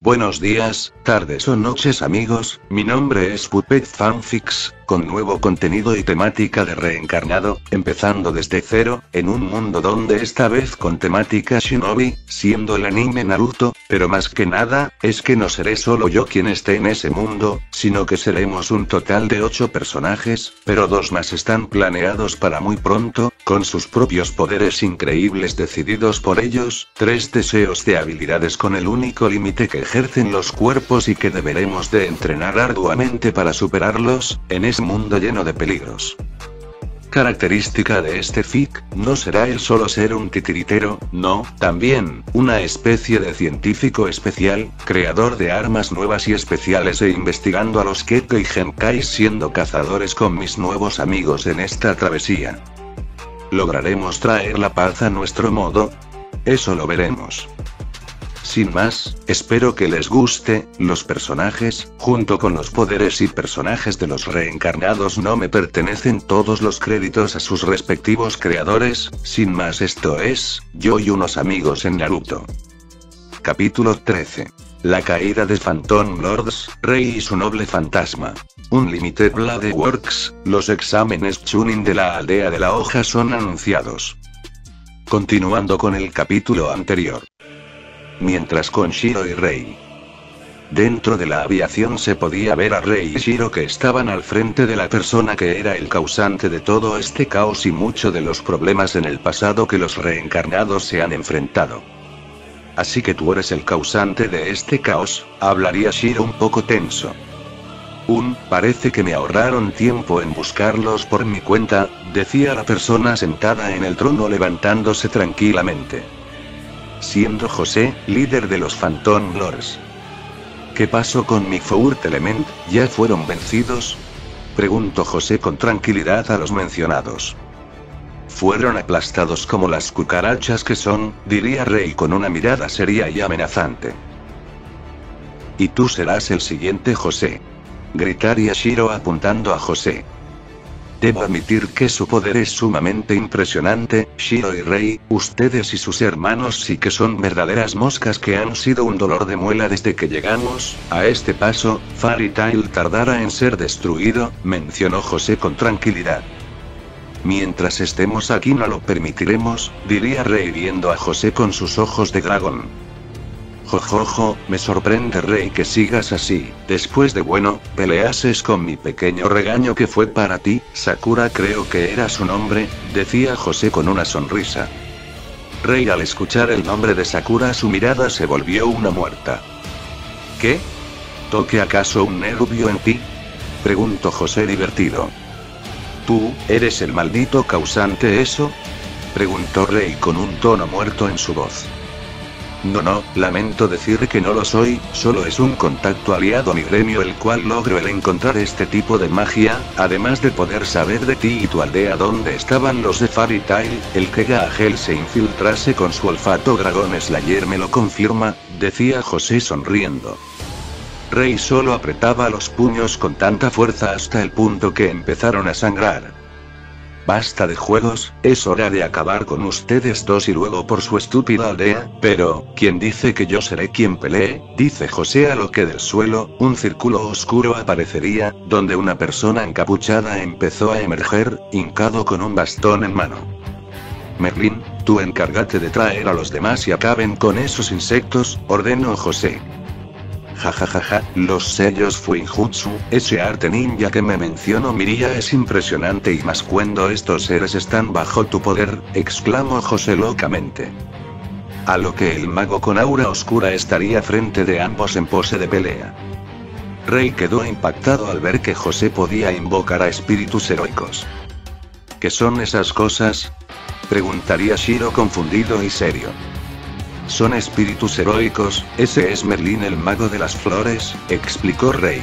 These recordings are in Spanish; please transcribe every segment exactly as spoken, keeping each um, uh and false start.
Buenos días, tardes o noches amigos, mi nombre es Puppet Fanfics, con nuevo contenido y temática de reencarnado, empezando desde cero, en un mundo donde esta vez con temática shinobi, siendo el anime Naruto, pero más que nada, es que no seré solo yo quien esté en ese mundo, sino que seremos un total de ocho personajes, pero dos más están planeados para muy pronto, con sus propios poderes increíbles decididos por ellos, tres deseos de habilidades con el único límite que ejercen los cuerpos y que deberemos de entrenar arduamente para superarlos, en ese mundo lleno de peligros. Característica de este fic, no será el solo ser un titiritero, no, también, una especie de científico especial, creador de armas nuevas y especiales e investigando a los Kekko y Genkais siendo cazadores con mis nuevos amigos en esta travesía. ¿Lograremos traer la paz a nuestro modo? Eso lo veremos. Sin más, espero que les guste, los personajes, junto con los poderes y personajes de los reencarnados no me pertenecen todos los créditos a sus respectivos creadores, sin más esto es, yo y unos amigos en Naruto. Capítulo trece. La caída de Phantom Lords, Rey y su noble fantasma. Unlimited Blade Works, los exámenes Chunin de la aldea de la hoja son anunciados. Continuando con el capítulo anterior. Mientras con Shiro y Rei. Dentro de la aviación se podía ver a Rei y Shiro que estaban al frente de la persona que era el causante de todo este caos y mucho de los problemas en el pasado que los reencarnados se han enfrentado. Así que tú eres el causante de este caos, hablaría Shiro un poco tenso. Un, parece que me ahorraron tiempo en buscarlos por mi cuenta, decía la persona sentada en el trono levantándose tranquilamente. Siendo José, líder de los Phantom Lords. ¿Qué pasó con mi Fourth Element? ¿Ya fueron vencidos? Preguntó José con tranquilidad a los mencionados. Fueron aplastados como las cucarachas que son, diría Rei con una mirada seria y amenazante. Y tú serás el siguiente José. Gritaría Shiro apuntando a José. Debo admitir que su poder es sumamente impresionante, Shiro y Rei, ustedes y sus hermanos sí que son verdaderas moscas que han sido un dolor de muela desde que llegamos, a este paso, Fairy Tail tardará en ser destruido, mencionó José con tranquilidad. Mientras estemos aquí no lo permitiremos, diría Rei viendo a José con sus ojos de dragón. Jojojo, me sorprende Rei que sigas así, después de bueno, peleases con mi pequeño regaño que fue para ti, Sakura creo que era su nombre, decía José con una sonrisa. Rei al escuchar el nombre de Sakura su mirada se volvió una muerta. ¿Qué? ¿Toque acaso un nervio en ti? Preguntó José divertido. ¿Tú, eres el maldito causante eso? Preguntó Rei con un tono muerto en su voz. No, no, lamento decir que no lo soy, solo es un contacto aliado a mi gremio el cual logro el encontrar este tipo de magia, además de poder saber de ti y tu aldea dónde estaban los de Fairy Tail, el que Gahel se infiltrase con su olfato Dragon Slayer me lo confirma, decía José sonriendo. Rei solo apretaba los puños con tanta fuerza hasta el punto que empezaron a sangrar. Basta de juegos, es hora de acabar con ustedes dos y luego por su estúpida aldea, pero, ¿quién dice que yo seré quien pelee? Dice José a lo que del suelo, un círculo oscuro aparecería, donde una persona encapuchada empezó a emerger, hincado con un bastón en mano. Merlin, tú encárgate de traer a los demás y acaben con esos insectos, ordenó José. Jajajaja, los sellos Fuinjutsu, ese arte ninja que me mencionó Miria es impresionante y más cuando estos seres están bajo tu poder, exclamó José locamente. A lo que el mago con aura oscura estaría frente de ambos en pose de pelea. Rei quedó impactado al ver que José podía invocar a espíritus heroicos. ¿Qué son esas cosas? Preguntaría Shiro confundido y serio. Son espíritus heroicos, ese es Merlin el mago de las flores, explicó Rei.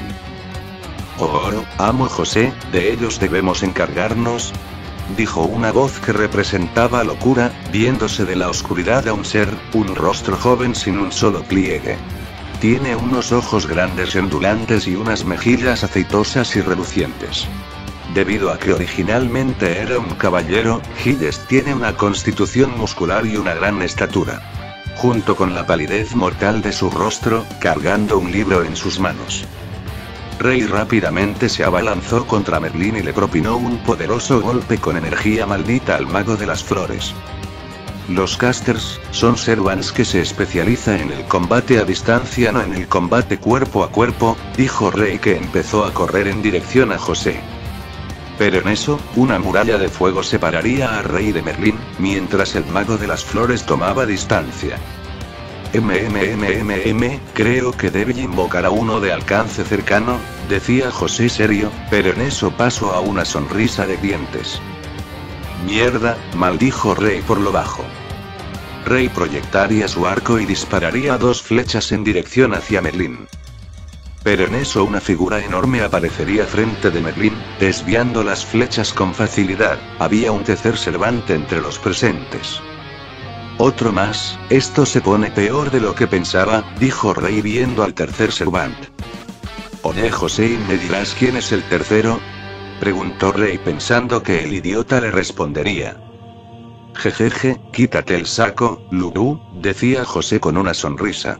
Oh, amo José, de ellos debemos encargarnos, dijo una voz que representaba locura, viéndose de la oscuridad a un ser, un rostro joven sin un solo pliegue. Tiene unos ojos grandes y ondulantes y unas mejillas aceitosas y relucientes. Debido a que originalmente era un caballero, Gilles tiene una constitución muscular y una gran estatura. junto con la palidez mortal de su rostro, cargando un libro en sus manos. Rey rápidamente se abalanzó contra Merlín y le propinó un poderoso golpe con energía maldita al mago de las flores. Los casters son servants que se especializa en el combate a distancia, no en el combate cuerpo a cuerpo, dijo Rey, que empezó a correr en dirección a José. Pero en eso, una muralla de fuego separaría a Rey de Merlín, mientras el mago de las flores tomaba distancia. MMMMM, creo que debe invocar a uno de alcance cercano, decía José serio, pero en eso pasó a una sonrisa de dientes. Mierda, maldijo Rey por lo bajo. Rey proyectaría su arco y dispararía dos flechas en dirección hacia Merlín. Pero en eso una figura enorme aparecería frente de Merlín, desviando las flechas con facilidad. Había un tercer servant entre los presentes. Otro más, esto se pone peor de lo que pensaba, dijo Rey viendo al tercer servant. Oye José, ¿me dirás quién es el tercero? Preguntó Rey pensando que el idiota le respondería. Jejeje, quítate el saco, Lulú, decía José con una sonrisa.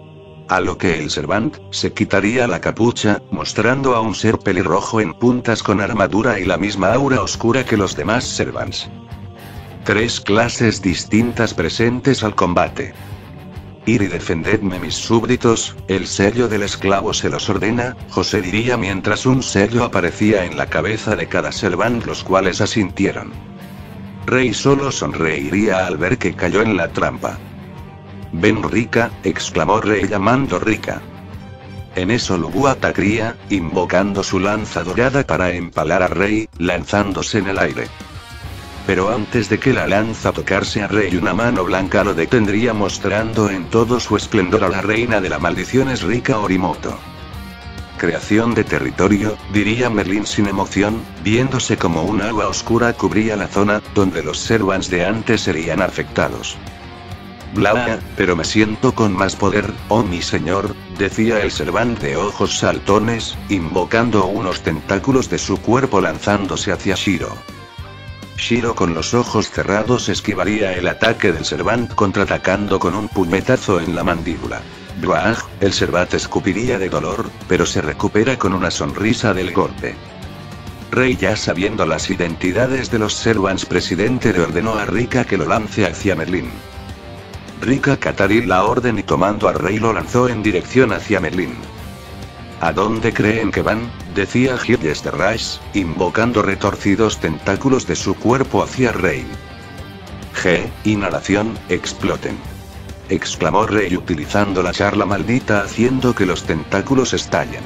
A lo que el servant se quitaría la capucha, mostrando a un ser pelirrojo en puntas con armadura y la misma aura oscura que los demás servants. Tres clases distintas presentes al combate. Ir y defendedme mis súbditos, el sello del esclavo se los ordena, José diría mientras un sello aparecía en la cabeza de cada servant, los cuales asintieron. Rey solo sonreiría al ver que cayó en la trampa. Ven Rika, exclamó Rey llamando Rika. En eso Lugú atacaría, invocando su lanza dorada para empalar a Rey, lanzándose en el aire. Pero antes de que la lanza tocase a Rey, una mano blanca lo detendría mostrando en todo su esplendor a la reina de la maldición, es Rika Orimoto. Creación de territorio, diría Merlín sin emoción, viéndose como un agua oscura cubría la zona, donde los servants de antes serían afectados. Bla, pero me siento con más poder, oh mi señor, decía el servant de ojos saltones, invocando unos tentáculos de su cuerpo lanzándose hacia Shiro. Shiro con los ojos cerrados esquivaría el ataque del servant contraatacando con un puñetazo en la mandíbula. Blah, el servant escupiría de dolor, pero se recupera con una sonrisa del golpe. Rey, ya sabiendo las identidades de los servants, presidente le ordenó a Rika que lo lance hacia Merlín. Rika catarí la orden y tomando a Rey lo lanzó en dirección hacia Merlín. ¿A dónde creen que van?, decía Gilles de Rais, invocando retorcidos tentáculos de su cuerpo hacia Rey. G, inhalación, exploten. Exclamó Rey utilizando la charla maldita haciendo que los tentáculos estallen.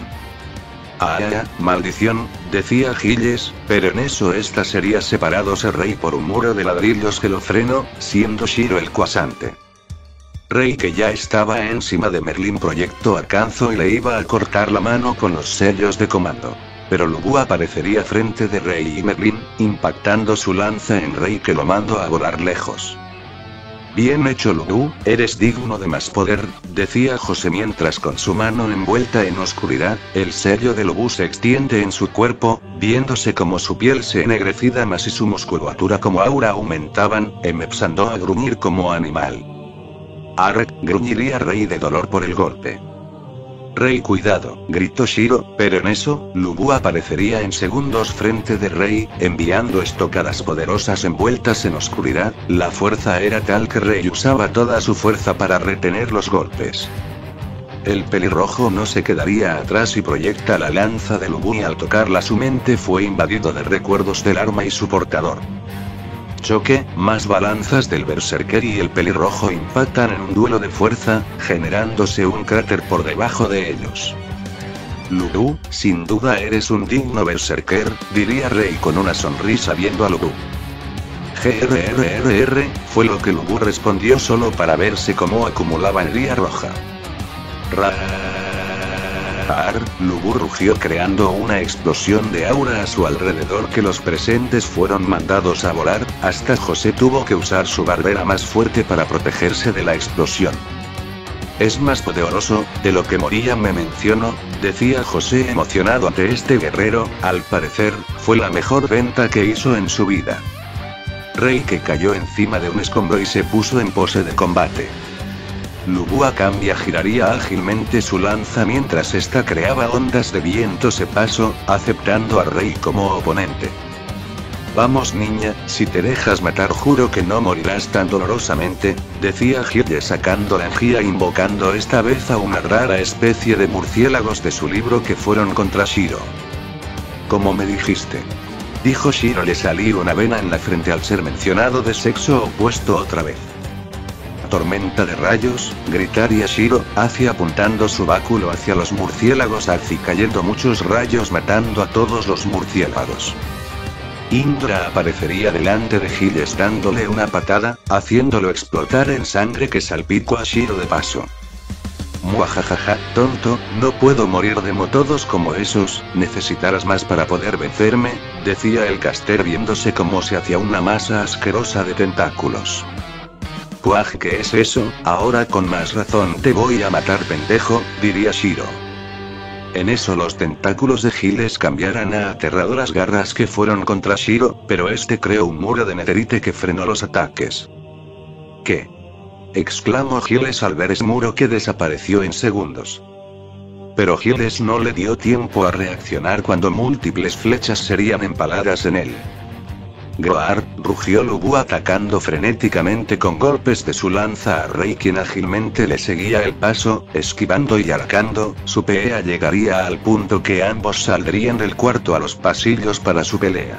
Ah, maldición, decía Gilles, pero en eso esta sería separándose Rey por un muro de ladrillos que lo frenó, siendo Shiro el cuasante. Rey, que ya estaba encima de Merlín, proyectó alcanzo y le iba a cortar la mano con los sellos de comando. Pero Lugú aparecería frente de Rey y Merlín, impactando su lanza en Rey que lo mandó a volar lejos. Bien hecho Lugú, eres digno de más poder, decía José mientras con su mano envuelta en oscuridad, el sello de Lugú se extiende en su cuerpo, viéndose como su piel se ennegrecida más y su musculatura como aura aumentaban, empezando a gruñir como animal. Ark, gruñiría Rey de dolor por el golpe. Rey, cuidado, gritó Shiro, pero en eso, Lugú aparecería en segundos frente de Rey, enviando estocadas poderosas envueltas en oscuridad. La fuerza era tal que Rey usaba toda su fuerza para retener los golpes. El pelirrojo no se quedaría atrás y proyecta la lanza de Lugú y al tocarla su mente fue invadido de recuerdos del arma y su portador. Choque, más balanzas del berserker y el pelirrojo impactan en un duelo de fuerza, generándose un cráter por debajo de ellos. Lugú, sin duda eres un digno berserker, diría Rey con una sonrisa viendo a Lugú. Grrrr, fue lo que Lugú respondió solo para verse cómo acumulaba energía roja. Ra Lugú rugió creando una explosión de aura a su alrededor que los presentes fueron mandados a volar, hasta José tuvo que usar su barbera más fuerte para protegerse de la explosión. Es más poderoso de lo que moría, me menciono, decía José emocionado ante este guerrero, al parecer, fue la mejor venta que hizo en su vida. Rey, que cayó encima de un escombro y se puso en pose de combate. Lubu a cambia giraría ágilmente su lanza mientras ésta creaba ondas de viento se paso, aceptando a Rei como oponente. Vamos niña, si te dejas matar juro que no morirás tan dolorosamente, decía Hyde sacando la energía invocando esta vez a una rara especie de murciélagos de su libro que fueron contra Shiro. Como me dijiste. Dijo Shiro, le salió una vena en la frente al ser mencionado de sexo opuesto otra vez. Tormenta de rayos, gritaría Shiro, hacia apuntando su báculo hacia los murciélagos así cayendo muchos rayos matando a todos los murciélagos. Indra aparecería delante de Giles dándole una patada, haciéndolo explotar en sangre que salpicó a Shiro de paso. Muajajaja, tonto, no puedo morir de modos como esos, necesitarás más para poder vencerme, decía el caster viéndose como se hacía una masa asquerosa de tentáculos. Cuaj, ¿qué es eso? Ahora con más razón te voy a matar pendejo, diría Shiro. En eso los tentáculos de Giles cambiaran a aterradoras garras que fueron contra Shiro, pero este creó un muro de netherite que frenó los ataques. ¿Qué? Exclamó Giles al ver ese muro que desapareció en segundos. Pero Giles no le dio tiempo a reaccionar cuando múltiples flechas serían empaladas en él. Groar, rugió Lubu atacando frenéticamente con golpes de su lanza a Rei quien ágilmente le seguía el paso, esquivando y arcando, su pelea llegaría al punto que ambos saldrían del cuarto a los pasillos para su pelea.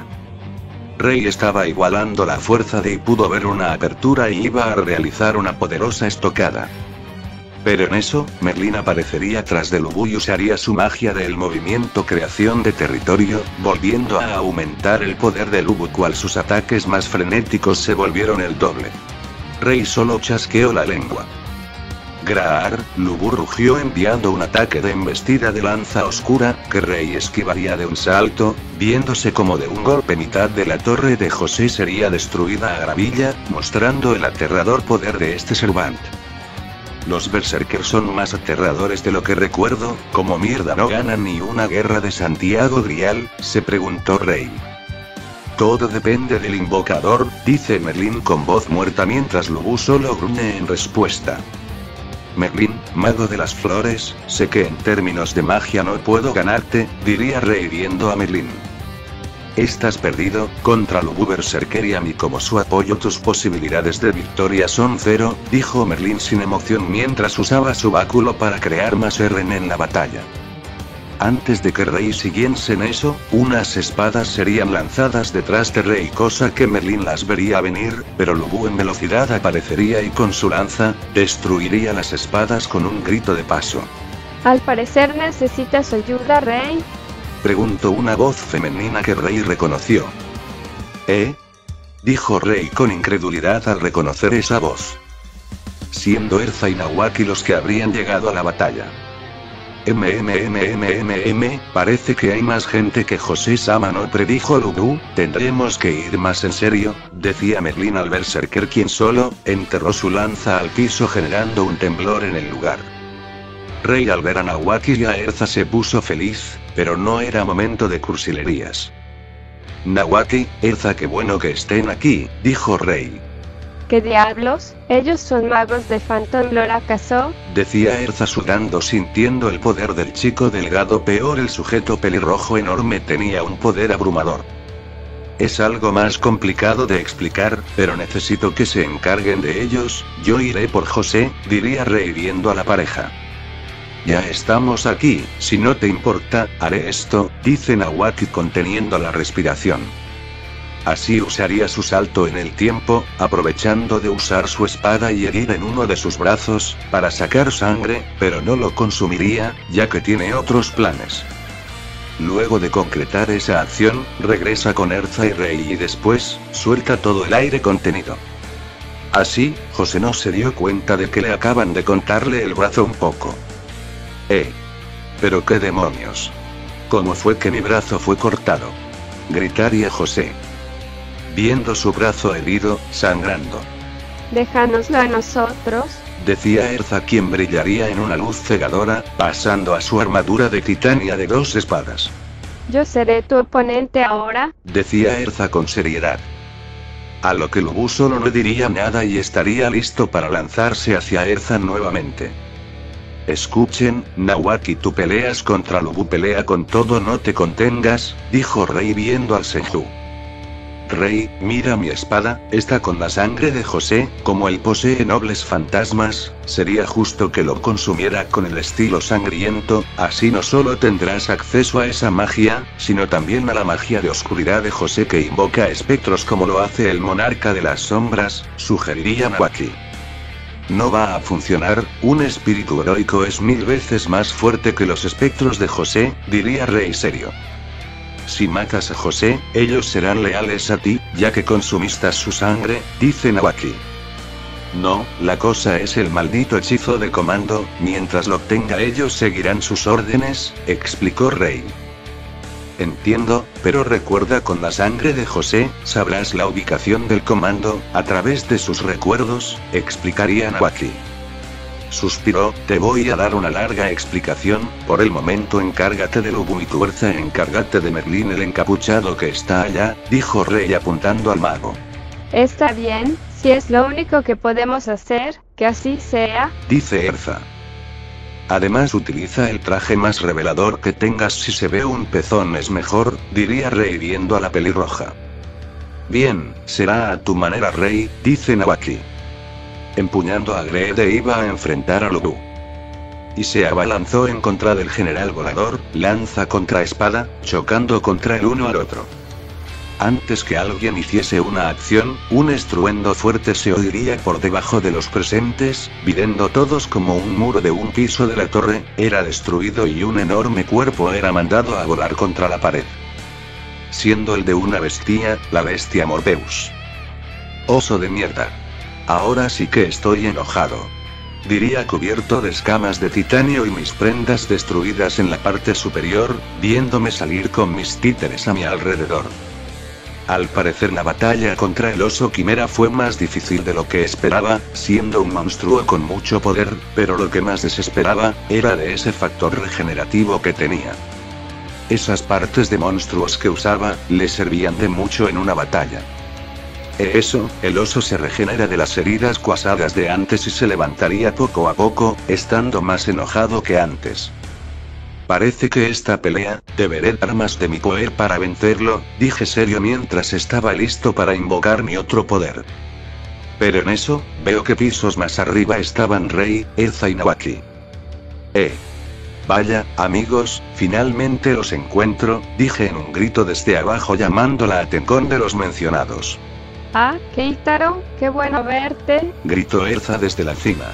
Rei estaba igualando la fuerza de y pudo ver una apertura y iba a realizar una poderosa estocada. Pero en eso, Merlin aparecería tras de Lubu y usaría su magia del movimiento creación de territorio, volviendo a aumentar el poder de Lubu cual sus ataques más frenéticos se volvieron el doble. Rei solo chasqueó la lengua. Graar, Lubu rugió enviando un ataque de embestida de lanza oscura, que Rei esquivaría de un salto, viéndose como de un golpe mitad de la torre de José sería destruida a gravilla, mostrando el aterrador poder de este Servant. Los Berserkers son más aterradores de lo que recuerdo, como mierda no ganan ni una guerra de Santiago Grial, se preguntó Rei. Todo depende del invocador, dice Merlin con voz muerta mientras Lubu solo gruñe en respuesta. Merlin, mago de las flores, sé que en términos de magia no puedo ganarte, diría Rei viendo a Merlin. Estás perdido, contra Lubu Berserker y a mí como su apoyo tus posibilidades de victoria son cero, dijo Merlin sin emoción mientras usaba su báculo para crear más R N en la batalla. Antes de que Rei siguiese en eso, unas espadas serían lanzadas detrás de Rei cosa que Merlin las vería venir, pero Lubu en velocidad aparecería y con su lanza, destruiría las espadas con un grito de paso. Al parecer necesitas ayuda, Rei. Preguntó una voz femenina que Rei reconoció. ¿Eh? Dijo Rei con incredulidad al reconocer esa voz. Siendo Erza y Nawaki los que habrían llegado a la batalla. MMMMMM, parece que hay más gente que José Sama no predijo Lubu, tendremos que ir más en serio, decía Merlin al Berserker quien solo, enterró su lanza al piso generando un temblor en el lugar. Rei al ver a Nawaki y a Erza se puso feliz, pero no era momento de cursilerías. Nawaki, Erza qué bueno que estén aquí, dijo Rei. ¿Qué diablos? ¿Ellos son magos de Phantom Lore acaso? Decía Erza sudando sintiendo el poder del chico delgado peor el sujeto pelirrojo enorme tenía un poder abrumador. Es algo más complicado de explicar, pero necesito que se encarguen de ellos, yo iré por José, diría Rei viendo a la pareja. Ya estamos aquí, si no te importa, haré esto, dice Nawaki conteniendo la respiración. Así usaría su salto en el tiempo, aprovechando de usar su espada y herir en uno de sus brazos, para sacar sangre, pero no lo consumiría, ya que tiene otros planes. Luego de concretar esa acción, regresa con Erza y Rei y después, suelta todo el aire contenido. Así, José no se dio cuenta de que le acaban de contarle el brazo un poco. Eh. Pero qué demonios. ¿Cómo fue que mi brazo fue cortado? Gritaría José. Viendo su brazo herido, sangrando. Déjanoslo a nosotros, decía Erza quien brillaría en una luz cegadora, pasando a su armadura de titania de dos espadas. Yo seré tu oponente ahora, decía Erza con seriedad. A lo que Lubu solo no diría nada y estaría listo para lanzarse hacia Erza nuevamente. Escuchen, Nawaki, tú peleas contra Lubu, pelea con todo, no te contengas, dijo Rei viendo al Senju. Rei, mira mi espada, está con la sangre de José, como él posee nobles fantasmas, sería justo que lo consumiera con el estilo sangriento, así no solo tendrás acceso a esa magia, sino también a la magia de oscuridad de José que invoca espectros como lo hace el monarca de las sombras, sugeriría Nawaki. No va a funcionar, un espíritu heroico es mil veces más fuerte que los espectros de José, diría Rei serio. Si matas a José, ellos serán leales a ti, ya que consumiste su sangre, dice Nawaki. No, la cosa es el maldito hechizo de comando, mientras lo obtenga ellos seguirán sus órdenes, explicó Rei. Entiendo, pero recuerda, con la sangre de José, sabrás la ubicación del comando, a través de sus recuerdos, explicaría Nawaki. Suspiró, te voy a dar una larga explicación, por el momento encárgate de Lubu y tu Erza encárgate de Merlín el encapuchado que está allá, dijo Rei apuntando al mago. Está bien, si es lo único que podemos hacer, que así sea, dice Erza. Además utiliza el traje más revelador que tengas, si se ve un pezón es mejor, diría Rei viendo a la pelirroja. Bien, será a tu manera Rei, dice Nawaki. Empuñando a Grede iba a enfrentar a Lubu. Y se abalanzó en contra del general volador, lanza contra espada, chocando contra el uno al otro. Antes que alguien hiciese una acción, un estruendo fuerte se oiría por debajo de los presentes, viendo todos como un muro de un piso de la torre, era destruido y un enorme cuerpo era mandado a volar contra la pared. Siendo el de una bestia, la bestia Morpheus. Oso de mierda. Ahora sí que estoy enojado. Diría cubierto de escamas de titanio y mis prendas destruidas en la parte superior, viéndome salir con mis títeres a mi alrededor. Al parecer la batalla contra el oso quimera fue más difícil de lo que esperaba, siendo un monstruo con mucho poder, pero lo que más desesperaba, era de ese factor regenerativo que tenía. Esas partes de monstruos que usaba, le servían de mucho en una batalla. E eso, el oso se regenera de las heridas causadas de antes y se levantaría poco a poco, estando más enojado que antes. Parece que esta pelea, deberé dar más de mi poder para vencerlo, dije serio mientras estaba listo para invocar mi otro poder. Pero en eso, veo que pisos más arriba estaban Rei, Erza y Nawaki. Eh. Vaya, amigos, finalmente os encuentro, dije en un grito desde abajo llamando la atención de los mencionados. Ah, Keitaro, qué bueno verte, gritó Erza desde la cima.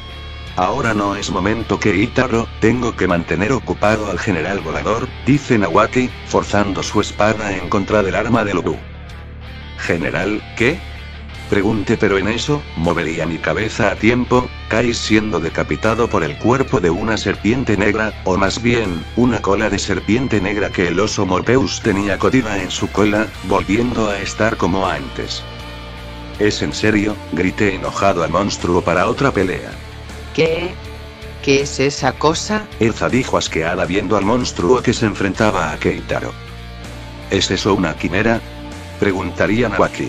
Ahora no es momento, Keitaro, tengo que mantener ocupado al general volador, dice Nawaki, forzando su espada en contra del arma de Lubu. ¿General, qué? Pregunté, pero en eso, movería mi cabeza a tiempo, caí siendo decapitado por el cuerpo de una serpiente negra, o más bien, una cola de serpiente negra que el oso Morpheus tenía codida en su cola, volviendo a estar como antes. ¿Es en serio? Grité enojado al monstruo para otra pelea. ¿Qué? ¿Qué es esa cosa? Erza dijo asqueada viendo al monstruo que se enfrentaba a Keitaro. ¿Es eso una quimera? Preguntaría Nawaki.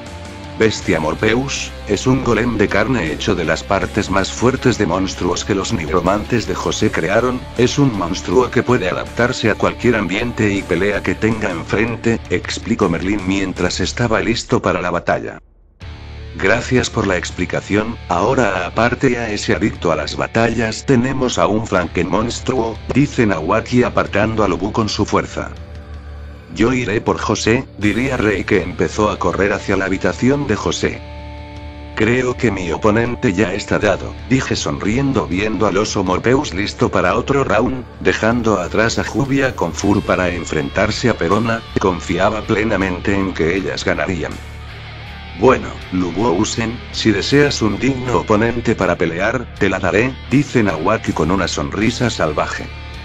Bestia Morpheus, es un golem de carne hecho de las partes más fuertes de monstruos que los nigromantes de José crearon, es un monstruo que puede adaptarse a cualquier ambiente y pelea que tenga enfrente, explicó Merlín mientras estaba listo para la batalla. Gracias por la explicación, ahora aparte a ese adicto a las batallas tenemos a un flanquemonstruo, dice Nawaki apartando a Lubu con su fuerza. Yo iré por José, diría Rei que empezó a correr hacia la habitación de José. Creo que mi oponente ya está dado, dije sonriendo viendo al oso Morpheus listo para otro round, dejando atrás a Jubia con Fur para enfrentarse a Perona, confiaba plenamente en que ellas ganarían. Bueno, Lubu Usen, si deseas un digno oponente para pelear, te la daré, dice Nawaki con una sonrisa salvaje.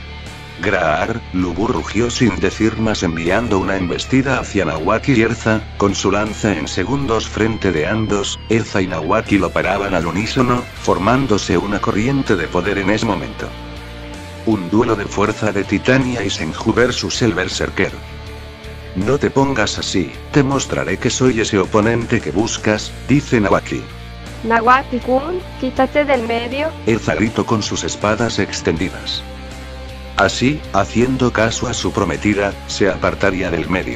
Graar, Lubu rugió sin decir más enviando una embestida hacia Nawaki y Erza, con su lanza en segundos frente de ambos, Erza y Nawaki lo paraban al unísono, formándose una corriente de poder en ese momento. Un duelo de fuerza de Titania y Senju versus el Berserker. No te pongas así, te mostraré que soy ese oponente que buscas, dice Nawaki. Nawaki-kun, quítate del medio. Erza gritó con sus espadas extendidas. Así, haciendo caso a su prometida, se apartaría del medio.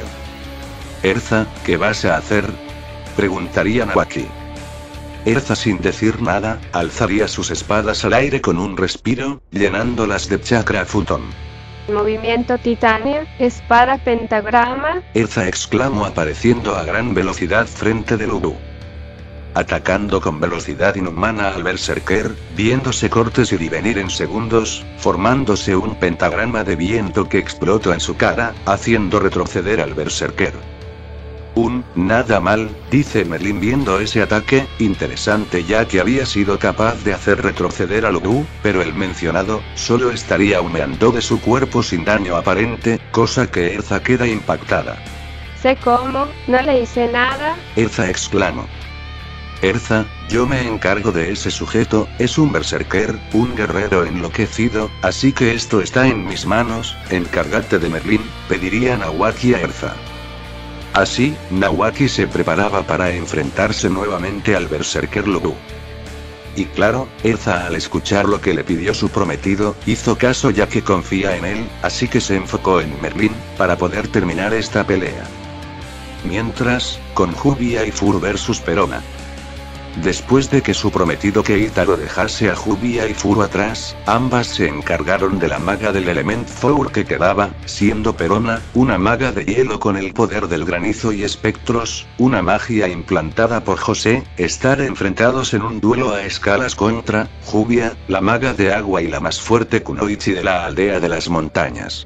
Erza, ¿qué vas a hacer?, preguntaría Nawaki. Erza, sin decir nada, alzaría sus espadas al aire con un respiro, llenándolas de chakra futón. Movimiento titanio, espada pentagrama. Erza exclamó apareciendo a gran velocidad frente de Lubu. Atacando con velocidad inhumana al berserker, viéndose cortes y divenir en segundos, formándose un pentagrama de viento que explotó en su cara, haciendo retroceder al berserker. Un, nada mal, dice Merlin viendo ese ataque, interesante ya que había sido capaz de hacer retroceder a Lubu, pero el mencionado, solo estaría humeando de su cuerpo sin daño aparente, cosa que Erza queda impactada. Sé cómo, no le hice nada. Erza exclamó. Erza, yo me encargo de ese sujeto, es un berserker, un guerrero enloquecido, así que esto está en mis manos, encárgate de Merlin, pediría Nawaki a Erza. Así, Nawaki se preparaba para enfrentarse nuevamente al berserker Lubu. Y claro, Erza al escuchar lo que le pidió su prometido, hizo caso ya que confía en él, así que se enfocó en Merlin, para poder terminar esta pelea. Mientras, con Jubia y Furu versus Perona. Después de que su prometido Keitaro dejase a Jubia y Furu atrás, ambas se encargaron de la maga del Element Four que quedaba, siendo Perona, una maga de hielo con el poder del granizo y espectros, una magia implantada por José, estar enfrentados en un duelo a escalas contra Jubia, la maga de agua y la más fuerte Kunoichi de la aldea de las montañas.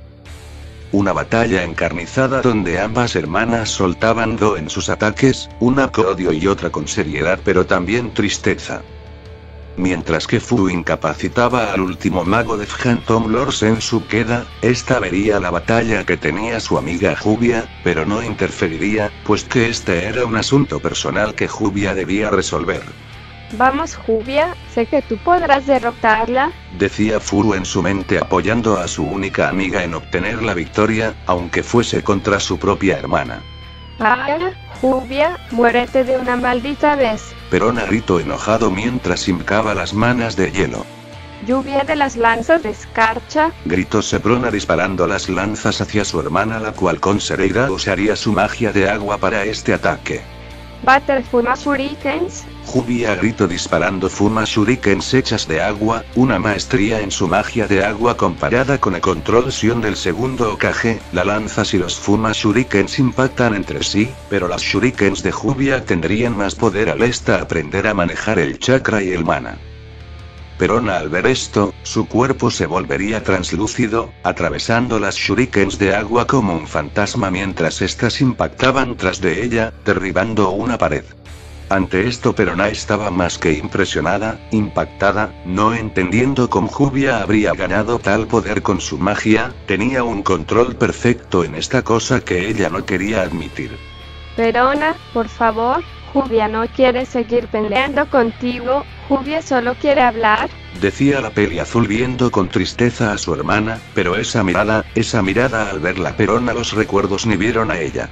Una batalla encarnizada donde ambas hermanas soltaban do en sus ataques, una con odio y otra con seriedad pero también tristeza. Mientras que Furu incapacitaba al último mago de Phantom Lords en su queda, esta vería la batalla que tenía su amiga Jubia, pero no interferiría, pues que este era un asunto personal que Jubia debía resolver. Vamos Jubia, sé que tú podrás derrotarla, decía Furu en su mente apoyando a su única amiga en obtener la victoria, aunque fuese contra su propia hermana. Ah, Jubia, muérete de una maldita vez. Perona gritó enojado mientras hincaba las manos de hielo. Lluvia de las lanzas de escarcha, gritó Seprona disparando las lanzas hacia su hermana, la cual con Sereida usaría su magia de agua para este ataque. Battle Fuma Shurikens, Jubia gritó disparando Fuma Shurikens hechas de agua, una maestría en su magia de agua comparada con el control Sion del segundo Hokage. Las lanzas y los Fuma Shurikens impactan entre sí, pero las Shurikens de Jubia tendrían más poder al esta aprender a manejar el chakra y el mana. Perona al ver esto, su cuerpo se volvería translúcido, atravesando las shurikens de agua como un fantasma mientras estas impactaban tras de ella, derribando una pared. Ante esto Perona estaba más que impresionada, impactada, no entendiendo cómo Jubia habría ganado tal poder con su magia, tenía un control perfecto en esta cosa que ella no quería admitir. Perona, por favor, Jubia no quiere seguir peleando contigo, Jubia solo quiere hablar, decía la peli azul viendo con tristeza a su hermana, pero esa mirada, esa mirada al verla Perona los recuerdos ni vieron a ella.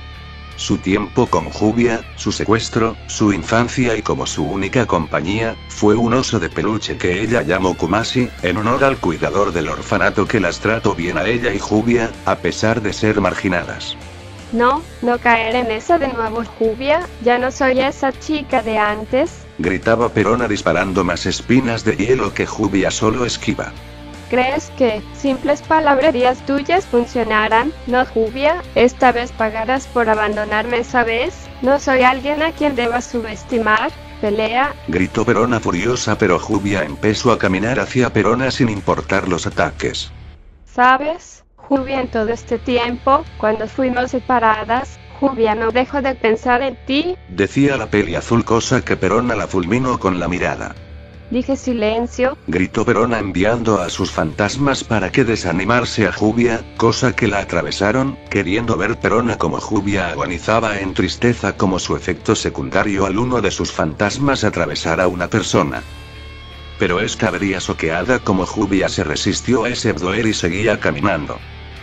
Su tiempo con Jubia, su secuestro, su infancia y como su única compañía, fue un oso de peluche que ella llamó Kumasi, en honor al cuidador del orfanato que las trató bien a ella y Jubia, a pesar de ser marginadas. No, no caer en eso de nuevo Jubia, ya no soy esa chica de antes, gritaba Perona disparando más espinas de hielo que Jubia solo esquiva. ¿Crees que simples palabrerías tuyas funcionarán? No Jubia, esta vez pagarás por abandonarme esa vez, no soy alguien a quien debas subestimar, pelea, gritó Perona furiosa pero Jubia empezó a caminar hacia Perona sin importar los ataques. ¿Sabes? Jubia, en todo este tiempo, cuando fuimos separadas, Jubia no dejó de pensar en ti, decía la peli azul cosa que Perona la fulminó con la mirada. Dije silencio, gritó Perona enviando a sus fantasmas para que desanimarse a Jubia, cosa que la atravesaron, queriendo ver Perona como Jubia agonizaba en tristeza como su efecto secundario al uno de sus fantasmas atravesar a una persona. Pero esta vería soqueada como Jubia se resistió a ese poder y seguía caminando.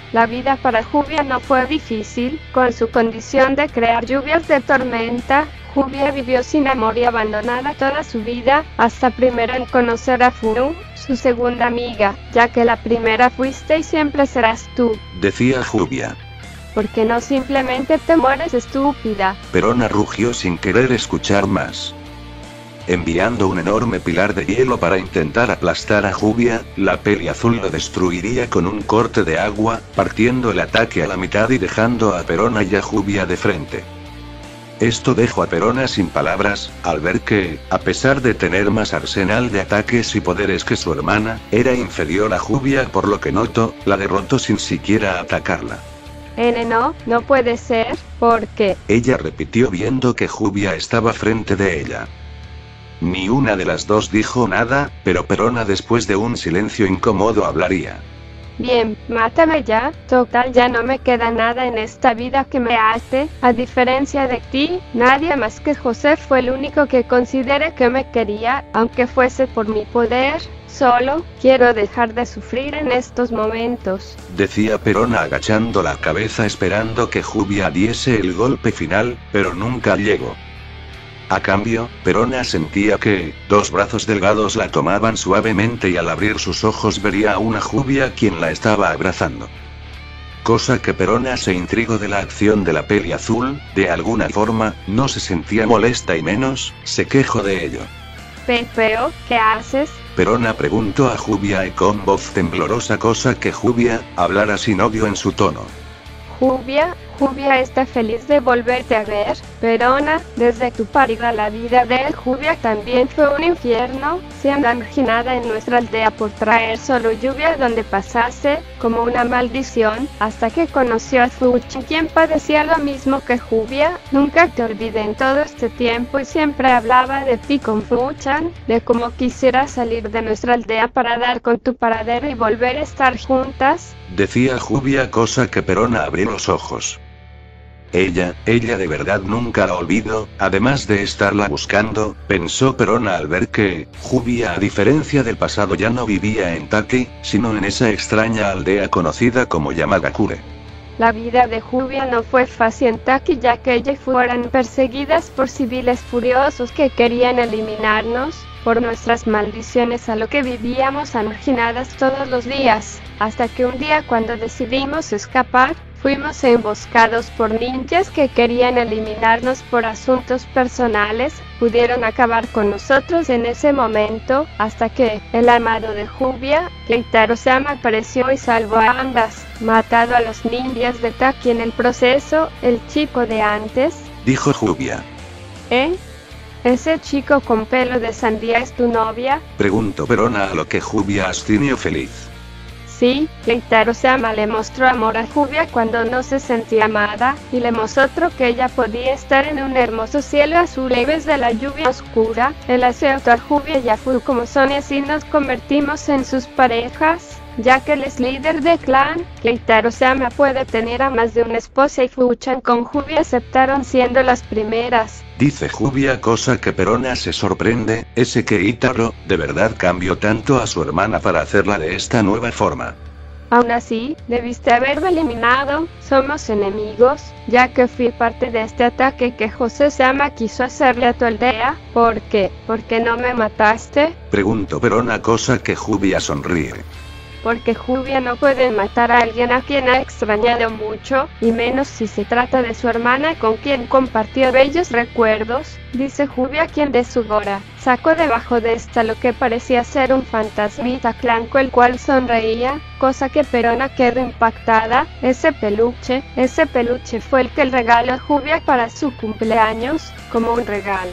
La vida para Jubia no fue difícil, con su condición de crear lluvias de tormenta. Jubia vivió sin amor y abandonada toda su vida, hasta primero en conocer a Funu, su segunda amiga, ya que la primera fuiste y siempre serás tú. Decía Jubia. Porque no simplemente te mueres, estúpida. Perona rugió sin querer escuchar más. Enviando un enorme pilar de hielo para intentar aplastar a Jubia, la peli azul lo destruiría con un corte de agua, partiendo el ataque a la mitad y dejando a Perona y a Jubia de frente. Esto dejó a Perona sin palabras, al ver que, a pesar de tener más arsenal de ataques y poderes que su hermana, era inferior a Jubia, por lo que Noto la derrotó sin siquiera atacarla. N no, no puede ser, porque... Ella repitió viendo que Jubia estaba frente de ella. Ni una de las dos dijo nada, pero Perona después de un silencio incómodo hablaría. Bien, mátame ya, total ya no me queda nada en esta vida que me ate, a diferencia de ti, nadie más que José fue el único que consideré que me quería, aunque fuese por mi poder, solo, quiero dejar de sufrir en estos momentos. Decía Perona agachando la cabeza esperando que Jubia diese el golpe final, pero nunca llegó. A cambio, Perona sentía que, dos brazos delgados la tomaban suavemente y al abrir sus ojos vería a una Jubia quien la estaba abrazando. Cosa que Perona se intrigó de la acción de la peli azul, de alguna forma, no se sentía molesta y menos, se quejó de ello. Pepeo, ¿qué haces? Perona preguntó a Jubia y con voz temblorosa, cosa que Jubia hablara sin odio en su tono. Jubia, Jubia está feliz de volverte a ver, Perona, desde tu partida la vida de Jubia también fue un infierno, siendo marginada en nuestra aldea por traer solo lluvia donde pasase, como una maldición, hasta que conoció a Fuchan quien padecía lo mismo que Jubia. Nunca te olvidé en todo este tiempo y siempre hablaba de ti con Fuchan, de cómo quisiera salir de nuestra aldea para dar con tu paradero y volver a estar juntas. Decía Jubia, cosa que Perona abrió los ojos. Ella, ella de verdad nunca la olvidó, además de estarla buscando, pensó Perona al ver que, Jubia a diferencia del pasado ya no vivía en Taki, sino en esa extraña aldea conocida como Yamagakure. La vida de Jubia no fue fácil en Taki, ya que ella fueron perseguidas por civiles furiosos que querían eliminarnos, por nuestras maldiciones a lo que vivíamos marginadas todos los días, hasta que un día cuando decidimos escapar, fuimos emboscados por ninjas que querían eliminarnos por asuntos personales, pudieron acabar con nosotros en ese momento, hasta que el amado de Jubia, Keitaro-sama apareció y salvó a ambas, matado a los ninjas de Taki en el proceso, el chico de antes. Dijo Jubia. ¿Eh? ¿Ese chico con pelo de sandía es tu novia? Preguntó Perona, a lo que Jubia astinio feliz. Sí, Keitaro-sama le mostró amor a Jubia cuando no se sentía amada, y le mostró que ella podía estar en un hermoso cielo azul en vez de la lluvia oscura. Él aceptó a Jubia y a Fu como son y así nos convertimos en sus parejas. Ya que él es líder de clan, Keitaro-sama puede tener a más de una esposa y Fuchan con Jubia aceptaron siendo las primeras. Dice Jubia, cosa que Perona se sorprende, ese Keitaro, ¿de verdad cambió tanto a su hermana para hacerla de esta nueva forma? Aún así, debiste haberme eliminado, somos enemigos, ya que fui parte de este ataque que José-sama quiso hacerle a tu aldea. ¿Por qué? ¿Por qué no me mataste? Preguntó Perona, cosa que Jubia sonríe. Porque Jubia no puede matar a alguien a quien ha extrañado mucho, y menos si se trata de su hermana con quien compartió bellos recuerdos, dice Jubia, quien de su gora sacó debajo de esta lo que parecía ser un fantasmita blanco el cual sonreía, cosa que Perona quedó impactada. Ese peluche, ese peluche fue el que le regaló a Jubia para su cumpleaños, como un regalo.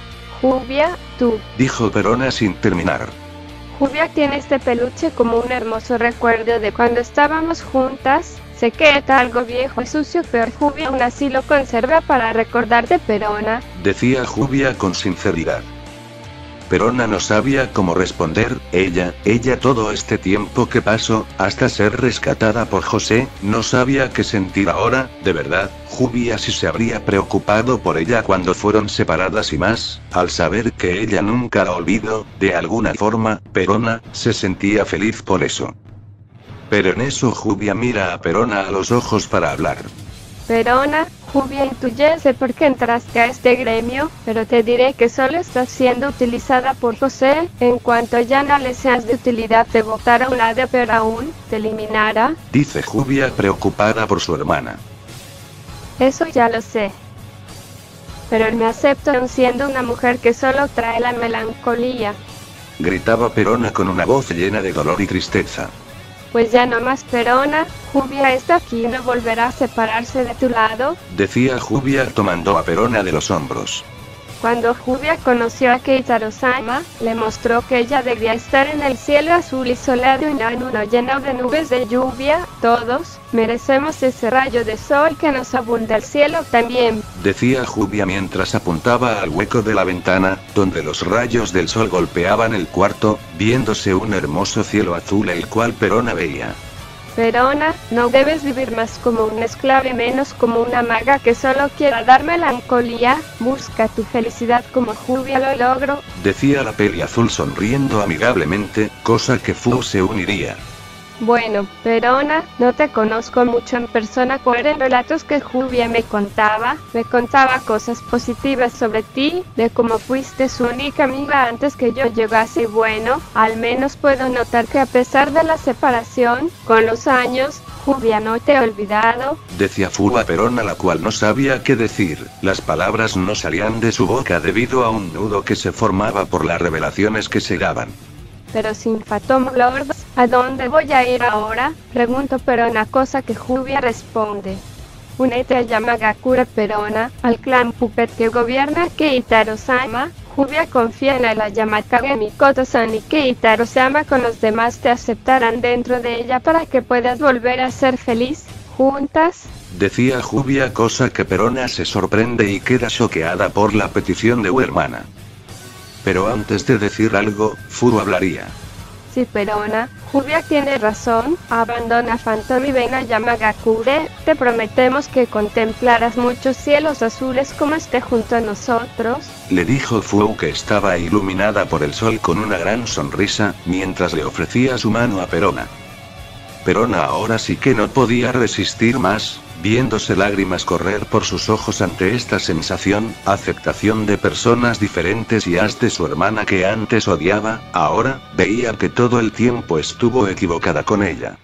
Jubia, tú, dijo Perona sin terminar. Jubia tiene este peluche como un hermoso recuerdo de cuando estábamos juntas. Sé que está algo viejo y sucio, pero Jubia aún así lo conserva para recordarte, Perona. Decía Jubia con sinceridad. Perona no sabía cómo responder. Ella, ella todo este tiempo que pasó, hasta ser rescatada por José, no sabía qué sentir ahora, de verdad. Jubia sí se habría preocupado por ella cuando fueron separadas y más, al saber que ella nunca la olvidó, de alguna forma, Perona se sentía feliz por eso. Pero en eso Jubia mira a Perona a los ojos para hablar. Perona, Jubia intuyese por qué entraste a este gremio, pero te diré que solo estás siendo utilizada por José. En cuanto ya no le seas de utilidad te botara a un lado, pero aún te eliminara. Dice Jubia preocupada por su hermana. Eso ya lo sé. Pero él me acepta aun siendo una mujer que solo trae la melancolía. Gritaba Perona con una voz llena de dolor y tristeza. Pues ya no más, Perona, Jubia está aquí y no volverá a separarse de tu lado. Decía Jubia tomando a Perona de los hombros. Cuando Jubia conoció a Keitaro-sama, le mostró que ella debía estar en el cielo azul y soleado y no en uno lleno de nubes de lluvia. Todos merecemos ese rayo de sol que nos abunda el cielo también. Decía Jubia mientras apuntaba al hueco de la ventana, donde los rayos del sol golpeaban el cuarto, viéndose un hermoso cielo azul el cual Perona veía. Perona, no debes vivir más como una esclava y menos como una maga que solo quiera dar melancolía. Busca tu felicidad como Jubia lo logró. Decía la peli azul sonriendo amigablemente, cosa que Fu se uniría. Bueno, Perona, no te conozco mucho en persona, pero en relatos que Jubia me contaba, me contaba cosas positivas sobre ti, de cómo fuiste su única amiga antes que yo llegase y bueno, al menos puedo notar que a pesar de la separación, con los años, Jubia no te ha olvidado. Decía Fu a Perona, la cual no sabía qué decir, las palabras no salían de su boca debido a un nudo que se formaba por las revelaciones que se daban. Pero sin Fatom Lord, ¿a dónde voy a ir ahora? Pregunto Perona, cosa que Jubia responde. Únete a Yamagakure Perona, al clan Puppet que gobierna Keitaro-sama. Jubia confía en la Yamakage Mikoto-san y Keitaro-sama con los demás te aceptarán dentro de ella para que puedas volver a ser feliz, juntas. Decía Jubia, cosa que Perona se sorprende y queda choqueada por la petición de su hermana. Pero antes de decir algo, Furu hablaría. Sí, Perona, Jubia tiene razón, abandona Phantom y ven a Yamagakure, te prometemos que contemplarás muchos cielos azules como este junto a nosotros. Le dijo Fu, que estaba iluminada por el sol con una gran sonrisa, mientras le ofrecía su mano a Perona. Perona ahora sí que no podía resistir más, viéndose lágrimas correr por sus ojos ante esta sensación, aceptación de personas diferentes y haz de su hermana que antes odiaba, ahora, veía que todo el tiempo estuvo equivocada con ella.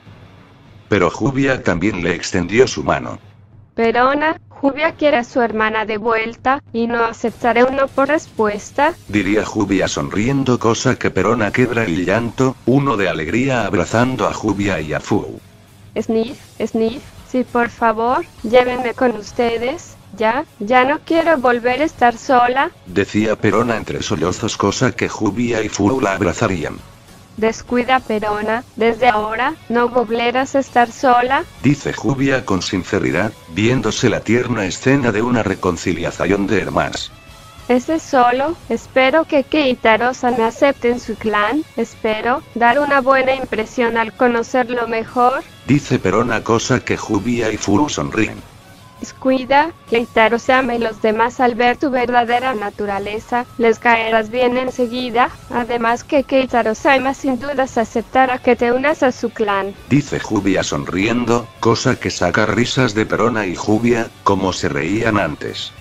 Pero Jubia también le extendió su mano. Perona, Jubia quiere a su hermana de vuelta, y no aceptaré un no por respuesta. Diría Jubia sonriendo, cosa que Perona quebra el llanto, uno de alegría abrazando a Jubia y a Fu. Sniff, Sniff, sí por favor, llévenme con ustedes, ya, ya no quiero volver a estar sola. Decía Perona entre sollozos, cosa que Jubia y Fu la abrazarían. Descuida Perona, desde ahora, no volverás a estar sola. Dice Jubia con sinceridad, viéndose la tierna escena de una reconciliación de hermanas. Ese solo, espero que Keitaro-san me acepte en su clan, espero dar una buena impresión al conocerlo mejor. Dice Perona, cosa que Jubia y Fu sonríen. Descuida, Keitaro-sama y los demás al ver tu verdadera naturaleza, les caerás bien enseguida, además que Keitaro-sama sin dudas aceptará que te unas a su clan. Dice Jubia sonriendo, cosa que saca risas de Perona y Jubia, como se reían antes.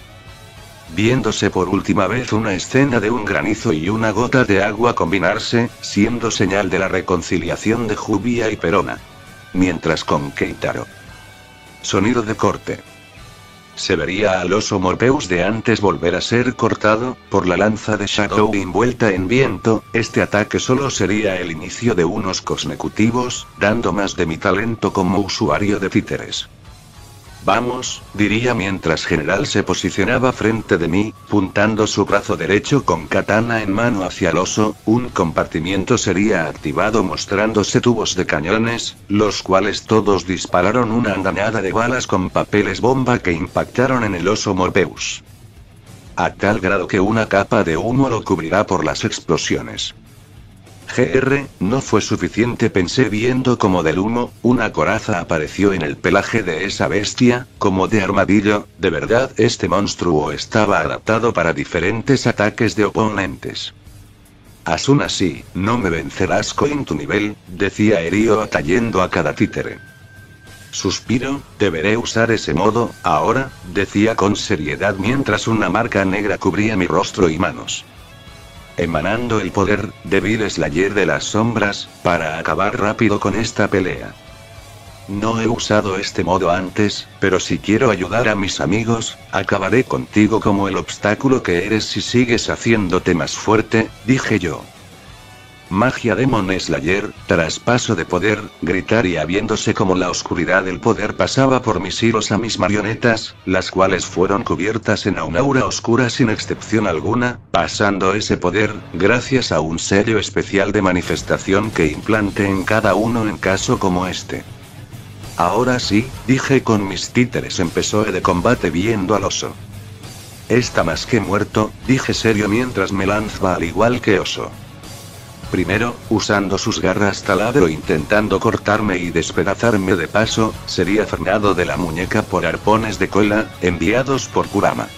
Viéndose por última vez una escena de un granizo y una gota de agua combinarse, siendo señal de la reconciliación de Jubia y Perona. Mientras con Keitaro. Sonido de corte. Se vería al oso Morpheus de antes volver a ser cortado por la lanza de Shadow envuelta en viento. Este ataque solo sería el inicio de unos consecutivos, dando más de mi talento como usuario de títeres. Vamos, diría mientras General se posicionaba frente de mí, puntando su brazo derecho con katana en mano hacia el oso. Un compartimiento sería activado mostrándose tubos de cañones, los cuales todos dispararon una andanada de balas con papeles bomba que impactaron en el oso Morpheus. A tal grado que una capa de humo lo cubrirá por las explosiones. Gr, no fue suficiente, pensé viendo como del humo, una coraza apareció en el pelaje de esa bestia, como de armadillo. De verdad este monstruo estaba adaptado para diferentes ataques de oponentes. Aún así, no me vencerás con tu nivel, decía Erio atrayendo a cada títere. Suspiro, deberé usar ese modo, ahora, decía con seriedad mientras una marca negra cubría mi rostro y manos. Emanando el poder, Devil Slayer de las sombras, para acabar rápido con esta pelea. No he usado este modo antes, pero si quiero ayudar a mis amigos, acabaré contigo como el obstáculo que eres si sigues haciéndote más fuerte, dije yo. Magia Demon Slayer, traspaso de poder, gritar y habiéndose como la oscuridad del poder pasaba por mis hilos a mis marionetas, las cuales fueron cubiertas en una aura oscura sin excepción alguna, pasando ese poder, gracias a un sello especial de manifestación que implanté en cada uno en caso como este. Ahora sí, dije con mis títeres empezó el de combate viendo al oso. Está más que muerto, dije serio mientras me lanzaba al igual que oso. Primero, usando sus garras taladro intentando cortarme y despedazarme de paso, sería frenado de la muñeca por arpones de cola, enviados por Kurama.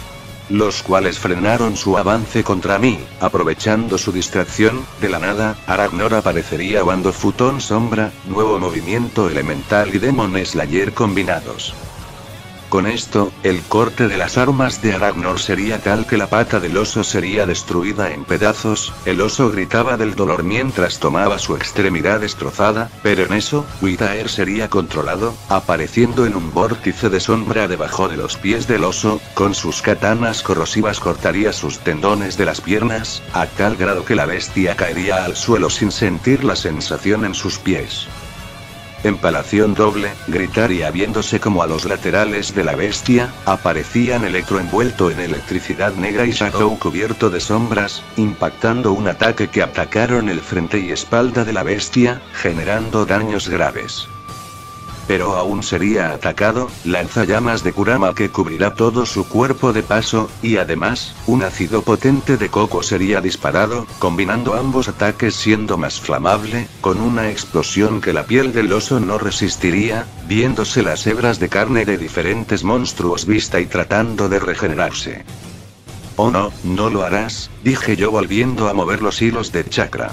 Los cuales frenaron su avance contra mí, aprovechando su distracción, de la nada, Aragorn aparecería cuando Futon Sombra, nuevo movimiento elemental y Demon Slayer combinados. Con esto, el corte de las armas de Aragorn sería tal que la pata del oso sería destruida en pedazos, el oso gritaba del dolor mientras tomaba su extremidad destrozada, pero en eso, Witaer sería controlado, apareciendo en un vórtice de sombra debajo de los pies del oso, con sus katanas corrosivas cortaría sus tendones de las piernas, a tal grado que la bestia caería al suelo sin sentir la sensación en sus pies. Empalación doble, gritar y habiéndose como a los laterales de la bestia, aparecían Electro envuelto en electricidad negra y Shadow cubierto de sombras, impactando un ataque que atacaron el frente y espalda de la bestia, generando daños graves. Pero aún sería atacado, lanzallamas de Kurama que cubrirá todo su cuerpo de paso, y además, un ácido potente de coco sería disparado, combinando ambos ataques siendo más flamable, con una explosión que la piel del oso no resistiría, viéndose las hebras de carne de diferentes monstruos vista y tratando de regenerarse. Oh no, no lo harás, dije yo volviendo a mover los hilos de chakra.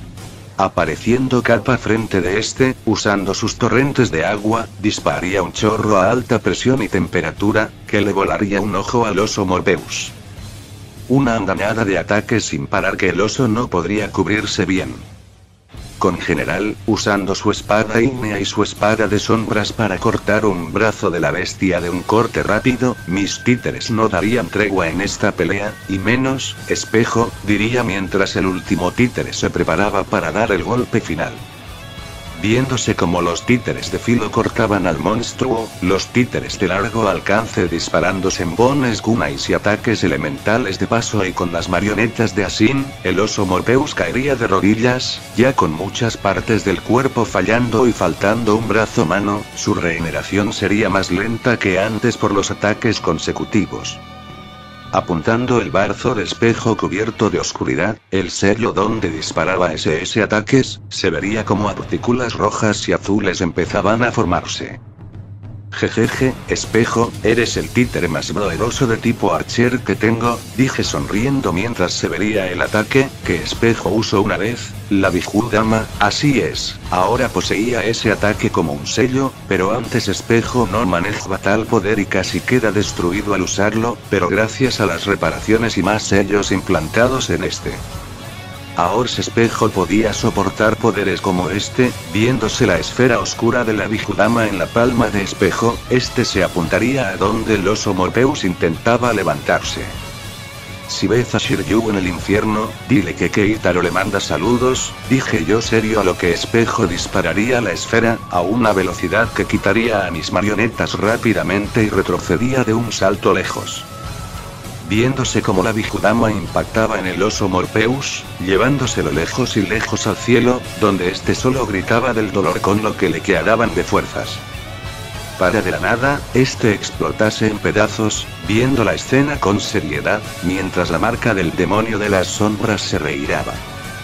Apareciendo capa frente de este, usando sus torrentes de agua, dispararía un chorro a alta presión y temperatura, que le volaría un ojo al oso Morpheus. Una andanada de ataques sin parar que el oso no podría cubrirse bien. Con general, usando su espada ígnea y su espada de sombras para cortar un brazo de la bestia de un corte rápido, mis títeres no darían tregua en esta pelea, y menos, espejo, diría mientras el último títere se preparaba para dar el golpe final. Viéndose como los títeres de filo cortaban al monstruo, los títeres de largo alcance disparándose en bones kunais y ataques elementales de paso y con las marionetas de Asin, el oso Morpheus caería de rodillas, ya con muchas partes del cuerpo fallando y faltando un brazo mano, su regeneración sería más lenta que antes por los ataques consecutivos. Apuntando el barzo de espejo cubierto de oscuridad, el sello donde disparaba ese ese ataques, se vería como partículas rojas y azules empezaban a formarse. Jejeje, espejo, eres el títere más poderoso de tipo Archer que tengo, dije sonriendo mientras se vería el ataque, que espejo usó una vez, la Bijudama, así es, ahora poseía ese ataque como un sello, pero antes espejo no manejaba tal poder y casi queda destruido al usarlo, pero gracias a las reparaciones y más sellos implantados en este. Ahora espejo podía soportar poderes como este, viéndose la esfera oscura de la Bijudama en la palma de espejo, este se apuntaría a donde el oso Morpheus intentaba levantarse. Si ves a Shiryu en el infierno, dile que Keitaro le manda saludos, dije yo serio a lo que espejo dispararía la esfera, a una velocidad que quitaría a mis marionetas rápidamente y retrocedía de un salto lejos. Viéndose como la Bijudama impactaba en el oso Morpheus, llevándoselo lejos y lejos al cielo, donde este solo gritaba del dolor con lo que le quedaban de fuerzas. Para de la nada, este explotase en pedazos, viendo la escena con seriedad, mientras la marca del demonio de las sombras se reiraba.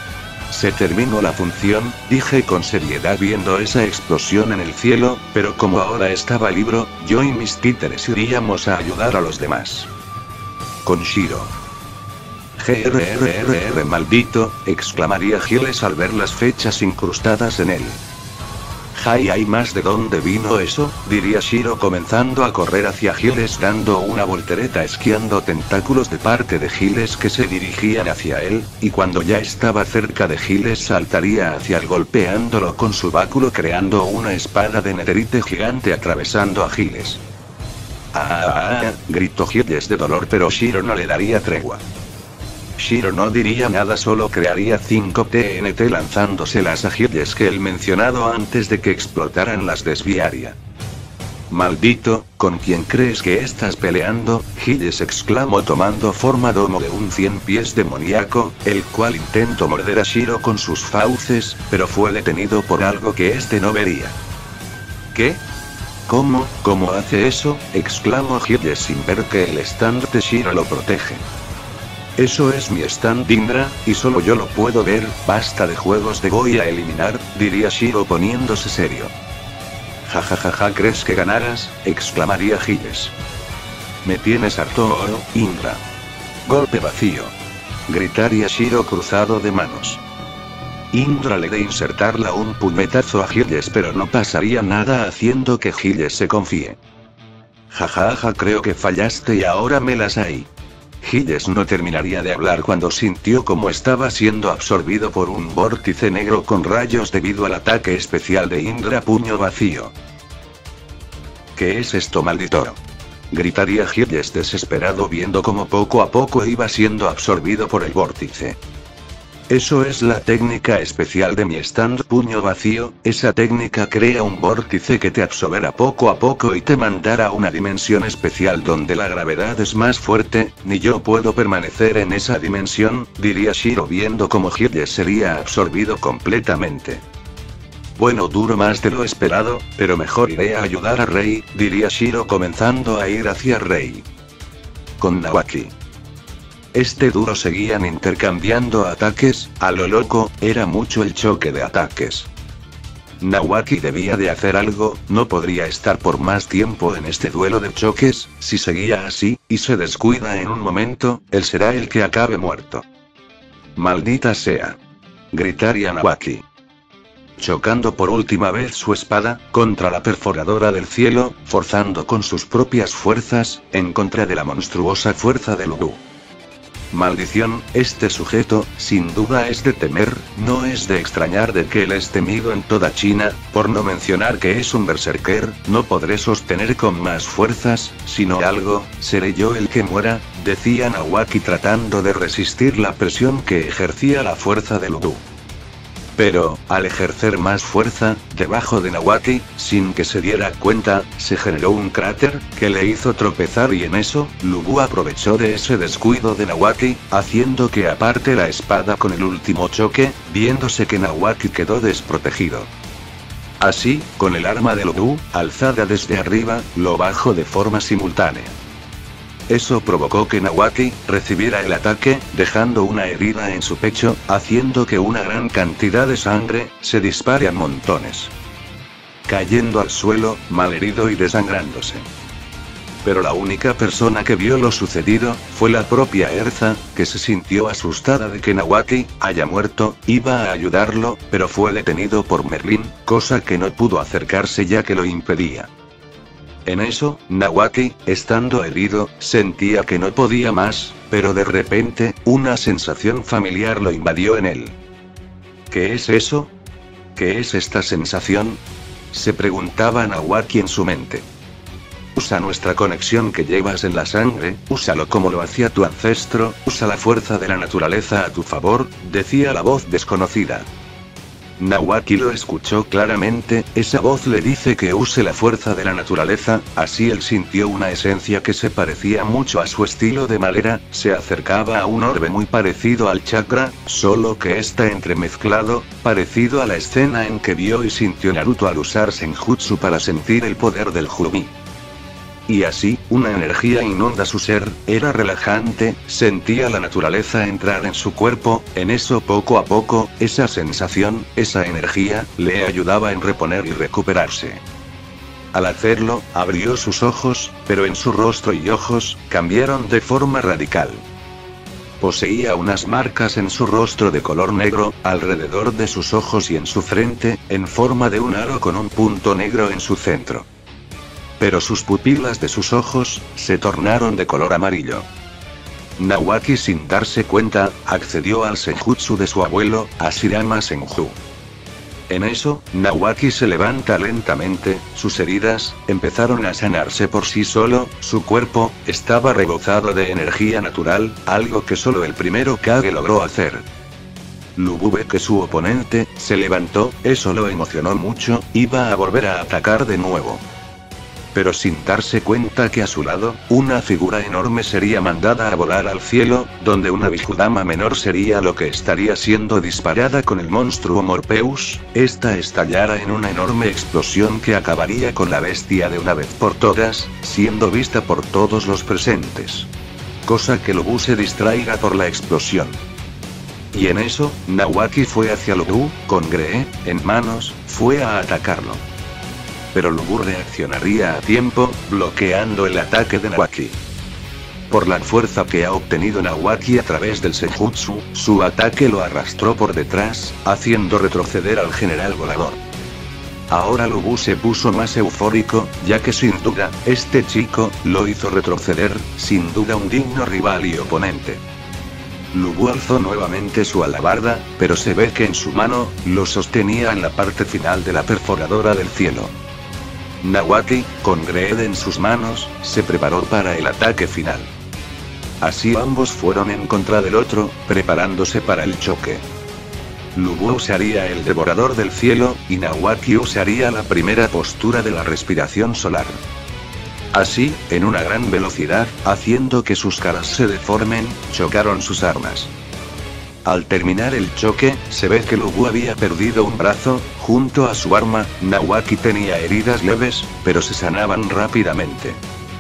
Se terminó la función, dije con seriedad viendo esa explosión en el cielo, pero como ahora estaba libro, yo y mis títeres iríamos a ayudar a los demás. Con Shiro. grrrrr maldito, exclamaría Giles al ver las fechas incrustadas en él. Jai, hay más. ¿De dónde vino eso?, diría Shiro comenzando a correr hacia Giles dando una voltereta esquiando tentáculos de parte de Giles que se dirigían hacia él, y cuando ya estaba cerca de Giles saltaría hacia él golpeándolo con su báculo creando una espada de netherite gigante atravesando a Giles. ¡Ah! ah gritó Giles de dolor, pero Shiro no le daría tregua. Shiro no diría nada, solo crearía cinco T N T lanzándoselas a Giles que el mencionado antes de que explotaran las desviaría. Maldito, ¿con quién crees que estás peleando?, Giles exclamó tomando forma domo de un cien pies demoníaco, el cual intentó morder a Shiro con sus fauces, pero fue detenido por algo que este no vería. ¿Qué? ¿Cómo, cómo hace eso?, exclamó Giles sin ver que el stand de Shiro lo protege. Eso es mi stand Indra, y solo yo lo puedo ver, basta de juegos, te voy a eliminar, diría Shiro poniéndose serio. Jajajaja, ¿crees que ganarás?, exclamaría Giles. Me tienes harto oro, Indra. Golpe vacío. Gritaría Shiro cruzado de manos. Indra le de insertarla un puñetazo a Giles, pero no pasaría nada haciendo que Giles se confíe. Jajaja, creo que fallaste y ahora me las hay. Giles no terminaría de hablar cuando sintió como estaba siendo absorbido por un vórtice negro con rayos debido al ataque especial de Indra puño vacío. ¿Qué es esto, maldito?, gritaría Giles desesperado viendo cómo poco a poco iba siendo absorbido por el vórtice. Eso es la técnica especial de mi stand puño vacío, esa técnica crea un vórtice que te absorberá poco a poco y te mandará a una dimensión especial donde la gravedad es más fuerte, ni yo puedo permanecer en esa dimensión, diría Shiro viendo cómo Giles sería absorbido completamente. Bueno, duro más de lo esperado, pero mejor iré a ayudar a Rei, diría Shiro comenzando a ir hacia Rei. Con Nawaki. Este duro seguían intercambiando ataques, a lo loco, era mucho el choque de ataques. Nawaki debía de hacer algo, no podría estar por más tiempo en este duelo de choques, si seguía así, y se descuida en un momento, él será el que acabe muerto. Maldita sea. Gritaría Nawaki. Chocando por última vez su espada, contra la perforadora del cielo, forzando con sus propias fuerzas, en contra de la monstruosa fuerza de Lubu. Maldición, este sujeto, sin duda es de temer, no es de extrañar de que él es temido en toda China, por no mencionar que es un berserker, no podré sostener con más fuerzas, sino algo, seré yo el que muera, decía Nawaki tratando de resistir la presión que ejercía la fuerza de Lubu. Pero, al ejercer más fuerza, debajo de Nawaki, sin que se diera cuenta, se generó un cráter, que le hizo tropezar y en eso, Lubu aprovechó de ese descuido de Nawaki, haciendo que aparte la espada con el último choque, viéndose que Nawaki quedó desprotegido. Así, con el arma de Lubu, alzada desde arriba, lo bajó de forma simultánea. Eso provocó que Nawaki recibiera el ataque, dejando una herida en su pecho, haciendo que una gran cantidad de sangre se dispare a montones. Cayendo al suelo, malherido y desangrándose. Pero la única persona que vio lo sucedido, fue la propia Erza, que se sintió asustada de que Nawaki haya muerto, iba a ayudarlo, pero fue detenido por Merlin, cosa que no pudo acercarse ya que lo impedía. En eso, Nawaki, estando herido, sentía que no podía más, pero de repente, una sensación familiar lo invadió en él. ¿Qué es eso? ¿Qué es esta sensación?, se preguntaba Nawaki en su mente. Usa nuestra conexión que llevas en la sangre, úsalo como lo hacía tu ancestro, usa la fuerza de la naturaleza a tu favor, decía la voz desconocida. Nawaki lo escuchó claramente, esa voz le dice que use la fuerza de la naturaleza, así él sintió una esencia que se parecía mucho a su estilo de madera, se acercaba a un orbe muy parecido al chakra, solo que está entremezclado, parecido a la escena en que vio y sintió Naruto al usar Senjutsu para sentir el poder del Humi. Y así, una energía inunda su ser, era relajante, sentía la naturaleza entrar en su cuerpo, en eso poco a poco, esa sensación, esa energía, le ayudaba en reponer y recuperarse. Al hacerlo, abrió sus ojos, pero en su rostro y ojos, cambiaron de forma radical. Poseía unas marcas en su rostro de color negro, alrededor de sus ojos y en su frente, en forma de un aro con un punto negro en su centro. Pero sus pupilas de sus ojos, se tornaron de color amarillo. Nawaki, sin darse cuenta, accedió al senjutsu de su abuelo, Ashirama Senju. En eso, Nawaki se levanta lentamente, sus heridas empezaron a sanarse por sí solo, su cuerpo estaba rebosado de energía natural, algo que solo el primero Kage logró hacer. Lubu ve que su oponente se levantó, eso lo emocionó mucho, iba a volver a atacar de nuevo. Pero sin darse cuenta que a su lado, una figura enorme sería mandada a volar al cielo, donde una Bijudama menor sería lo que estaría siendo disparada con el monstruo Morpheus, esta estallara en una enorme explosión que acabaría con la bestia de una vez por todas, siendo vista por todos los presentes. Cosa que Lubu se distraiga por la explosión. Y en eso, Nawaki fue hacia Lubu, con Gree en manos, fue a atacarlo. Pero Lubu reaccionaría a tiempo, bloqueando el ataque de Nawaki. Por la fuerza que ha obtenido Nawaki a través del senjutsu, su ataque lo arrastró por detrás, haciendo retroceder al general volador. Ahora Lubu se puso más eufórico, ya que sin duda, este chico, lo hizo retroceder, sin duda un digno rival y oponente. Lubu alzó nuevamente su alabarda, pero se ve que en su mano, lo sostenía en la parte final de la perforadora del cielo. Nawaki, con Greed en sus manos, se preparó para el ataque final. Así ambos fueron en contra del otro, preparándose para el choque. Lubu usaría el devorador del cielo, y Nawaki usaría la primera postura de la respiración solar. Así, en una gran velocidad, haciendo que sus caras se deformen, chocaron sus armas. Al terminar el choque, se ve que Lubu había perdido un brazo, junto a su arma, Nawaki tenía heridas leves, pero se sanaban rápidamente.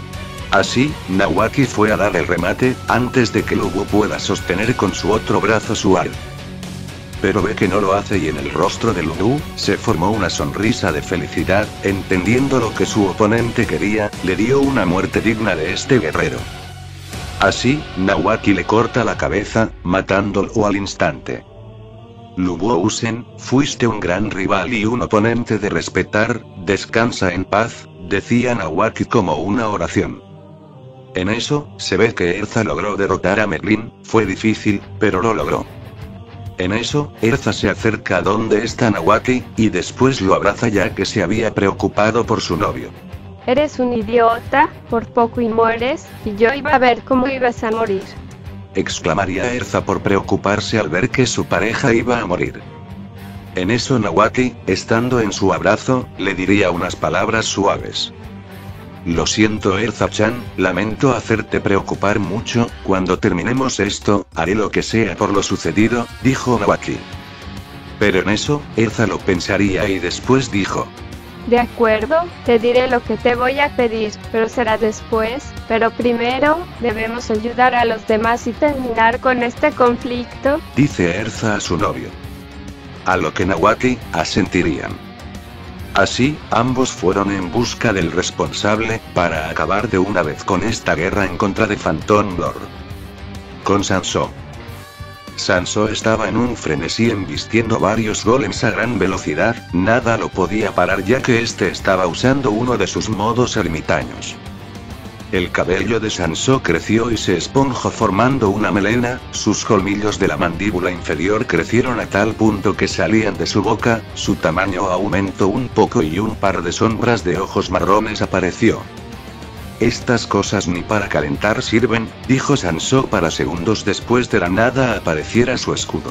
Así, Nawaki fue a dar el remate, antes de que Lubu pueda sostener con su otro brazo su ar. Pero ve que no lo hace y en el rostro de Lubu, se formó una sonrisa de felicidad, entendiendo lo que su oponente quería, le dio una muerte digna de este guerrero. Así, Nawaki le corta la cabeza, matándolo al instante. Lubu Usen, fuiste un gran rival y un oponente de respetar, descansa en paz, decía Nawaki como una oración. En eso, se ve que Erza logró derrotar a Merlin, fue difícil, pero lo logró. En eso, Erza se acerca a donde está Nawaki, y después lo abraza ya que se había preocupado por su novio. Eres un idiota, por poco y mueres, y yo iba a ver cómo ibas a morir. Exclamaría Erza por preocuparse al ver que su pareja iba a morir. En eso Nawaki, estando en su abrazo, le diría unas palabras suaves. Lo siento Erza-chan, lamento hacerte preocupar mucho, cuando terminemos esto, haré lo que sea por lo sucedido, dijo Nawaki. Pero en eso, Erza lo pensaría y después dijo. De acuerdo, te diré lo que te voy a pedir, pero será después, pero primero, debemos ayudar a los demás y terminar con este conflicto, dice Erza a su novio. A lo que Nawaki, asentirían. Así, ambos fueron en busca del responsable, para acabar de una vez con esta guerra en contra de Phantom Lord. Con Sansó. Sansó estaba en un frenesí embistiendo varios golems a gran velocidad, nada lo podía parar ya que este estaba usando uno de sus modos ermitaños. El cabello de Sansó creció y se esponjó formando una melena, sus colmillos de la mandíbula inferior crecieron a tal punto que salían de su boca, su tamaño aumentó un poco y un par de sombras de ojos marrones apareció. Estas cosas ni para calentar sirven, dijo Sansó para segundos después de la nada apareciera su escudo.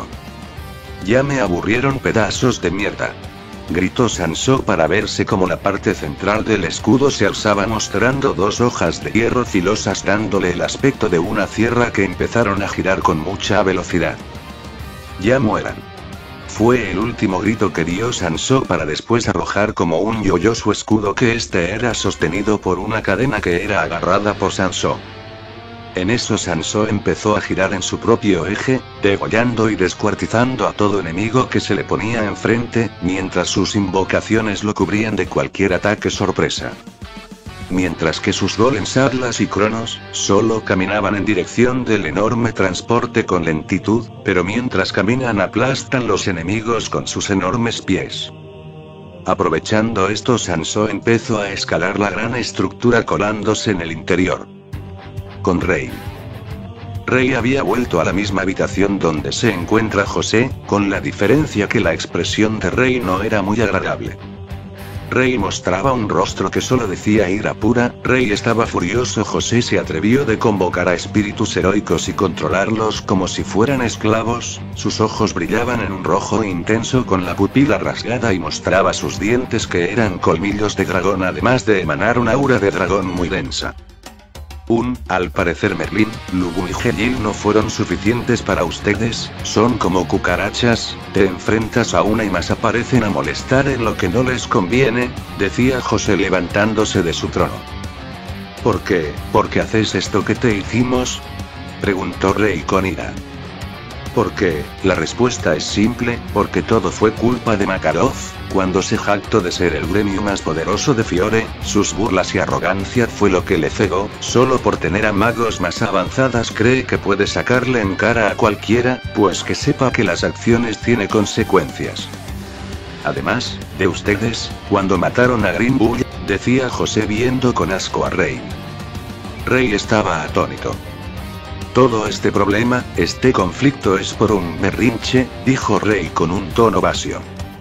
Ya me aburrieron pedazos de mierda. Gritó Sansó para verse como la parte central del escudo se alzaba mostrando dos hojas de hierro filosas dándole el aspecto de una sierra que empezaron a girar con mucha velocidad. Ya mueran. Fue el último grito que dio Sansó para después arrojar como un yo-yo su escudo que este era sostenido por una cadena que era agarrada por Sansó. En eso Sansó empezó a girar en su propio eje, degollando y descuartizando a todo enemigo que se le ponía enfrente, mientras sus invocaciones lo cubrían de cualquier ataque sorpresa. mientras que sus golems Atlas y Cronos, solo caminaban en dirección del enorme transporte con lentitud, pero mientras caminan aplastan los enemigos con sus enormes pies. Aprovechando esto, Sansó empezó a escalar la gran estructura colándose en el interior. Con Rey. Rey había vuelto a la misma habitación donde se encuentra José, con la diferencia que la expresión de Rey no era muy agradable. Rey mostraba un rostro que solo decía ira pura. Rey estaba furioso. José se atrevió de convocar a espíritus heroicos y controlarlos como si fueran esclavos. Sus ojos brillaban en un rojo intenso con la pupila rasgada y mostraba sus dientes que eran colmillos de dragón, además de emanar un aura de dragón muy densa. Un, al parecer Merlín, Lubu y Helil no fueron suficientes para ustedes, son como cucarachas, te enfrentas a una y más aparecen a molestar en lo que no les conviene, decía José levantándose de su trono. ¿Por qué? ¿Por qué haces esto que te hicimos?, preguntó Rey con ira. ¿Por qué? La respuesta es simple, porque todo fue culpa de Makarov. Cuando se jactó de ser el gremio más poderoso de Fiore, sus burlas y arrogancia fue lo que le cegó. Solo por tener a magos más avanzadas cree que puede sacarle en cara a cualquiera, pues que sepa que las acciones tienen consecuencias. Además, de ustedes, cuando mataron a Green Bull, decía José viendo con asco a Rey. Rey estaba atónito. Todo este problema, este conflicto es por un berrinche, dijo Rey con un tono vacío.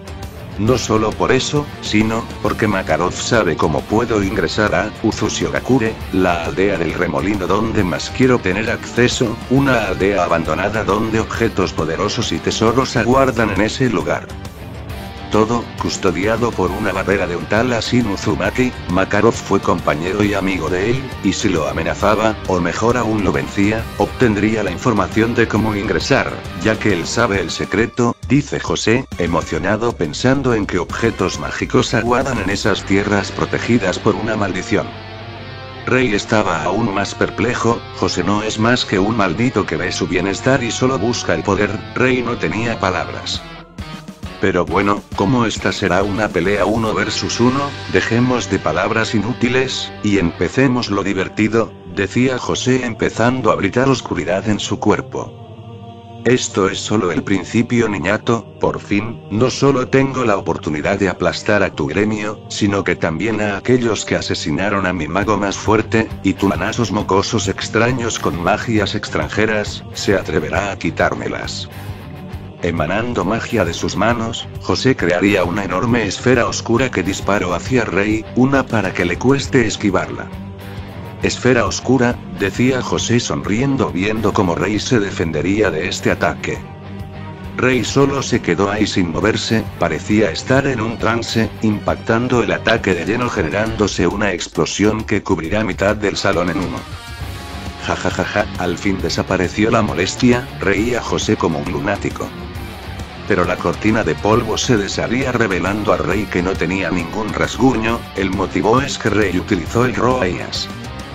No solo por eso, sino, porque Makarov sabe cómo puedo ingresar a Uzushigakure, la aldea del remolino donde más quiero tener acceso, una aldea abandonada donde objetos poderosos y tesoros aguardan en ese lugar. Todo, custodiado por una barrera de un tal Asin Uzumaki. Makarov fue compañero y amigo de él, y si lo amenazaba, o mejor aún lo vencía, obtendría la información de cómo ingresar, ya que él sabe el secreto, dice José, emocionado pensando en que objetos mágicos aguardan en esas tierras protegidas por una maldición. Rey estaba aún más perplejo. José no es más que un maldito que ve su bienestar y solo busca el poder. Rey no tenía palabras. Pero bueno, como esta será una pelea uno versus uno, dejemos de palabras inútiles, y empecemos lo divertido, decía José empezando a brillar oscuridad en su cuerpo. Esto es solo el principio, niñato, por fin, no solo tengo la oportunidad de aplastar a tu gremio, sino que también a aquellos que asesinaron a mi mago más fuerte, y tu manasos mocosos extraños con magias extranjeras, se atreverá a quitármelas. Emanando magia de sus manos, José crearía una enorme esfera oscura que disparó hacia Rey, una para que le cueste esquivarla. Esfera oscura, decía José sonriendo viendo cómo Rey se defendería de este ataque. Rey solo se quedó ahí sin moverse, parecía estar en un trance, impactando el ataque de lleno generándose una explosión que cubrirá mitad del salón en humo. Jajajaja, al fin desapareció la molestia, reía José como un lunático. Pero la cortina de polvo se desharía revelando a Rey que no tenía ningún rasguño. El motivo es que Rey utilizó el Roaias.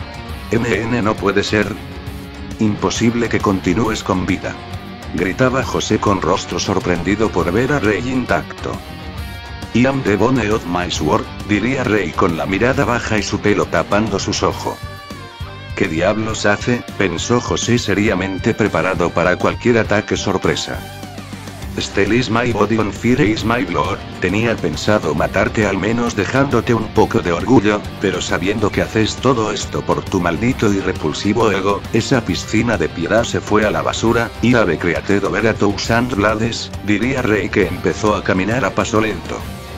M N no puede ser. Imposible que continúes con vida. Gritaba José con rostro sorprendido por ver a Rey intacto. I am the bone of my sword, diría Rey con la mirada baja y su pelo tapando sus ojos. ¿Qué diablos hace?, pensó José seriamente preparado para cualquier ataque sorpresa. Steel is my body on fire is my blood. Tenía pensado matarte al menos dejándote un poco de orgullo, pero sabiendo que haces todo esto por tu maldito y repulsivo ego, esa piscina de piedad se fue a la basura. Y ave created over a thousand blades, diría Rey que empezó a caminar a paso lento.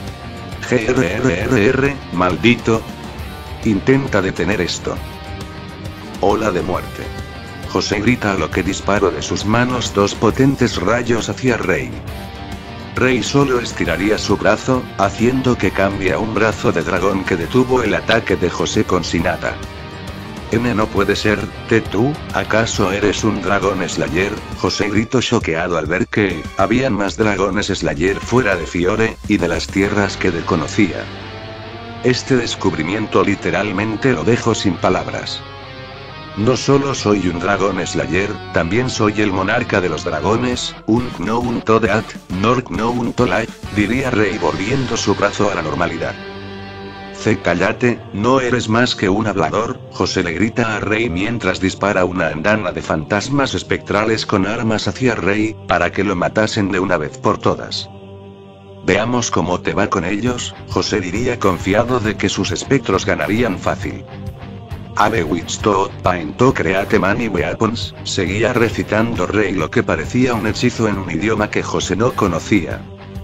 Grrrr, maldito. Intenta detener esto. Ola de muerte. José grita a lo que disparó de sus manos dos potentes rayos hacia Rey. Rey solo estiraría su brazo, haciendo que cambie a un brazo de dragón que detuvo el ataque de José con Sinata. N no puede ser, ¿te tú? ¿Acaso eres un dragón Slayer? José gritó choqueado al ver que habían más dragones Slayer fuera de Fiore, y de las tierras que desconocía. Este descubrimiento literalmente lo dejó sin palabras. No solo soy un dragón Slayer, también soy el monarca de los dragones, un Known to Death, nor Known to Life, diría Rey volviendo su brazo a la normalidad. C, cállate, no eres más que un hablador, José le grita a Rey mientras dispara una andana de fantasmas espectrales con armas hacia Rey, para que lo matasen de una vez por todas. Veamos cómo te va con ellos, José diría confiado de que sus espectros ganarían fácil. Have which to paint to create many weapons, seguía recitando Rey lo que parecía un hechizo en un idioma que José no conocía.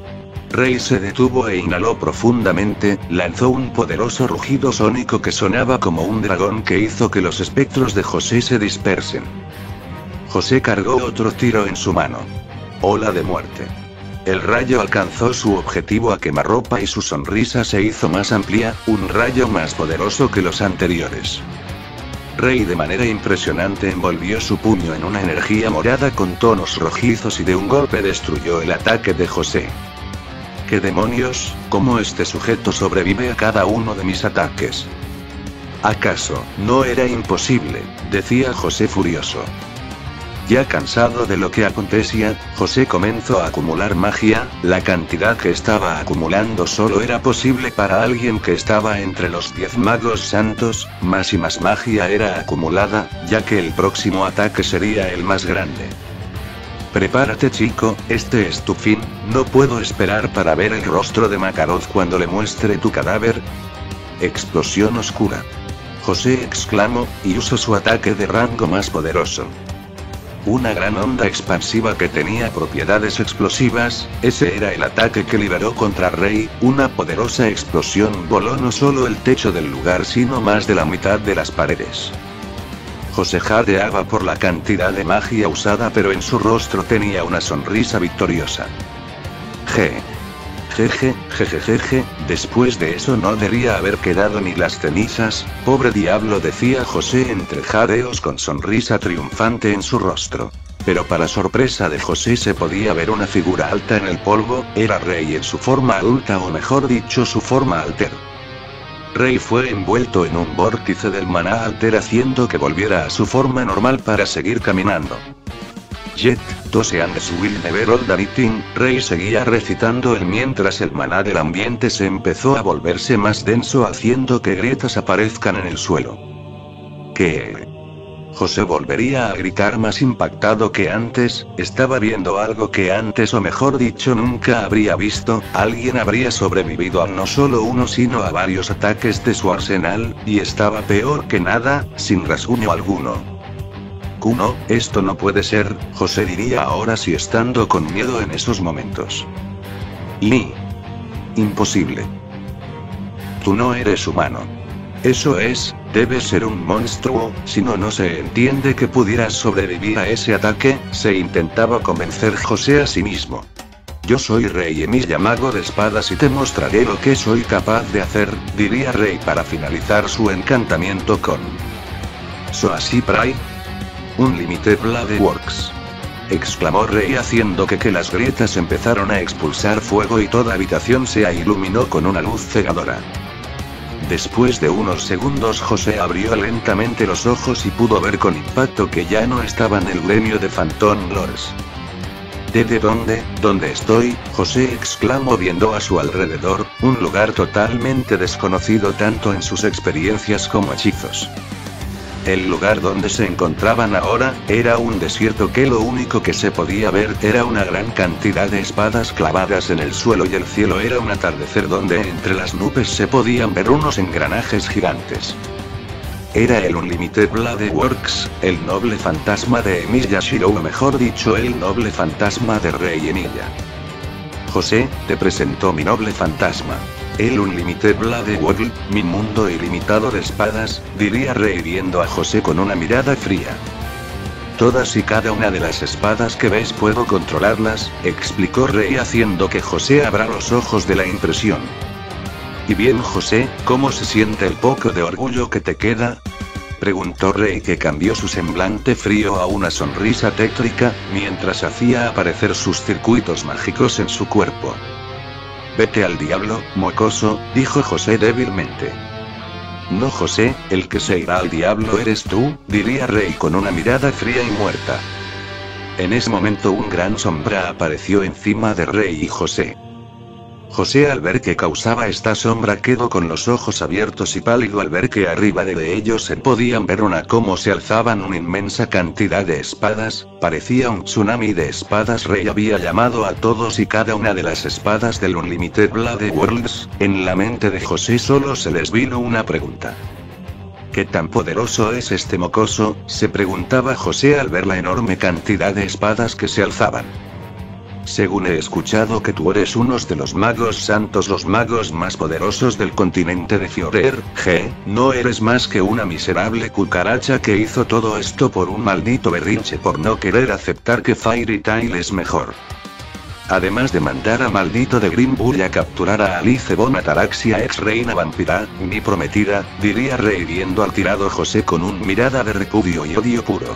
Rey se detuvo e inhaló profundamente, lanzó un poderoso rugido sónico que sonaba como un dragón que hizo que los espectros de José se dispersen. José cargó otro tiro en su mano. Ola de muerte. El rayo alcanzó su objetivo a quemarropa y su sonrisa se hizo más amplia, un rayo más poderoso que los anteriores. Rey de manera impresionante envolvió su puño en una energía morada con tonos rojizos y de un golpe destruyó el ataque de José. ¿Qué demonios? ¿Cómo este sujeto sobrevive a cada uno de mis ataques? ¿Acaso no era imposible?, decía José furioso. Ya cansado de lo que acontecía, José comenzó a acumular magia, la cantidad que estaba acumulando solo era posible para alguien que estaba entre los diez magos santos, más y más magia era acumulada, ya que el próximo ataque sería el más grande. Prepárate chico, este es tu fin, no puedo esperar para ver el rostro de Makarov cuando le muestre tu cadáver. Explosión oscura. José exclamó, y usó su ataque de rango más poderoso. Una gran onda expansiva que tenía propiedades explosivas, ese era el ataque que liberó contra Rey, una poderosa explosión voló no solo el techo del lugar sino más de la mitad de las paredes. José jadeaba por la cantidad de magia usada pero en su rostro tenía una sonrisa victoriosa. Je. Jeje, jejejeje, después de eso no debería haber quedado ni las cenizas, pobre diablo decía José entre jadeos con sonrisa triunfante en su rostro. Pero para sorpresa de José se podía ver una figura alta en el polvo, era Rey en su forma adulta o mejor dicho su forma alter. Rey fue envuelto en un vórtice del maná alter haciendo que volviera a su forma normal para seguir caminando. Jet, Tose and will never all the meeting, Rey seguía recitando el mientras el maná del ambiente se empezó a volverse más denso haciendo que grietas aparezcan en el suelo. ¿Qué? José volvería a gritar más impactado que antes, estaba viendo algo que antes o mejor dicho nunca habría visto, alguien habría sobrevivido a no solo uno sino a varios ataques de su arsenal, y estaba peor que nada, sin rasguño alguno. Kuno, esto no puede ser, José diría ahora sí estando con miedo en esos momentos. Y... imposible. Tú no eres humano. Eso es, debes ser un monstruo, si no no se entiende que pudieras sobrevivir a ese ataque, se intentaba convencer José a sí mismo. Yo soy Rey Emilia mago de espadas y te mostraré lo que soy capaz de hacer, diría Rey para finalizar su encantamiento con... So así Pride. Unlimited Blade Works. Exclamó Rey haciendo que, que las grietas empezaron a expulsar fuego y toda habitación se iluminó con una luz cegadora. Después de unos segundos José abrió lentamente los ojos y pudo ver con impacto que ya no estaba en el gremio de Phantom Lords. ¿Desde dónde, dónde estoy? José exclamó viendo a su alrededor, un lugar totalmente desconocido tanto en sus experiencias como hechizos. El lugar donde se encontraban ahora, era un desierto que lo único que se podía ver era una gran cantidad de espadas clavadas en el suelo y el cielo era un atardecer donde entre las nubes se podían ver unos engranajes gigantes. Era el Unlimited Blade Works, el noble fantasma de Emilia Shirou o mejor dicho el noble fantasma de Rey Emilia. José, te presentó mi noble fantasma. El Unlimited Blade World, mi mundo ilimitado de espadas, diría Rey viendo a José con una mirada fría. Todas y cada una de las espadas que ves puedo controlarlas, explicó Rey haciendo que José abra los ojos de la impresión. ¿Y bien José, cómo se siente el poco de orgullo que te queda? Preguntó Rey que cambió su semblante frío a una sonrisa tétrica, mientras hacía aparecer sus circuitos mágicos en su cuerpo. Vete al diablo, mocoso, dijo José débilmente. No José, el que se irá al diablo eres tú, diría Rey con una mirada fría y muerta. En ese momento un gran sombra apareció encima de Rey y José. José, al ver que causaba esta sombra, quedó con los ojos abiertos y pálido al ver que arriba de ellos se podían ver una cómo se alzaban una inmensa cantidad de espadas, parecía un tsunami de espadas. Rey había llamado a todos y cada una de las espadas del Unlimited Blade Worlds. En la mente de José solo se les vino una pregunta. ¿Qué tan poderoso es este mocoso?, se preguntaba José al ver la enorme cantidad de espadas que se alzaban. Según he escuchado que tú eres uno de los magos santos, los magos más poderosos del continente de Fiorer, G, no eres más que una miserable cucaracha que hizo todo esto por un maldito berrinche por no querer aceptar que Fairy Tail es mejor. Además de mandar a maldito de Green Bull a capturar a Alice Von Ataraxia, ex reina vampira, mi prometida, diría Rey viendo al tirado José con una mirada de repudio y odio puro.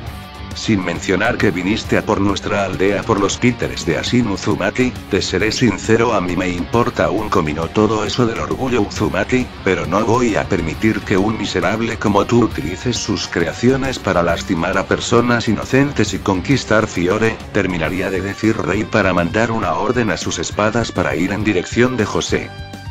Sin mencionar que viniste a por nuestra aldea por los títeres de Asin Uzumaki, te seré sincero, a mí me importa un comino todo eso del orgullo Uzumaki, pero no voy a permitir que un miserable como tú utilices sus creaciones para lastimar a personas inocentes y conquistar Fiore, terminaría de decir Rey para mandar una orden a sus espadas para ir en dirección de José.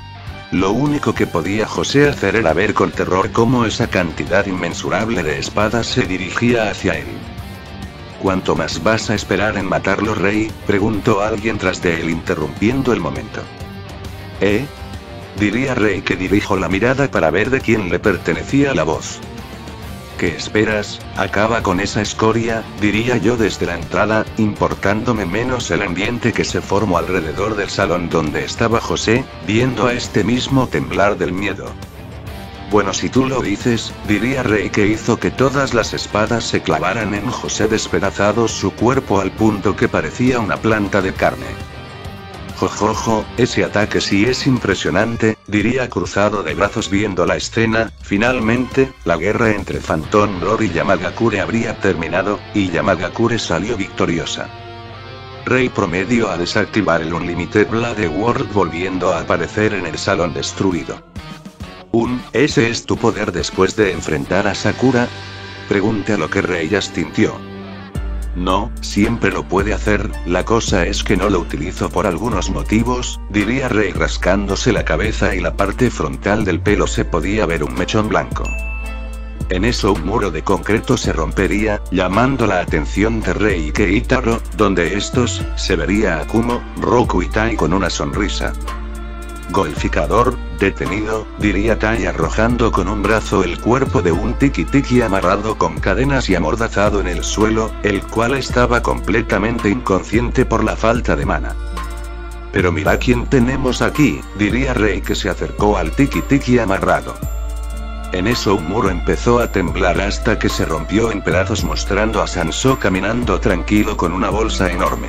Lo único que podía José hacer era ver con terror cómo esa cantidad inmensurable de espadas se dirigía hacia él. ¿Cuánto más vas a esperar en matarlo, Rey?, preguntó alguien tras de él interrumpiendo el momento. ¿Eh? Diría Rey que dirijo la mirada para ver de quién le pertenecía la voz. ¿Qué esperas? Acaba con esa escoria, diría yo desde la entrada, importándome menos el ambiente que se formó alrededor del salón donde estaba José, viendo a este mismo temblar del miedo. Bueno, si tú lo dices, diría Rey que hizo que todas las espadas se clavaran en José, despedazados su cuerpo al punto que parecía una planta de carne. Jojojo, ese ataque sí es impresionante, diría cruzado de brazos viendo la escena. Finalmente, la guerra entre Phantom Lord y Yamagakure habría terminado, y Yamagakure salió victoriosa. Rey promedio a desactivar el Unlimited Blade World volviendo a aparecer en el salón destruido. Un, ¿ese es tu poder después de enfrentar a Sakura? Pregunté a lo que Rey astintió. No, siempre lo puede hacer, la cosa es que no lo utilizo por algunos motivos, diría Rey rascándose la cabeza y la parte frontal del pelo se podía ver un mechón blanco. En eso un muro de concreto se rompería, llamando la atención de Rey y Keitaro, donde estos, se vería a Akumo, Roku y Tai con una sonrisa. Golficador, detenido, diría Tai arrojando con un brazo el cuerpo de un tiki tiki amarrado con cadenas y amordazado en el suelo, el cual estaba completamente inconsciente por la falta de mana. Pero mira quién tenemos aquí, diría Rey que se acercó al tiki tiki amarrado. En eso un muro empezó a temblar hasta que se rompió en pedazos mostrando a Sansó caminando tranquilo con una bolsa enorme.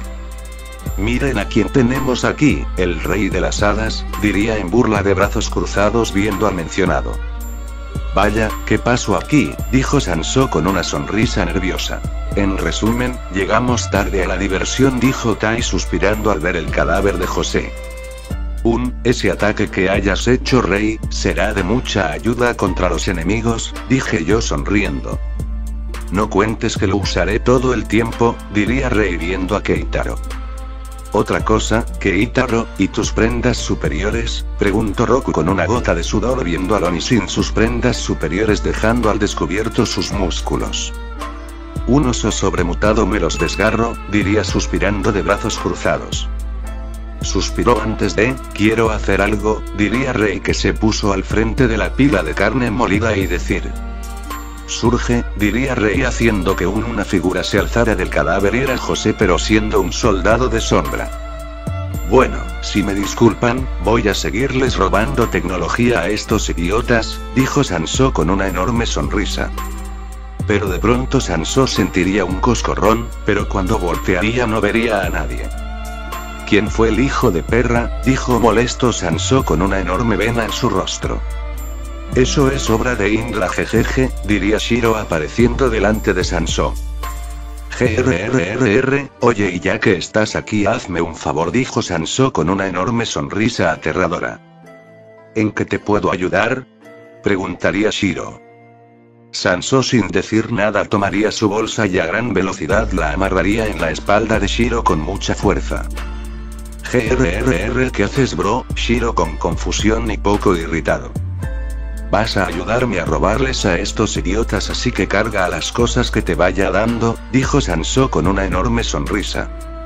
Miren a quién tenemos aquí, el rey de las hadas, diría en burla de brazos cruzados viendo al mencionado. Vaya, ¿qué pasó aquí?, dijo Sansó con una sonrisa nerviosa. En resumen, llegamos tarde a la diversión, dijo Tai suspirando al ver el cadáver de José. Un, ese ataque que hayas hecho, Rey, será de mucha ayuda contra los enemigos, dije yo sonriendo. No cuentes que lo usaré todo el tiempo, diría Rey viendo a Keitaro. Otra cosa, Keitaro, ¿y tus prendas superiores?, preguntó Roku con una gota de sudor viendo a Loni sin sus prendas superiores dejando al descubierto sus músculos. Un oso sobremutado me los desgarro, diría suspirando de brazos cruzados. Suspiró antes de, quiero hacer algo, diría Rey que se puso al frente de la pila de carne molida y decir. Surge, diría Rey haciendo que un, una figura se alzara del cadáver y era José pero siendo un soldado de sombra. Bueno, si me disculpan, voy a seguirles robando tecnología a estos idiotas, dijo Sansó con una enorme sonrisa. Pero de pronto Sansó sentiría un coscorrón, pero cuando voltearía no vería a nadie. ¿Quién fue el hijo de perra?, dijo molesto Sansó con una enorme vena en su rostro. Eso es obra de Indra, jejeje, diría Shiro apareciendo delante de Sansó. Grrrr, oye, y ya que estás aquí hazme un favor, dijo Sansó con una enorme sonrisa aterradora. ¿En qué te puedo ayudar?, preguntaría Shiro. Sansó sin decir nada tomaría su bolsa y a gran velocidad la amarraría en la espalda de Shiro con mucha fuerza. Grrr, ¿qué haces, bro? Shiro con confusión y poco irritado. Vas a ayudarme a robarles a estos idiotas, así que carga a las cosas que te vaya dando, dijo Sansó con una enorme sonrisa.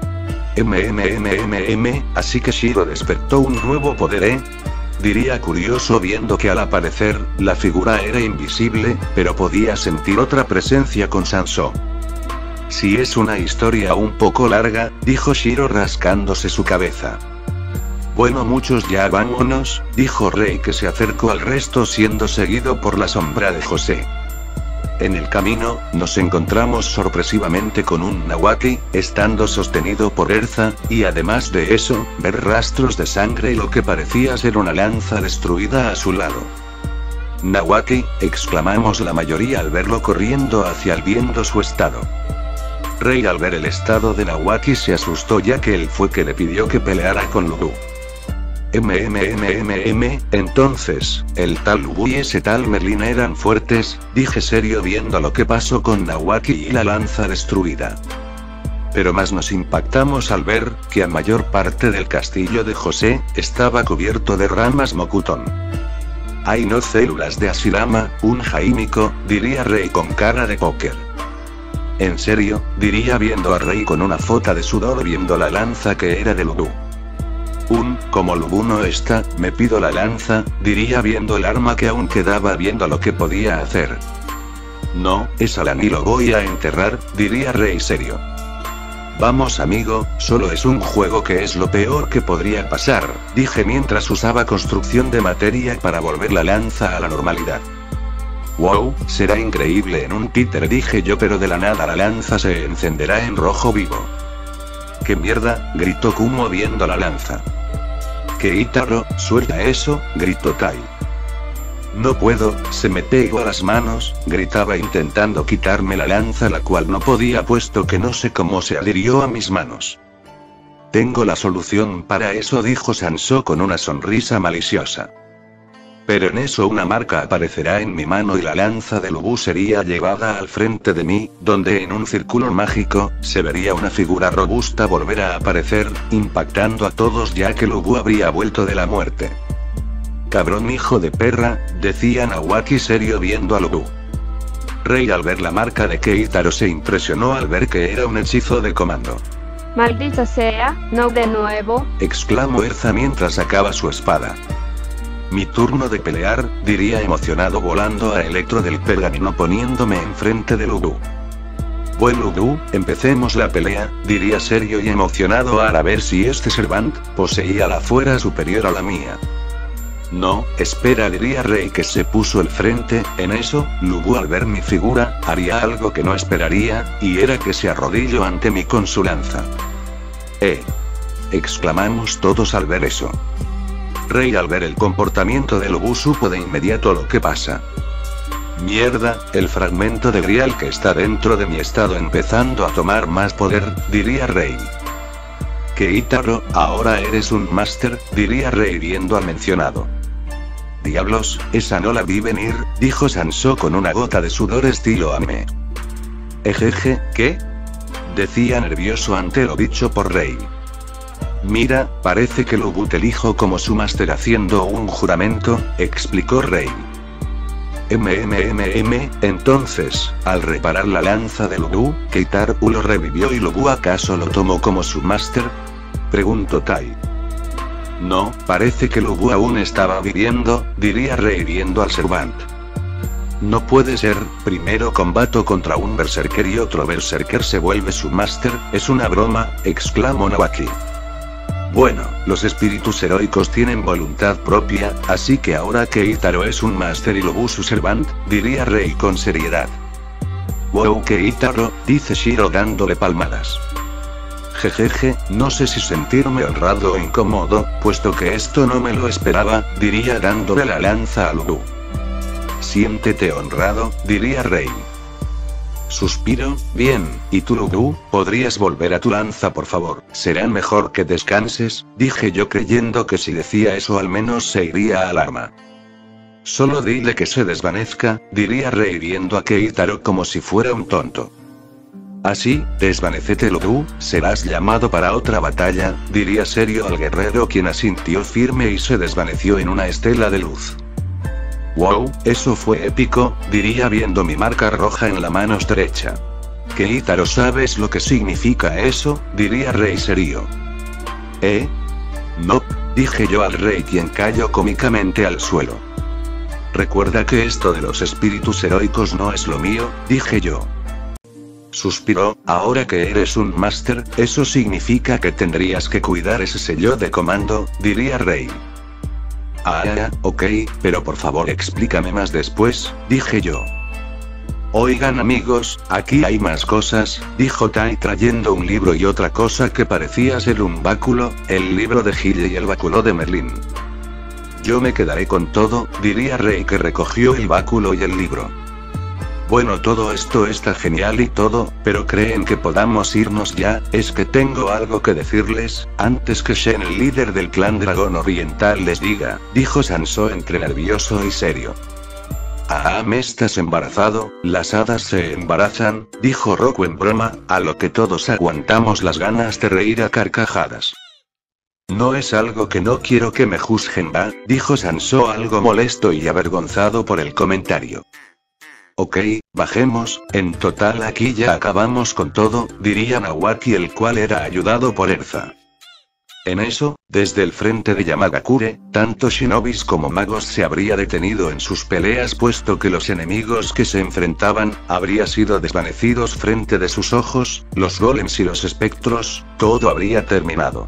MMMMM, así que Shiro despertó un nuevo poder, ¿eh? Diría curioso viendo que al aparecer, la figura era invisible, pero podía sentir otra presencia con Sansó. Si es una historia un poco larga, dijo Shiro rascándose su cabeza. Bueno, muchos ya vámonos, dijo Rei, que se acercó al resto siendo seguido por la sombra de José. En el camino, nos encontramos sorpresivamente con un Nawaki, estando sostenido por Erza, y además de eso, ver rastros de sangre y lo que parecía ser una lanza destruida a su lado. Nawaki, exclamamos la mayoría al verlo corriendo hacia él viendo su estado. Rei al ver el estado de Nawaki se asustó, ya que él fue que le pidió que peleara con Lubu. MMMMM, entonces, el tal Lubu y ese tal Merlin eran fuertes, dije serio viendo lo que pasó con Nawaki y la lanza destruida. Pero más nos impactamos al ver, que a mayor parte del castillo de José, estaba cubierto de ramas Mokuton. Hay no células de Ashirama, un Jaimiko, diría Rei con cara de póker. En serio, diría viendo a Rei con una fota de sudor viendo la lanza que era de Lubu. Un, como Lubu no está, me pido la lanza, diría viendo el arma que aún quedaba viendo lo que podía hacer. No, esa la ni lo voy a enterrar, diría Rei serio. Vamos amigo, solo es un juego que es lo peor que podría pasar, dije mientras usaba construcción de materia para volver la lanza a la normalidad. Wow, será increíble en un títere, dije yo, pero de la nada la lanza se encenderá en rojo vivo. ¿Qué mierda?, gritó Kumo viendo la lanza. Keitaro, suelta eso, gritó Tai. No puedo, se me pegó a las manos, gritaba intentando quitarme la lanza, la cual no podía puesto que no sé cómo se adhirió a mis manos. Tengo la solución para eso, dijo Sansó con una sonrisa maliciosa. Pero en eso una marca aparecerá en mi mano y la lanza de Lubu sería llevada al frente de mí, donde en un círculo mágico, se vería una figura robusta volver a aparecer, impactando a todos ya que Lubu habría vuelto de la muerte. Cabrón hijo de perra, decía Nawaki serio viendo a Lubu. Rei al ver la marca de Keitaro se impresionó al ver que era un hechizo de comando. Maldita sea, no de nuevo, exclamó Erza mientras sacaba su espada. Mi turno de pelear, diría emocionado volando a Electro del pergamino poniéndome enfrente de Lubu. Bueno Lubu, empecemos la pelea, diría serio y emocionado al ver si este Servant poseía la fuerza superior a la mía. No, espera, diría Rei que se puso el frente, en eso, Lubu al ver mi figura, haría algo que no esperaría, y era que se arrodilló ante mí con su lanza. ¡Eh! Exclamamos todos al ver eso. Rei al ver el comportamiento de Lubu supo de inmediato lo que pasa. Mierda, el fragmento de Grial que está dentro de mi estado empezando a tomar más poder, diría Rei. Keitaro, ahora eres un máster, diría Rei viendo al mencionado. Diablos, esa no la vi venir, dijo Sansó con una gota de sudor estilo Ame. Ejeje, ¿qué? Decía nervioso ante lo dicho por Rei. Mira, parece que Lubu te elijo como su máster haciendo un juramento, explicó Rei. MMMM, entonces, al reparar la lanza de Lubu, Keitaro lo revivió y Lubu ¿acaso lo tomó como su máster? Preguntó Tai. No, parece que Lubu aún estaba viviendo, diría Rei viendo al Servant. No puede ser, primero combato contra un berserker y otro berserker se vuelve su máster, es una broma, exclamó Nawaki. Bueno, los espíritus heroicos tienen voluntad propia, así que ahora Keitaro es un máster y Lubu su Servant, diría Rei con seriedad. Wow Keitaro, dice Shiro dándole palmadas. Jejeje, no sé si sentirme honrado o incómodo, puesto que esto no me lo esperaba, diría dándole la lanza a Lubu. Siéntete honrado, diría Rei. Suspiro, bien, ¿y tú Lubu? ¿Podrías volver a tu lanza por favor? Será mejor que descanses, dije yo creyendo que si decía eso al menos se iría al arma. Solo dile que se desvanezca, diría Rei viendo a Keitaro como si fuera un tonto. Así, desvanécetelo tú, serás llamado para otra batalla, diría serio al guerrero, quien asintió firme y se desvaneció en una estela de luz. Wow, eso fue épico, diría viendo mi marca roja en la mano estrecha. Keitaro, ¿sabes lo que significa eso? Diría Rei serio. ¿Eh? No, dije yo al rey, quien cayó cómicamente al suelo. Recuerda que esto de los espíritus heroicos no es lo mío, dije yo. Suspiró, ahora que eres un máster, eso significa que tendrías que cuidar ese sello de comando, diría Rei. Ah, ok, pero por favor explícame más después, dije yo. Oigan amigos, aquí hay más cosas, dijo Tai trayendo un libro y otra cosa que parecía ser un báculo, el libro de Gille y el báculo de Merlín. Yo me quedaré con todo, diría Rei, que recogió el báculo y el libro. Bueno, todo esto está genial y todo, pero ¿creen que podamos irnos ya? Es que tengo algo que decirles, antes que Shen, el líder del clan dragón oriental, les diga, dijo Sansó entre nervioso y serio. Ah, ¿me estás embarazado? Las hadas se embarazan, dijo Roku en broma, a lo que todos aguantamos las ganas de reír a carcajadas. No es algo que no quiero que me juzguen, va, dijo Sansó algo molesto y avergonzado por el comentario. Ok, bajemos, en total aquí ya acabamos con todo, diría Nawaki, el cual era ayudado por Erza. En eso, desde el frente de Yamagakure, tanto shinobis como magos se habría detenido en sus peleas, puesto que los enemigos que se enfrentaban, habría sido desvanecidos frente de sus ojos, los golems y los espectros, todo habría terminado.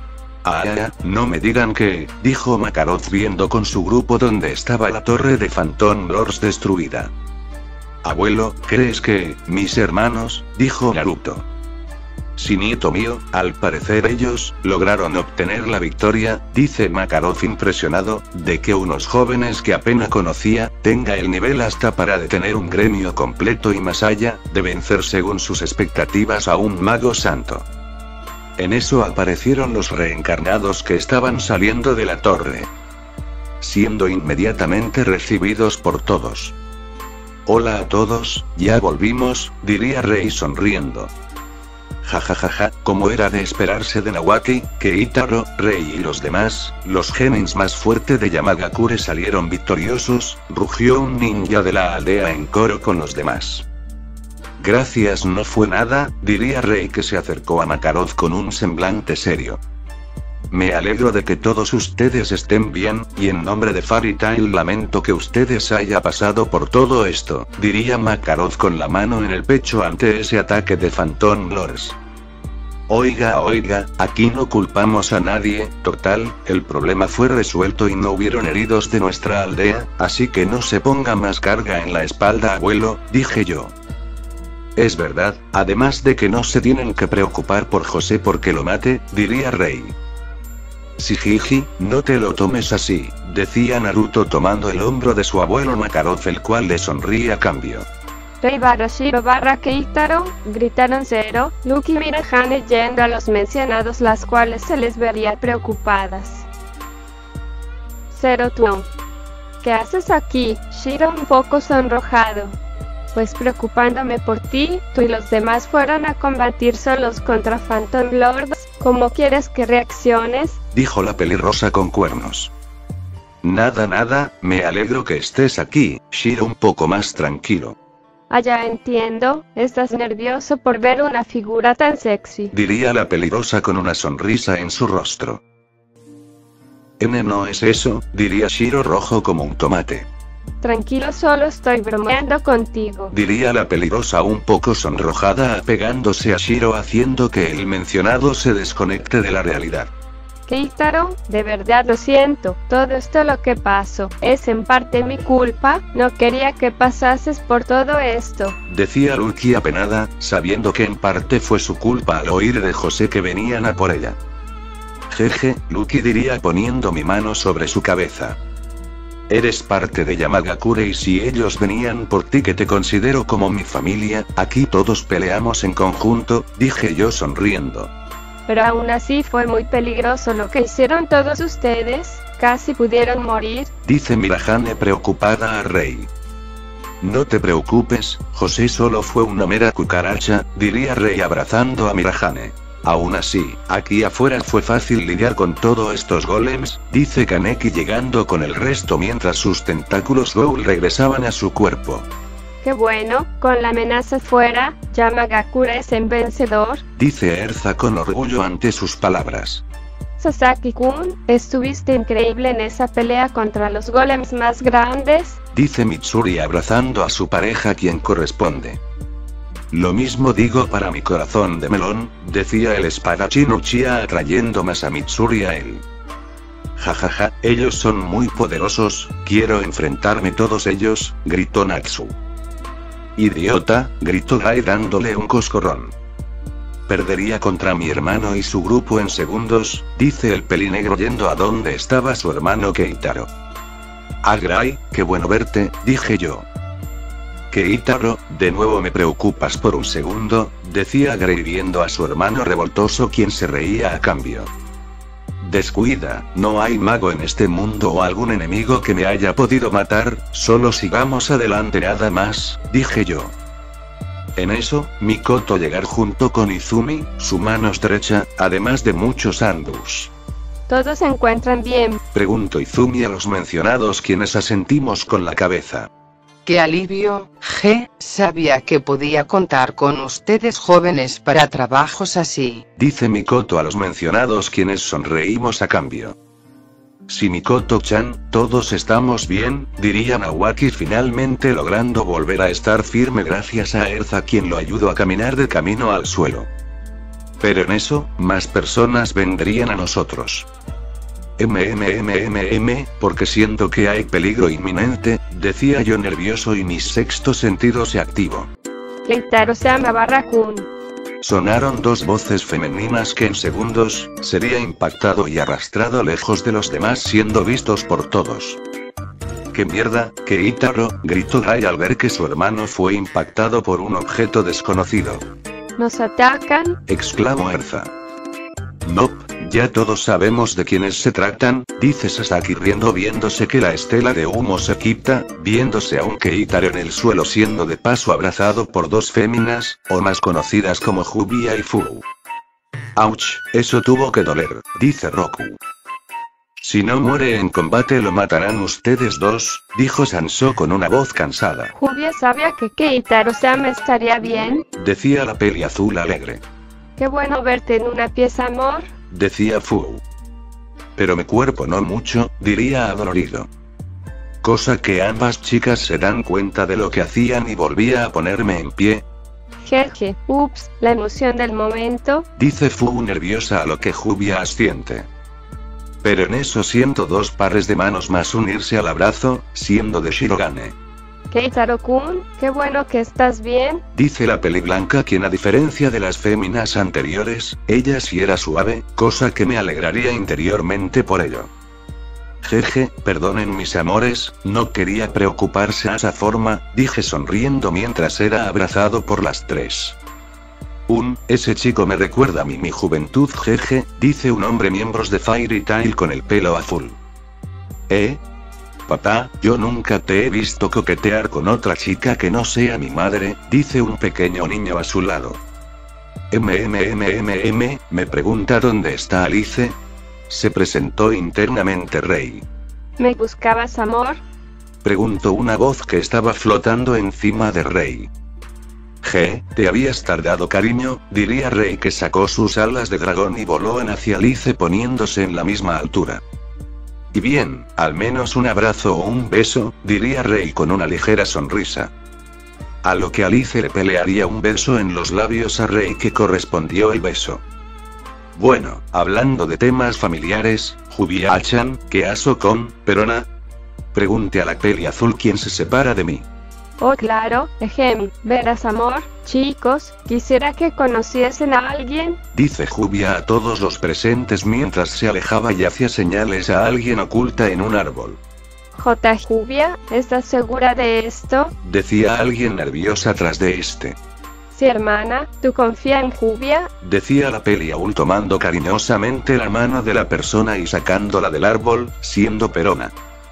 Ah, no me digan que, dijo Makarov viendo con su grupo donde estaba la torre de Phantom Lords destruida. Abuelo, ¿crees que, mis hermanos? Dijo Naruto. Sí, nieto mío, al parecer ellos, lograron obtener la victoria, dice Makarov impresionado, de que unos jóvenes que apenas conocía, tenga el nivel hasta para detener un gremio completo y más allá, de vencer según sus expectativas a un mago santo. En eso aparecieron los reencarnados que estaban saliendo de la torre, siendo inmediatamente recibidos por todos. Hola a todos, ya volvimos, diría Rei sonriendo. Jajajaja, como era de esperarse de Nawaki, Keitaro, Rei y los demás, los genins más fuertes de Yamagakure salieron victoriosos, rugió un ninja de la aldea en coro con los demás. Gracias, no fue nada, diría Rei, que se acercó a Makarov con un semblante serio. Me alegro de que todos ustedes estén bien, y en nombre de Fairy Tail lamento que ustedes haya pasado por todo esto, diría Makarov con la mano en el pecho ante ese ataque de Phantom Lords. Oiga, oiga, aquí no culpamos a nadie, total, el problema fue resuelto y no hubieron heridos de nuestra aldea, así que no se ponga más carga en la espalda, abuelo, dije yo. Es verdad, además de que no se tienen que preocupar por José porque lo mate, diría Rei. Jiji, no te lo tomes así, decía Naruto tomando el hombro de su abuelo Makarov, el cual le sonríe a cambio. Rei barra Shiro barra Keitaro, gritaron Zero, Luke y Mirahane yendo a los mencionados, las cuales se les vería preocupadas. Zero tú. ¿Qué haces aquí? Shiro un poco sonrojado. Pues preocupándome por ti, tú y los demás fueron a combatir solos contra Phantom Lords, ¿cómo quieres que reacciones? Dijo la pelirrosa con cuernos. Nada nada, me alegro que estés aquí, Shiro un poco más tranquilo. Ah, ya entiendo, estás nervioso por ver una figura tan sexy, diría la pelirrosa con una sonrisa en su rostro. N no es eso, diría Shiro rojo como un tomate. Tranquilo, solo estoy bromeando contigo, diría la pelirrosa un poco sonrojada apegándose a Shiro haciendo que el mencionado se desconecte de la realidad. Keitaro, de verdad lo siento, todo esto lo que pasó, es en parte mi culpa, no quería que pasases por todo esto, decía Lucky apenada, sabiendo que en parte fue su culpa al oír de José que venían a por ella. Jeje, Lucky diría poniendo mi mano sobre su cabeza. Eres parte de Yamagakure y si ellos venían por ti, que te considero como mi familia, aquí todos peleamos en conjunto, dije yo sonriendo. Pero aún así fue muy peligroso lo que hicieron todos ustedes, casi pudieron morir, dice Mirahane preocupada a Rei. No te preocupes, José solo fue una mera cucaracha, diría Rei abrazando a Mirahane. Aún así, aquí afuera fue fácil lidiar con todos estos golems, dice Kaneki llegando con el resto mientras sus tentáculos Ghoul regresaban a su cuerpo. Qué bueno, con la amenaza fuera, Yamagakure es el vencedor, dice Erza con orgullo ante sus palabras. Sasaki-kun, estuviste increíble en esa pelea contra los golems más grandes, dice Mitsuri abrazando a su pareja quien corresponde. Lo mismo digo para mi corazón de melón, decía el espadachín Uchiha atrayendo más a Mitsuri a él. Jajaja, ellos son muy poderosos, quiero enfrentarme todos ellos, gritó Natsu. Idiota, gritó Gai dándole un coscorrón. Perdería contra mi hermano y su grupo en segundos, dice el pelinegro yendo a donde estaba su hermano Keitaro. Ah Gai, qué bueno verte, dije yo. Keitaro, de nuevo me preocupas por un segundo, decía Gai viendo a su hermano revoltoso quien se reía a cambio. Descuida, no hay mago en este mundo o algún enemigo que me haya podido matar, solo sigamos adelante nada más, dije yo. En eso, Mikoto llegar junto con Izumi, su mano estrecha, además de muchos Andus. ¿Todos se encuentran bien? Preguntó Izumi a los mencionados quienes asentimos con la cabeza. ¡Qué alivio! G, sabía que podía contar con ustedes jóvenes para trabajos así, dice Mikoto a los mencionados quienes sonreímos a cambio. Si Mikoto-chan, todos estamos bien, diría Nawaki finalmente logrando volver a estar firme gracias a Erza quien lo ayudó a caminar de camino al suelo. Pero en eso, más personas vendrían a nosotros. MMMMM, porque siento que hay peligro inminente, decía yo nervioso y mi sexto sentido se activó. Keitaro-sama Barra-kun. Sonaron dos voces femeninas que en segundos, sería impactado y arrastrado lejos de los demás siendo vistos por todos. ¡Qué mierda, Keitaro!, gritó Gai al ver que su hermano fue impactado por un objeto desconocido. ¿Nos atacan?, exclamó Erza. Nope, ya todos sabemos de quiénes se tratan, dice Sasaki riendo viéndose que la estela de humo se quita, viéndose a un Keitaro en el suelo siendo de paso abrazado por dos féminas, o más conocidas como Jubia y Fu. Ouch, eso tuvo que doler, dice Roku. Si no muere en combate lo matarán ustedes dos, dijo Sanso con una voz cansada. Jubia sabía que Keitaro-sama estaría bien, decía la peli azul alegre. Qué bueno verte en una pieza, amor, decía Fu. Pero mi cuerpo no mucho, diría adolorido. Cosa que ambas chicas se dan cuenta de lo que hacían y volvía a ponerme en pie. Jeje, ups, la emoción del momento, dice Fu nerviosa a lo que Jubia asiente. Pero en eso siento dos pares de manos más unirse al abrazo, siendo de Shirogane. Keitaro-kun, qué bueno que estás bien, dice la peli blanca quien a diferencia de las féminas anteriores, ella sí era suave, cosa que me alegraría interiormente por ello. Jeje, perdonen mis amores, no quería preocuparse a esa forma, dije sonriendo mientras era abrazado por las tres. Un, ese chico me recuerda a mí mi juventud jeje, dice un hombre miembros de Fairy Tail con el pelo azul. ¿Eh? Papá, yo nunca te he visto coquetear con otra chica que no sea mi madre, dice un pequeño niño a su lado. MMMMM, me pregunta dónde está Alice. Se presentó internamente Rei. ¿Me buscabas, amor?, preguntó una voz que estaba flotando encima de Rei. G, te habías tardado cariño, diría Rei que sacó sus alas de dragón y voló en hacia Alice poniéndose en la misma altura. Y bien, al menos un abrazo o un beso, diría Rei con una ligera sonrisa. A lo que Alice le pelearía un beso en los labios a Rei que correspondió el beso. Bueno, hablando de temas familiares, Jubia-chan, ¿qué aso con Perona? Pregunte a la peli azul quien se separa de mí. Oh claro, ejem, verás amor, chicos, quisiera que conociesen a alguien, dice Jubia a todos los presentes mientras se alejaba y hacía señales a alguien oculta en un árbol. J. Jubia, ¿estás segura de esto?, decía alguien nerviosa tras de este. Sí hermana, ¿tú confía en Jubia?, decía la peli aún tomando cariñosamente la mano de la persona y sacándola del árbol, siendo Perona.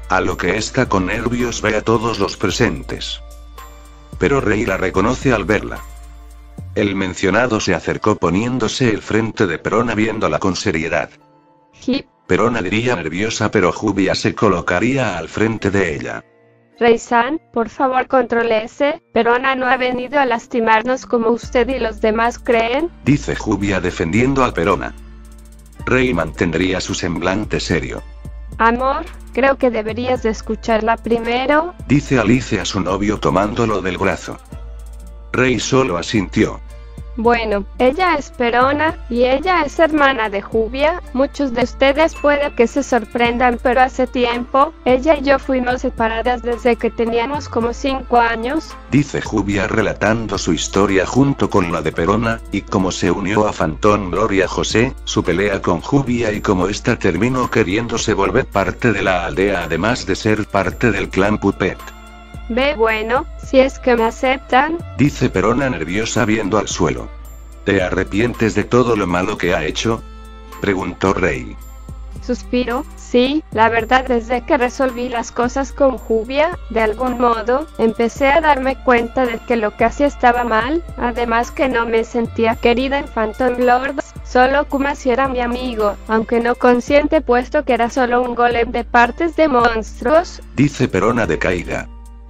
A lo que esta con nervios ve a todos los presentes. Pero Rei la reconoce al verla. El mencionado se acercó poniéndose el frente de Perona viéndola con seriedad. Hip. Perona diría nerviosa, pero Jubia se colocaría al frente de ella. Rei-san, por favor contrólese, Perona no ha venido a lastimarnos como usted y los demás creen, dice Jubia defendiendo a Perona. Rei mantendría su semblante serio. Amor, creo que deberías de escucharla primero, dice Alice a su novio tomándolo del brazo. Rei solo asintió. Bueno, ella es Perona, y ella es hermana de Jubia. Muchos de ustedes puede que se sorprendan, pero hace tiempo, ella y yo fuimos separadas desde que teníamos como cinco años, dice Jubia relatando su historia junto con la de Perona, y cómo se unió a Phantom Gloria José, su pelea con Jubia y cómo ésta terminó queriéndose volver parte de la aldea además de ser parte del clan Puppet. Ve bueno, si es que me aceptan, dice Perona nerviosa viendo al suelo. ¿Te arrepientes de todo lo malo que ha hecho? Preguntó Rei. Suspiro, sí, la verdad desde que resolví las cosas con Jubia, de algún modo, empecé a darme cuenta de que lo que hacía estaba mal, además que no me sentía querida en Phantom Lords, solo Kumasi era mi amigo, aunque no consciente puesto que era solo un golem de partes de monstruos, dice Perona decaída.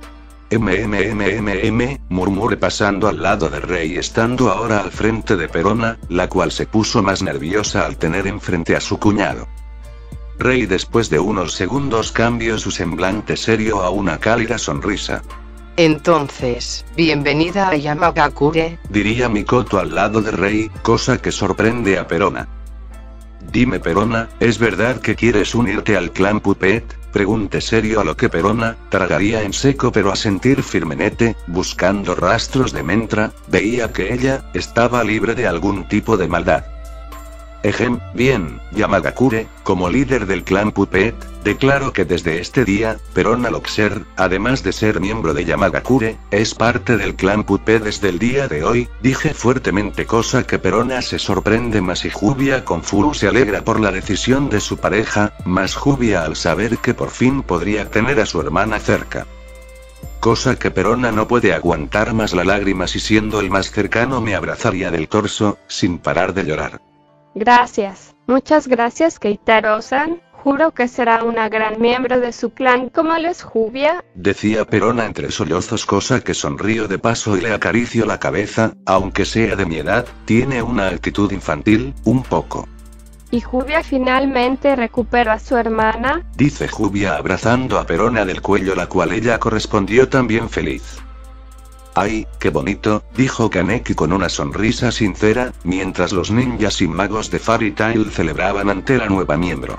MMMMM, murmuré pasando al lado de Rei estando ahora al frente de Perona, la cual se puso más nerviosa al tener enfrente a su cuñado. Rei después de unos segundos cambió su semblante serio a una cálida sonrisa. Entonces, bienvenida a Yamagakure, diría Mikoto al lado de Rei, cosa que sorprende a Perona. Dime Perona, ¿es verdad que quieres unirte al clan Puppet? Pregunté serio a lo que Perona, tragaría en seco pero a sentir firmenete, buscando rastros de Mentra, veía que ella, estaba libre de algún tipo de maldad. Ejem, bien, Yamagakure, como líder del clan Puppet, declaro que desde este día, Perona Loxer, además de ser miembro de Yamagakure, es parte del clan Puppet desde el día de hoy, dije fuertemente cosa que Perona se sorprende más y Jubia con Furu se alegra por la decisión de su pareja, más Jubia al saber que por fin podría tener a su hermana cerca. Cosa que Perona no puede aguantar más las lágrimas y siendo el más cercano me abrazaría del torso, sin parar de llorar. Gracias, muchas gracias Keitaro-san, juro que será una gran miembro de su clan como lo es Jubia, decía Perona entre sollozos cosa que sonrío de paso y le acaricio la cabeza, aunque sea de mi edad, tiene una actitud infantil, un poco. Y Jubia finalmente recuperó a su hermana, dice Jubia abrazando a Perona del cuello la cual ella correspondió también feliz. ¡Ay, qué bonito!, dijo Kaneki con una sonrisa sincera, mientras los ninjas y magos de Fairy Tail celebraban ante la nueva miembro.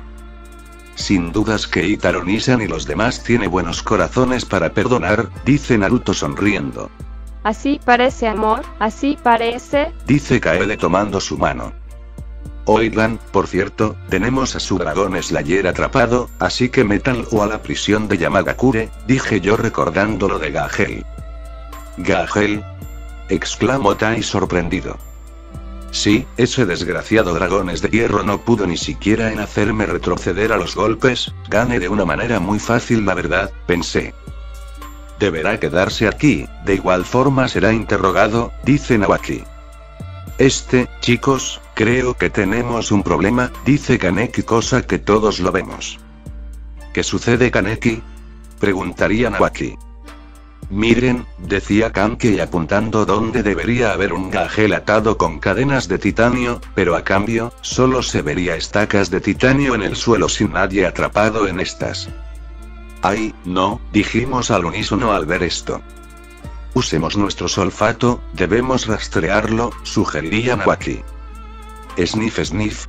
Sin dudas que Itaro Nissan y los demás tiene buenos corazones para perdonar, dice Naruto sonriendo. Así parece amor, así parece, dice Kaede tomando su mano. Oigan, por cierto, tenemos a su dragón Slayer atrapado, así que métanlo a la prisión de Yamagakure, dije yo recordando lo de Gahel. ¿Gahel? Exclamó Tai sorprendido. Sí, ese desgraciado dragones de hierro no pudo ni siquiera en hacerme retroceder a los golpes, gané de una manera muy fácil la verdad, pensé. Deberá quedarse aquí, de igual forma será interrogado, dice Nawaki. Este, chicos, creo que tenemos un problema, dice Kaneki cosa que todos lo vemos. ¿Qué sucede Kaneki? Preguntaría Nawaki. Miren, decía Kaneki apuntando donde debería haber un Gahel atado con cadenas de titanio, pero a cambio, solo se vería estacas de titanio en el suelo sin nadie atrapado en estas. Ay, no, dijimos al unísono al ver esto. Usemos nuestro olfato, debemos rastrearlo, sugeriría Nawaki. Sniff sniff,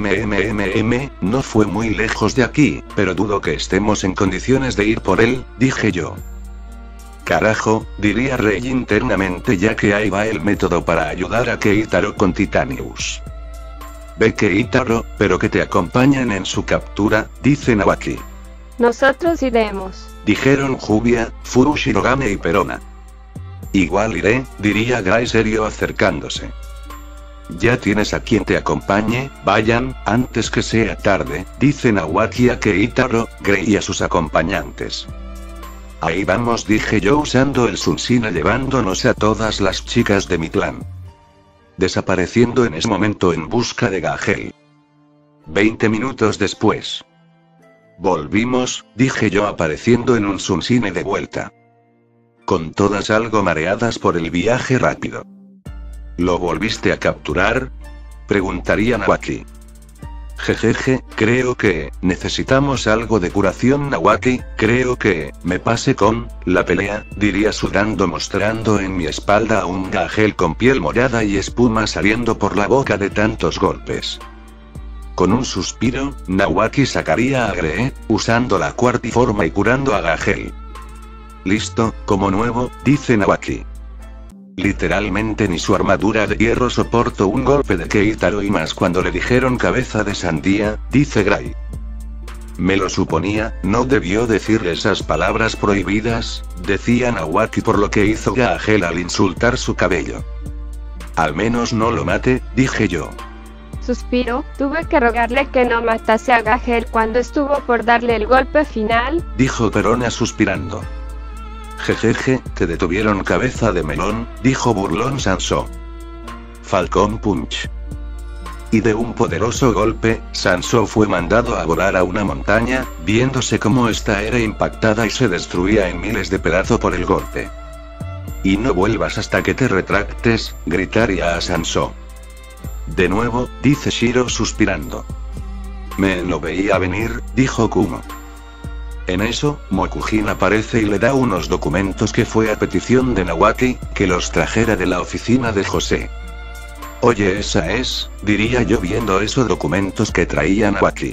mmmmmm, no fue muy lejos de aquí, pero dudo que estemos en condiciones de ir por él, dije yo. Carajo, diría Rei internamente ya que ahí va el método para ayudar a Keitaro con Titanius. Ve Keitaro, pero que te acompañen en su captura, dice Nawaki. Nosotros iremos, dijeron Jubia, Furu Shirogane y Perona. Igual iré, diría Gai serio acercándose. ya tienes a quien te acompañe, vayan, antes que sea tarde, dice Nawaki a Keitaro, Grey y a sus acompañantes. Ahí vamos, dije yo usando el Sunsine llevándonos a todas las chicas de mi clan. Desapareciendo en ese momento en busca de Gahel. Veinte minutos después. Volvimos, dije yo apareciendo en un Sunsine de vuelta. Con todas algo mareadas por el viaje rápido. ¿Lo volviste a capturar? Preguntaría Nawaki. Jejeje, creo que, necesitamos algo de curación Nawaki, creo que, me pase con, la pelea, diría sudando mostrando en mi espalda a un Gahel con piel morada y espuma saliendo por la boca de tantos golpes. Con un suspiro, Nawaki sacaría a Gree, usando la cuartiforma y curando a Gahel. Listo, como nuevo, dice Nawaki. Literalmente ni su armadura de hierro soportó un golpe de Keitaro y más cuando le dijeron cabeza de sandía, dice Gray. Me lo suponía, no debió decir esas palabras prohibidas, decía Nawaki por lo que hizo Gahel al insultar su cabello. Al menos no lo mate, dije yo. Suspiro, tuve que rogarle que no matase a Gahel cuando estuvo por darle el golpe final, dijo Perona suspirando. Jejeje, te detuvieron cabeza de melón, dijo burlón Sansó. Falcón Punch. Y de un poderoso golpe, Sansó fue mandado a volar a una montaña, viéndose cómo esta era impactada y se destruía en miles de pedazos por el golpe. Y no vuelvas hasta que te retractes, gritaría a Sansó. De nuevo, dice Shiro suspirando. Me lo veía venir, dijo Kumo. En eso, Mokujin aparece y le da unos documentos que fue a petición de Nawaki, que los trajera de la oficina de José. Oye, esa es, diría yo viendo esos documentos que traía Nawaki.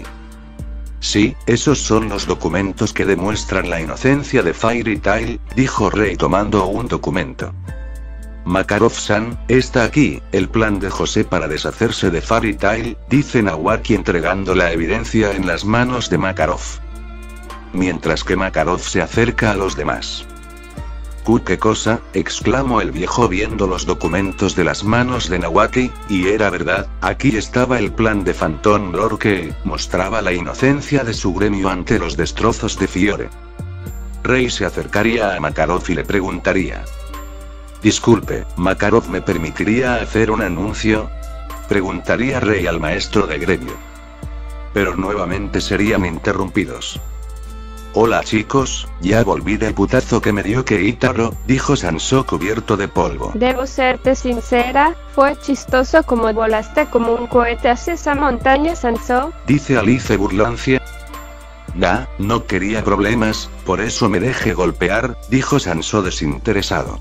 Sí, esos son los documentos que demuestran la inocencia de Fairy Tail, dijo Rei tomando un documento. Makarov-san, está aquí, el plan de José para deshacerse de Fairy Tail, dice Nawaki entregando la evidencia en las manos de Makarov. Mientras que Makarov se acerca a los demás. «¿Cu qué cosa?», exclamó el viejo viendo los documentos de las manos de Nawaki, y era verdad, aquí estaba el plan de Phantom Lord que mostraba la inocencia de su gremio ante los destrozos de Fiore. Rei se acercaría a Makarov y le preguntaría. «Disculpe, Makarov, ¿me permitiría hacer un anuncio?», preguntaría Rei al maestro de gremio. Pero nuevamente serían interrumpidos. Hola chicos, ya volví del putazo que me dio Keitaro, dijo Sansó cubierto de polvo. Debo serte sincera, fue chistoso como volaste como un cohete hacia esa montaña Sansó, dice Alice burlancia. Nah, no quería problemas, por eso me dejé golpear, dijo Sansó desinteresado.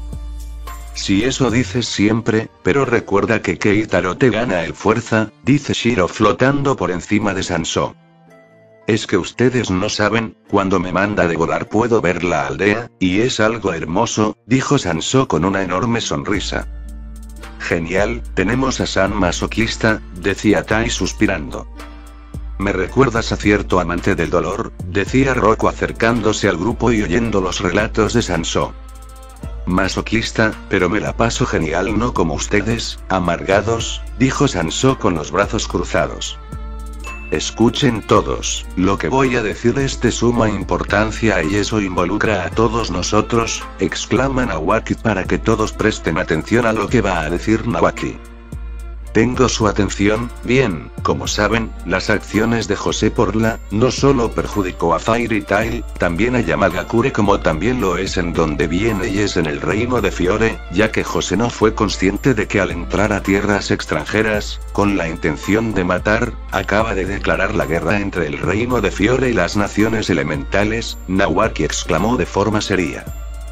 Si eso dices siempre, pero recuerda que Keitaro te gana el fuerza, dice Shiro flotando por encima de Sansó. Es que ustedes no saben, cuando me manda de volar puedo ver la aldea, y es algo hermoso, dijo Sansó con una enorme sonrisa. Genial, tenemos a San masoquista, decía Tai suspirando. Me recuerdas a cierto amante del dolor, decía Rocco acercándose al grupo y oyendo los relatos de Sansó. Masoquista, pero me la paso genial no como ustedes, amargados, dijo Sansó con los brazos cruzados. Escuchen todos, lo que voy a decir es de suma importancia y eso involucra a todos nosotros, exclama Nawaki para que todos presten atención a lo que va a decir Nawaki. Tengo su atención, bien, como saben, las acciones de José Porla, no solo perjudicó a Fairy Tail, también a Yamagakure como también lo es en donde viene y es en el reino de Fiore, ya que José no fue consciente de que al entrar a tierras extranjeras, con la intención de matar, acaba de declarar la guerra entre el reino de Fiore y las naciones elementales, Nawaki exclamó de forma seria.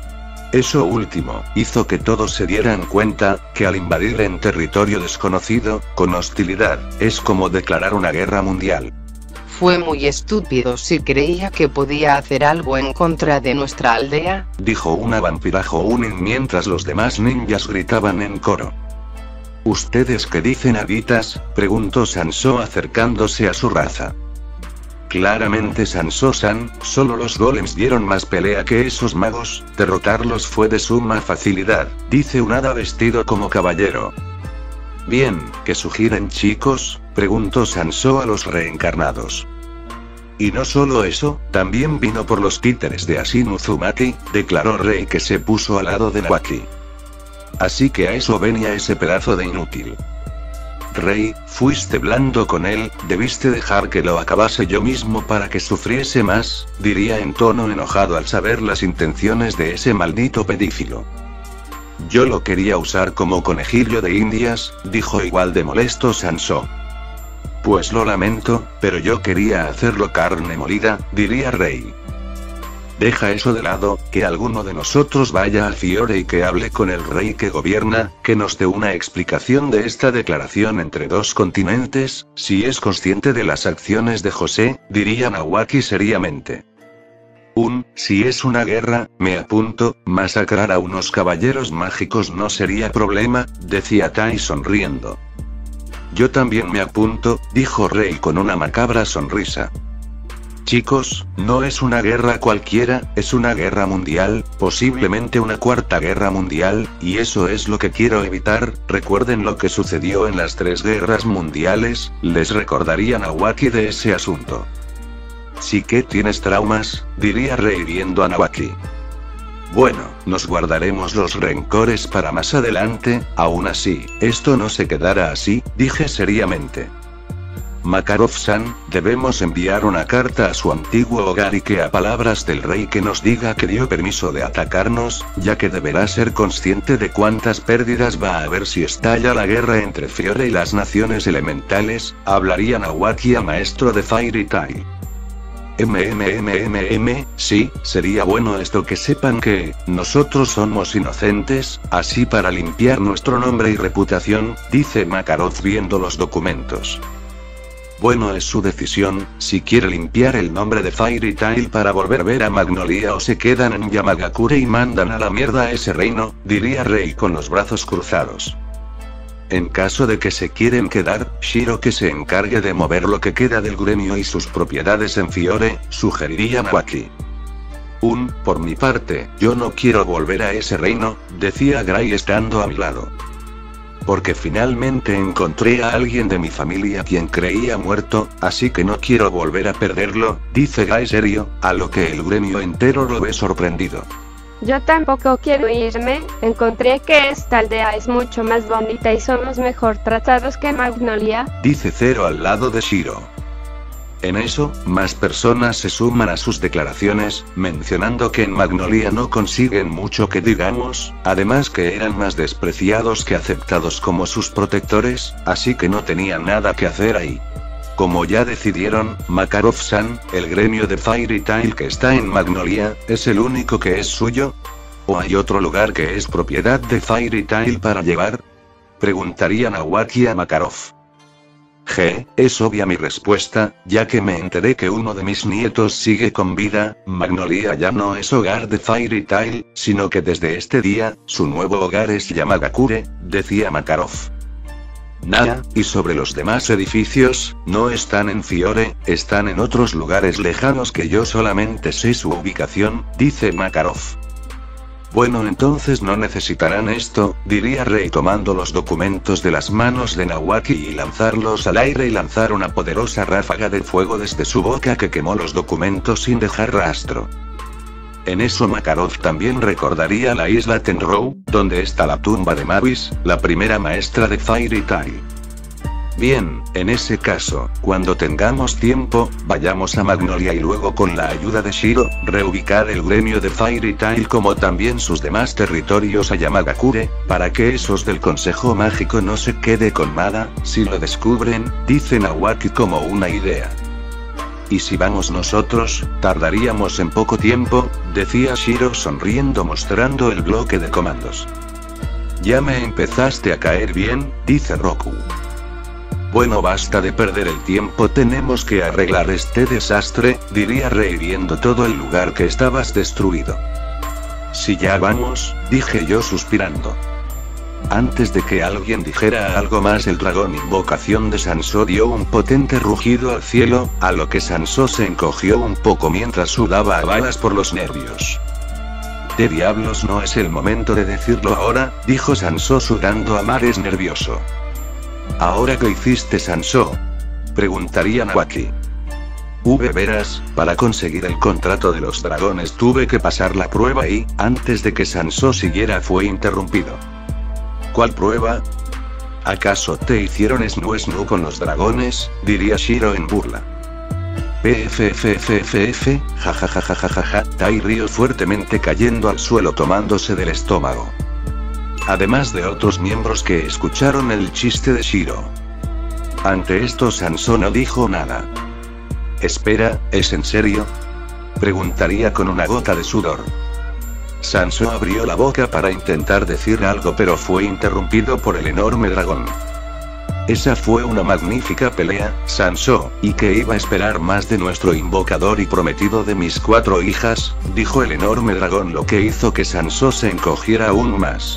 Eso último, hizo que todos se dieran cuenta, que al invadir en territorio desconocido, con hostilidad, es como declarar una guerra mundial. Fue muy estúpido si creía que podía hacer algo en contra de nuestra aldea, dijo una vampira Jounin mientras los demás ninjas gritaban en coro. ¿Ustedes qué dicen, habitas?, preguntó Sansó acercándose a su raza. Claramente Sansó-san, solo los golems dieron más pelea que esos magos, derrotarlos fue de suma facilidad, dice un hada vestido como caballero. Bien, ¿qué sugieren chicos?, preguntó Sansó a los reencarnados. Y no solo eso, también vino por los títeres de Asin Uzumaki, declaró Rei, que se puso al lado de Nawaki. Así que a eso venía ese pedazo de inútil. Rei, fuiste blando con él, debiste dejar que lo acabase yo mismo para que sufriese más, diría en tono enojado al saber las intenciones de ese maldito pedífilo. Yo lo quería usar como conejillo de indias, dijo igual de molesto Sansó. Pues lo lamento, pero yo quería hacerlo carne molida, diría Rei. Deja eso de lado, que alguno de nosotros vaya al Fiore y que hable con el rey que gobierna, que nos dé una explicación de esta declaración entre dos continentes, si es consciente de las acciones de José, diría Nawaki seriamente. Un, si es una guerra, me apunto, masacrar a unos caballeros mágicos no sería problema, decía Tai sonriendo. Yo también me apunto, dijo Rei con una macabra sonrisa. Chicos, no es una guerra cualquiera, es una guerra mundial, posiblemente una cuarta guerra mundial, y eso es lo que quiero evitar. Recuerden lo que sucedió en las tres guerras mundiales, les recordaría Nawaki de ese asunto. Sí que tienes traumas, diría Rei viendo a Nawaki. Bueno, nos guardaremos los rencores para más adelante, aún así, esto no se quedará así, dije seriamente. Makarov-san, debemos enviar una carta a su antiguo hogar y que a palabras del rey que nos diga que dio permiso de atacarnos, ya que deberá ser consciente de cuántas pérdidas va a haber si estalla la guerra entre Fiore y las naciones elementales, hablaría Nawaki al maestro de Fairy Tail. MMMMM, sí, sería bueno esto que sepan que, nosotros somos inocentes, así para limpiar nuestro nombre y reputación, dice Makarov viendo los documentos. Bueno, es su decisión, si quiere limpiar el nombre de Fairy Tail para volver a ver a Magnolia o se quedan en Yamagakure y mandan a la mierda a ese reino, diría Rei con los brazos cruzados. En caso de que se quieren quedar, Shiro que se encargue de mover lo que queda del gremio y sus propiedades en Fiore, sugeriría Nawaki. Un, por mi parte, yo no quiero volver a ese reino, decía Gray estando a mi lado. Porque finalmente encontré a alguien de mi familia quien creía muerto, así que no quiero volver a perderlo, dice Gray serio, a lo que el gremio entero lo ve sorprendido. Yo tampoco quiero irme, encontré que esta aldea es mucho más bonita y somos mejor tratados que Magnolia, dice Zero al lado de Shiro. En eso, más personas se suman a sus declaraciones, mencionando que en Magnolia no consiguen mucho que digamos, además que eran más despreciados que aceptados como sus protectores, así que no tenían nada que hacer ahí. Como ya decidieron, Makarov-san, el gremio de Fairy Tail que está en Magnolia, ¿es el único que es suyo? ¿O hay otro lugar que es propiedad de Fairy Tail para llevar? Preguntaría Nawaki a Makarov. G, es obvia mi respuesta, ya que me enteré que uno de mis nietos sigue con vida. Magnolia ya no es hogar de Fairy Tail, sino que desde este día, su nuevo hogar es Yamagakure, decía Makarov. Nada, y sobre los demás edificios, no están en Fiore, están en otros lugares lejanos que yo solamente sé su ubicación, dice Makarov. Bueno, entonces no necesitarán esto, diría Rei tomando los documentos de las manos de Nawaki y lanzarlos al aire y lanzar una poderosa ráfaga de fuego desde su boca que quemó los documentos sin dejar rastro. En eso Makarov también recordaría la isla Tenrou, donde está la tumba de Mavis, la primera maestra de Fairy Tail. Bien, en ese caso, cuando tengamos tiempo, vayamos a Magnolia y luego con la ayuda de Shiro, reubicar el gremio de Fairy Tail como también sus demás territorios a Yamagakure, para que esos del Consejo Mágico no se quede con nada, si lo descubren, dice Nawaki como una idea. Y si vamos nosotros, tardaríamos en poco tiempo, decía Shiro sonriendo mostrando el bloque de comandos. Ya me empezaste a caer bien, dice Roku. Bueno, basta de perder el tiempo, tenemos que arreglar este desastre, diría Rei viendo todo el lugar que estabas destruido. Si ya vamos, dije yo suspirando. Antes de que alguien dijera algo más, el dragón invocación de Sansó dio un potente rugido al cielo, a lo que Sansó se encogió un poco mientras sudaba a balas por los nervios. ¿De diablos no es el momento de decirlo ahora?, dijo Sansó sudando a mares nervioso. ¿Ahora qué hiciste, Sansó?, preguntaría Nawaki. V verás, para conseguir el contrato de los dragones tuve que pasar la prueba y, antes de que Sansó siguiera fue interrumpido. ¿Cuál prueba? ¿Acaso te hicieron snu snu con los dragones?, diría Shiro en burla. Pffffff, jajajajajaja, Tai rió fuertemente cayendo al suelo tomándose del estómago. Además de otros miembros que escucharon el chiste de Shiro. Ante esto Sansó no dijo nada. Espera, ¿es en serio?, preguntaría con una gota de sudor. Sansó abrió la boca para intentar decir algo pero fue interrumpido por el enorme dragón. Esa fue una magnífica pelea, Sansó, y que iba a esperar más de nuestro invocador y prometido de mis cuatro hijas, dijo el enorme dragón, lo que hizo que Sansó se encogiera aún más.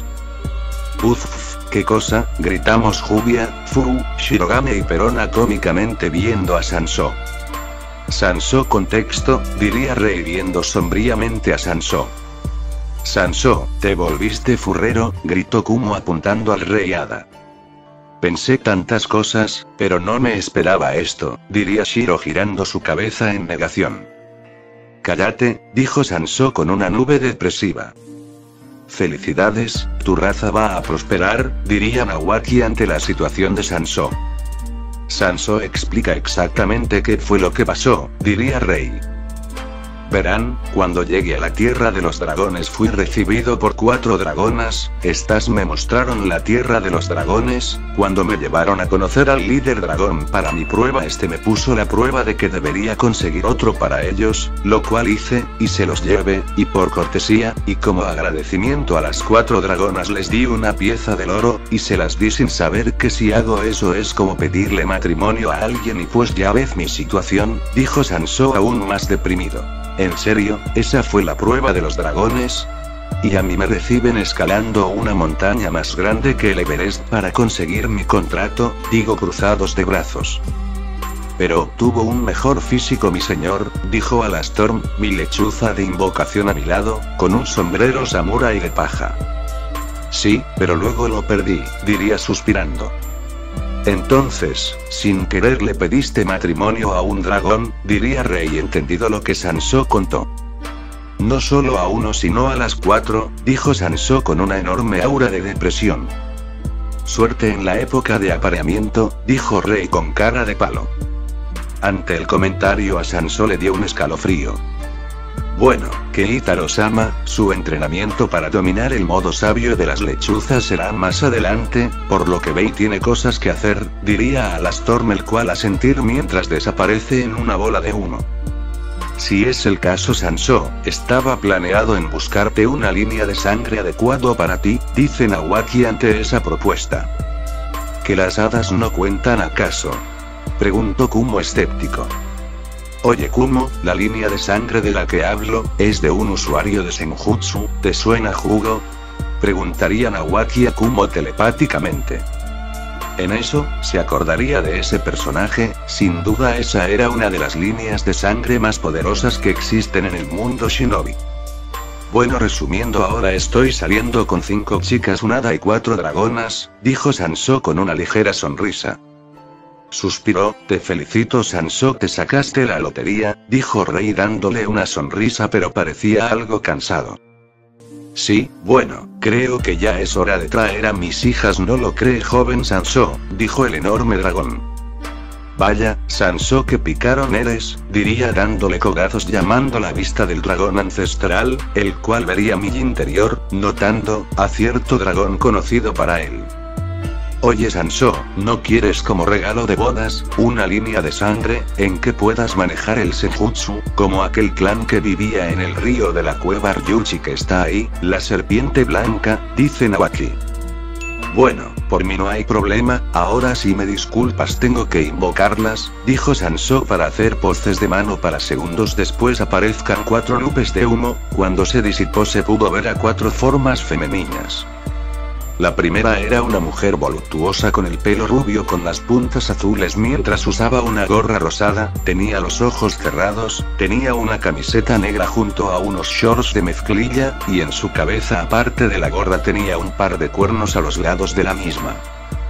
Uff, ¿qué cosa?, gritamos Jubia, Fu, Shirogane y Perona cómicamente viendo a Sansó. Sansó contexto, diría Rei viendo sombríamente a Sansó. Sansó, ¿te volviste furrero?, gritó Kumo apuntando al Rey Hada. Pensé tantas cosas, pero no me esperaba esto, diría Shiro girando su cabeza en negación. Cállate, dijo Sansó con una nube depresiva. Felicidades, tu raza va a prosperar, diría Nawaki ante la situación de Sansó. Sansó explica exactamente qué fue lo que pasó, diría Rei. Verán, cuando llegué a la tierra de los dragones fui recibido por cuatro dragonas, estas me mostraron la tierra de los dragones, cuando me llevaron a conocer al líder dragón para mi prueba este me puso la prueba de que debería conseguir otro para ellos, lo cual hice, y se los llevé, y por cortesía, y como agradecimiento a las cuatro dragonas les di una pieza del oro, y se las di sin saber que si hago eso es como pedirle matrimonio a alguien y pues ya ves mi situación, dijo Sansó aún más deprimido. ¿En serio, esa fue la prueba de los dragones? Y a mí me reciben escalando una montaña más grande que el Everest para conseguir mi contrato, digo cruzados de brazos. Pero tuvo un mejor físico mi señor, dijo Alastorm, mi lechuza de invocación a mi lado, con un sombrero samurái de paja. Sí, pero luego lo perdí, diría suspirando. Entonces, sin querer le pediste matrimonio a un dragón, diría Rei entendido lo que Sansó contó. No solo a uno sino a las cuatro, dijo Sansó con una enorme aura de depresión. Suerte en la época de apareamiento, dijo Rei con cara de palo. Ante el comentario a Sansó le dio un escalofrío. Bueno, que Itaro-sama, su entrenamiento para dominar el modo sabio de las lechuzas será más adelante, por lo que Bei tiene cosas que hacer, diría Alastorm el cual a sentir mientras desaparece en una bola de humo. Si es el caso Sansó, estaba planeado en buscarte una línea de sangre adecuado para ti, dice Nawaki ante esa propuesta. ¿Que las hadas no cuentan acaso?, preguntó Kumo escéptico. Oye Kumo, la línea de sangre de la que hablo, es de un usuario de Senjutsu, ¿te suena Jugo?, preguntaría Nawaki a Kumo telepáticamente. En eso, se acordaría de ese personaje, sin duda esa era una de las líneas de sangre más poderosas que existen en el mundo shinobi. Bueno, resumiendo, ahora estoy saliendo con cinco chicas, un hada y cuatro dragonas, dijo Sansó con una ligera sonrisa. Suspiró, te felicito Sansó, te sacaste la lotería, dijo Rei dándole una sonrisa pero parecía algo cansado. Sí, bueno, creo que ya es hora de traer a mis hijas, ¿no lo cree joven Sansó?, dijo el enorme dragón. Vaya, Sansó qué picarón eres, diría dándole codazos llamando la vista del dragón ancestral, el cual vería mi interior, notando, a cierto dragón conocido para él. Oye Sansó, ¿no quieres como regalo de bodas, una línea de sangre, en que puedas manejar el Senjutsu, como aquel clan que vivía en el río de la cueva Ryuchi que está ahí, la serpiente blanca, dice Nawaki. Bueno, por mí no hay problema, ahora si me disculpas tengo que invocarlas, dijo Sansó para hacer poses de mano para segundos después aparezcan cuatro nubes de humo, cuando se disipó se pudo ver a cuatro formas femeninas. La primera era una mujer voluptuosa con el pelo rubio con las puntas azules mientras usaba una gorra rosada, tenía los ojos cerrados, tenía una camiseta negra junto a unos shorts de mezclilla, y en su cabeza aparte de la gorra tenía un par de cuernos a los lados de la misma.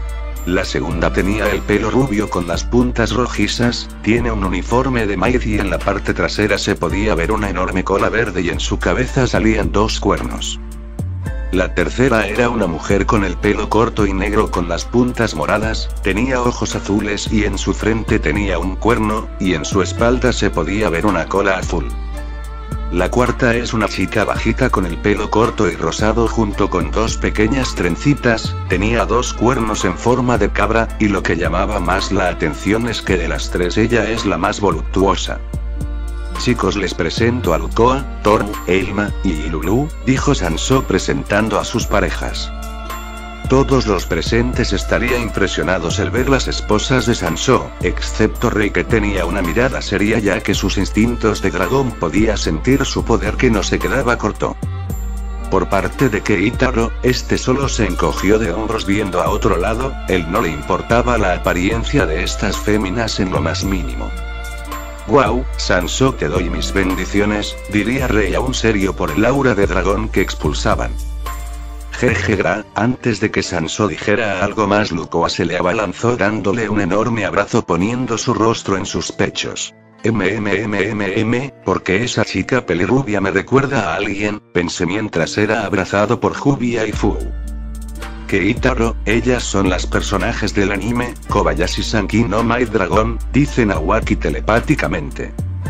La segunda tenía el pelo rubio con las puntas rojizas, tiene un uniforme de maíz y en la parte trasera se podía ver una enorme cola verde y en su cabeza salían dos cuernos. La tercera era una mujer con el pelo corto y negro con las puntas moradas, tenía ojos azules y en su frente tenía un cuerno, y en su espalda se podía ver una cola azul. La cuarta es una chica bajita con el pelo corto y rosado junto con dos pequeñas trencitas, tenía dos cuernos en forma de cabra, y lo que llamaba más la atención es que de las tres ella es la más voluptuosa. Chicos, les presento a Lucoa, Torm, Elma y Ilulu, dijo Sansó presentando a sus parejas. Todos los presentes estarían impresionados al ver las esposas de Sansó, excepto Rei, que tenía una mirada seria ya que sus instintos de dragón podía sentir su poder que no se quedaba corto. Por parte de Keitaro, este solo se encogió de hombros viendo a otro lado, él no le importaba la apariencia de estas féminas en lo más mínimo. Wow, Sansó, te doy mis bendiciones, diría Rei aún serio por el aura de dragón que expulsaban. Jejegra, antes de que Sansó dijera algo más, Lucoa se le abalanzó dándole un enorme abrazo poniendo su rostro en sus pechos. Mmmmm, porque esa chica pelirrubia me recuerda a alguien, pensé mientras era abrazado por Jubia y Fu. Keitaro, ellas son las personajes del anime, Kobayashi-Sanki no Maid Dragon, dice Nawaki telepáticamente.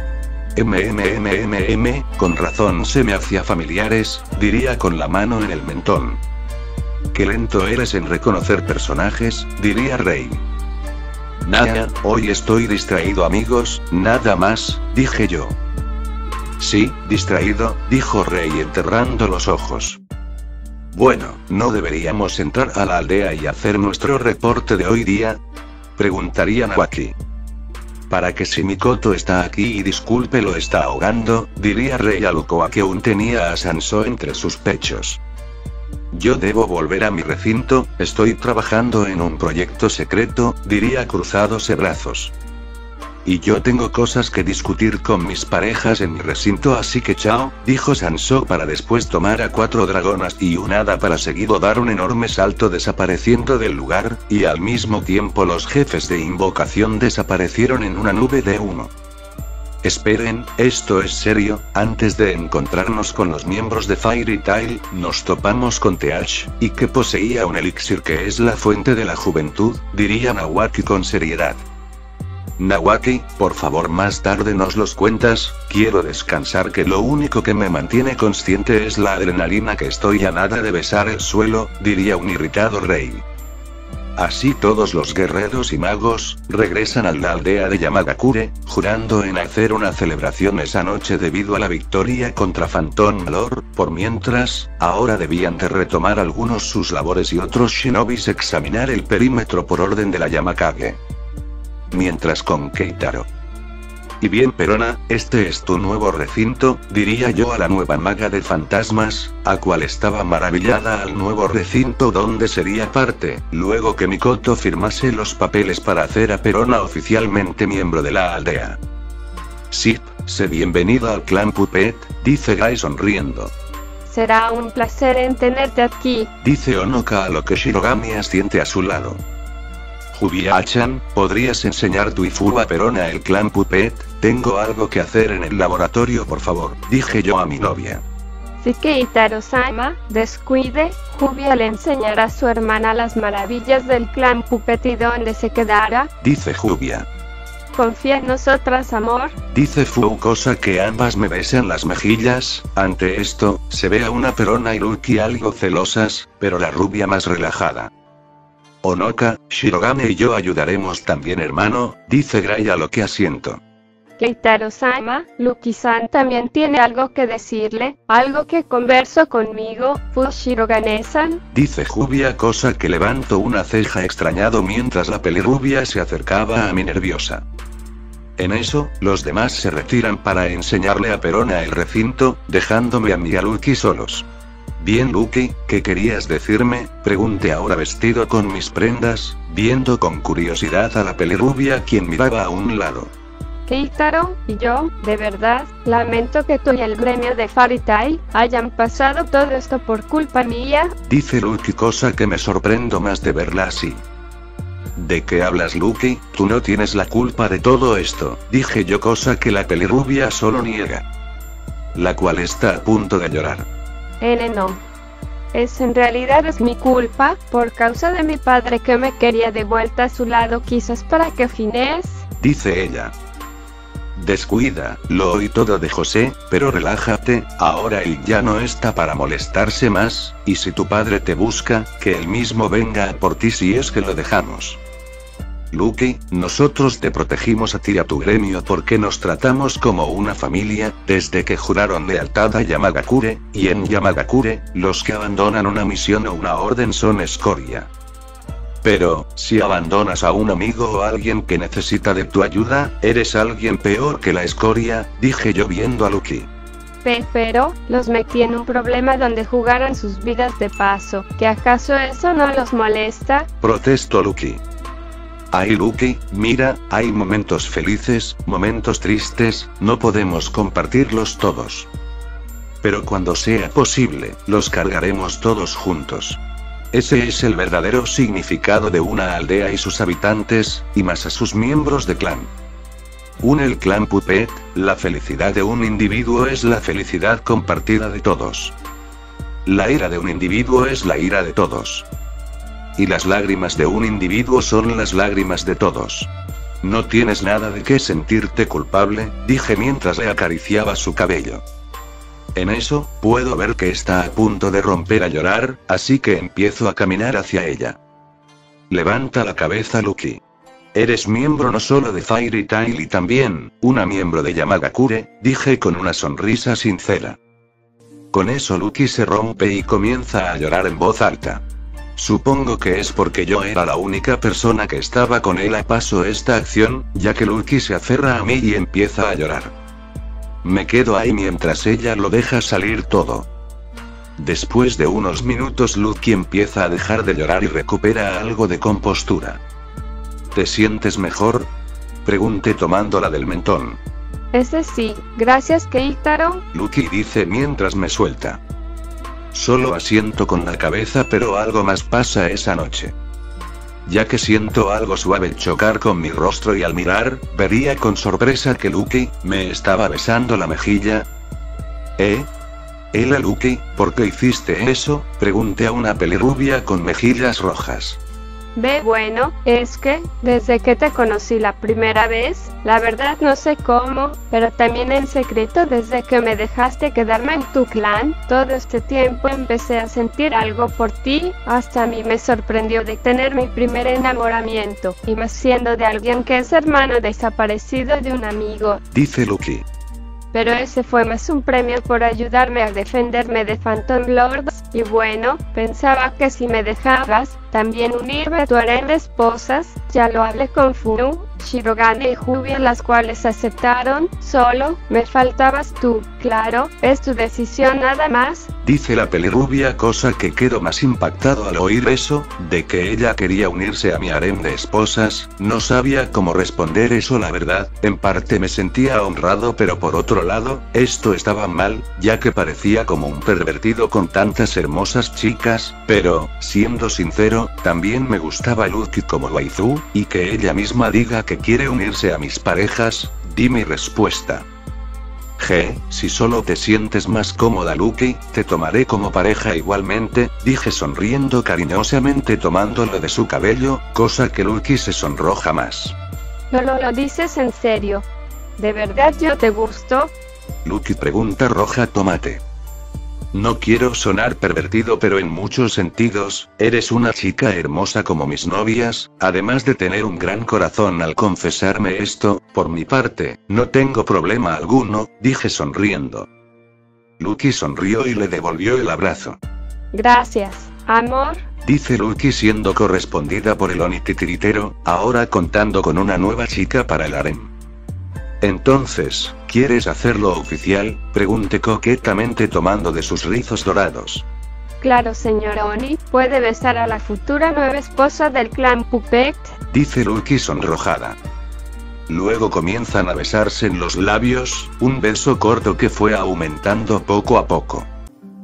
Mmmmm, con razón se me hacía familiares, diría con la mano en el mentón. Qué lento eres en reconocer personajes, diría Rei. Nada, hoy estoy distraído amigos, nada más, dije yo. Sí, distraído, dijo Rei enterrando los ojos. Bueno, ¿no deberíamos entrar a la aldea y hacer nuestro reporte de hoy día? Preguntaría Nawaki. Para que si Mikoto está aquí y disculpe lo está ahogando, diría Rei a Lucoa que aún tenía a Sansó entre sus pechos. Yo debo volver a mi recinto, estoy trabajando en un proyecto secreto, diría cruzados de brazos. Y yo tengo cosas que discutir con mis parejas en mi recinto, así que chao, dijo Sansó para después tomar a cuatro dragonas y un hada para seguido dar un enorme salto desapareciendo del lugar, y al mismo tiempo los jefes de invocación desaparecieron en una nube de humo. Esperen, esto es serio, antes de encontrarnos con los miembros de Fairy Tail, nos topamos con Teach, y que poseía un elixir que es la fuente de la juventud, diría Nawaki con seriedad. Nawaki, por favor más tarde nos los cuentas, quiero descansar que lo único que me mantiene consciente es la adrenalina que estoy a nada de besar el suelo, diría un irritado Rei. Así todos los guerreros y magos, regresan a la aldea de Yamagakure, jurando en hacer una celebración esa noche debido a la victoria contra Phantom Malor, por mientras, ahora debían de retomar algunos sus labores y otros shinobis examinar el perímetro por orden de la Yamakage. Mientras con Keitaro. Y bien Perona, este es tu nuevo recinto, diría yo a la nueva maga de fantasmas, a cual estaba maravillada al nuevo recinto donde sería parte, luego que Mikoto firmase los papeles para hacer a Perona oficialmente miembro de la aldea. Sí, sé bienvenida al clan Puppet, dice Gai sonriendo. Será un placer en tenerte aquí, dice Onoka a lo que Shirogami asiente a su lado. Jubia-chan, ¿podrías enseñar tu Ifu a Perona el clan Puppet? Tengo algo que hacer en el laboratorio por favor, dije yo a mi novia. Si Keitaro-sama descuide, Jubia le enseñará a su hermana las maravillas del clan Puppet y dónde se quedará, dice Jubia. Confía en nosotras amor, dice Fu, cosa que ambas me besan las mejillas. Ante esto, se ve a una Perona y Lucky algo celosas, pero la rubia más relajada. Onoka, Shirogami y yo ayudaremos también hermano, dice Gai a lo que asiento. Keitaro-sama, Lucky-san también tiene algo que decirle, algo que conversó conmigo, Fu Shirogane-san, dice Jubia, cosa que levanto una ceja extrañado mientras la pelirrubia se acercaba a mí nerviosa. En eso, los demás se retiran para enseñarle a Perona el recinto, dejándome a mí y a Lucky solos. Bien Lucky, ¿qué querías decirme? Pregunté ahora vestido con mis prendas, viendo con curiosidad a la pelirrubia quien miraba a un lado. Keitaro, y yo, de verdad, lamento que tú y el gremio de Fairy Tail hayan pasado todo esto por culpa mía, dice Lucky, cosa que me sorprendo más de verla así. ¿De qué hablas, Lucky? Tú no tienes la culpa de todo esto, dije yo, cosa que la pelirrubia solo niega. La cual está a punto de llorar. N no. Es en realidad es mi culpa, por causa de mi padre que me quería de vuelta a su lado, quizás para que fines, dice ella. Descuida, lo oí todo de José, pero relájate, ahora él ya no está para molestarse más, y si tu padre te busca, que él mismo venga a por ti si es que lo dejamos. Lucky, nosotros te protegimos a ti y a tu gremio porque nos tratamos como una familia, desde que juraron lealtad a Yamagakure, y en Yamagakure, los que abandonan una misión o una orden son escoria. Pero, si abandonas a un amigo o alguien que necesita de tu ayuda, eres alguien peor que la escoria, dije yo viendo a Lucky. Pero, los metí en un problema donde jugaran sus vidas de paso, ¿que acaso eso no los molesta? Protesto Lucky. Ay Lucky, mira, hay momentos felices, momentos tristes, no podemos compartirlos todos. Pero cuando sea posible, los cargaremos todos juntos. Ese es el verdadero significado de una aldea y sus habitantes, y más a sus miembros de clan. Un el clan Puppet, la felicidad de un individuo es la felicidad compartida de todos. La ira de un individuo es la ira de todos. Y las lágrimas de un individuo son las lágrimas de todos. No tienes nada de qué sentirte culpable, dije mientras le acariciaba su cabello. En eso, puedo ver que está a punto de romper a llorar, así que empiezo a caminar hacia ella. Levanta la cabeza Lucky. Eres miembro no solo de Fairy Tail y también, una miembro de Yamagakure, dije con una sonrisa sincera. Con eso Lucky se rompe y comienza a llorar en voz alta. Supongo que es porque yo era la única persona que estaba con él a paso esta acción, ya que Lucky se aferra a mí y empieza a llorar. Me quedo ahí mientras ella lo deja salir todo. Después de unos minutos Lucky empieza a dejar de llorar y recupera algo de compostura. ¿Te sientes mejor? Pregunté tomándola del mentón. Ese sí, gracias Keitaro. Lucky dice mientras me suelta. Solo asiento con la cabeza, pero algo más pasa esa noche. Ya que siento algo suave chocar con mi rostro y al mirar, vería con sorpresa que Lucky me estaba besando la mejilla. ¿Eh? ¿Ela Lucky, por qué hiciste eso? Pregunté a una pelirrubia con mejillas rojas. Ve bueno, es que, desde que te conocí la primera vez, la verdad no sé cómo, pero también en secreto desde que me dejaste quedarme en tu clan, todo este tiempo empecé a sentir algo por ti, hasta a mí me sorprendió de tener mi primer enamoramiento, y más siendo de alguien que es hermano desaparecido de un amigo. Dice Lucky. Pero ese fue más un premio por ayudarme a defenderme de Phantom Lords, y bueno, pensaba que si me dejabas, también unirme a tu harem de esposas, ya lo hablé con Funu, Shirogane y Jubia, las cuales aceptaron, solo, me faltabas tú, claro, es tu decisión nada más. Dice la pelirrubia, cosa que quedo más impactado al oír eso, de que ella quería unirse a mi harem de esposas, no sabía cómo responder eso la verdad, en parte me sentía honrado pero por otro lado, esto estaba mal, ya que parecía como un pervertido con tantas hermosas chicas, pero, siendo sincero, también me gustaba Lucky como waifu, y que ella misma diga que quiere unirse a mis parejas, di mi respuesta. G, si solo te sientes más cómoda Lucky, te tomaré como pareja igualmente, dije sonriendo cariñosamente tomándolo de su cabello, cosa que Lucky se sonroja más. No lo, lo dices en serio. ¿De verdad yo te gusto? Lucky pregunta roja tomate. No quiero sonar pervertido, pero en muchos sentidos, eres una chica hermosa como mis novias, además de tener un gran corazón al confesarme esto, por mi parte, no tengo problema alguno, dije sonriendo. Lucky sonrió y le devolvió el abrazo. Gracias, amor. Dice Lucky siendo correspondida por el Oni titiritero, ahora contando con una nueva chica para el harem. Entonces, ¿quieres hacerlo oficial? Pregunté coquetamente tomando de sus rizos dorados. Claro señor Oni, ¿puede besar a la futura nueva esposa del clan Puppet? Dice Lucky sonrojada. Luego comienzan a besarse en los labios, un beso corto que fue aumentando poco a poco.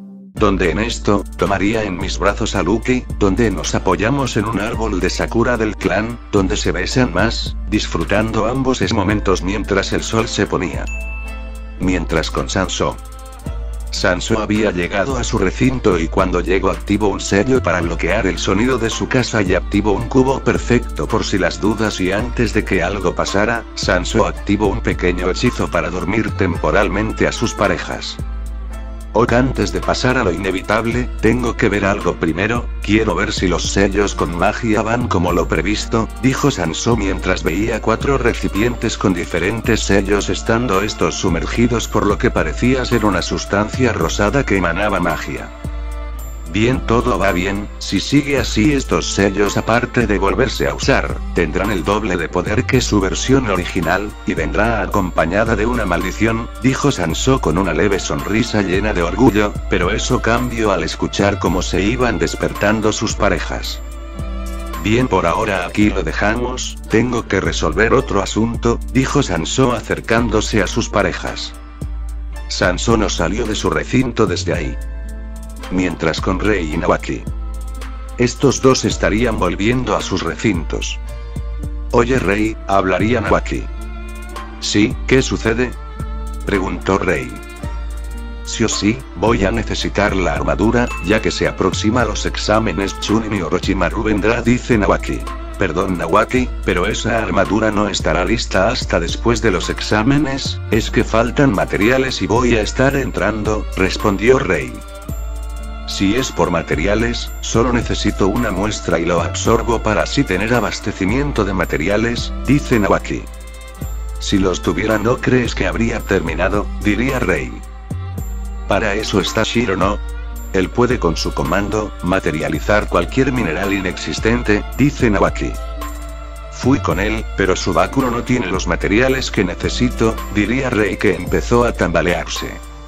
donde en esto, tomaría en mis brazos a Lucky, donde nos apoyamos en un árbol de Sakura del clan, donde se besan más, disfrutando ambos esos momentos mientras el sol se ponía. Mientras con Sansón. Sansón había llegado a su recinto y cuando llegó activo un sello para bloquear el sonido de su casa y activó un cubo perfecto por si las dudas y antes de que algo pasara, Sansón activó un pequeño hechizo para dormir temporalmente a sus parejas. Ok, antes de pasar a lo inevitable, tengo que ver algo primero, quiero ver si los sellos con magia van como lo previsto, dijo Sansón mientras veía cuatro recipientes con diferentes sellos estando estos sumergidos por lo que parecía ser una sustancia rosada que emanaba magia. Bien, todo va bien, si sigue así estos sellos aparte de volverse a usar, tendrán el doble de poder que su versión original, y vendrá acompañada de una maldición, dijo Sansón con una leve sonrisa llena de orgullo, pero eso cambió al escuchar cómo se iban despertando sus parejas. Bien, por ahora aquí lo dejamos, tengo que resolver otro asunto, dijo Sansón acercándose a sus parejas. Sansón no salió de su recinto desde ahí. Mientras con Rei y Nawaki. Estos dos estarían volviendo a sus recintos. Oye Rei, hablaría Nawaki. ¿Sí? ¿Qué sucede? Preguntó Rei. Sí o sí, voy a necesitar la armadura, ya que se aproxima a los exámenes Chunin y Orochimaru vendrá, dice Nawaki. Perdón Nawaki, pero esa armadura no estará lista hasta después de los exámenes, es que faltan materiales y voy a estar entrando, respondió Rei. Si es por materiales, solo necesito una muestra y lo absorbo para así tener abastecimiento de materiales, dice Nawaki. Si los tuviera, ¿no crees que habría terminado?, diría Rei. Para eso está Shiro, ¿no? Él puede con su comando, materializar cualquier mineral inexistente, dice Nawaki. Fui con él, pero su báculo no tiene los materiales que necesito, diría Rei que empezó a tambalearse.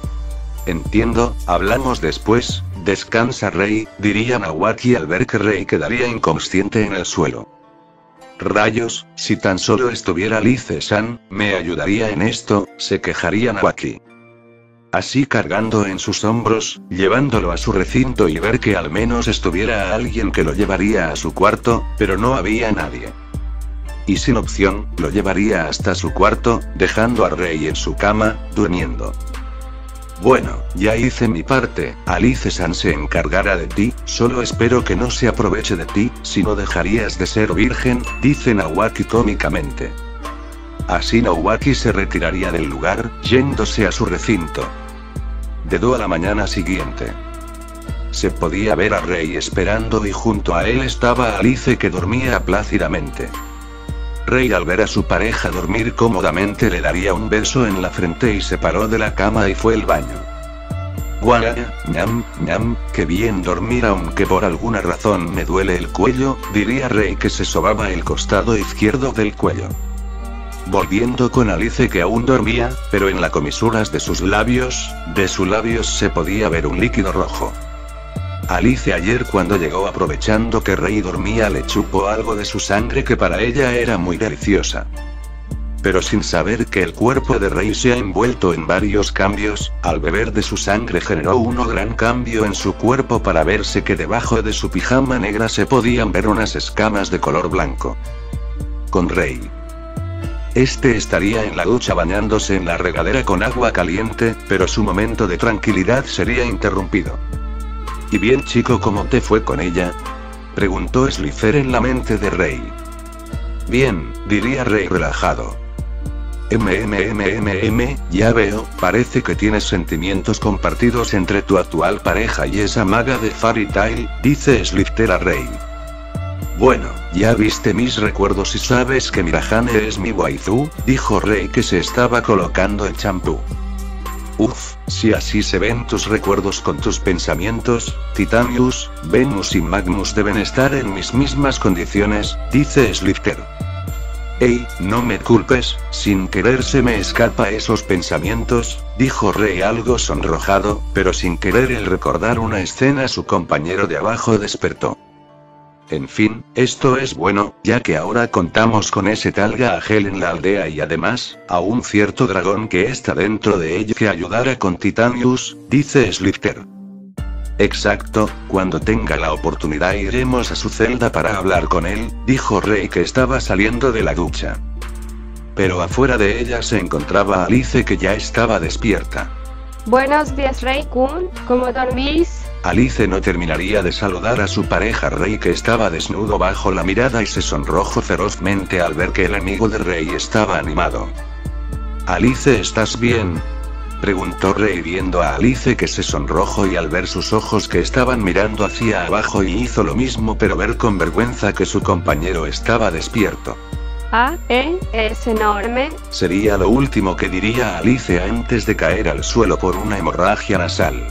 Entiendo, hablamos después, descansa Rei, diría Nawaki al ver que Rei quedaría inconsciente en el suelo. Rayos, si tan solo estuviera Lice-san, me ayudaría en esto, se quejaría Nawaki. Así cargando en sus hombros, llevándolo a su recinto y ver que al menos estuviera alguien que lo llevaría a su cuarto, pero no había nadie. Y sin opción, lo llevaría hasta su cuarto, dejando a Rei en su cama, durmiendo. Bueno, ya hice mi parte, Alice-san se encargará de ti, solo espero que no se aproveche de ti, si no dejarías de ser virgen, dice Nawaki cómicamente. Así Nawaki se retiraría del lugar, yéndose a su recinto. De do a la mañana siguiente. Se podía ver a Rei esperando y junto a él estaba Alice que dormía plácidamente. Rei al ver a su pareja dormir cómodamente le daría un beso en la frente y se paró de la cama y fue al baño. Guau, ñam, ñam, qué bien dormir aunque por alguna razón me duele el cuello, diría Rei que se sobaba el costado izquierdo del cuello. Volviendo con Alice que aún dormía, pero en las comisuras de sus labios, de sus labios se podía ver un líquido rojo. Alice ayer cuando llegó aprovechando que Rei dormía le chupó algo de su sangre que para ella era muy deliciosa. Pero sin saber que el cuerpo de Rei se ha envuelto en varios cambios, al beber de su sangre generó un gran cambio en su cuerpo para verse que debajo de su pijama negra se podían ver unas escamas de color blanco. Con Rei. Este estaría en la ducha bañándose en la regadera con agua caliente, pero su momento de tranquilidad sería interrumpido. ¿Y bien chico, cómo te fue con ella?, preguntó Slifer en la mente de Rei. Bien, diría Rei relajado. MMMMM, ya veo, parece que tienes sentimientos compartidos entre tu actual pareja y esa maga de Fairy Tail, dice Slifer a Rei. Bueno, ya viste mis recuerdos y sabes que Mirahane es mi waifu, dijo Rei que se estaba colocando el champú. Uf, si así se ven tus recuerdos con tus pensamientos, Titanius, Venus y Magnus deben estar en mis mismas condiciones, dice Slifer. Ey, no me culpes, sin querer se me escapa esos pensamientos, dijo Rei algo sonrojado, pero sin querer el recordar una escena su compañero de abajo despertó. En fin, esto es bueno, ya que ahora contamos con ese tal Gaagel en la aldea y además, a un cierto dragón que está dentro de ella que ayudará con Titanius, dice Slifer. Exacto, cuando tenga la oportunidad iremos a su celda para hablar con él, dijo Rei que estaba saliendo de la ducha. Pero afuera de ella se encontraba Alice que ya estaba despierta. Buenos días Rei-kun, ¿cómo dormís? Alice no terminaría de saludar a su pareja Rei que estaba desnudo bajo la mirada y se sonrojó ferozmente al ver que el amigo de Rei estaba animado. Alice, ¿estás bien?, preguntó Rei viendo a Alice que se sonrojó y al ver sus ojos que estaban mirando hacia abajo y hizo lo mismo pero ver con vergüenza que su compañero estaba despierto. Ah, ¿eh? Es enorme. Sería lo último que diría Alice antes de caer al suelo por una hemorragia nasal.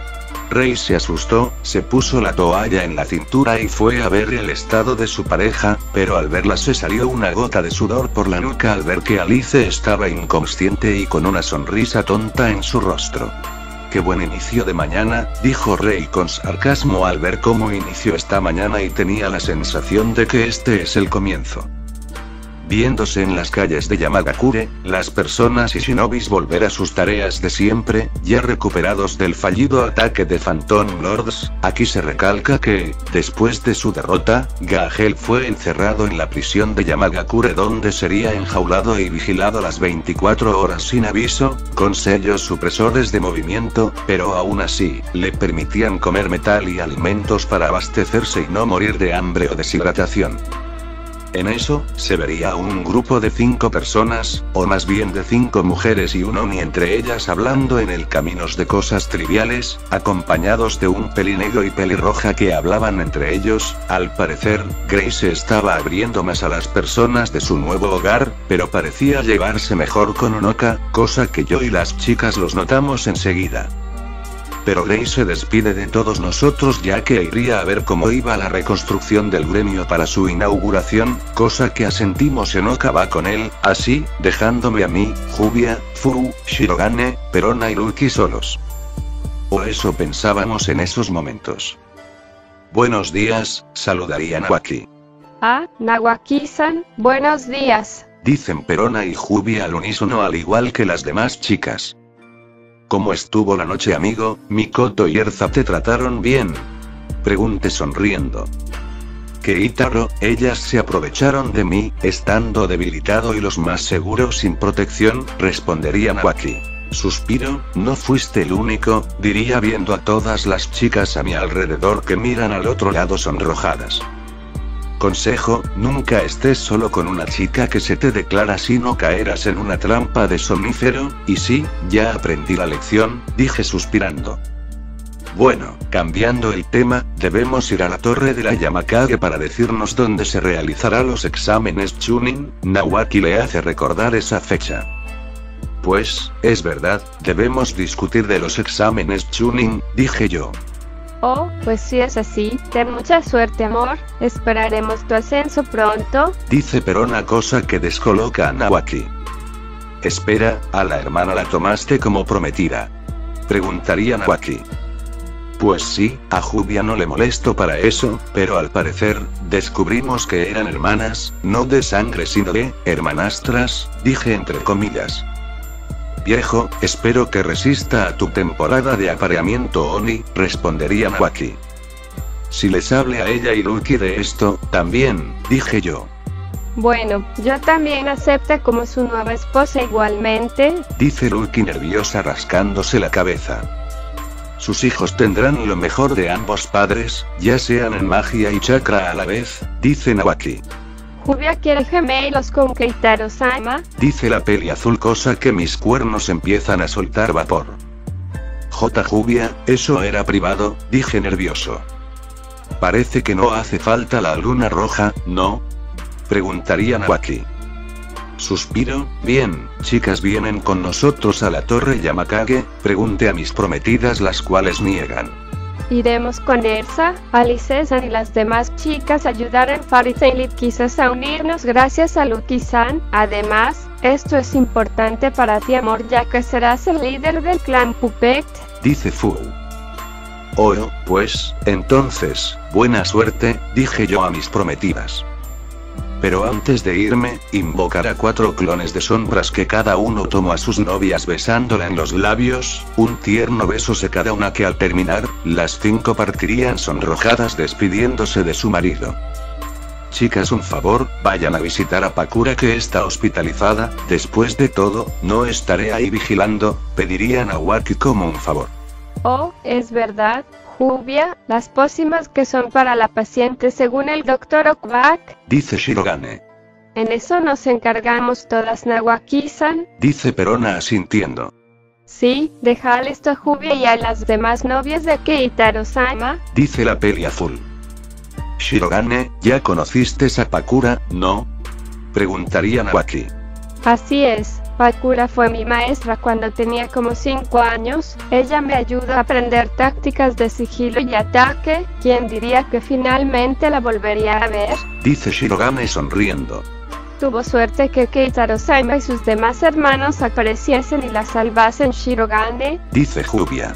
Rei se asustó, se puso la toalla en la cintura y fue a ver el estado de su pareja, pero al verla se salió una gota de sudor por la nuca al ver que Alice estaba inconsciente y con una sonrisa tonta en su rostro. «Qué buen inicio de mañana», dijo Rei con sarcasmo al ver cómo inició esta mañana y tenía la sensación de que este es el comienzo. Viéndose en las calles de Yamagakure, las personas y shinobis volver a sus tareas de siempre, ya recuperados del fallido ataque de Phantom Lords, aquí se recalca que, después de su derrota, Gahel fue encerrado en la prisión de Yamagakure donde sería enjaulado y vigilado las veinticuatro horas sin aviso, con sellos supresores de movimiento, pero aún así, le permitían comer metal y alimentos para abastecerse y no morir de hambre o deshidratación. En eso, se vería a un grupo de cinco personas, o más bien de cinco mujeres y un oni entre ellas hablando en el caminos de cosas triviales, acompañados de un pelinegro y pelirroja que hablaban entre ellos. Al parecer, Grace estaba abriendo más a las personas de su nuevo hogar, pero parecía llevarse mejor con Onoka, cosa que yo y las chicas los notamos enseguida. Pero Grace se despide de todos nosotros ya que iría a ver cómo iba la reconstrucción del gremio para su inauguración, cosa que asentimos en Onoka va con él, así, dejándome a mí, Jubia, Furu, Shirogane, Perona y Lucky solos. O eso pensábamos en esos momentos. Buenos días, saludaría Nawaki. Ah, Nawaki-san, buenos días. Dicen Perona y Jubia al unísono al igual que las demás chicas. ¿Cómo estuvo la noche, amigo? ¿Mikoto y Erza te trataron bien?, pregunté sonriendo. Keitaro, ellas se aprovecharon de mí, estando debilitado y los más seguros sin protección, respondería Nawaki. Suspiro, no fuiste el único, diría viendo a todas las chicas a mi alrededor que miran al otro lado sonrojadas. Consejo, nunca estés solo con una chica que se te declara si no caerás en una trampa de somnífero, y sí, ya aprendí la lección, dije suspirando. Bueno, cambiando el tema, debemos ir a la torre de la Yamakage para decirnos dónde se realizarán los exámenes Chunin, Nawaki le hace recordar esa fecha. Pues, es verdad, debemos discutir de los exámenes Chunin, dije yo. Oh, pues si es así, ten mucha suerte, amor, esperaremos tu ascenso pronto, dice Perona, cosa que descoloca a Nawaki. Espera, ¿a la hermana la tomaste como prometida?, preguntaría Nawaki. Pues sí, a Jubia no le molesto para eso, pero al parecer, descubrimos que eran hermanas, no de sangre sino de hermanastras, dije entre comillas. Viejo, espero que resista a tu temporada de apareamiento Oni, respondería Nawaki. Si les hable a ella y Lucky de esto, también, dije yo. Bueno, yo también acepto como su nueva esposa igualmente, dice Lucky nerviosa rascándose la cabeza. Sus hijos tendrán lo mejor de ambos padres, ya sean en magia y chakra a la vez, dice Nawaki. Jubia quiere gemelos con Keitaro-sama, dice la peli azul, cosa que mis cuernos empiezan a soltar vapor. J. Jubia, eso era privado, dije nervioso. Parece que no hace falta la luna roja, ¿no?, preguntaría Nawaki. Suspiro, bien, chicas vienen con nosotros a la torre Yamakage, pregunté a mis prometidas las cuales niegan. Iremos con Erza, Alice-san y las demás chicas a ayudar en Fairy-tail quizás a unirnos gracias a Lucky-san, además, esto es importante para ti, amor, ya que serás el líder del clan Puppet, dice Fu. Oh, pues, entonces, buena suerte, dije yo a mis prometidas. Pero antes de irme, invocará cuatro clones de sombras que cada uno tomó a sus novias besándola en los labios, un tierno beso de cada una que al terminar, las cinco partirían sonrojadas despidiéndose de su marido. Chicas, un favor, vayan a visitar a Pakura que está hospitalizada, después de todo, no estaré ahí vigilando, pediría Nawaki como un favor. Oh, es verdad, Jubia, las pócimas que son para la paciente según el doctor Okbak, dice Shirogane. En eso nos encargamos todas, Nawaki-san, dice Perona asintiendo. Sí, deja listo a Jubia y a las demás novias de Keitaro-sama, dice la peli azul. Shirogane, ¿ya conociste a Pakura, no? Preguntaría Nawaki. Así es, Pakura fue mi maestra cuando tenía como cinco años, ella me ayudó a aprender tácticas de sigilo y ataque, ¿quién diría que finalmente la volvería a ver? Dice Shirogane sonriendo. Tuvo suerte que Keitaro-sama y sus demás hermanos apareciesen y la salvasen, Shirogane, dice Jubia.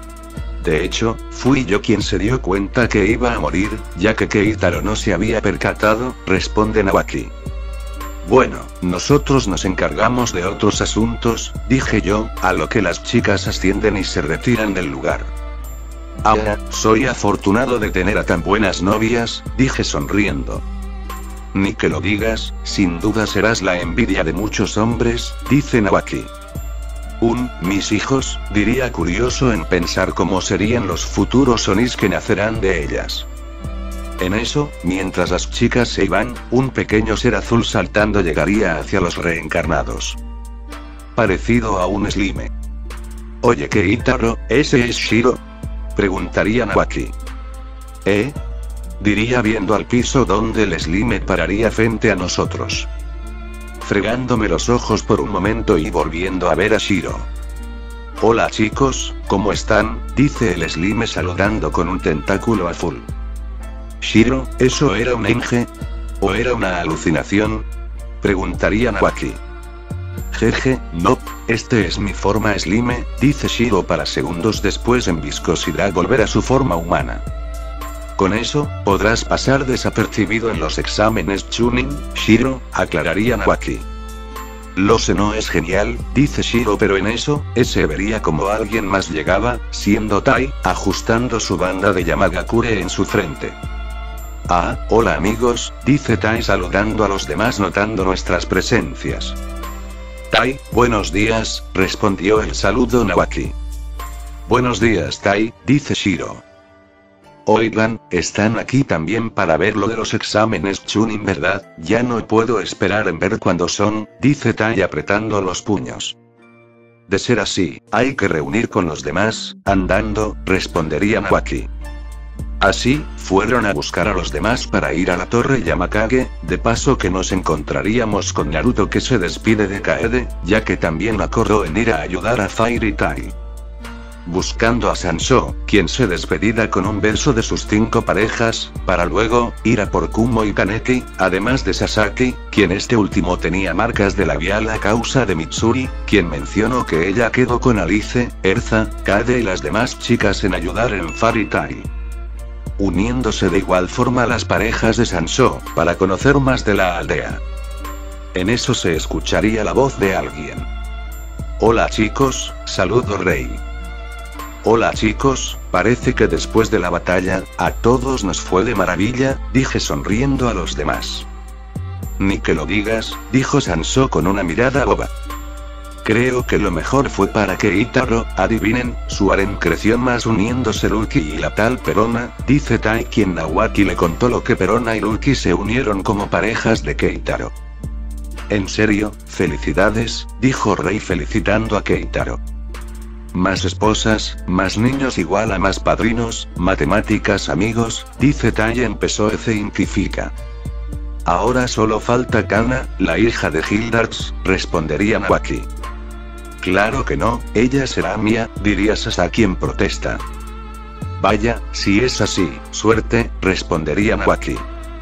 De hecho, fui yo quien se dio cuenta que iba a morir, ya que Keitaro no se había percatado, responde Nawaki. Bueno, nosotros nos encargamos de otros asuntos, dije yo, a lo que las chicas ascienden y se retiran del lugar. Ahora, soy afortunado de tener a tan buenas novias, dije sonriendo. Ni que lo digas, sin duda serás la envidia de muchos hombres, dice Nawaki. Un, mis hijos, diría curioso en pensar cómo serían los futuros Onis que nacerán de ellas. En eso, mientras las chicas se iban, un pequeño ser azul saltando llegaría hacia los reencarnados. Parecido a un Slime. Oye Keitaro, ¿ese es Shiro? Preguntaría Nawaki. ¿Eh? Diría viendo al piso donde el Slime pararía frente a nosotros. Fregándome los ojos por un momento y volviendo a ver a Shiro. Hola chicos, ¿cómo están? Dice el Slime saludando con un tentáculo azul. Shiro, ¿eso era un enge? ¿O era una alucinación? Preguntaría Nawaki. Jeje, no, este es mi forma Slime, dice Shiro para segundos después en viscosidad volver a su forma humana. Con eso, podrás pasar desapercibido en los exámenes Chunin, Shiro, aclararía Nawaki. Lo sé, no es genial, dice Shiro, pero en eso, ese vería como alguien más llegaba, siendo Tai, ajustando su banda de Yamagakure en su frente. Ah, hola amigos, dice Tai saludando a los demás notando nuestras presencias. Tai, buenos días, respondió el saludo Nawaki. Buenos días Tai, dice Shiro. Oigan, están aquí también para ver lo de los exámenes Chunin, ¿verdad? Ya no puedo esperar en ver cuándo son, dice Tai apretando los puños. De ser así, hay que reunir con los demás, andando, respondería Nawaki. Así, fueron a buscar a los demás para ir a la torre Yamakage, de paso que nos encontraríamos con Naruto que se despide de Kaede, ya que también acordó en ir a ayudar a Fairy Tai. Buscando a Sansho, quien se despedida con un beso de sus cinco parejas, para luego, ir a por Kumo y Kaneki, además de Sasaki, quien este último tenía marcas de labial a causa de Mitsuri, quien mencionó que ella quedó con Alice, Erza, Kade y las demás chicas en ayudar en Fairy Tai. Uniéndose de igual forma a las parejas de Sansho, para conocer más de la aldea. En eso se escucharía la voz de alguien. Hola chicos, saludo Rei. Hola chicos, parece que después de la batalla, a todos nos fue de maravilla, dije sonriendo a los demás. Ni que lo digas, dijo Sansho con una mirada boba. Creo que lo mejor fue para Keitaro, adivinen, su harem creció más uniéndose Lucky y la tal Perona, dice Tai quien Nawaki le contó lo que Perona y Lucky se unieron como parejas de Keitaro. En serio, felicidades, dijo Rei felicitando a Keitaro. Más esposas, más niños igual a más padrinos, matemáticas amigos, dice Tai y empezó a científica. Ahora solo falta Kana, la hija de Hildards, respondería Nawaki. Claro que no, ella será mía, diría Sasaki en protesta. Vaya, si es así, suerte, respondería Nawaki.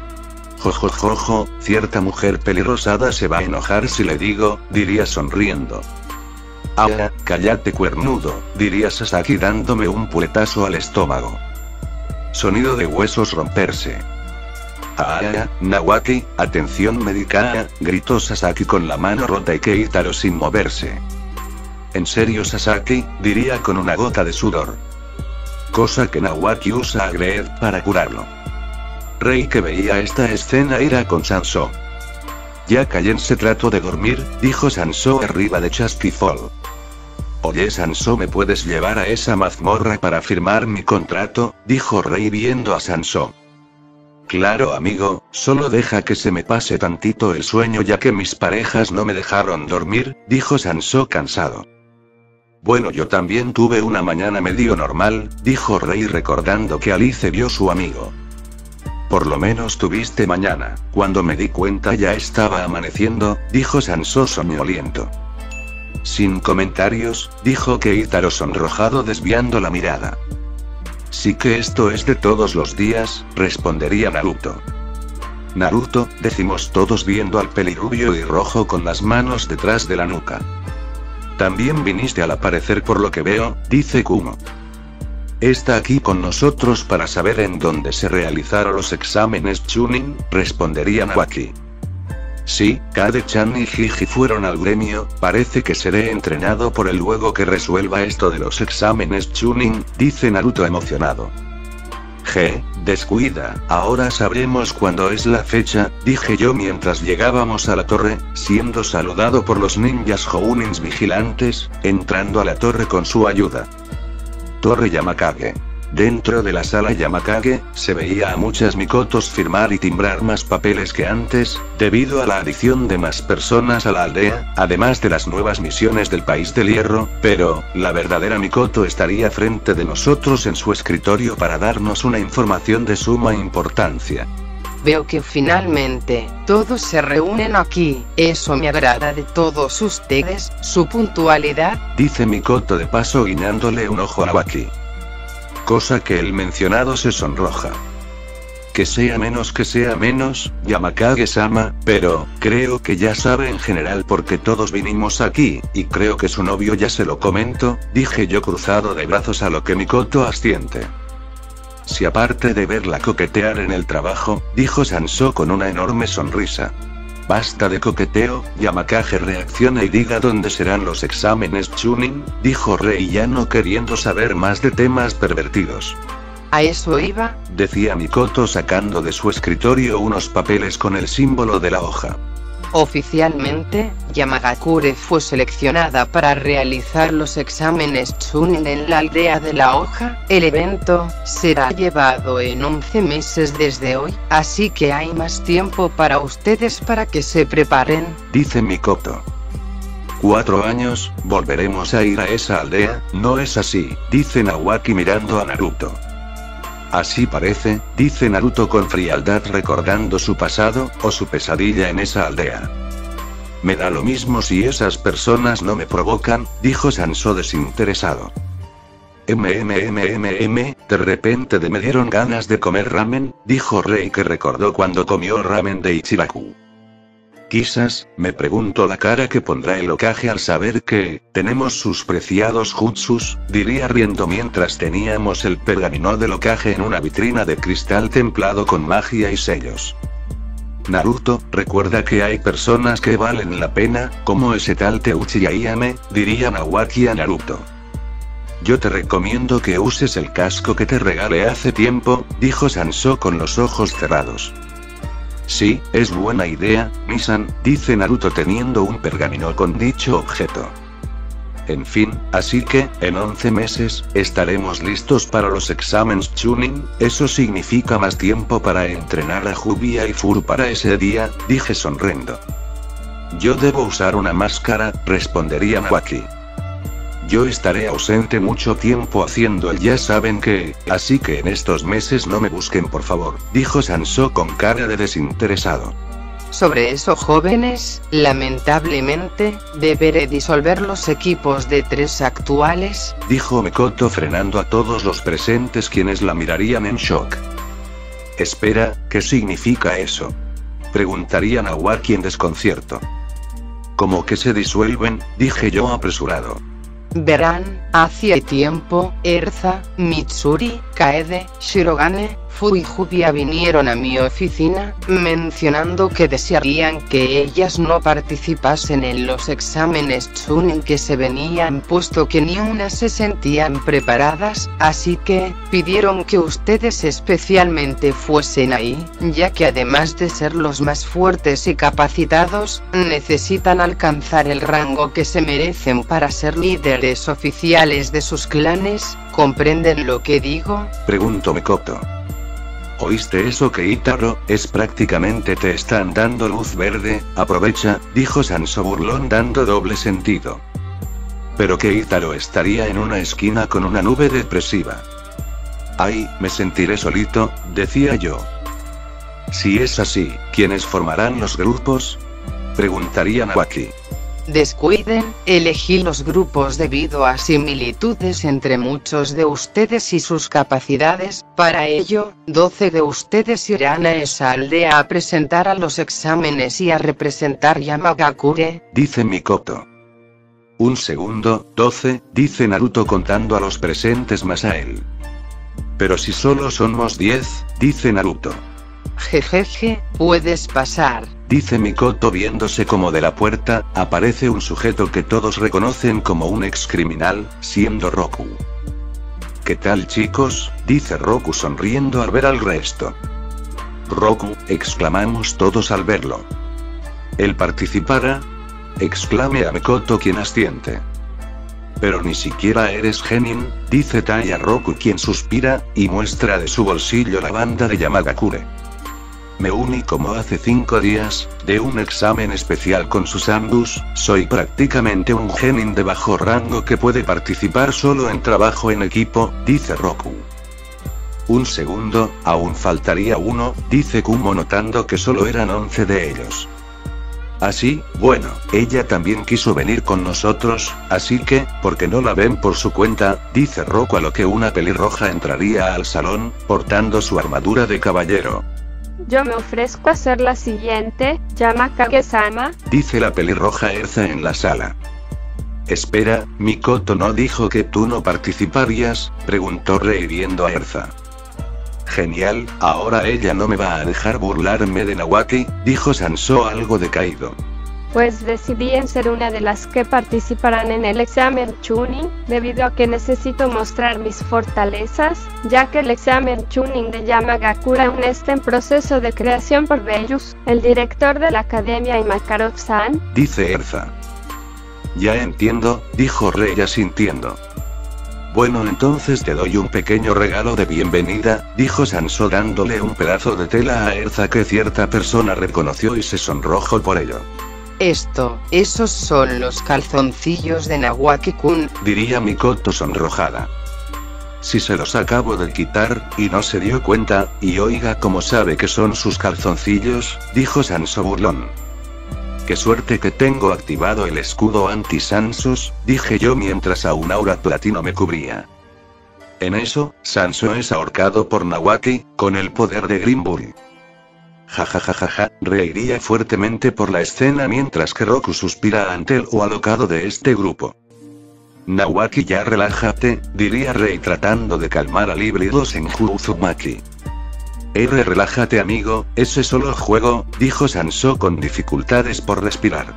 Jojojojo, cierta mujer pelirrosada se va a enojar si le digo, diría sonriendo. Ahora, cállate cuernudo, diría Sasaki dándome un puñetazo al estómago. Sonido de huesos romperse. Ah, Nawaki, atención médica, gritó Sasaki con la mano rota y Keitaro sin moverse. En serio Sasaki, diría con una gota de sudor. Cosa que Nawaki usa a Greed para curarlo. Rei que veía esta escena era con Sansó. Ya cállense, trato de dormir, dijo Sansó arriba de Chasky Fall. Oye Sansó, ¿me puedes llevar a esa mazmorra para firmar mi contrato? Dijo Rei viendo a Sansó. Claro amigo, solo deja que se me pase tantito el sueño ya que mis parejas no me dejaron dormir, dijo Sansó cansado. Bueno, yo también tuve una mañana medio normal, dijo Rei recordando que Alice vio su amigo. Por lo menos tuviste mañana, cuando me di cuenta ya estaba amaneciendo, dijo Sansó soñoliento. Sin comentarios, dijo Keitaro sonrojado desviando la mirada. Sí que esto es de todos los días, respondería Naruto. Naruto, decimos todos viendo al pelirrubio y rojo con las manos detrás de la nuca. También viniste al aparecer por lo que veo, dice Kumo. Está aquí con nosotros para saber en dónde se realizaron los exámenes Chunin, respondería Nawaki. Sí, Kade-chan y Jiji fueron al gremio, parece que seré entrenado por él luego que resuelva esto de los exámenes Chunin, dice Naruto emocionado. G, descuida, ahora sabremos cuándo es la fecha, dije yo mientras llegábamos a la torre, siendo saludado por los ninjas Jounins vigilantes, entrando a la torre con su ayuda. Torre Yamakage. Dentro de la sala Yamakage, se veía a muchas Mikotos firmar y timbrar más papeles que antes, debido a la adición de más personas a la aldea, además de las nuevas misiones del País del Hierro, pero, la verdadera Mikoto estaría frente de nosotros en su escritorio para darnos una información de suma importancia. Veo que finalmente, todos se reúnen aquí, eso me agrada de todos ustedes, su puntualidad, dice Mikoto de paso guiñándole un ojo a Nawaki. Cosa que el mencionado se sonroja. Que sea menos que sea menos, Yamakage-sama, pero, creo que ya sabe en general por qué todos vinimos aquí, y creo que su novio ya se lo comento, dije yo cruzado de brazos a lo que Mikoto asiente. Si aparte de verla coquetear en el trabajo, dijo Sansó con una enorme sonrisa. Basta de coqueteo, Yamakage reacciona y diga dónde serán los exámenes Chunin, dijo Rei ya no queriendo saber más de temas pervertidos. A eso iba, decía Mikoto sacando de su escritorio unos papeles con el símbolo de la hoja. Oficialmente, Yamagakure fue seleccionada para realizar los exámenes Chunin en la aldea de la hoja. El evento será llevado en once meses desde hoy, así que hay más tiempo para ustedes para que se preparen, dice Mikoto. Cuatro años, volveremos a ir a esa aldea, ¿no es así?, dice Nawaki mirando a Naruto. Así parece, dice Naruto con frialdad recordando su pasado, o su pesadilla en esa aldea. Me da lo mismo si esas personas no me provocan, dijo Sansó desinteresado. Mmmmm, de repente de me dieron ganas de comer ramen, dijo Rei que recordó cuando comió ramen de Ichiraku. Quizás, me pregunto la cara que pondrá el Hokage al saber que, tenemos sus preciados jutsus, diría riendo mientras teníamos el pergamino del Hokage en una vitrina de cristal templado con magia y sellos. Naruto, recuerda que hay personas que valen la pena, como ese tal Teuchi Ayame, diría Nawaki a Naruto. Yo te recomiendo que uses el casco que te regalé hace tiempo, dijo Sansó con los ojos cerrados. Sí, es buena idea, Misan, dice Naruto teniendo un pergamino con dicho objeto. En fin, así que, en once meses, estaremos listos para los exámenes Chunin, eso significa más tiempo para entrenar a Jubia y Fur para ese día, dije sonriendo. Yo debo usar una máscara, respondería Nawaki. Yo estaré ausente mucho tiempo haciendo el ya saben qué, así que en estos meses no me busquen por favor, dijo Sansó con cara de desinteresado. Sobre eso jóvenes, lamentablemente, deberé disolver los equipos de tres actuales, dijo Mikoto frenando a todos los presentes quienes la mirarían en shock. Espera, ¿qué significa eso?, preguntaría Nawaki en desconcierto. ¿Cómo que se disuelven?, dije yo apresurado. Verán, hace tiempo, Erza, Mitsuri, Kaede, Shirogane, Fu y Jubia vinieron a mi oficina, mencionando que desearían que ellas no participasen en los exámenes Chunin que se venían, puesto que ni una se sentían preparadas, así que pidieron que ustedes especialmente fuesen ahí, ya que además de ser los más fuertes y capacitados, necesitan alcanzar el rango que se merecen para ser líderes oficiales de sus clanes. ¿Comprenden lo que digo? Preguntó Mikoto. ¿Oíste eso, Keitaro? Es prácticamente te están dando luz verde, aprovecha, dijo Sanso burlón dando doble sentido. Pero Keitaro estaría en una esquina con una nube depresiva. Ay, me sentiré solito, decía yo. Si es así, ¿quiénes formarán los grupos? Preguntaría Nawaki. Descuiden, elegí los grupos debido a similitudes entre muchos de ustedes y sus capacidades. Para ello, doce de ustedes irán a esa aldea a presentar a los exámenes y a representar Yamagakure, dice Mikoto. Un segundo, doce, dice Naruto contando a los presentes más a él. Pero si solo somos diez, dice Naruto. Jejeje, puedes pasar, dice Mikoto viéndose como de la puerta, aparece un sujeto que todos reconocen como un ex criminal, siendo Roku. ¿Qué tal, chicos?, dice Roku sonriendo al ver al resto. Roku, exclamamos todos al verlo. ¿Él participará? Exclame a Mikoto quien asiente. Pero ni siquiera eres genin, dice Tai a Roku quien suspira, y muestra de su bolsillo la banda de Yamagakure. Me uní como hace cinco días, de un examen especial con Susambus, soy prácticamente un genin de bajo rango que puede participar solo en trabajo en equipo, dice Roku. Un segundo, aún faltaría uno, dice Kumo notando que solo eran once de ellos. Así, bueno, ella también quiso venir con nosotros, así que, ¿por qué no la ven por su cuenta?, dice Roku a lo que una pelirroja entraría al salón, portando su armadura de caballero. Yo me ofrezco a ser la siguiente, Yamakage-sama, dice la pelirroja Erza en la sala. Espera, Mikoto no dijo que tú no participarías, preguntó Rei viendo a Erza. Genial, ahora ella no me va a dejar burlarme de Nawaki, dijo Sanso algo decaído. Pues decidí en ser una de las que participarán en el examen Chunin, debido a que necesito mostrar mis fortalezas, ya que el examen Chunin de Yamagakure aún está en proceso de creación por Bellus, el director de la academia, y Makarov-san, dice Erza. Ya entiendo, dijo Rei asintiendo. Bueno, entonces te doy un pequeño regalo de bienvenida, dijo Sanso dándole un pedazo de tela a Erza que cierta persona reconoció y se sonrojó por ello. Esto, esos son los calzoncillos de Nawaki-kun, diría Mikoto sonrojada. Si se los acabo de quitar, y no se dio cuenta, y oiga cómo sabe que son sus calzoncillos, dijo Sanso burlón. Qué suerte que tengo activado el escudo anti-Sansos, dije yo mientras a un aura platino me cubría. En eso, Sanso es ahorcado por Nawaki, con el poder de Green Bull. Jajajajaja, reiría fuertemente por la escena mientras que Roku suspira ante el o alocado de este grupo. Nawaki, ya relájate, diría Rei tratando de calmar al híbrido Senju Uzumaki. R, relájate amigo, ese solo juego, dijo Sanso con dificultades por respirar.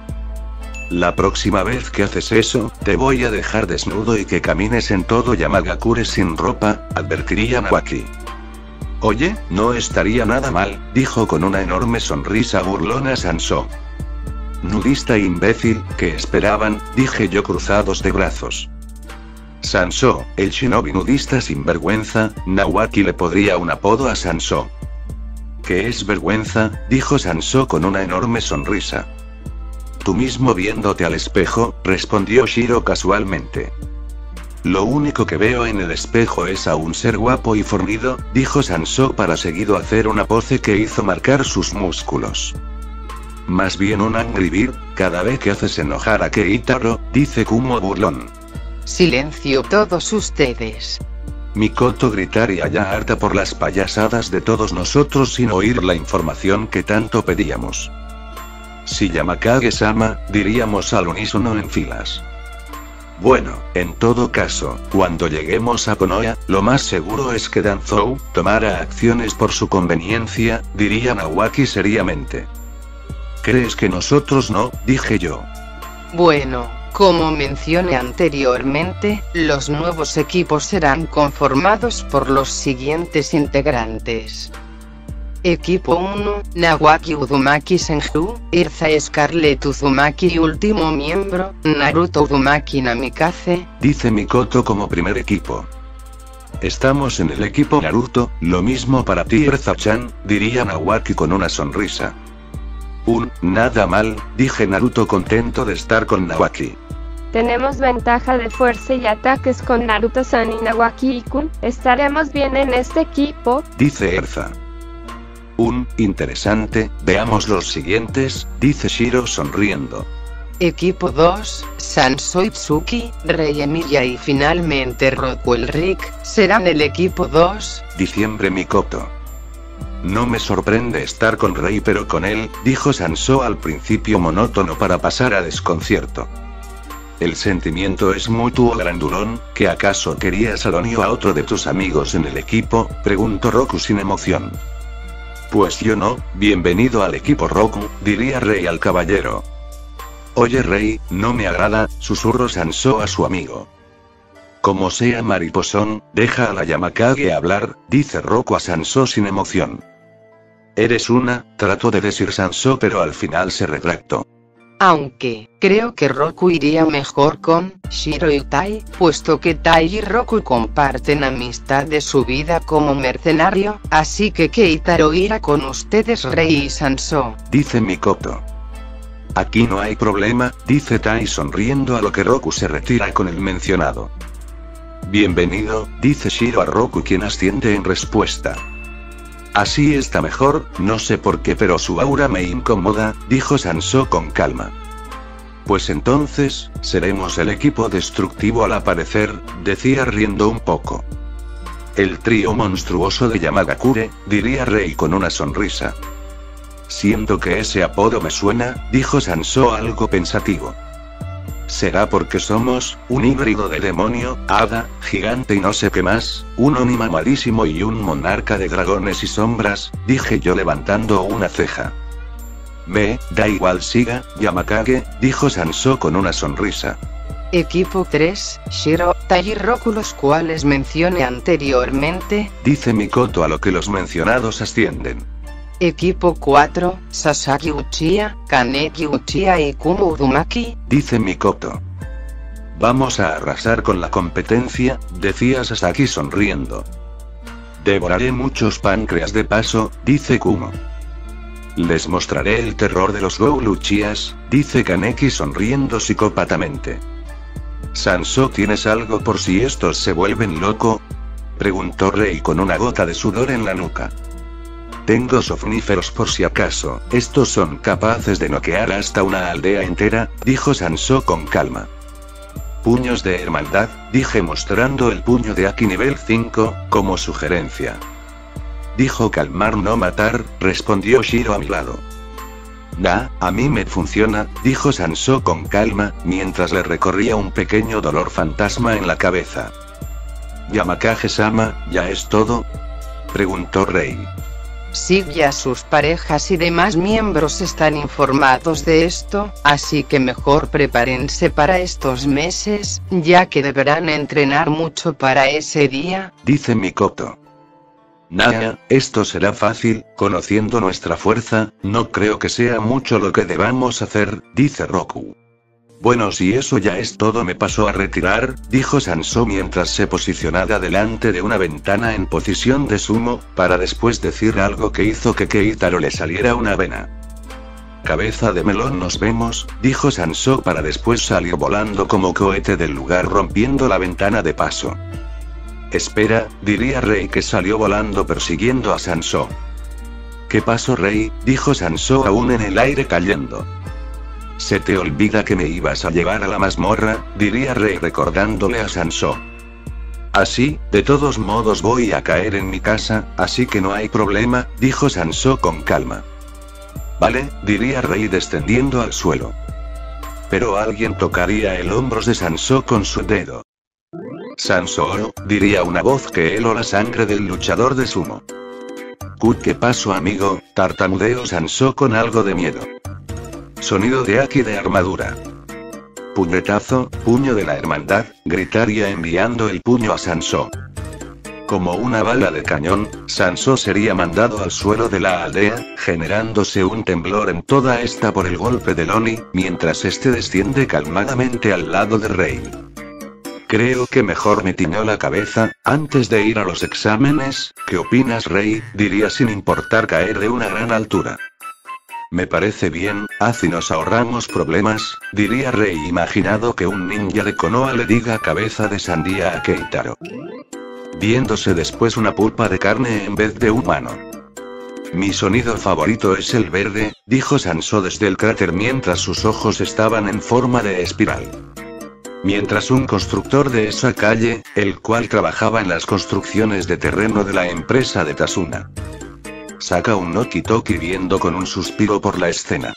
La próxima vez que haces eso, te voy a dejar desnudo y que camines en todo Yamagakure sin ropa, advertiría Nawaki. Oye, no estaría nada mal, dijo con una enorme sonrisa burlona Sanso. Nudista imbécil, ¿qué esperaban?, dije yo cruzados de brazos. Sanso, el shinobi nudista sin vergüenza, Nawaki le podría un apodo a Sanso. ¿Qué es vergüenza?, dijo Sanso con una enorme sonrisa. Tú mismo viéndote al espejo, respondió Shiro casualmente. Lo único que veo en el espejo es a un ser guapo y fornido, dijo Sanso para seguido hacer una pose que hizo marcar sus músculos. Más bien un Angry Bird, cada vez que haces enojar a Keitaro, dice Kumo burlón. Silencio todos ustedes. Mikoto gritaría ya harta por las payasadas de todos nosotros sin oír la información que tanto pedíamos. Si Yamakage-sama, diríamos al unísono en filas. Bueno, en todo caso, cuando lleguemos a Konoha, lo más seguro es que Danzou tomará acciones por su conveniencia, diría Nawaki seriamente. ¿Crees que nosotros no? Dije yo. Bueno, como mencioné anteriormente, los nuevos equipos serán conformados por los siguientes integrantes. Equipo uno, Nawaki Uzumaki Senju, Erza Scarlet Uzumaki y último miembro, Naruto Uzumaki Namikaze, dice Mikoto como primer equipo. Estamos en el equipo Naruto, lo mismo para ti Erza-chan, diría Nawaki con una sonrisa. Un, nada mal, dije Naruto contento de estar con Nawaki. Tenemos ventaja de fuerza y ataques con Naruto-san y Nawaki-kun, estaremos bien en este equipo, dice Erza. Un, interesante, veamos los siguientes, dice Shiro sonriendo. Equipo dos, Sansou Itsuki, Rei Emilia y finalmente Rockwell Rick, serán el equipo dos, diciembre Mikoto. No me sorprende estar con Rei pero con él, dijo Sansou al principio monótono para pasar a desconcierto. El sentimiento es mutuo grandulón, ¿que acaso querías a Loni o a otro de tus amigos en el equipo? Preguntó Roku sin emoción. Pues yo no, bienvenido al equipo Roku, diría Rei al caballero. Oye Rei, no me agrada, susurró Sansou a su amigo. Como sea mariposón, deja a la Yamakage hablar, dice Roku a Sansou sin emoción. Eres una, trató de decir Sansou pero al final se retractó. Aunque, creo que Roku iría mejor con Shiro y Tai, puesto que Tai y Roku comparten amistad de su vida como mercenario, así que Keitaro irá con ustedes Rei y Sansou, dice Mikoto. Aquí no hay problema, dice Tai sonriendo a lo que Roku se retira con el mencionado. Bienvenido, dice Shiro a Roku quien asiente en respuesta. Así está mejor, no sé por qué pero su aura me incomoda, dijo Sansou con calma. Pues entonces, seremos el equipo destructivo al aparecer, decía riendo un poco. El trío monstruoso de Yamagakure, diría Rei con una sonrisa. Siento que ese apodo me suena, dijo Sansou algo pensativo. ¿Será porque somos un híbrido de demonio, hada, gigante y no sé qué más, un Oni mamadísimo y un monarca de dragones y sombras? Dije yo levantando una ceja. Me, da igual siga, Yamakage, dijo Sansou con una sonrisa. Equipo tres, Shiro, Tai y Roku los cuales mencioné anteriormente, dice Mikoto a lo que los mencionados ascienden. Equipo cuatro, Sasaki Uchiha, Kaneki Uchiha y Kumo Uzumaki, dice Mikoto. Vamos a arrasar con la competencia, decía Sasaki sonriendo. Devoraré muchos páncreas de paso, dice Kumo. Les mostraré el terror de los Ghoul Uchihas, dice Kaneki sonriendo psicópatamente. Sansou, ¿tienes algo por si estos se vuelven loco? Preguntó Rei con una gota de sudor en la nuca. Tengo somníferos por si acaso, estos son capaces de noquear hasta una aldea entera, dijo Sansou con calma. Puños de hermandad, dije mostrando el puño de Aki nivel cinco, como sugerencia. Dijo calmar no matar, respondió Shiro a mi lado. Nah, a mí me funciona, dijo Sansou con calma, mientras le recorría un pequeño dolor fantasma en la cabeza. Yamakage-sama, ¿ya es todo? Preguntó Rei. Sí, ya sus parejas y demás miembros están informados de esto, así que mejor prepárense para estos meses, ya que deberán entrenar mucho para ese día, dice Mikoto. Nah, esto será fácil, conociendo nuestra fuerza, no creo que sea mucho lo que debamos hacer, dice Roku. Bueno, si eso ya es todo me paso a retirar, dijo Sansou mientras se posicionaba delante de una ventana en posición de sumo, para después decir algo que hizo que Keitaro le saliera una vena. Cabeza de melón nos vemos, dijo Sansou para después salir volando como cohete del lugar rompiendo la ventana de paso. Espera, diría Rei que salió volando persiguiendo a Sansou. ¿Qué pasó Rei? Dijo Sansou aún en el aire cayendo. Se te olvida que me ibas a llevar a la mazmorra, diría Rei recordándole a Sansou. Así, de todos modos voy a caer en mi casa, así que no hay problema, dijo Sansou con calma. Vale, diría Rei descendiendo al suelo. pero alguien tocaría el hombro de Sansó con su dedo. Sansó, diría una voz que heló la sangre del luchador de sumo. Cut, ¿qué pasó, amigo? Tartamudeó Sansó con algo de miedo. Sonido de Aki de armadura. Puñetazo, puño de la hermandad, gritaría enviando el puño a Sansó. Como una bala de cañón, Sansó sería mandado al suelo de la aldea, generándose un temblor en toda esta por el golpe de Loni, mientras este desciende calmadamente al lado de Rey. Creo que mejor me tiñó la cabeza, antes de ir a los exámenes. ¿Qué opinas, Rey? Diría sin importar caer de una gran altura. Me parece bien, así nos ahorramos problemas, diría Rey imaginado que un ninja de Konoha le diga cabeza de sandía a Keitaro. Viéndose después una pulpa de carne en vez de humano. Mi sonido favorito es el verde, dijo Sansó desde el cráter mientras sus ojos estaban en forma de espiral. Mientras un constructor de esa calle, el cual trabajaba en las construcciones de terreno de la empresa de Tasuna. Saca un Noki Toki viendo con un suspiro por la escena.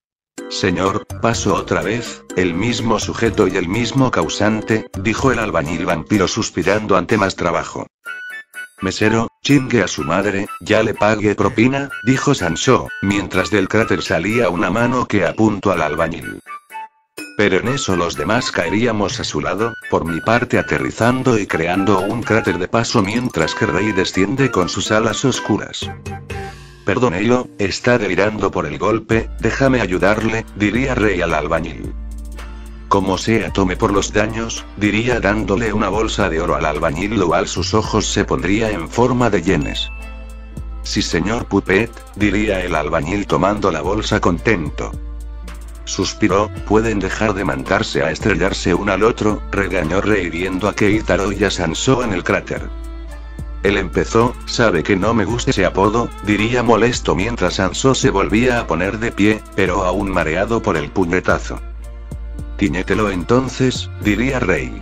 Señor, paso otra vez, el mismo sujeto y el mismo causante, dijo el albañil vampiro suspirando ante más trabajo. Mesero, chingue a su madre, ya le pague propina, dijo Sansó, mientras del cráter salía una mano que apuntó al albañil. Pero en eso los demás caeríamos a su lado, por mi parte aterrizando y creando un cráter de paso mientras que Rey desciende con sus alas oscuras. Perdónelo, está delirando por el golpe, déjame ayudarle, diría Rey al albañil. Como sea, tome por los daños, diría dándole una bolsa de oro al albañil, lo cual sus ojos se pondría en forma de yenes. Sí, señor Puppet, diría el albañil tomando la bolsa contento. Suspiró, pueden dejar de mandarse a estrellarse uno al otro, regañó Rey viendo a Keitaro y a Sansó en el cráter. Él empezó, sabe que no me gusta ese apodo, diría molesto mientras Sansó se volvía a poner de pie, pero aún mareado por el puñetazo. Tiñételo entonces, diría Rey.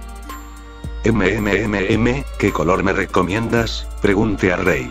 MMMM, ¿qué color me recomiendas? Pregunté a Rey.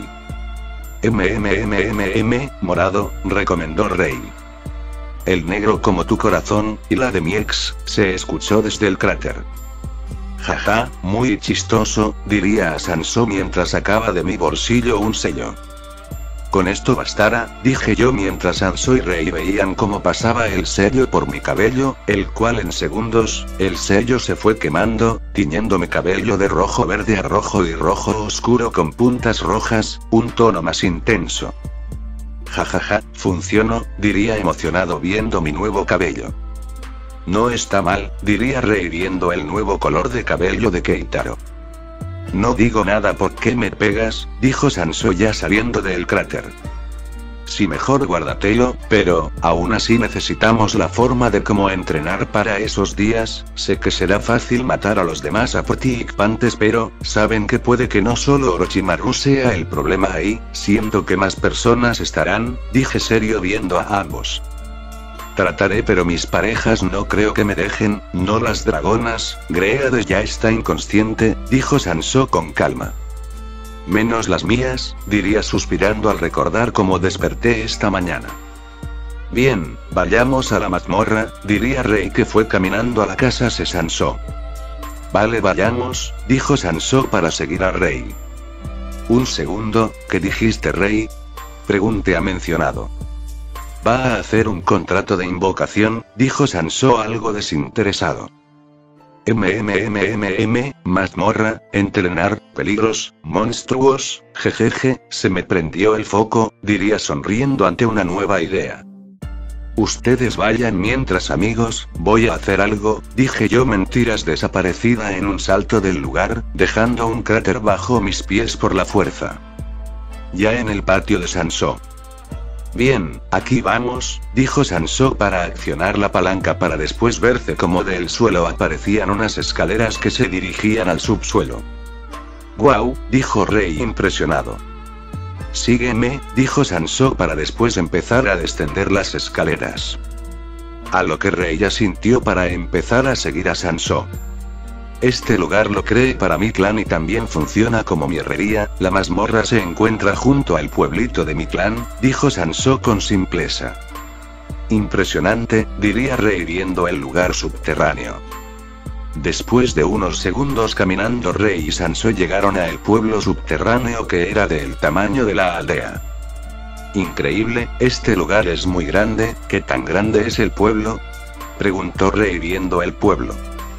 MMMMM, morado, recomendó Rey. El negro como tu corazón, y la de mi ex, se escuchó desde el cráter. Jaja, muy chistoso, diría a Sansó mientras sacaba de mi bolsillo un sello. Con esto bastará, dije yo mientras Sansó y Rey veían cómo pasaba el sello por mi cabello, el cual en segundos, el sello se fue quemando, tiñendo mi cabello de rojo verde a rojo y rojo oscuro con puntas rojas, un tono más intenso. Jajaja, funcionó, diría emocionado viendo mi nuevo cabello. No está mal, diría Rey viendo el nuevo color de cabello de Keitaro. No digo nada, ¿por qué me pegas? Dijo Sansó ya saliendo del cráter. Sí, mejor guárdatelo, pero, aún así necesitamos la forma de cómo entrenar para esos días. Sé que será fácil matar a los demás apotipantes, pero, saben que puede que no solo Orochimaru sea el problema ahí, siento que más personas estarán, dije serio viendo a ambos. Trataré, pero mis parejas no creo que me dejen, no las dragonas, Greade ya está inconsciente, dijo Sansó con calma. Menos las mías, diría suspirando al recordar cómo desperté esta mañana. Bien, vayamos a la mazmorra, diría Rey que fue caminando a la casa de Sansó. Vale, vayamos, dijo Sansó para seguir a Rey. Un segundo, ¿qué dijiste, Rey? Pregunté a mencionado. Va a hacer un contrato de invocación, dijo Sansó algo desinteresado. MMMMM, mazmorra, entrenar, peligros, monstruos, jejeje, se me prendió el foco, diría sonriendo ante una nueva idea. Ustedes vayan mientras, amigos, voy a hacer algo, dije yo mentiras desaparecida en un salto del lugar, dejando un cráter bajo mis pies por la fuerza. Ya en el patio de Sansó. Bien, aquí vamos, dijo Sansó para accionar la palanca para después verse como del suelo aparecían unas escaleras que se dirigían al subsuelo. Guau, dijo Rey impresionado. Sígueme, dijo Sansó para después empezar a descender las escaleras. A lo que Rey asintió para empezar a seguir a Sansó. Este lugar lo creé para mi clan y también funciona como mi herrería, la mazmorra se encuentra junto al pueblito de mi clan, dijo Sansó con simpleza. Impresionante, diría Rei viendo el lugar subterráneo. Después de unos segundos caminando, Rei y Sansó llegaron a el pueblo subterráneo que era del tamaño de la aldea. Increíble, este lugar es muy grande. ¿Qué tan grande es el pueblo?, preguntó Rei viendo el pueblo.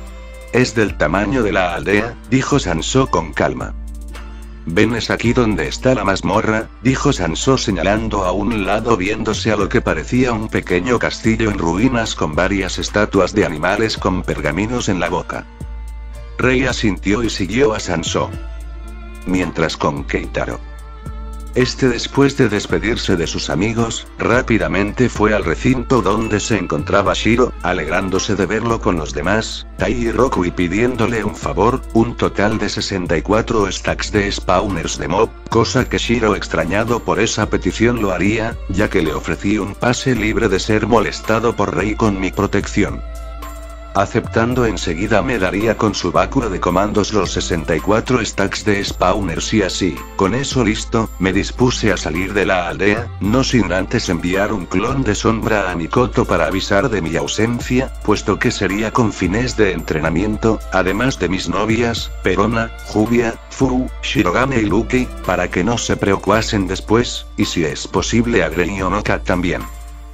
Es del tamaño de la aldea, dijo Sansó con calma. ¿Ven es aquí donde está la mazmorra?, dijo Sansó señalando a un lado viéndose a lo que parecía un pequeño castillo en ruinas con varias estatuas de animales con pergaminos en la boca. Rei asintió y siguió a Sansó. Mientras con Keitaro. Este, después de despedirse de sus amigos, rápidamente fue al recinto donde se encontraba Shiro, alegrándose de verlo con los demás, Tai y Roku, y pidiéndole un favor, un total de sesenta y cuatro stacks de spawners de mob, cosa que Shiro, extrañado por esa petición, lo haría, ya que le ofrecí un pase libre de ser molestado por Rei con mi protección. Aceptando, enseguida me daría con su báculo de comandos los sesenta y cuatro stacks de spawners, y así, con eso listo, me dispuse a salir de la aldea, no sin antes enviar un clon de sombra a Mikoto para avisar de mi ausencia, puesto que sería con fines de entrenamiento, además de mis novias, Perona, Jubia, Fu, Shirogane y Luki, para que no se preocupasen después, y si es posible a Grey y Onoka también.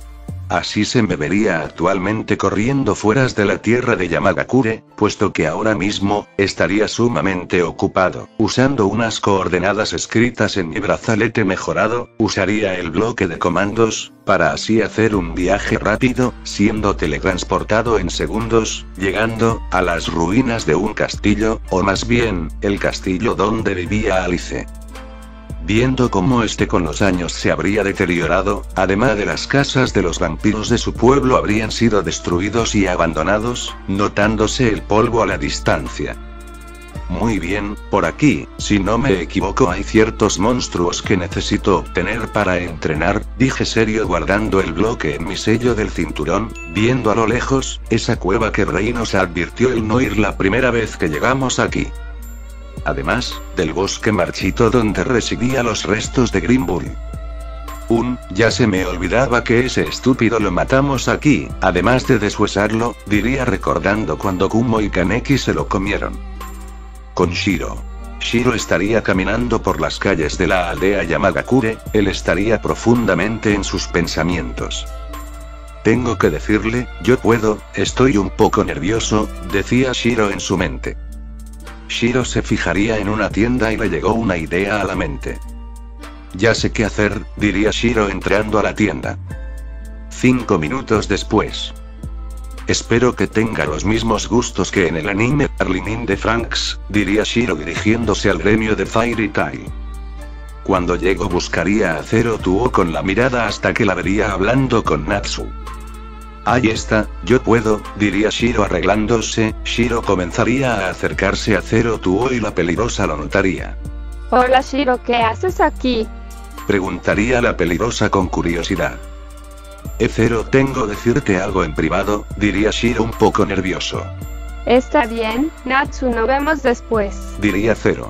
Así se me vería actualmente corriendo fuera de la tierra de Yamagakure, puesto que ahora mismo, estaría sumamente ocupado, usando unas coordenadas escritas en mi brazalete mejorado. Usaría el bloque de comandos, para así hacer un viaje rápido, siendo teletransportado en segundos, llegando a las ruinas de un castillo, o más bien, el castillo donde vivía Alice. Viendo cómo este con los años se habría deteriorado, además de las casas de los vampiros de su pueblo habrían sido destruidos y abandonados, notándose el polvo a la distancia. Muy bien, por aquí, si no me equivoco, hay ciertos monstruos que necesito obtener para entrenar, dije serio guardando el bloque en mi sello del cinturón, viendo a lo lejos, esa cueva que Rei nos advirtió el no ir la primera vez que llegamos aquí. Además, del bosque marchito donde residían los restos de Grimbull. Un, ya se me olvidaba que ese estúpido lo matamos aquí, además de deshuesarlo, diría recordando cuando Kumo y Kaneki se lo comieron. Con Shiro. Shiro estaría caminando por las calles de la aldea Yamagakure, él estaría profundamente en sus pensamientos. Tengo que decirle, yo puedo, estoy un poco nervioso, decía Shiro en su mente. Shiro se fijaría en una tienda y le llegó una idea a la mente. Ya sé qué hacer, diría Shiro entrando a la tienda. Cinco minutos después. Espero que tenga los mismos gustos que en el anime Darling in the Franxx, diría Shiro dirigiéndose al gremio de Fairy Tail. Cuando llego buscaría a Zero Tuo con la mirada hasta que la vería hablando con Natsu. Ahí está, yo puedo, diría Shiro arreglándose. Shiro comenzaría a acercarse a Zero Tuo y la peligrosa lo notaría. Hola Shiro, ¿qué haces aquí?, preguntaría la peligrosa con curiosidad. Eh Zero, tengo decirte algo en privado, diría Shiro un poco nervioso. Está bien, Natsu, nos vemos después, diría Zero.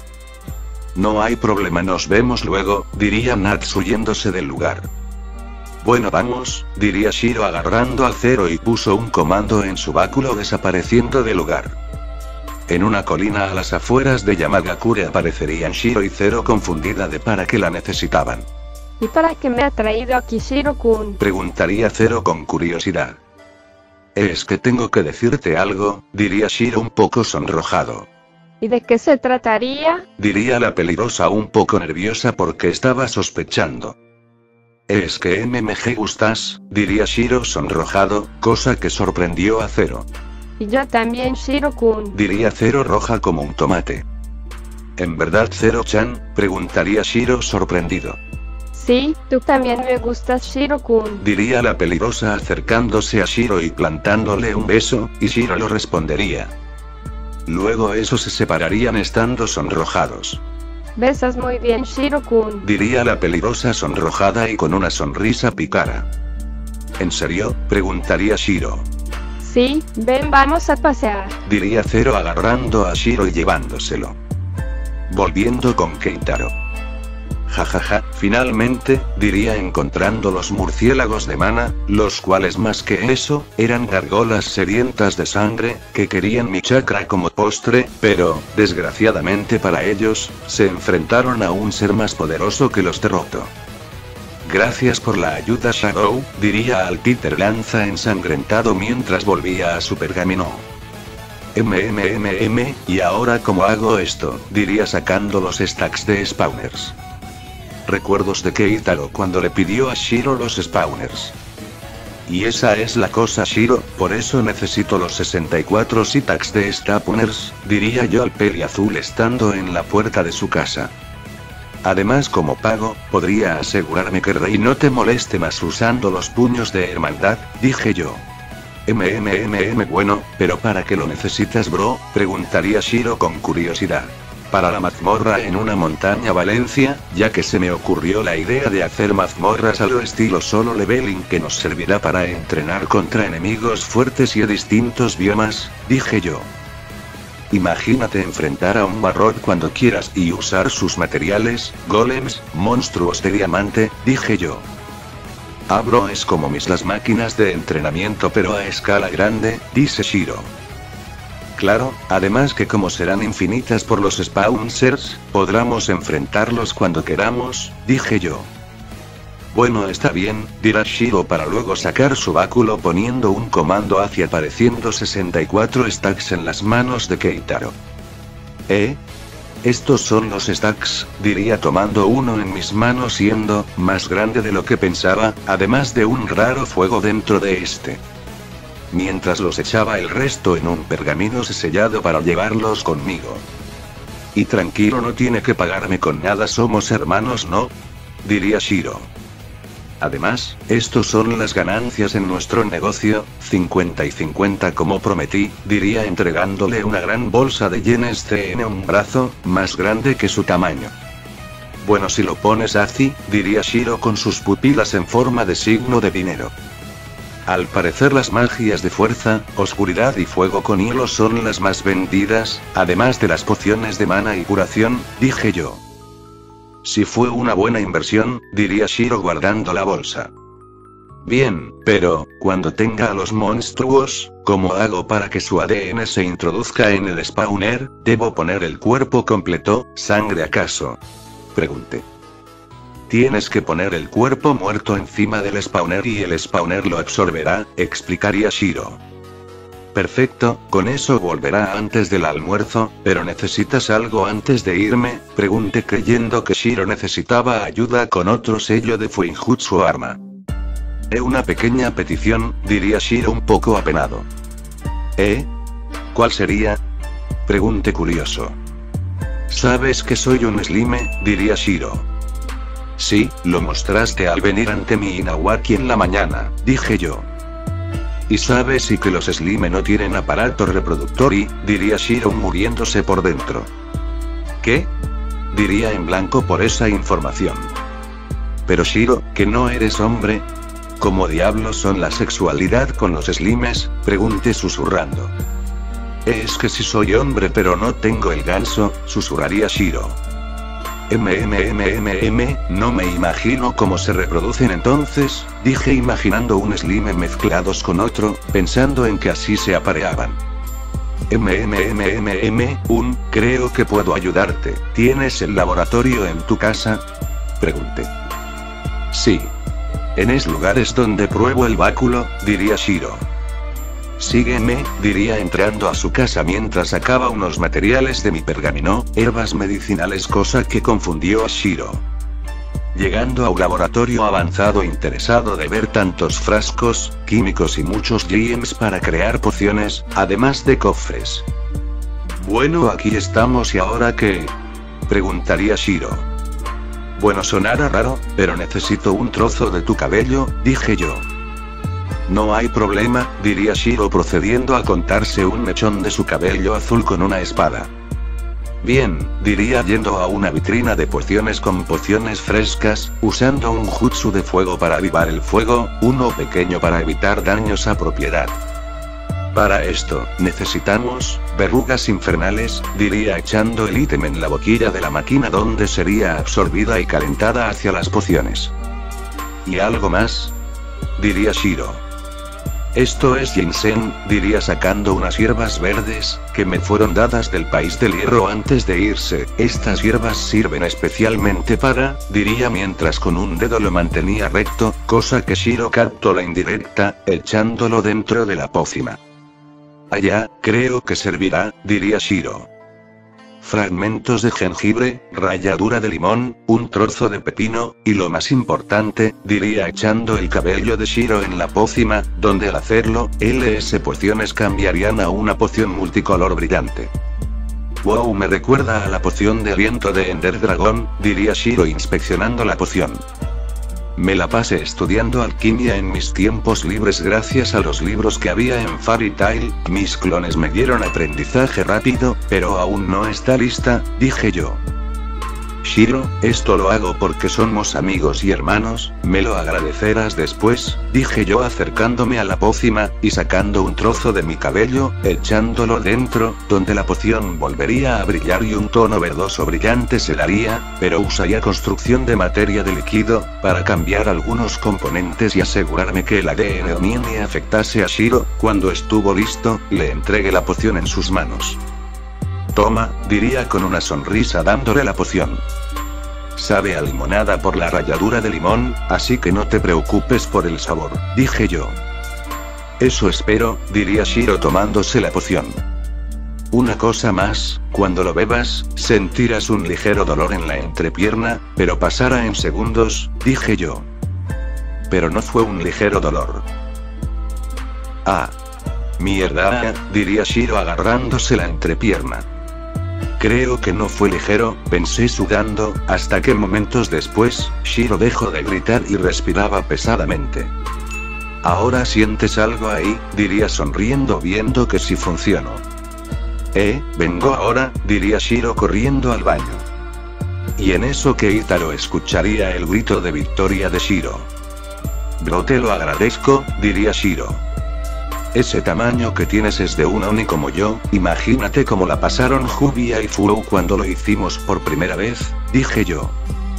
No hay problema, nos vemos luego, diría Natsu yéndose del lugar. Bueno, vamos, diría Shiro agarrando a Zero y puso un comando en su báculo desapareciendo del lugar. En una colina a las afueras de Yamagakure aparecerían Shiro y Zero confundida de para qué la necesitaban. ¿Y para qué me ha traído aquí Shiro-kun?, preguntaría Zero con curiosidad. Es que tengo que decirte algo, diría Shiro un poco sonrojado. ¿Y de qué se trataría?, diría la peligrosa un poco nerviosa porque estaba sospechando. Es que M M G gustas, diría Shiro sonrojado, cosa que sorprendió a Zero. Y yo también Shiro-kun, diría Zero roja como un tomate. ¿En verdad Zero-chan?, preguntaría Shiro sorprendido. Sí, tú también me gustas Shiro-kun, diría la peligrosa acercándose a Shiro y plantándole un beso, y Shiro lo respondería. Luego esos se separarían estando sonrojados. Besas muy bien Shiro-kun, diría la peligrosa sonrojada y con una sonrisa pícara. ¿En serio?, preguntaría Shiro. Sí, ven vamos a pasear, diría Zero agarrando a Shiro y llevándoselo. Volviendo con Keitaro. Jajaja, finalmente, diría encontrando los murciélagos de mana, los cuales más que eso, eran gárgolas sedientas de sangre, que querían mi chakra como postre, pero, desgraciadamente para ellos, se enfrentaron a un ser más poderoso que los derrotó. Gracias por la ayuda Shadow, diría al títer lanza ensangrentado mientras volvía a su pergamino. MMMM, ¿y ahora cómo hago esto? Diría sacando los stacks de spawners. Recuerdos de Keitaro cuando le pidió a Shiro los spawners. Y esa es la cosa Shiro, por eso necesito los sesenta y cuatro stacks de spawners, diría yo al peli azul estando en la puerta de su casa. Además como pago, podría asegurarme que Rei no te moleste más usando los puños de hermandad, dije yo. MMMM bueno, pero ¿para qué lo necesitas bro? Preguntaría Shiro con curiosidad. Para la mazmorra en una montaña Valencia, ya que se me ocurrió la idea de hacer mazmorras a lo estilo solo leveling que nos servirá para entrenar contra enemigos fuertes y de distintos biomas, dije yo. Imagínate enfrentar a un Barroth cuando quieras y usar sus materiales, golems, monstruos de diamante, dije yo. Ah bro es como mis las máquinas de entrenamiento pero a escala grande, dice Shiro. Claro, además que como serán infinitas por los spawnsers, podremos enfrentarlos cuando queramos, dije yo. Bueno está bien, dirá Shiro para luego sacar su báculo poniendo un comando hacia apareciendo sesenta y cuatro stacks en las manos de Keitaro. ¿Eh? Estos son los stacks, diría tomando uno en mis manos siendo más grande de lo que pensaba, además de un raro fuego dentro de este. Mientras los echaba el resto en un pergamino sellado para llevarlos conmigo. Y tranquilo no tiene que pagarme con nada somos hermanos ¿no? Diría Shiro. Además, estos son las ganancias en nuestro negocio, cincuenta y cincuenta como prometí, diría entregándole una gran bolsa de yenes en un brazo, más grande que su tamaño. Bueno si lo pones así, diría Shiro con sus pupilas en forma de signo de dinero. Al parecer las magias de fuerza, oscuridad y fuego con hielo son las más vendidas, además de las pociones de mana y curación, dije yo. Si fue una buena inversión, diría Shiro guardando la bolsa. Bien, pero, cuando tenga a los monstruos, ¿cómo hago para que su A D N se introduzca en el spawner? ¿Debo poner el cuerpo completo, sangre acaso? Pregunté. Tienes que poner el cuerpo muerto encima del spawner y el spawner lo absorberá, explicaría Shiro. Perfecto, con eso volverá antes del almuerzo, pero ¿necesitas algo antes de irme? Pregunté creyendo que Shiro necesitaba ayuda con otro sello de Fuinjutsu Arma. He una pequeña petición, diría Shiro un poco apenado. ¿Eh? ¿Cuál sería? Pregunté curioso. ¿Sabes que soy un slime? Diría Shiro. Sí, lo mostraste al venir ante mi Inawaki en la mañana, dije yo. ¿Y sabes y que los slime no tienen aparato reproductor y? Diría Shiro muriéndose por dentro. ¿Qué? Diría en blanco por esa información. Pero Shiro, ¿que no eres hombre? ¿Cómo diablos son la sexualidad con los slimes? Pregunté susurrando. Es que si soy hombre pero no tengo el ganso, susurraría Shiro. MMMMM, no me imagino cómo se reproducen entonces, dije imaginando un slime mezclados con otro, pensando en que así se apareaban. MMMMM, un, creo que puedo ayudarte, ¿tienes el laboratorio en tu casa? Pregunté. Sí. En es lugares donde pruebo el báculo, diría Shiro. Sígueme, diría entrando a su casa mientras sacaba unos materiales de mi pergamino, herbas medicinales cosa que confundió a Shiro. Llegando a un laboratorio avanzado interesado de ver tantos frascos, químicos y muchos gems para crear pociones, además de cofres. Bueno aquí estamos y ahora qué? Preguntaría Shiro. Bueno sonará raro, pero necesito un trozo de tu cabello, dije yo. No hay problema, diría Shiro procediendo a cortarse un mechón de su cabello azul con una espada. Bien, diría yendo a una vitrina de pociones con pociones frescas, usando un jutsu de fuego para avivar el fuego, uno pequeño para evitar daños a propiedad. Para esto, necesitamos verrugas infernales, diría echando el ítem en la boquilla de la máquina donde sería absorbida y calentada hacia las pociones. ¿Y algo más?, diría Shiro. Esto es ginseng, diría sacando unas hierbas verdes, que me fueron dadas del país del hierro antes de irse. Estas hierbas sirven especialmente para, diría mientras con un dedo lo mantenía recto, cosa que Shiro captó la indirecta, echándolo dentro de la pócima. Allá, creo que servirá, diría Shiro. Fragmentos de jengibre, ralladura de limón, un trozo de pepino, y lo más importante, diría echando el cabello de Shiro en la pócima, donde al hacerlo, las pociones cambiarían a una poción multicolor brillante. Wow, me recuerda a la poción de aliento de Ender Dragon, diría Shiro inspeccionando la poción. Me la pasé estudiando alquimia en mis tiempos libres gracias a los libros que había en Fairy Tail, mis clones me dieron aprendizaje rápido, pero aún no está lista, dije yo. Shiro, esto lo hago porque somos amigos y hermanos, me lo agradecerás después, dije yo acercándome a la pócima, y sacando un trozo de mi cabello, echándolo dentro, donde la poción volvería a brillar y un tono verdoso brillante se daría, pero usaría construcción de materia de líquido, para cambiar algunos componentes y asegurarme que el A D N Omni afectase a Shiro. Cuando estuvo listo, le entregué la poción en sus manos. Toma, diría con una sonrisa dándole la poción. Sabe a limonada por la ralladura de limón, así que no te preocupes por el sabor, dije yo. Eso espero, diría Shiro tomándose la poción. Una cosa más, cuando lo bebas, sentirás un ligero dolor en la entrepierna, pero pasará en segundos, dije yo. Pero no fue un ligero dolor. Ah. Mierda, diría Shiro agarrándose la entrepierna. Creo que no fue ligero, pensé sudando, hasta que momentos después, Shiro dejó de gritar y respiraba pesadamente. Ahora sientes algo ahí, diría sonriendo viendo que sí funcionó. Eh, vengo ahora, diría Shiro corriendo al baño. Y en eso que Itaro escucharía el grito de victoria de Shiro. Bro, te lo agradezco, diría Shiro. Ese tamaño que tienes es de un Oni como yo, imagínate cómo la pasaron Jubia y Furou cuando lo hicimos por primera vez, dije yo.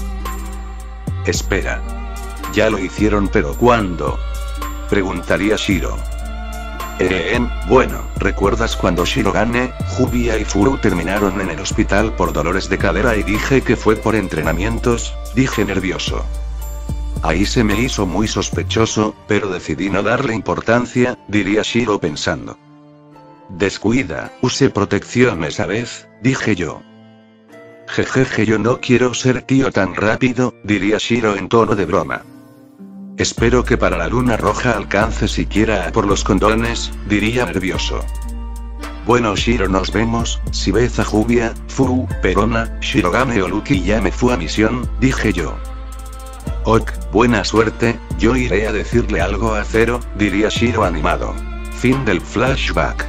Espera. Ya lo hicieron pero ¿cuándo? Preguntaría Shiro. Eh, bueno, ¿recuerdas cuando Shirogane, Jubia y Furou terminaron en el hospital por dolores de cadera y dije que fue por entrenamientos? Dije nervioso. Ahí se me hizo muy sospechoso, pero decidí no darle importancia, diría Shiro pensando. Descuida, use protección esa vez, dije yo. Jejeje, yo no quiero ser tío tan rápido, diría Shiro en tono de broma. Espero que para la luna roja alcance siquiera a por los condones, diría nervioso. Bueno Shiro, nos vemos, si ves a Jubia, Furou, Perona, Shirogane o Lucky ya me fue a misión, dije yo. Ok, buena suerte, yo iré a decirle algo a Zero, diría Shiro animado. Fin del flashback.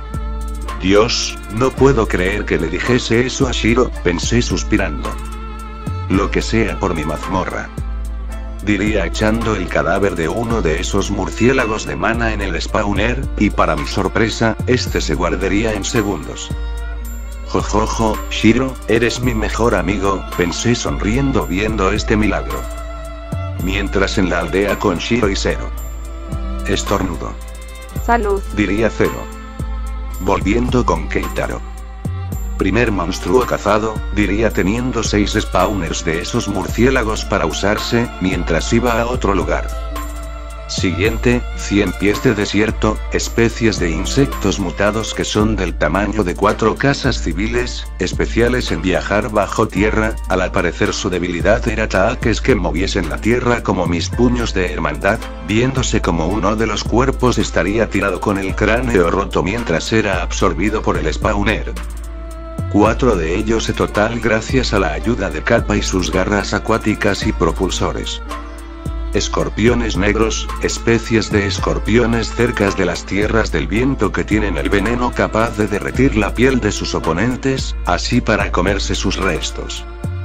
Dios, no puedo creer que le dijese eso a Shiro, pensé suspirando. Lo que sea por mi mazmorra. Diría echando el cadáver de uno de esos murciélagos de mana en el spawner, y para mi sorpresa, este se guardaría en segundos. Jojojo, Shiro, eres mi mejor amigo, pensé sonriendo viendo este milagro. Mientras en la aldea con Shiro y Zero. Estornudo. Salud, diría Zero. Volviendo con Keitaro. Primer monstruo cazado, diría teniendo seis spawners de esos murciélagos para usarse, mientras iba a otro lugar. Siguiente, cien pies de desierto, especies de insectos mutados que son del tamaño de cuatro casas civiles, especiales en viajar bajo tierra, al parecer su debilidad era ataques que moviesen la tierra como mis puños de hermandad, viéndose como uno de los cuerpos estaría tirado con el cráneo roto mientras era absorbido por el spawner. Cuatro de ellos en total gracias a la ayuda de Kappa y sus garras acuáticas y propulsores. Escorpiones negros, especies de escorpiones cerca de las tierras del viento que tienen el veneno capaz de derretir la piel de sus oponentes, así para comerse sus restos.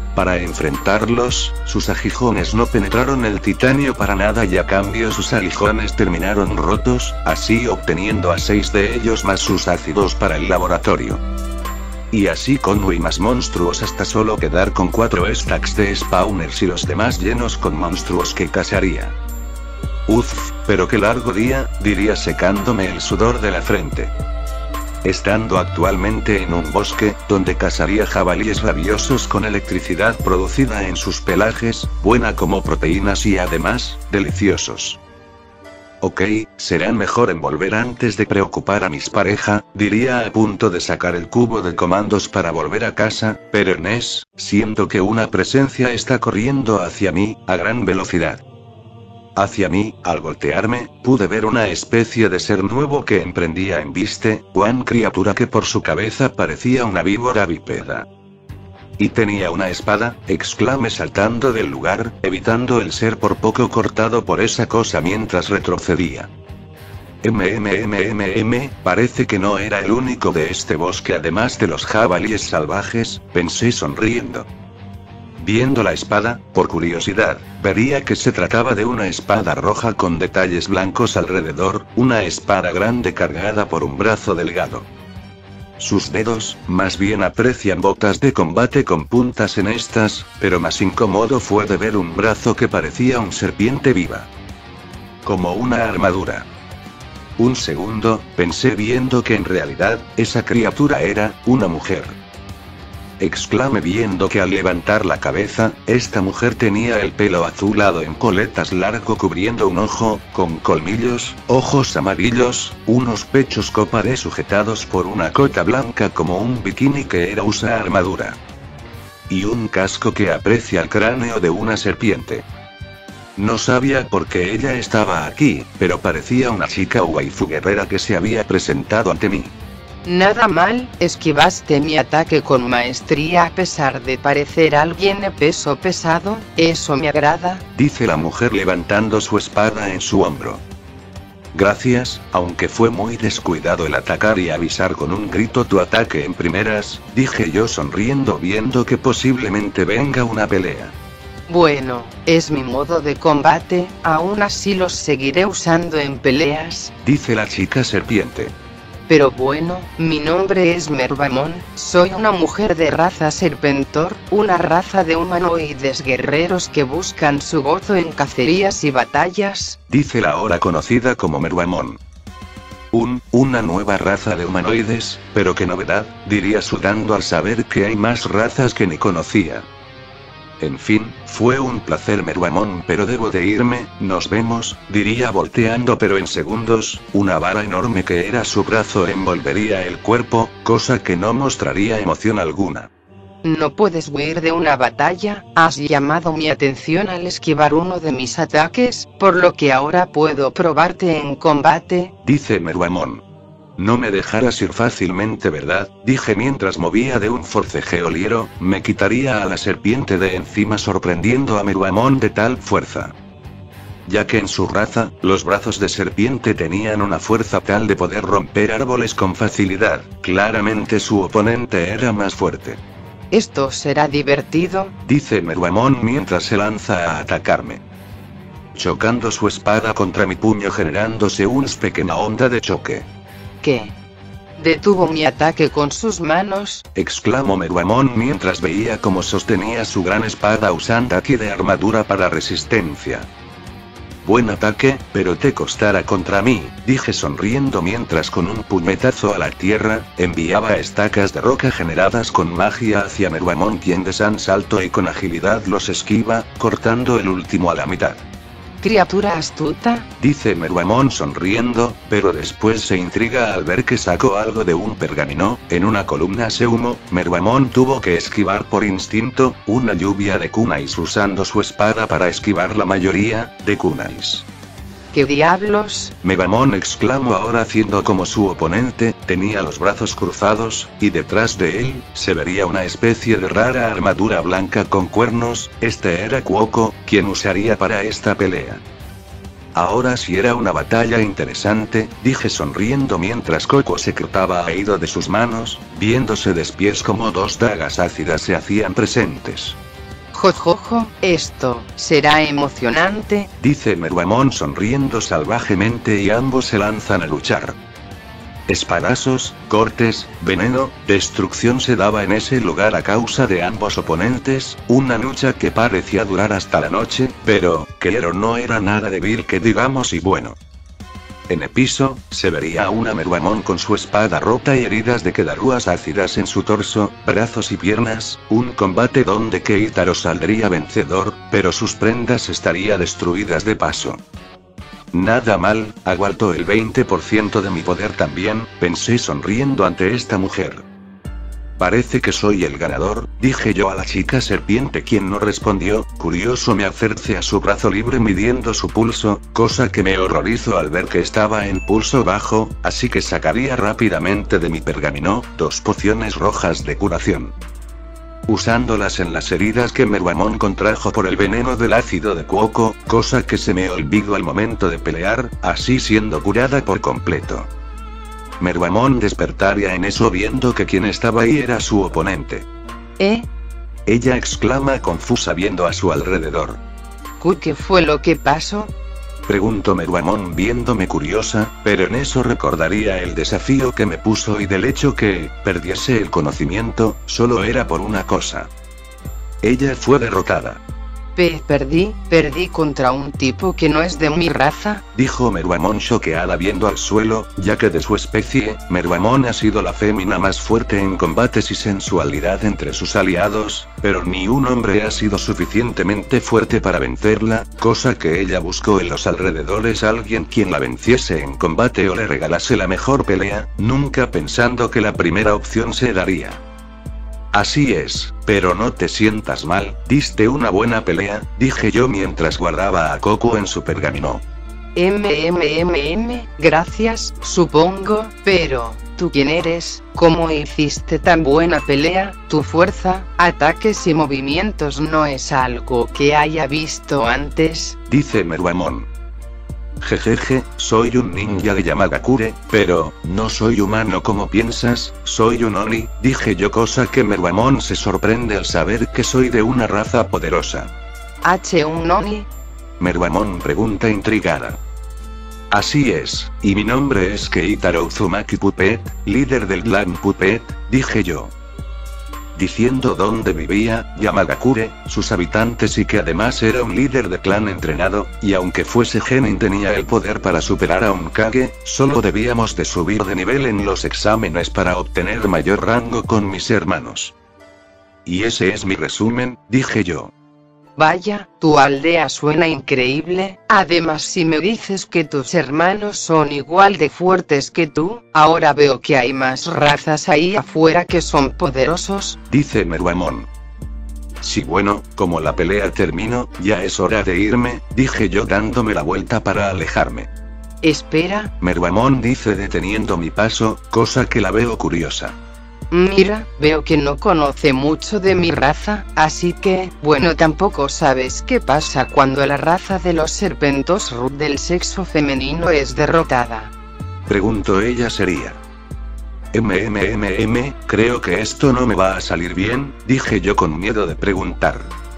Para enfrentarlos, sus aguijones no penetraron el titanio para nada y a cambio sus aguijones terminaron rotos, así obteniendo a seis de ellos más sus ácidos para el laboratorio. Y así con nueve más monstruos hasta solo quedar con cuatro stacks de spawners y los demás llenos con monstruos que cazaría. Uf, pero qué largo día, diría secándome el sudor de la frente. Estando actualmente en un bosque, donde cazaría jabalíes rabiosos con electricidad producida en sus pelajes, buena como proteínas y además, deliciosos. Ok, será mejor en volver antes de preocupar a mis pareja, diría a punto de sacar el cubo de comandos para volver a casa, pero Nes, siento que una presencia está corriendo hacia mí, a gran velocidad. Hacia mí, al voltearme, pude ver una especie de ser nuevo que emprendía embiste, una criatura que por su cabeza parecía una víbora bípeda. Y tenía una espada, exclamé saltando del lugar, evitando el ser por poco cortado por esa cosa mientras retrocedía. MMMMM, parece que no era el único de este bosque además de los jabalíes salvajes, pensé sonriendo. Viendo la espada, por curiosidad, vería que se trataba de una espada roja con detalles blancos alrededor, una espada grande cargada por un brazo delgado. Sus dedos, más bien aprecian botas de combate con puntas en estas, pero más incómodo fue de ver un brazo que parecía una serpiente viva. Como una armadura. Un segundo, pensé viendo que en realidad, esa criatura era, una mujer. Exclamé viendo que al levantar la cabeza, esta mujer tenía el pelo azulado en coletas largo cubriendo un ojo, con colmillos, ojos amarillos, unos pechos copa de sujetados por una cota blanca como un bikini que era usa armadura. Y un casco que aprecia el cráneo de una serpiente. No sabía por qué ella estaba aquí, pero parecía una chica waifu guerrera que se había presentado ante mí. Nada mal, esquivaste mi ataque con maestría a pesar de parecer alguien de peso pesado, eso me agrada, dice la mujer levantando su espada en su hombro. Gracias, aunque fue muy descuidado el atacar y avisar con un grito tu ataque en primeras, dije yo sonriendo viendo que posiblemente venga una pelea. Bueno, es mi modo de combate, aún así los seguiré usando en peleas, dice la chica serpiente. Pero bueno, mi nombre es Mervamon, soy una mujer de raza Serpentor, una raza de humanoides guerreros que buscan su gozo en cacerías y batallas, dice la ahora conocida como Mervamon. Un, una nueva raza de humanoides, pero qué novedad, diría sudando al saber que hay más razas que ni conocía. En fin, fue un placer Mervamon, pero debo de irme, nos vemos, diría volteando pero en segundos, una vara enorme que era su brazo envolvería el cuerpo, cosa que no mostraría emoción alguna. No puedes huir de una batalla, has llamado mi atención al esquivar uno de mis ataques, por lo que ahora puedo probarte en combate, dice Mervamon. No me dejarás ir fácilmente, ¿verdad? Dije mientras movía de un forcejeo liero, me quitaría a la serpiente de encima sorprendiendo a Mervamon de tal fuerza. Ya que en su raza, los brazos de serpiente tenían una fuerza tal de poder romper árboles con facilidad, claramente su oponente era más fuerte. Esto será divertido, dice Mervamon mientras se lanza a atacarme. Chocando su espada contra mi puño generándose una pequeña onda de choque. ¿Qué? Detuvo mi ataque con sus manos, exclamó Mervamon mientras veía cómo sostenía su gran espada usando ataque de armadura para resistencia. Buen ataque, pero te costará contra mí, dije sonriendo mientras con un puñetazo a la tierra, enviaba estacas de roca generadas con magia hacia Mervamon quien de san salto y con agilidad los esquiva, cortando el último a la mitad. Criatura astuta, dice Mervamon sonriendo, pero después se intriga al ver que sacó algo de un pergamino, en una columna se humo, Mervamon tuvo que esquivar por instinto, una lluvia de kunais usando su espada para esquivar la mayoría, de kunais. ¿Qué diablos? Mervamon exclamó ahora haciendo como su oponente, tenía los brazos cruzados, y detrás de él, se vería una especie de rara armadura blanca con cuernos, este era Cuoco, quien usaría para esta pelea. Ahora sí era una batalla interesante, dije sonriendo mientras Coco se cortaba a ido de sus manos, viéndose despies como dos dagas ácidas se hacían presentes. Jojojo, esto será emocionante, dice Meruemon sonriendo salvajemente y ambos se lanzan a luchar. Espadazos, cortes, veneno, destrucción se daba en ese lugar a causa de ambos oponentes, una lucha que parecía durar hasta la noche, pero, Kero no era nada débil que digamos y bueno. En el piso, se vería a una Meruemon con su espada rota y heridas de quedarúas ácidas en su torso, brazos y piernas, un combate donde Keitaro saldría vencedor, pero sus prendas estarían destruidas de paso. Nada mal, aguantó el veinte por ciento de mi poder también, pensé sonriendo ante esta mujer. Parece que soy el ganador, dije yo a la chica serpiente, quien no respondió. Curioso, me acercé a su brazo libre midiendo su pulso, cosa que me horrorizó al ver que estaba en pulso bajo, así que sacaría rápidamente de mi pergamino dos pociones rojas de curación. Usándolas en las heridas que Meruemon contrajo por el veneno del ácido de cuoco, cosa que se me olvidó al momento de pelear, así siendo curada por completo. Meruemon despertaría en eso viendo que quien estaba ahí era su oponente. ¿Eh? Ella exclama confusa viendo a su alrededor. ¿Qué fue lo que pasó? Preguntó Meruemon viéndome curiosa, pero en eso recordaría el desafío que me puso y del hecho que, perdiese el conocimiento, solo era por una cosa. Ella fue derrotada. Pe perdí, perdí contra un tipo que no es de mi raza, dijo Meruemon choqueada viendo al suelo, ya que de su especie, Meruemon ha sido la fémina más fuerte en combates y sensualidad entre sus aliados, pero ni un hombre ha sido suficientemente fuerte para vencerla, cosa que ella buscó en los alrededores alguien quien la venciese en combate o le regalase la mejor pelea, nunca pensando que la primera opción se daría. Así es, pero no te sientas mal, diste una buena pelea, dije yo mientras guardaba a Coco en su pergamino. Mmmmm, gracias, supongo, pero, ¿tú quién eres? ¿Cómo hiciste tan buena pelea? Tu fuerza, ataques y movimientos no es algo que haya visto antes, dice Meruemon. Jejeje, soy un ninja de Yamagakure, pero, no soy humano como piensas, soy un Oni, dije yo, cosa que Meruemon se sorprende al saber que soy de una raza poderosa. ¿H un Oni? Meruemon pregunta intrigada. Así es, y mi nombre es Keitaro Uzumaki Puppet, líder del clan Puppet, dije yo. Diciendo dónde vivía, Yamagakure, sus habitantes y que además era un líder de clan entrenado, y aunque fuese genin tenía el poder para superar a un Kage, solo debíamos de subir de nivel en los exámenes para obtener mayor rango con mis hermanos. Y ese es mi resumen, dije yo. Vaya, tu aldea suena increíble, además si me dices que tus hermanos son igual de fuertes que tú, ahora veo que hay más razas ahí afuera que son poderosos, dice Meruemon. Sí, bueno, como la pelea terminó, ya es hora de irme, dije yo dándome la vuelta para alejarme. Espera, Meruemon dice deteniendo mi paso, cosa que la veo curiosa. Mira, veo que no conoce mucho de mi raza, así que, bueno, tampoco sabes qué pasa cuando la raza de los serpentos Root del sexo femenino es derrotada. Preguntó ella seria. Mmmmm, creo que esto no me va a salir bien, dije yo con miedo de preguntar.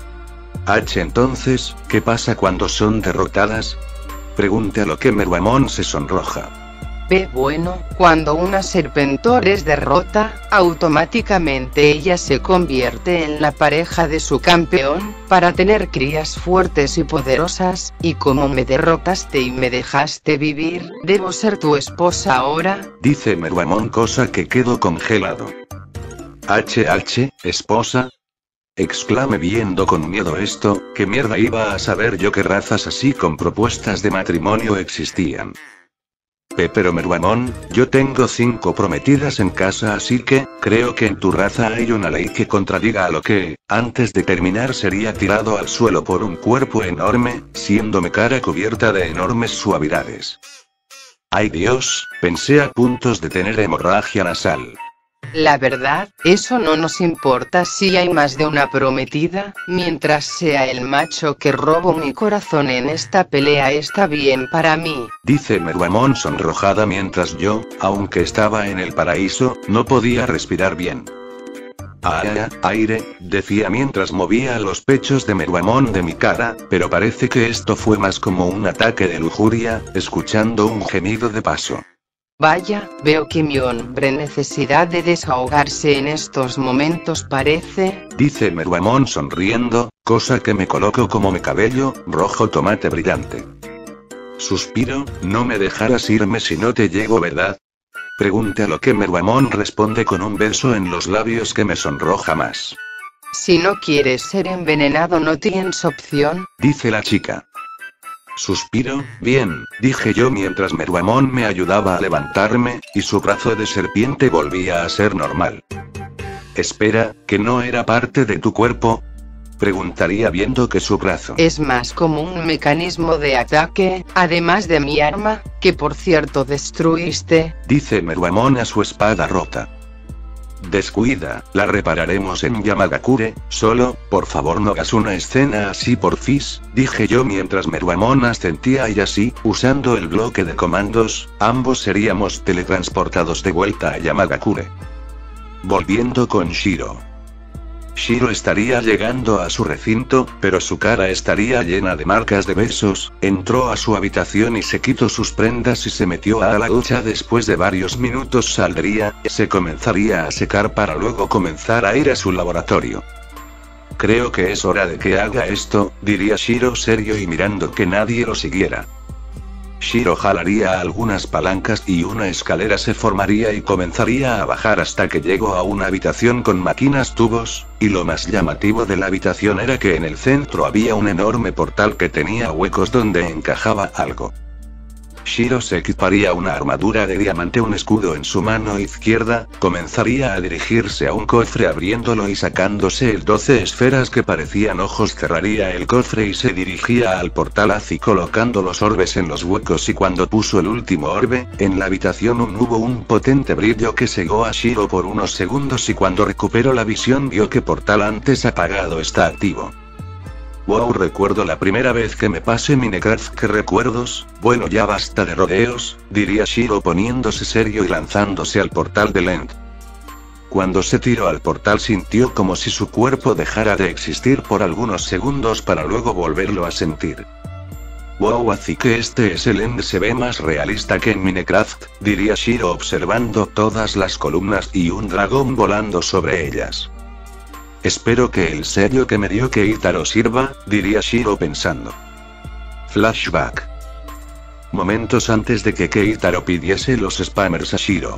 H entonces, ¿qué pasa cuando son derrotadas? Pregunté a lo que Meruemon se sonroja. Ve bueno, cuando una serpentor es derrota, automáticamente ella se convierte en la pareja de su campeón, para tener crías fuertes y poderosas, y como me derrotaste y me dejaste vivir, debo ser tu esposa ahora, dice Meruemon, cosa que quedó congelado. H H, esposa. Exclamé viendo con miedo esto, ¿qué mierda iba a saber yo qué razas así con propuestas de matrimonio existían? Pero Meruemon, yo tengo cinco prometidas en casa, así que, creo que en tu raza hay una ley que contradiga a lo que, antes de terminar sería tirado al suelo por un cuerpo enorme, siendo mi cara cubierta de enormes suavidades. ¡Ay Dios!, pensé a puntos de tener hemorragia nasal. La verdad, eso no nos importa si hay más de una prometida, mientras sea el macho que robó mi corazón en esta pelea está bien para mí, dice Meruemon sonrojada mientras yo, aunque estaba en el paraíso, no podía respirar bien. Ah, aire, decía mientras movía los pechos de Meruemon de mi cara, pero parece que esto fue más como un ataque de lujuria, escuchando un gemido de paso. Vaya, veo que mi hombre necesidad de desahogarse en estos momentos parece, dice Meruemon sonriendo, cosa que me coloco como mi cabello, rojo tomate brillante. Suspiro, no me dejarás irme si no te llego, ¿verdad? Pregunta, a lo que Meruemon responde con un beso en los labios que me sonroja más. Si no quieres ser envenenado no tienes opción, dice la chica. Suspiro, bien, dije yo mientras Meruemon me ayudaba a levantarme, y su brazo de serpiente volvía a ser normal. Espera, ¿que no era parte de tu cuerpo? Preguntaría viendo que su brazo es más como un mecanismo de ataque, además de mi arma, que por cierto destruiste, dice Meruemon a su espada rota. Descuida, la repararemos en Yamagakure, solo, por favor no hagas una escena así porfis, dije yo mientras Meruemon asentía y así, usando el bloque de comandos, ambos seríamos teletransportados de vuelta a Yamagakure. Volviendo con Shiro. Shiro estaría llegando a su recinto, pero su cara estaría llena de marcas de besos. Entró a su habitación y se quitó sus prendas y se metió a la ducha. Después de varios minutos saldría, se comenzaría a secar para luego comenzar a ir a su laboratorio. Creo que es hora de que haga esto, diría Shiro serio y mirando que nadie lo siguiera. Shiro jalaría algunas palancas y una escalera se formaría y comenzaría a bajar hasta que llegó a una habitación con máquinas tubos, y lo más llamativo de la habitación era que en el centro había un enorme portal que tenía huecos donde encajaba algo. Shiro se equiparía una armadura de diamante, un escudo en su mano izquierda, comenzaría a dirigirse a un cofre abriéndolo y sacándose el doce esferas que parecían ojos, cerraría el cofre y se dirigía al portal así colocando los orbes en los huecos, y cuando puso el último orbe, en la habitación hubo un potente brillo que cegó a Shiro por unos segundos y cuando recuperó la visión vio que portal antes apagado está activo. Wow, recuerdo la primera vez que me pasé Minecraft, ¿qué recuerdos? Bueno, ya basta de rodeos, diría Shiro poniéndose serio y lanzándose al portal del End. Cuando se tiró al portal sintió como si su cuerpo dejara de existir por algunos segundos para luego volverlo a sentir. Wow, así que este es el End, se ve más realista que en Minecraft, diría Shiro observando todas las columnas y un dragón volando sobre ellas. Espero que el sello que me dio Keitaro sirva, diría Shiro pensando. Flashback. Momentos antes de que Keitaro pidiese los spammers a Shiro.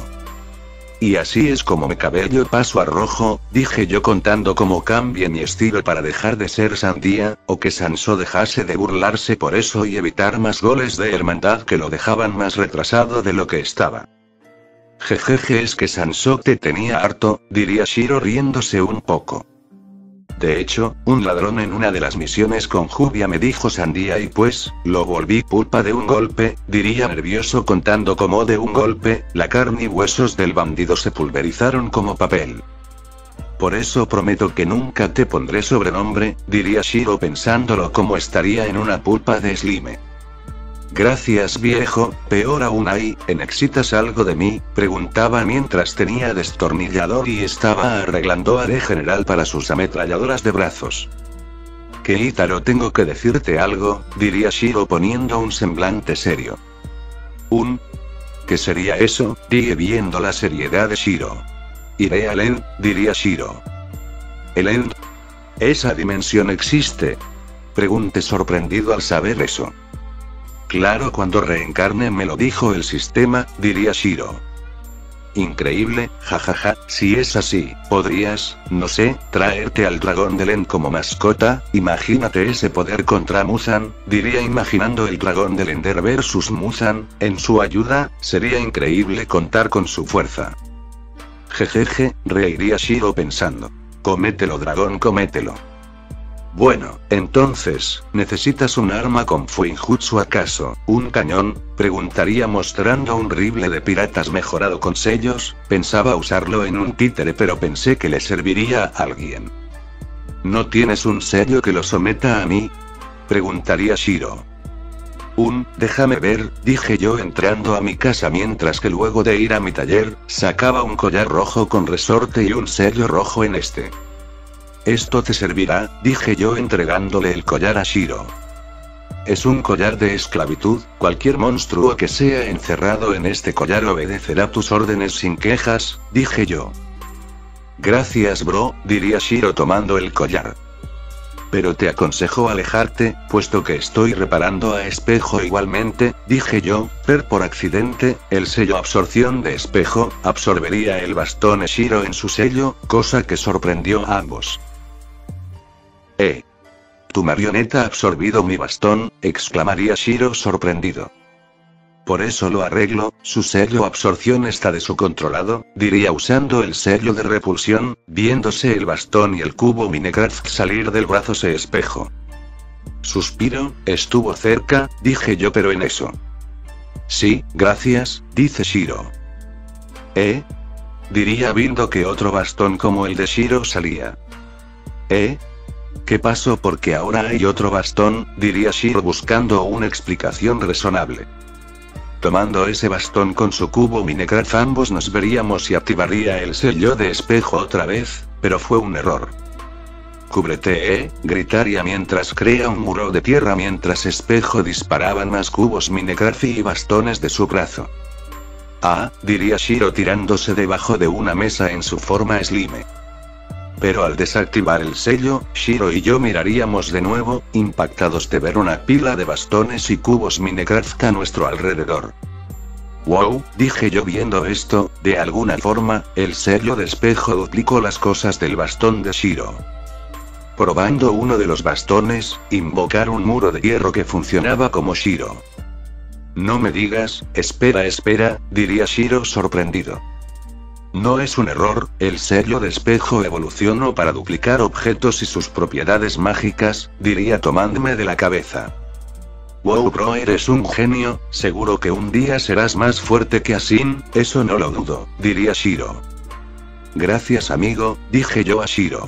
Y así es como mi cabello pasó a rojo, dije yo contando cómo cambie mi estilo para dejar de ser sandía, o que Sanso dejase de burlarse por eso y evitar más goles de hermandad que lo dejaban más retrasado de lo que estaba. Jejeje, es que Sanso te tenía harto, diría Shiro riéndose un poco. De hecho, un ladrón en una de las misiones con Jubia me dijo sandía y pues, lo volví pulpa de un golpe, diría nervioso contando cómo de un golpe, la carne y huesos del bandido se pulverizaron como papel. Por eso prometo que nunca te pondré sobrenombre, diría Shiro pensándolo como estaría en una pulpa de slime. Gracias viejo, peor aún hay, ¿necesitas algo de mí? Preguntaba mientras tenía destornillador y estaba arreglando área general para sus ametralladoras de brazos. Keitaro, tengo que decirte algo, diría Shiro poniendo un semblante serio. ¿Un? ¿Qué sería eso? Dije viendo la seriedad de Shiro. Iré al End, diría Shiro. ¿El End? ¿Esa dimensión existe? Pregunté sorprendido al saber eso. Claro, cuando reencarne me lo dijo el sistema, diría Shiro. Increíble, jajaja, si es así, podrías, no sé, traerte al dragón del End como mascota, imagínate ese poder contra Muzan, diría imaginando el dragón del Ender versus Muzan, en su ayuda, sería increíble contar con su fuerza. Jejeje, reiría Shiro pensando. Comételo dragón, comételo. Bueno, entonces, ¿necesitas un arma con Fuinjutsu acaso? ¿Un cañón? Preguntaría mostrando un rifle de piratas mejorado con sellos, pensaba usarlo en un títere pero pensé que le serviría a alguien. ¿No tienes un sello que lo someta a mí? Preguntaría Shiro. Un, déjame ver, dije yo entrando a mi casa mientras que luego de ir a mi taller, sacaba un collar rojo con resorte y un sello rojo en este. Esto te servirá, dije yo entregándole el collar a Shiro. Es un collar de esclavitud, cualquier monstruo que sea encerrado en este collar obedecerá tus órdenes sin quejas, dije yo. Gracias bro, diría Shiro tomando el collar. Pero te aconsejo alejarte, puesto que estoy reparando a Espejo igualmente, dije yo, pero por accidente, el sello absorción de Espejo, absorbería el bastón de Shiro en su sello, cosa que sorprendió a ambos. Eh. Tu marioneta ha absorbido mi bastón, exclamaría Shiro sorprendido. Por eso lo arreglo, su sello absorción está descontrolado, diría usando el sello de repulsión, viéndose el bastón y el cubo Minecraft salir del brazo de Espejo. Suspiro, estuvo cerca, dije yo pero en eso. Sí, gracias, dice Shiro. ¿Eh? Diría viendo que otro bastón como el de Shiro salía. ¿Eh? ¿Qué pasó porque ahora hay otro bastón? Diría Shiro buscando una explicación razonable. Tomando ese bastón con su cubo Minecraft ambos nos veríamos y activaría el sello de Espejo otra vez, pero fue un error. Cúbrete, eh, gritaría mientras crea un muro de tierra mientras Espejo disparaban más cubos Minecraft y bastones de su brazo. Ah, diría Shiro tirándose debajo de una mesa en su forma slime. Pero al desactivar el sello, Shiro y yo miraríamos de nuevo, impactados de ver una pila de bastones y cubos Minecraft a nuestro alrededor. Wow, dije yo viendo esto, de alguna forma, el sello de Espejo duplicó las cosas del bastón de Shiro. Probando uno de los bastones, invocar un muro de hierro que funcionaba como Shiro. No me digas, espera espera, diría Shiro sorprendido. No es un error, el sello de Espejo evolucionó para duplicar objetos y sus propiedades mágicas, diría tomándome de la cabeza. Wow bro eres un genio, seguro que un día serás más fuerte que Asin, eso no lo dudo, diría Shiro. Gracias amigo, dije yo a Shiro.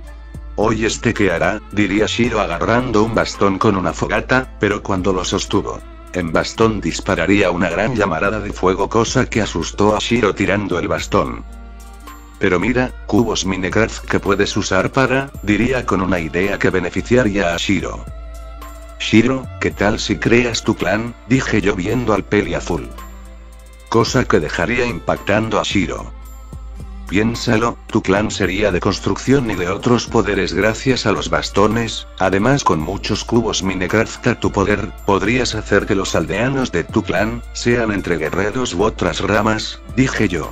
Hoy este qué hará, diría Shiro agarrando un bastón con una fogata, pero cuando lo sostuvo. En bastón dispararía una gran llamarada de fuego cosa que asustó a Shiro tirando el bastón. Pero mira, cubos Minecraft que puedes usar para, diría con una idea que beneficiaría a Shiro. Shiro, ¿qué tal si creas tu clan? Dije yo viendo al peli azul. Cosa que dejaría impactando a Shiro. Piénsalo, tu clan sería de construcción y de otros poderes gracias a los bastones, además con muchos cubos Minecraft a tu poder, podrías hacer que los aldeanos de tu clan, sean entre guerreros u otras ramas, dije yo.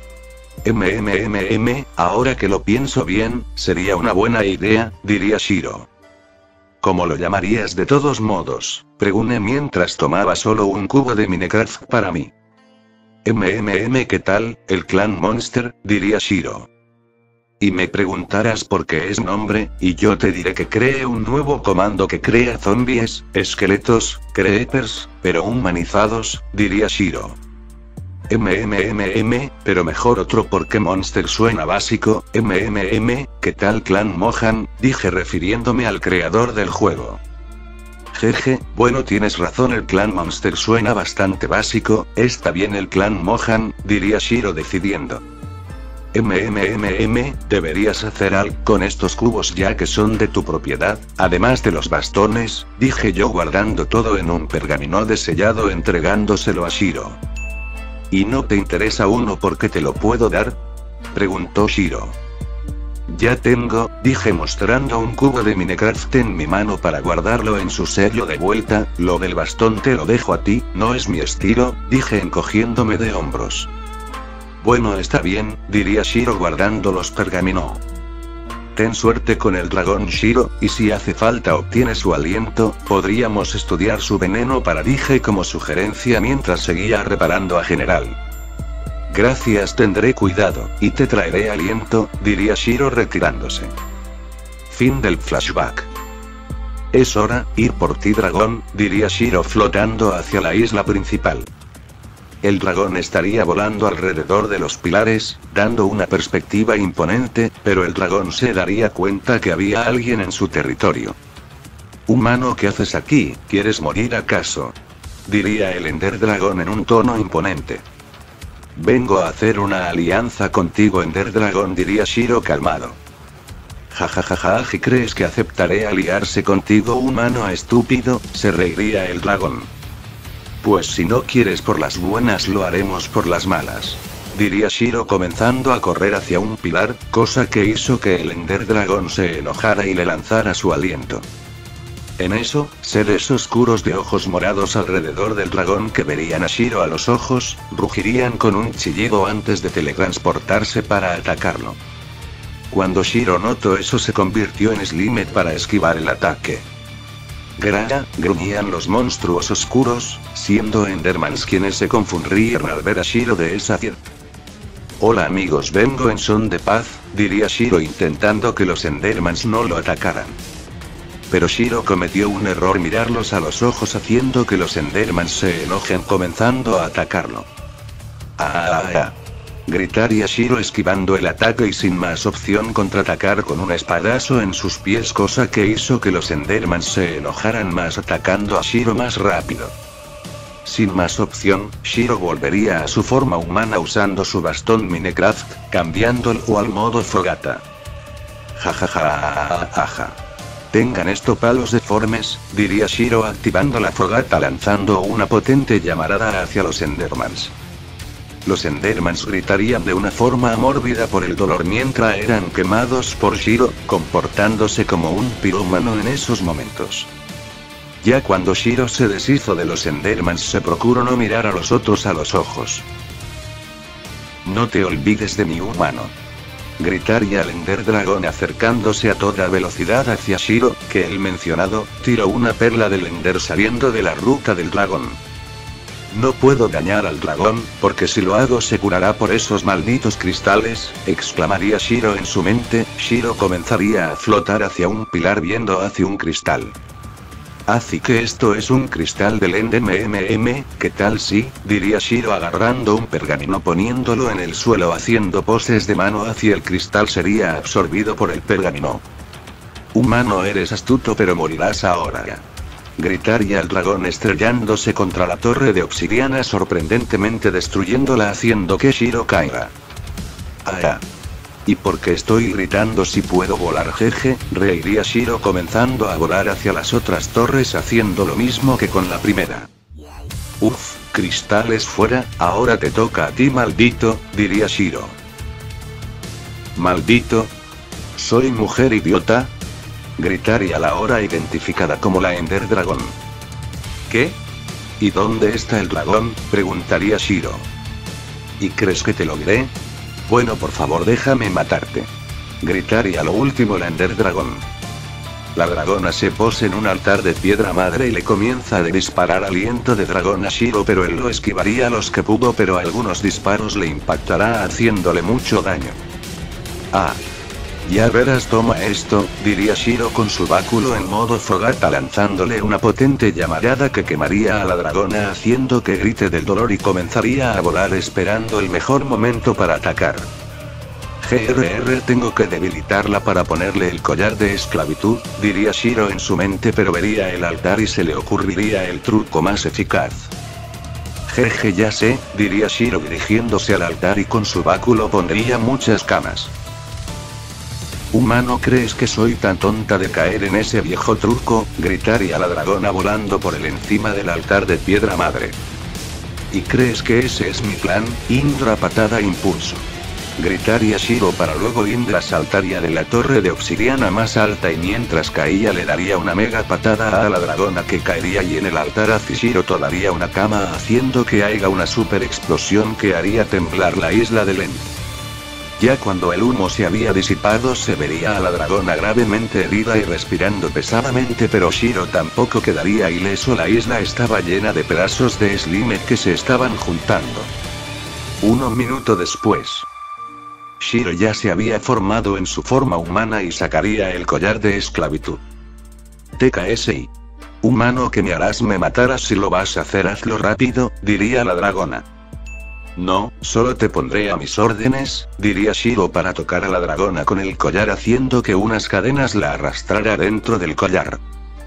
MMMM, ahora que lo pienso bien, sería una buena idea, diría Shiro. ¿Cómo lo llamarías de todos modos? Pregunté mientras tomaba solo un cubo de Minecraft para mí. MMM ¿qué tal, el clan Monster? Diría Shiro. Y me preguntarás por qué es nombre, y yo te diré que cree un nuevo comando que crea zombies, esqueletos, creepers, pero humanizados, diría Shiro. MMMM, pero mejor otro porque Monster suena básico, MMM, ¿qué tal clan Mohan? Dije refiriéndome al creador del juego. Jeje, bueno tienes razón el clan Monster suena bastante básico, está bien el clan Mohan, diría Shiro decidiendo. MMMM, deberías hacer algo con estos cubos ya que son de tu propiedad, además de los bastones, dije yo guardando todo en un pergamino de sellado entregándoselo a Shiro. ¿Y no te interesa uno porque te lo puedo dar? Preguntó Shiro. Ya tengo, dije mostrando un cubo de Minecraft en mi mano para guardarlo en su sello de vuelta, lo del bastón te lo dejo a ti, no es mi estilo, dije encogiéndome de hombros. Bueno está bien, diría Shiro guardando los pergaminos. Ten suerte con el dragón Shiro, y si hace falta obtiene su aliento, podríamos estudiar su veneno para dije como sugerencia mientras seguía reparando a General. Gracias tendré cuidado, y te traeré aliento, diría Shiro retirándose. Fin del flashback. Es hora, ir por ti dragón, diría Shiro flotando hacia la isla principal. El dragón estaría volando alrededor de los pilares, dando una perspectiva imponente, pero el dragón se daría cuenta que había alguien en su territorio. Humano, ¿qué haces aquí? ¿Quieres morir acaso? Diría el Ender Dragón en un tono imponente. Vengo a hacer una alianza contigo, Ender Dragón, diría Shiro calmado. Jajajaja, ¿y crees que aceptaré aliarse contigo, humano estúpido? Se reiría el dragón. Pues si no quieres por las buenas, lo haremos por las malas, diría Shiro comenzando a correr hacia un pilar, cosa que hizo que el Ender Dragón se enojara y le lanzara su aliento. En eso, seres oscuros de ojos morados alrededor del dragón que verían a Shiro a los ojos, rugirían con un chillido antes de teletransportarse para atacarlo. Cuando Shiro notó eso, se convirtió en Slimet para esquivar el ataque. Graya, gruñían los monstruos oscuros, siendo Endermans quienes se confundirían al ver a Shiro de esa tierra. Hola amigos, vengo en son de paz, diría Shiro intentando que los Endermans no lo atacaran. Pero Shiro cometió un error: mirarlos a los ojos, haciendo que los Endermans se enojen comenzando a atacarlo. ¡Ah! ah, ah. Gritaría Shiro esquivando el ataque y sin más opción contraatacar con un espadazo en sus pies, cosa que hizo que los Endermans se enojaran más atacando a Shiro más rápido. Sin más opción, Shiro volvería a su forma humana usando su bastón Minecraft, cambiándolo al modo fogata. Jajajajajaja. Tengan esto, palos deformes, diría Shiro activando la fogata lanzando una potente llamarada hacia los Endermans. Los Endermans gritarían de una forma mórbida por el dolor mientras eran quemados por Shiro, comportándose como un pirómano en esos momentos. Ya cuando Shiro se deshizo de los Endermans, se procuró no mirar a los otros a los ojos. No te olvides de mi, humano, gritaría el Ender Dragón acercándose a toda velocidad hacia Shiro, que el mencionado tiró una perla del Ender saliendo de la ruta del dragón. No puedo dañar al dragón, porque si lo hago se curará por esos malditos cristales, exclamaría Shiro en su mente. Shiro comenzaría a flotar hacia un pilar viendo hacia un cristal. Así que esto es un cristal del Ender M M M, ¿qué tal si? Diría Shiro agarrando un pergamino poniéndolo en el suelo haciendo poses de mano hacia el cristal. Sería absorbido por el pergamino. Humano, eres astuto pero morirás ahora, gritaría el dragón estrellándose contra la torre de obsidiana sorprendentemente destruyéndola haciendo que Shiro caiga. Ah. ¿Y por qué estoy gritando si puedo volar? Jeje, reiría Shiro comenzando a volar hacia las otras torres haciendo lo mismo que con la primera. Uf, cristales fuera, ahora te toca a ti, maldito, diría Shiro. ¿Maldito? ¿Soy mujer idiota? Gritaría la ahora identificada como la Ender Dragón. ¿Qué? ¿Y dónde está el dragón? Preguntaría Shiro. ¿Y crees que te lo diré? Bueno, por favor déjame matarte, gritaría lo último la Ender Dragón. La dragona se posa en un altar de piedra madre y le comienza a disparar aliento de dragón a Shiro, pero él lo esquivaría los que pudo, pero algunos disparos le impactará haciéndole mucho daño. Ah. Ya verás, toma esto, diría Shiro con su báculo en modo fogata lanzándole una potente llamarada que quemaría a la dragona haciendo que grite del dolor y comenzaría a volar esperando el mejor momento para atacar. Grr, tengo que debilitarla para ponerle el collar de esclavitud, diría Shiro en su mente, pero vería el altar y se le ocurriría el truco más eficaz. Jeje, ya sé, diría Shiro dirigiéndose al altar y con su báculo pondría muchas camas. Humano, ¿crees que soy tan tonta de caer en ese viejo truco? Gritaría la dragona volando por el encima del altar de piedra madre. ¿Y crees que ese es mi plan? Indra patada impulso, gritaría Shiro para luego Indra saltaría de la torre de obsidiana más alta y mientras caía le daría una mega patada a la dragona que caería y en el altar hacia Shiro daría una cama haciendo que haya una super explosión que haría temblar la isla de Len. Ya cuando el humo se había disipado se vería a la dragona gravemente herida y respirando pesadamente, pero Shiro tampoco quedaría ileso. La isla estaba llena de pedazos de Slimet que se estaban juntando. Un minuto después, Shiro ya se había formado en su forma humana y sacaría el collar de esclavitud. T K S I. Humano, ¿que me harás? Me matarás. Si lo vas a hacer hazlo rápido, diría la dragona. No, solo te pondré a mis órdenes, diría Shiro para tocar a la dragona con el collar haciendo que unas cadenas la arrastrara dentro del collar.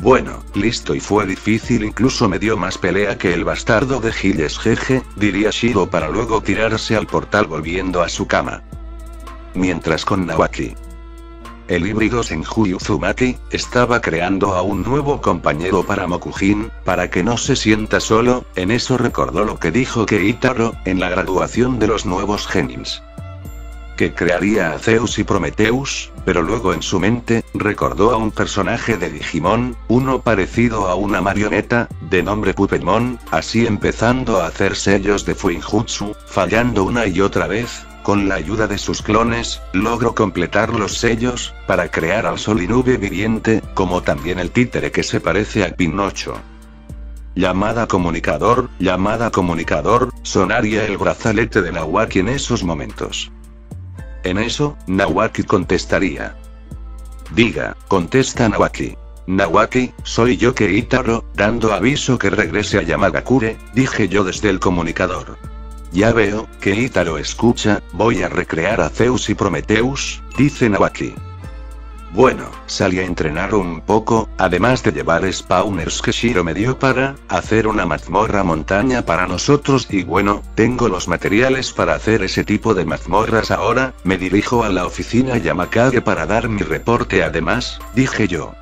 Bueno, listo, y fue difícil, incluso me dio más pelea que el bastardo de Giles, jeje, diría Shiro para luego tirarse al portal volviendo a su cama. Mientras con Nawaki, el híbrido Senju Uzumaki, estaba creando a un nuevo compañero para Mokujin, para que no se sienta solo. En eso recordó lo que dijo Keitaro, en la graduación de los nuevos genins, que crearía a Zeus y Prometheus, pero luego en su mente, recordó a un personaje de Digimon, uno parecido a una marioneta, de nombre Puppetmon, así empezando a hacer sellos de Fuinjutsu, fallando una y otra vez. Con la ayuda de sus clones, logró completar los sellos, para crear al Sol y Nube Viviente, como también el títere que se parece a Pinocho. Llamada comunicador, llamada comunicador, sonaría el brazalete de Nawaki en esos momentos. En eso, Nawaki contestaría. Diga, contesta Nawaki. Nawaki, soy yo Keitaro, dando aviso que regrese a Yamagakure, dije yo desde el comunicador. Ya veo, Keitaro escucha, voy a recrear a Zeus y Prometheus, dice Nawaki. Bueno, salí a entrenar un poco, además de llevar spawners que Shiro me dio para hacer una mazmorra montaña para nosotros y bueno, tengo los materiales para hacer ese tipo de mazmorras ahora, me dirijo a la oficina Yamakage para dar mi reporte además, dije yo.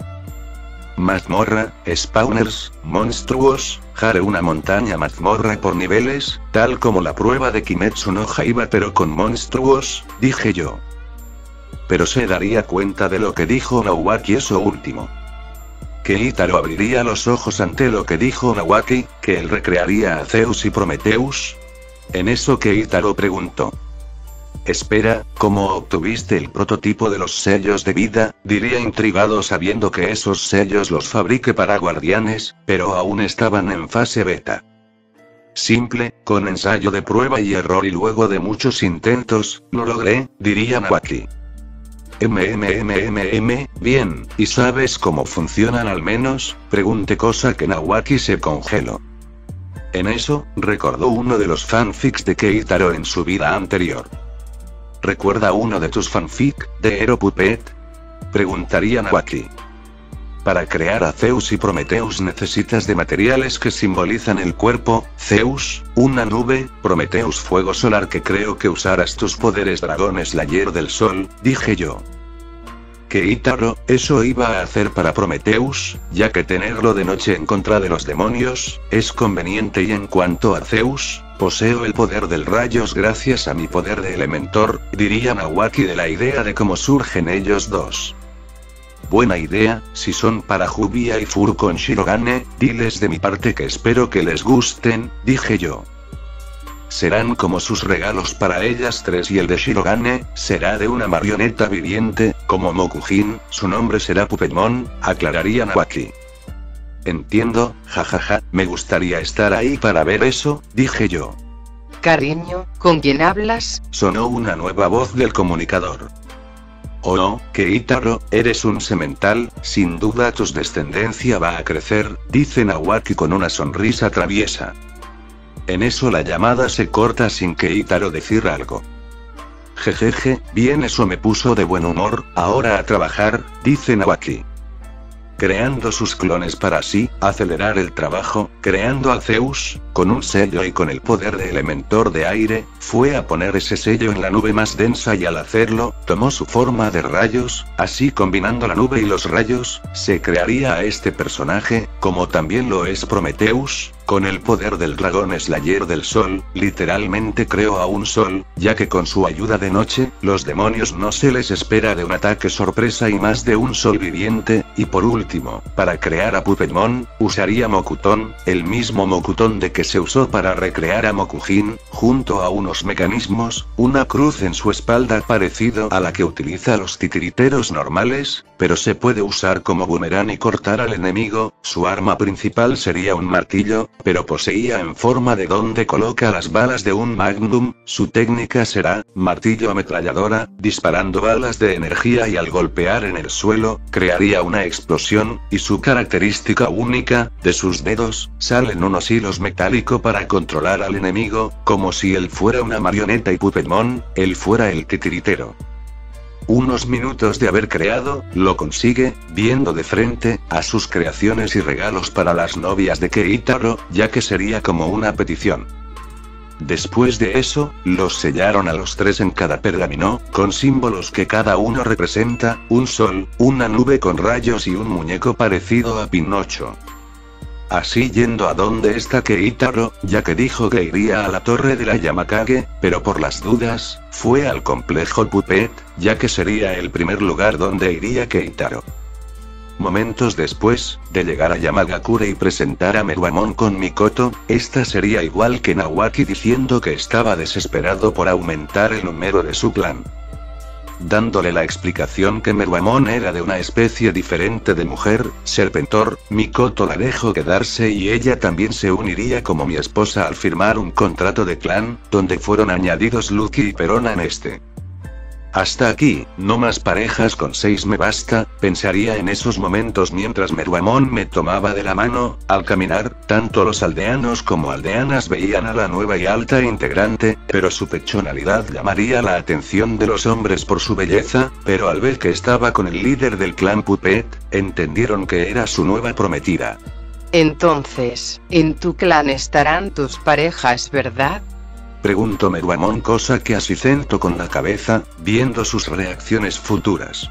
Mazmorra, spawners, monstruos, haré una montaña mazmorra por niveles, tal como la prueba de Kimetsu no Yaiba pero con monstruos, dije yo. Pero se daría cuenta de lo que dijo Nawaki eso último. Keitaro abriría los ojos ante lo que dijo Nawaki, que él recrearía a Zeus y Prometheus. En eso Keitaro preguntó. Espera, ¿cómo obtuviste el prototipo de los sellos de vida? Diría intrigado sabiendo que esos sellos los fabriqué para guardianes, pero aún estaban en fase beta. Simple, con ensayo de prueba y error y luego de muchos intentos, lo logré, diría Nawaki. MMMMM, bien, ¿y sabes cómo funcionan al menos? Pregunté, cosa que Nawaki se congeló. En eso, recordó uno de los fanfics de Keitaro en su vida anterior. ¿Recuerda uno de tus fanfic, de Hero Puppet? Preguntaría Nawaki. Para crear a Zeus y Prometheus necesitas de materiales que simbolizan el cuerpo, Zeus, una nube, Prometheus fuego solar que creo que usarás tus poderes dragón Slayer del sol, dije yo. Keitaro, eso iba a hacer para Prometheus, ya que tenerlo de noche en contra de los demonios, es conveniente y en cuanto a Zeus, poseo el poder del rayos gracias a mi poder de Elementor, diría Nawaki de la idea de cómo surgen ellos dos. Buena idea, si son para Jubia y Fur con Shirogane, diles de mi parte que espero que les gusten, dije yo. Serán como sus regalos para ellas tres y el de Shirogane, será de una marioneta viviente, como Mokujin, su nombre será Puppetmon, aclararía Nawaki. Entiendo, jajaja, me gustaría estar ahí para ver eso, dije yo. Cariño, ¿con quién hablas? Sonó una nueva voz del comunicador. Oh no, Keitaro, eres un semental, sin duda tu descendencia va a crecer, dice Nawaki con una sonrisa traviesa. En eso la llamada se corta sin Keitaro decir algo. Jejeje, bien, eso me puso de buen humor, ahora a trabajar, dice Nawaki. Creando sus clones para así, acelerar el trabajo, creando a Zeus, con un sello y con el poder de Elementor de aire, fue a poner ese sello en la nube más densa y al hacerlo, tomó su forma de rayos, así combinando la nube y los rayos, se crearía a este personaje, como también lo es Prometheus, con el poder del dragón Slayer del sol, literalmente creó a un sol, ya que con su ayuda de noche, los demonios no se les espera de un ataque sorpresa y más de un sol viviente, y por último, para crear a Puppetmon, usaría Mokuton, el mismo Mokuton de que se usó para recrear a Mokujin, junto a unos mecanismos, una cruz en su espalda parecido a la que utiliza los titiriteros normales, pero se puede usar como boomerang y cortar al enemigo, su arma principal sería un martillo, pero poseía en forma de donde coloca las balas de un magnum, su técnica será, martillo ametralladora, disparando balas de energía y al golpear en el suelo, crearía una explosión, y su característica única, de sus dedos, salen unos hilos metálicos para controlar al enemigo, como si él fuera una marioneta y Puppetmon, él fuera el titiritero. unos minutos de haber creado, lo consigue, viendo de frente a sus creaciones y regalos para las novias de Keitaro, ya que sería como una petición. Después de eso, los sellaron a los tres en cada pergamino, con símbolos que cada uno representa, un sol, una nube con rayos y un muñeco parecido a Pinocho. Así yendo a donde está Keitaro, ya que dijo que iría a la torre de la Yamakage, pero por las dudas, fue al complejo Puppet, ya que sería el primer lugar donde iría Keitaro. Momentos después de llegar a Yamagakure y presentar a Meruemon con Mikoto, esta sería igual que Nawaki diciendo que estaba desesperado por aumentar el número de su clan. Dándole la explicación que Meruemon era de una especie diferente de mujer, Serpentor, Mikoto la dejó quedarse y ella también se uniría como mi esposa al firmar un contrato de clan, donde fueron añadidos Lucky y Perona en este. Hasta aquí, no más parejas con seis me basta, pensaría en esos momentos mientras Meruemon me tomaba de la mano. Al caminar, tanto los aldeanos como aldeanas veían a la nueva y alta integrante, pero su personalidad llamaría la atención de los hombres por su belleza, pero al ver que estaba con el líder del clan Puppet, entendieron que era su nueva prometida. Entonces, en tu clan estarán tus parejas, ¿verdad? Preguntó Meruemon, cosa que asentó con la cabeza, viendo sus reacciones futuras.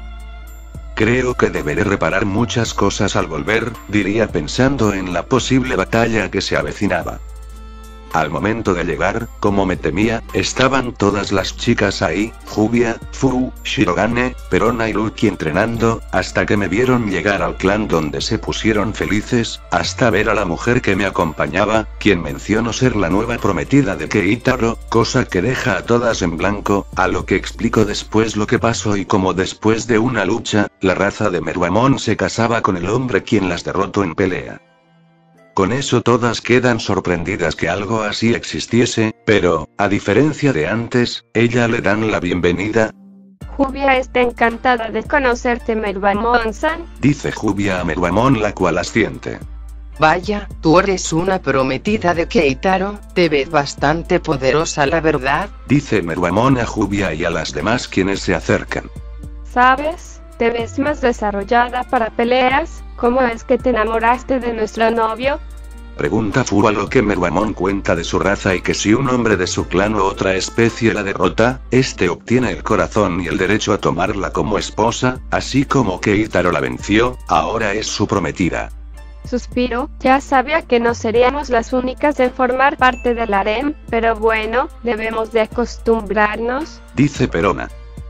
Creo que deberé reparar muchas cosas al volver, diría pensando en la posible batalla que se avecinaba. Al momento de llegar, como me temía, estaban todas las chicas ahí, Jubia, Furu, Shirogane, Perona y Lucky entrenando, hasta que me vieron llegar al clan donde se pusieron felices, hasta ver a la mujer que me acompañaba, quien mencionó ser la nueva prometida de Keitaro, cosa que deja a todas en blanco, a lo que explico después lo que pasó y cómo después de una lucha, la raza de Meruemon se casaba con el hombre quien las derrotó en pelea. Con eso todas quedan sorprendidas que algo así existiese, pero, a diferencia de antes, ella le dan la bienvenida. Jubia está encantada de conocerte, Meruemon-san, dice Jubia a Meruemon, la cual asiente. Vaya, tú eres una prometida de Keitaro, te ves bastante poderosa, la verdad, dice Meruemon a Jubia y a las demás quienes se acercan. ¿Sabes? Te ves más desarrollada para peleas. ¿Cómo es que te enamoraste de nuestro novio? Pregunta Fu, a lo que Meruemon cuenta de su raza y que si un hombre de su clan o otra especie la derrota, este obtiene el corazón y el derecho a tomarla como esposa, así como Keitaro la venció, ahora es su prometida. Suspiro, ya sabía que no seríamos las únicas en formar parte del harem, pero bueno, debemos de acostumbrarnos, dice Perona.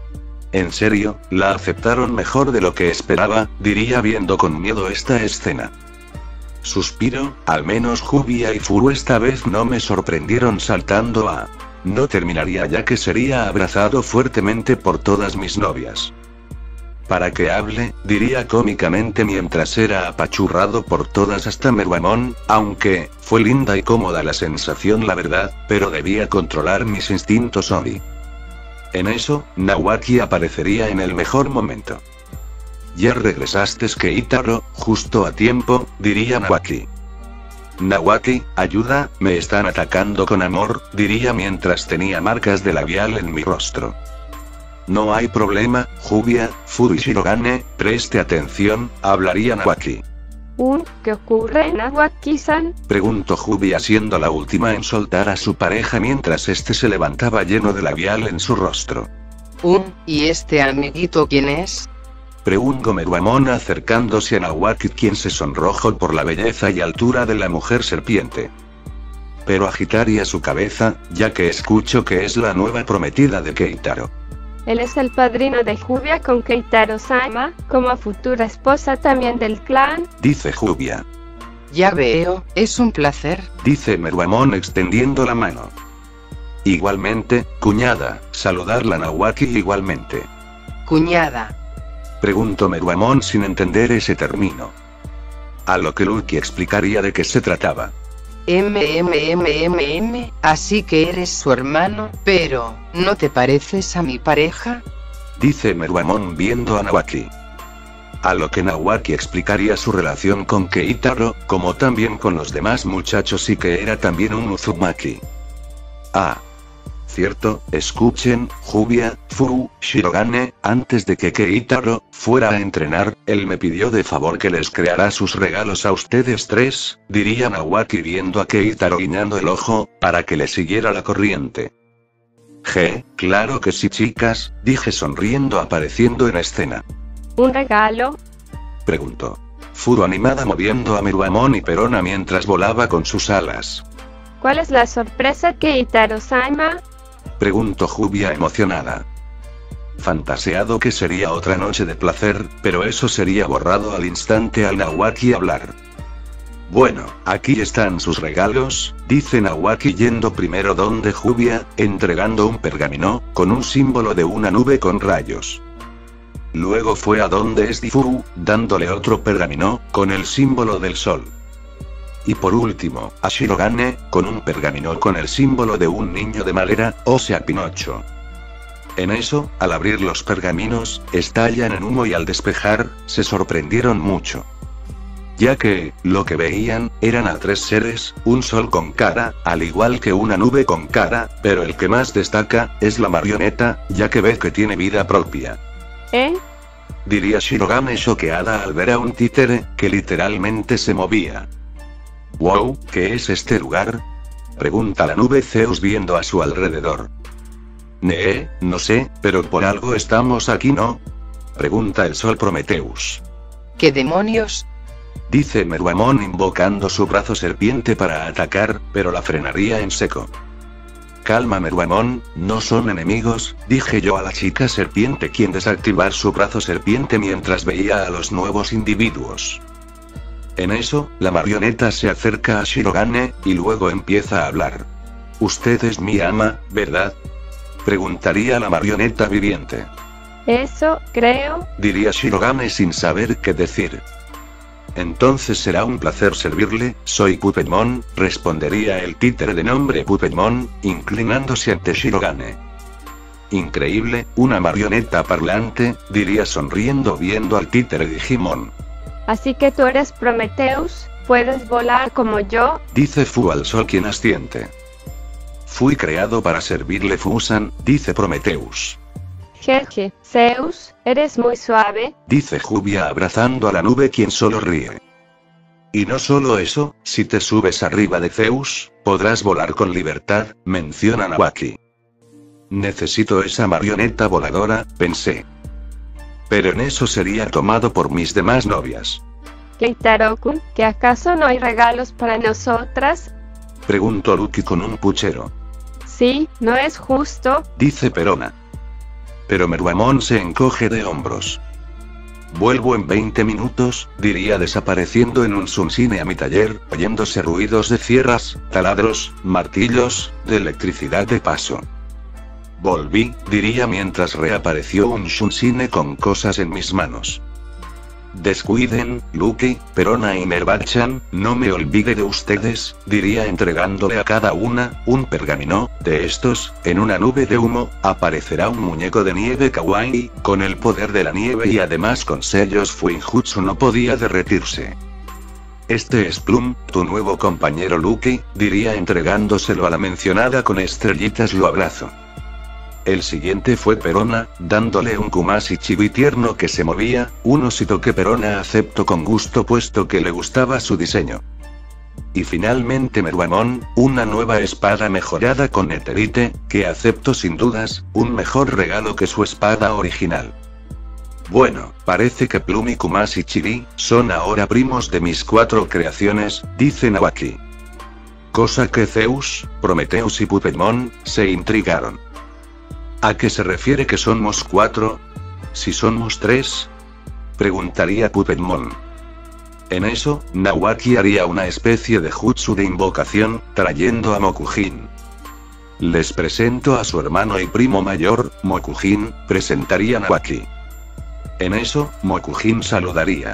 En serio, la aceptaron mejor de lo que esperaba, diría viendo con miedo esta escena. Suspiro, al menos Jubia y Furu esta vez no me sorprendieron saltando a... No terminaría ya que sería abrazado fuertemente por todas mis novias. Para que hable, diría cómicamente mientras era apachurrado por todas hasta Meruemon, aunque, fue linda y cómoda la sensación la verdad, pero debía controlar mis instintos hoy. En eso, Nawaki aparecería en el mejor momento. Ya regresaste, Keitaro, justo a tiempo, diría Nawaki. Nawaki, ayuda, me están atacando con amor, diría mientras tenía marcas de labial en mi rostro. No hay problema, Jubia, Furu y Shirogane, preste atención, hablaría Nawaki. ¿Un qué ocurre, Nawaki-san? Preguntó Jubia siendo la última en soltar a su pareja mientras este se levantaba lleno de labial en su rostro. ¿Un, y este amiguito quién es? Preguntó Meruemon acercándose a Nawaki, quien se sonrojó por la belleza y altura de la mujer serpiente. Pero agitaría su cabeza, ya que escucho que es la nueva prometida de Keitaro. Él es el padrino de Jubia con Keitaro-sama, como futura esposa también del clan, dice Jubia. Ya veo, es un placer, dice Meruemon extendiendo la mano. Igualmente, cuñada, saludarla Nawaki igualmente. Cuñada. Preguntó Meruemon sin entender ese término. A lo que Lucky explicaría de qué se trataba. MMMMM, así que eres su hermano, pero, ¿no te pareces a mi pareja? Dice Meruemon viendo a Nawaki. A lo que Nawaki explicaría su relación con Keitaro, como también con los demás muchachos y que era también un Uzumaki. Ah. Cierto, escuchen, Jubia, Fu, Shirogane, antes de que Keitaro fuera a entrenar, él me pidió de favor que les creara sus regalos a ustedes tres, diría Nawaki viendo a Keitaro guiñando el ojo, para que le siguiera la corriente. G, claro que sí chicas, dije sonriendo apareciendo en escena. ¿Un regalo? Preguntó Furo animada moviendo a Meruamon y Perona mientras volaba con sus alas. ¿Cuál es la sorpresa, Keitaro-sama? Preguntó Jubia emocionada. Fantaseado que sería otra noche de placer, pero eso sería borrado al instante al Nawaki hablar. Bueno, aquí están sus regalos, dice Nawaki yendo primero donde Jubia, entregando un pergamino, con un símbolo de una nube con rayos. Luego fue a donde es Fu, dándole otro pergamino, con el símbolo del sol. Y por último, a Shirogane, con un pergamino con el símbolo de un niño de madera, o sea Pinocho. En eso, al abrir los pergaminos, estallan en humo y al despejar, se sorprendieron mucho. Ya que, lo que veían, eran a tres seres, un sol con cara, al igual que una nube con cara, pero el que más destaca, es la marioneta, ya que ve que tiene vida propia. ¿Eh? Diría Shirogane choqueada al ver a un títere, que literalmente se movía. Wow, ¿qué es este lugar? Pregunta la nube Zeus viendo a su alrededor. Nee, no sé, pero por algo estamos aquí, ¿no? Pregunta el sol Prometheus. ¿Qué demonios? Dice Meruamon invocando su brazo serpiente para atacar, pero la frenaría en seco. Calma Meruamon, no son enemigos, dije yo a la chica serpiente quien desactivar su brazo serpiente mientras veía a los nuevos individuos. En eso, la marioneta se acerca a Shirogane, y luego empieza a hablar. Usted es mi ama, ¿verdad? Preguntaría la marioneta viviente. Eso, creo, diría Shirogane sin saber qué decir. Entonces será un placer servirle, soy Puppetmon, respondería el títere de nombre Puppetmon, inclinándose ante Shirogane. Increíble, una marioneta parlante, diría sonriendo viendo al títere Digimon. Así que tú eres Prometheus, puedes volar como yo, dice Fu al sol quien asiente. Fui creado para servirle Fusan, dice Prometheus. Jeje, Zeus, eres muy suave, dice Jubia abrazando a la nube quien solo ríe. Y no solo eso, si te subes arriba de Zeus, podrás volar con libertad, menciona Nawaki. Necesito esa marioneta voladora, pensé. Pero en eso sería tomado por mis demás novias. Keitaro-kun, ¿que acaso no hay regalos para nosotras? Preguntó Luki con un puchero. Sí, no es justo, dice Perona. Pero Meruamon se encoge de hombros. Vuelvo en veinte minutos, diría desapareciendo en un sunsine a mi taller, oyéndose ruidos de sierras, taladros, martillos, de electricidad de paso. Volví, diría mientras reapareció un shunsine con cosas en mis manos. Descuiden, Luki, Perona y Merbachan, no me olvide de ustedes, diría entregándole a cada una, un pergamino, de estos, en una nube de humo, aparecerá un muñeco de nieve kawaii, con el poder de la nieve y además con sellos Fuinjutsu no podía derretirse. Este es Plum, tu nuevo compañero Luki, diría entregándoselo a la mencionada con estrellitas lo abrazo. El siguiente fue Perona, dándole un Kumashi chibi tierno que se movía, un osito que Perona aceptó con gusto puesto que le gustaba su diseño. Y finalmente Meruamon, una nueva espada mejorada con Netherite, que acepto sin dudas, un mejor regalo que su espada original. Bueno, parece que Plum y Kumashi chibi, son ahora primos de mis cuatro creaciones, dice Nawaki. Cosa que Zeus, Prometheus y Puppetmon, se intrigaron. ¿A qué se refiere que somos cuatro? ¿Si somos tres? Preguntaría Puppetmon. En eso, Nawaki haría una especie de jutsu de invocación, trayendo a Mokujin. Les presento a su hermano y primo mayor, Mokujin, presentaría Nawaki. En eso, Mokujin saludaría.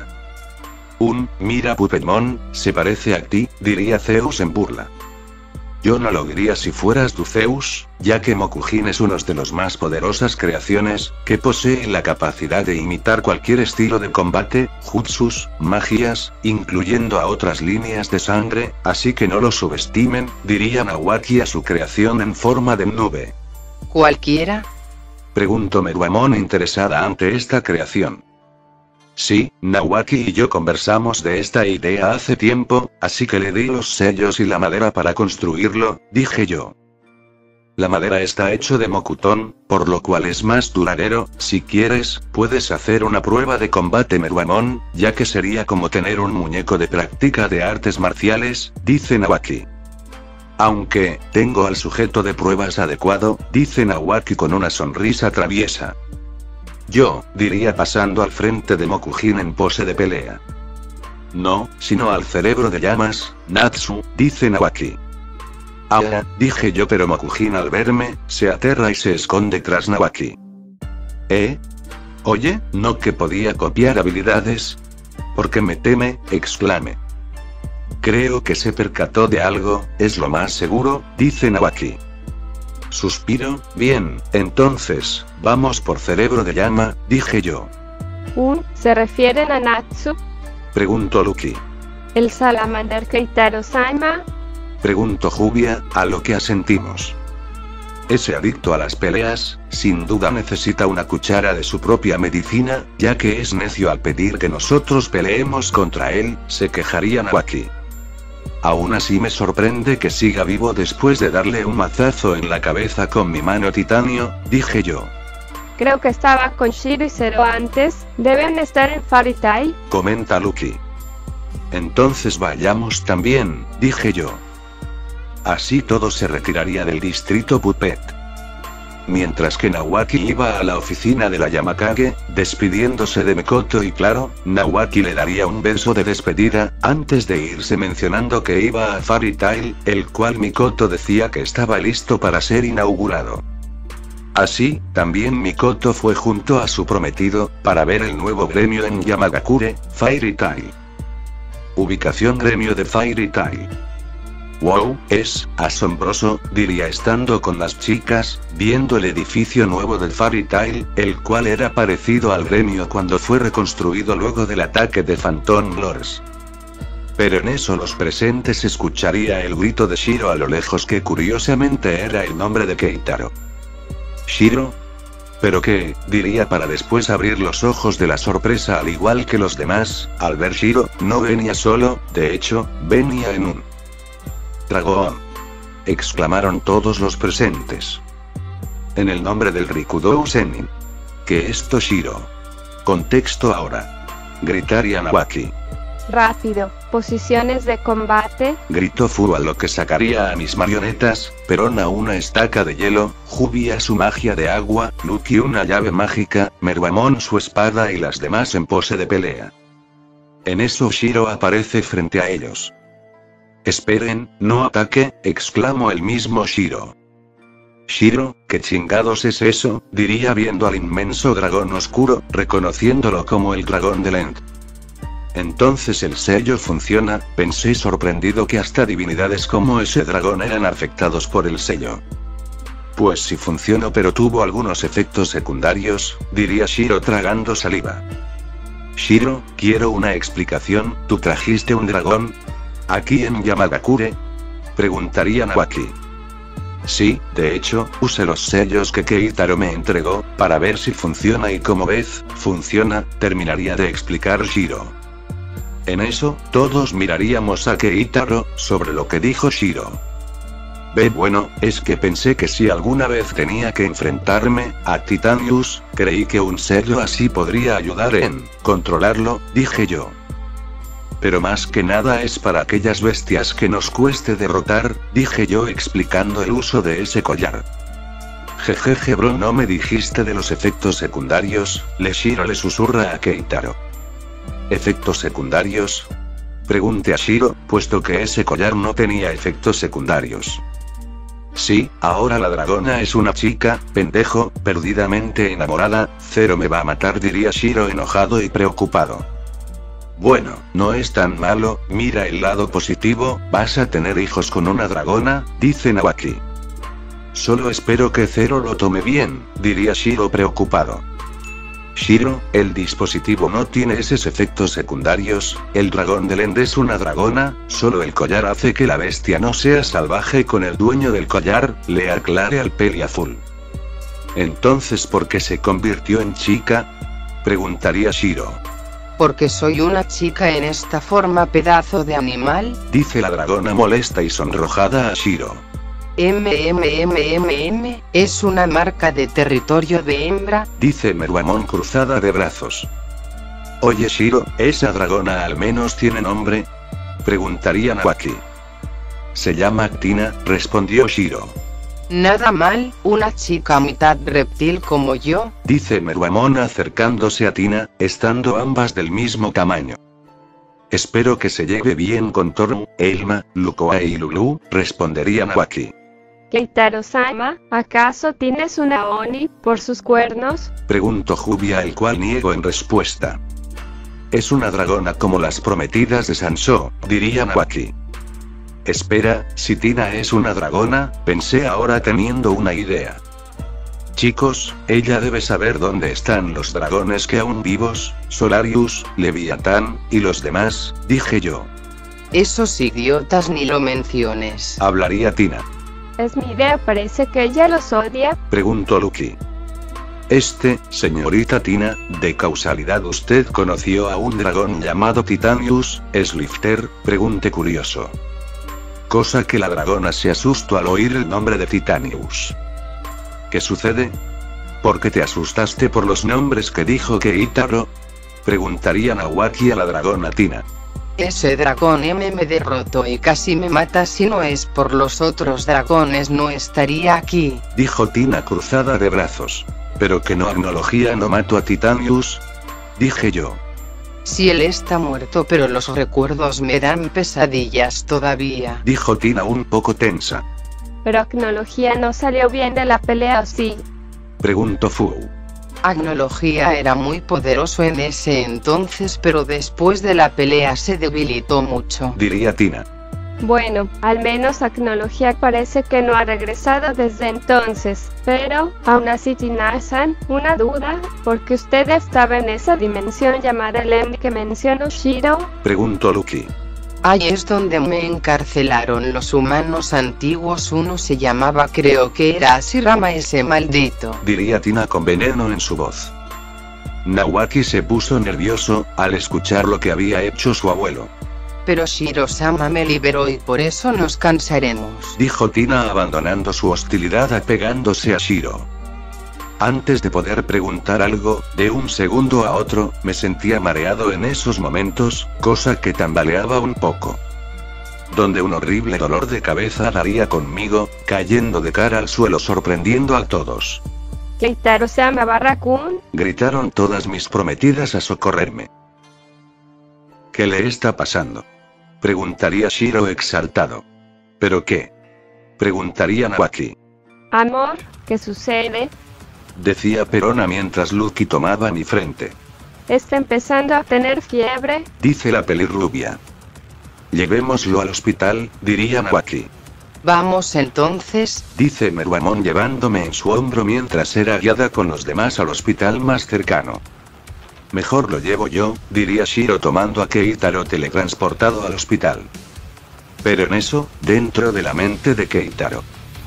Un, mira Puppetmon, se parece a ti, diría Zeus en burla. Yo no lo diría si fueras tú Zeus, ya que Mokujin es uno de los más poderosas creaciones, que posee la capacidad de imitar cualquier estilo de combate, jutsus, magias, incluyendo a otras líneas de sangre, así que no lo subestimen, diría Nawaki a su creación en forma de nube. ¿Cualquiera? Preguntó Meruemon interesada ante esta creación. Sí, Nawaki y yo conversamos de esta idea hace tiempo, así que le di los sellos y la madera para construirlo, dije yo. La madera está hecho de mokutón, por lo cual es más duradero. Si quieres, puedes hacer una prueba de combate Meruemon, ya que sería como tener un muñeco de práctica de artes marciales, dice Nawaki. Aunque, tengo al sujeto de pruebas adecuado, dice Nawaki con una sonrisa traviesa. Yo, diría pasando al frente de Mokujin en pose de pelea. No, sino al cerebro de llamas, Natsu, dice Nawaki. Ah, dije yo, pero Mokujin al verme, se aterra y se esconde tras Nawaki. ¿Eh? Oye, ¿no que podía copiar habilidades? ¿Por qué me teme?, exclamé. Creo que se percató de algo, es lo más seguro, dice Nawaki. Suspiro, bien, entonces, vamos por cerebro de llama, dije yo. ¿Un, se refieren a Natsu? Preguntó Lucky. ¿El salamander Keitaro-sama? Preguntó Jubia, a lo que asentimos. Ese adicto a las peleas, sin duda necesita una cuchara de su propia medicina, ya que es necio al pedir que nosotros peleemos contra él, se quejaría Nawaki. Aún así me sorprende que siga vivo después de darle un mazazo en la cabeza con mi mano titanio, dije yo. Creo que estaba con Shiro y Zero antes, deben estar en Fairy Tail, comenta Lucky. Entonces vayamos también, dije yo. Así todo se retiraría del distrito Puppet. Mientras que Nawaki iba a la oficina de la Yamakage, despidiéndose de Mikoto y claro, Nawaki le daría un beso de despedida, antes de irse mencionando que iba a Fairy Tail, el cual Mikoto decía que estaba listo para ser inaugurado. Así, también Mikoto fue junto a su prometido, para ver el nuevo gremio en Yamagakure, Fairy Tail. Ubicación gremio de Fairy Tail. Wow, es asombroso, diría estando con las chicas, viendo el edificio nuevo del Fairy Tail, el cual era parecido al gremio cuando fue reconstruido luego del ataque de Phantom Lords. Pero en eso los presentes escucharía el grito de Shiro a lo lejos, que curiosamente era el nombre de Keitaro. ¿Shiro? ¿Pero qué?, diría para después abrir los ojos de la sorpresa. Al igual que los demás, al ver Shiro, no venía solo, de hecho, venía en un dragón. Exclamaron todos los presentes. En el nombre del Rikudou Sennin. ¿Qué es Toshiro? Contexto ahora. Gritaría Nawaki. Rápido, posiciones de combate, gritó Fu, a lo que sacaría a mis marionetas, Perona una estaca de hielo, Jubia su magia de agua, Lucky una llave mágica, Meruemon su espada y las demás en pose de pelea. En eso Shiro aparece frente a ellos. Esperen, no ataque, exclamó el mismo Shiro. Shiro, ¿qué chingados es eso?, diría viendo al inmenso dragón oscuro, reconociéndolo como el dragón de Lend. Entonces el sello funciona, pensé sorprendido que hasta divinidades como ese dragón eran afectados por el sello. Pues sí funcionó, pero tuvo algunos efectos secundarios, diría Shiro tragando saliva. Shiro, quiero una explicación, ¿tú trajiste un dragón? ¿Aquí en Yamagakure?, preguntaría Nawaki. Sí, de hecho, usé los sellos que Keitaro me entregó, para ver si funciona y como ves, funciona, terminaría de explicar Shiro. En eso, todos miraríamos a Keitaro, sobre lo que dijo Shiro. Ve, bueno, es que pensé que si alguna vez tenía que enfrentarme a Titanius, creí que un sello así podría ayudar en controlarlo, dije yo. Pero más que nada es para aquellas bestias que nos cueste derrotar, dije yo explicando el uso de ese collar. Jejeje bro, ¿no me dijiste de los efectos secundarios?, le Shiro le susurra a Keitaro. ¿Efectos secundarios?, pregunté a Shiro, puesto que ese collar no tenía efectos secundarios. Sí, ahora la dragona es una chica, pendejo, perdidamente enamorada, Zero me va a matar, diría Shiro enojado y preocupado. Bueno, no es tan malo, mira el lado positivo, vas a tener hijos con una dragona, dice Nawaki. Solo espero que Zero lo tome bien, diría Shiro preocupado. Shiro, el dispositivo no tiene esos efectos secundarios, el dragón de Lend es una dragona, solo el collar hace que la bestia no sea salvaje con el dueño del collar, le aclaré al peli azul. Entonces, ¿por qué se convirtió en chica?, preguntaría Shiro. Porque soy una chica en esta forma, pedazo de animal, dice la dragona molesta y sonrojada a Shiro. MMMMM, es una marca de territorio de hembra, dice Meruemon cruzada de brazos. Oye Shiro, ¿esa dragona al menos tiene nombre?, preguntaría Nawaki. Se llama Tina, respondió Shiro. Nada mal, una chica mitad reptil como yo, dice Meruemon acercándose a Tina, estando ambas del mismo tamaño. Espero que se lleve bien con Toru, Elma, Lukoa y Lulu, respondería Nawaki. Keitaro-sama, ¿acaso tienes una Oni por sus cuernos?, preguntó Jubia, el cual niego en respuesta. Es una dragona como las prometidas de Sansho, diría Nawaki. Espera, si Tina es una dragona, pensé ahora teniendo una idea. Chicos, ella debe saber dónde están los dragones que aún vivos, Solarius, Leviatán, y los demás, dije yo. Esos idiotas ni lo menciones, hablaría Tina. Es mi idea, parece que ella los odia, preguntó Lucky. Este, señorita Tina, ¿de causalidad usted conoció a un dragón llamado Titanius, Slifter?, pregunté curioso. Cosa que la dragona se asustó al oír el nombre de Titanius. ¿Qué sucede? ¿Por qué te asustaste por los nombres que dijo Keitaro?, preguntaría Nawaki a la dragona Tina. Ese dragón M me derrotó y casi me mata, si no es por los otros dragones no estaría aquí, dijo Tina cruzada de brazos. ¿Pero que no Agnología no mató a Titanius?, dije yo. Si él está muerto, pero los recuerdos me dan pesadillas todavía, dijo Tina un poco tensa. Pero Agnología no salió bien de la pelea, ¿o sí?, preguntó Fu. Agnología era muy poderoso en ese entonces, pero después de la pelea se debilitó mucho, diría Tina. Bueno, al menos Agnología parece que no ha regresado desde entonces, pero, aún así Tina-san, una duda, ¿por qué usted estaba en esa dimensión llamada el End que mencionó Shiro?, preguntó Lucky. Ahí es donde me encarcelaron los humanos antiguos, uno se llamaba, creo que era Ashirama ese maldito, diría Tina con veneno en su voz. Nawaki se puso nervioso, al escuchar lo que había hecho su abuelo. Pero Shiro-sama me liberó y por eso nos cansaremos, dijo Tina abandonando su hostilidad apegándose a Shiro. Antes de poder preguntar algo, de un segundo a otro, me sentía mareado en esos momentos, cosa que tambaleaba un poco. Donde un horrible dolor de cabeza daría conmigo, cayendo de cara al suelo sorprendiendo a todos. Keitaro-sama Barrakun, gritaron todas mis prometidas a socorrerme. ¿Qué le está pasando?, preguntaría Shiro exaltado. ¿Pero qué?, preguntaría Nawaki. Amor, ¿qué sucede?, decía Perona mientras Lucky tomaba mi frente. Está empezando a tener fiebre, dice la pelirrubia. Llevémoslo al hospital, diría Nawaki. Vamos entonces, dice Meruemon llevándome en su hombro mientras era guiada con los demás al hospital más cercano. Mejor lo llevo yo, diría Shiro tomando a Keitaro teletransportado al hospital. Pero en eso, dentro de la mente de Keitaro.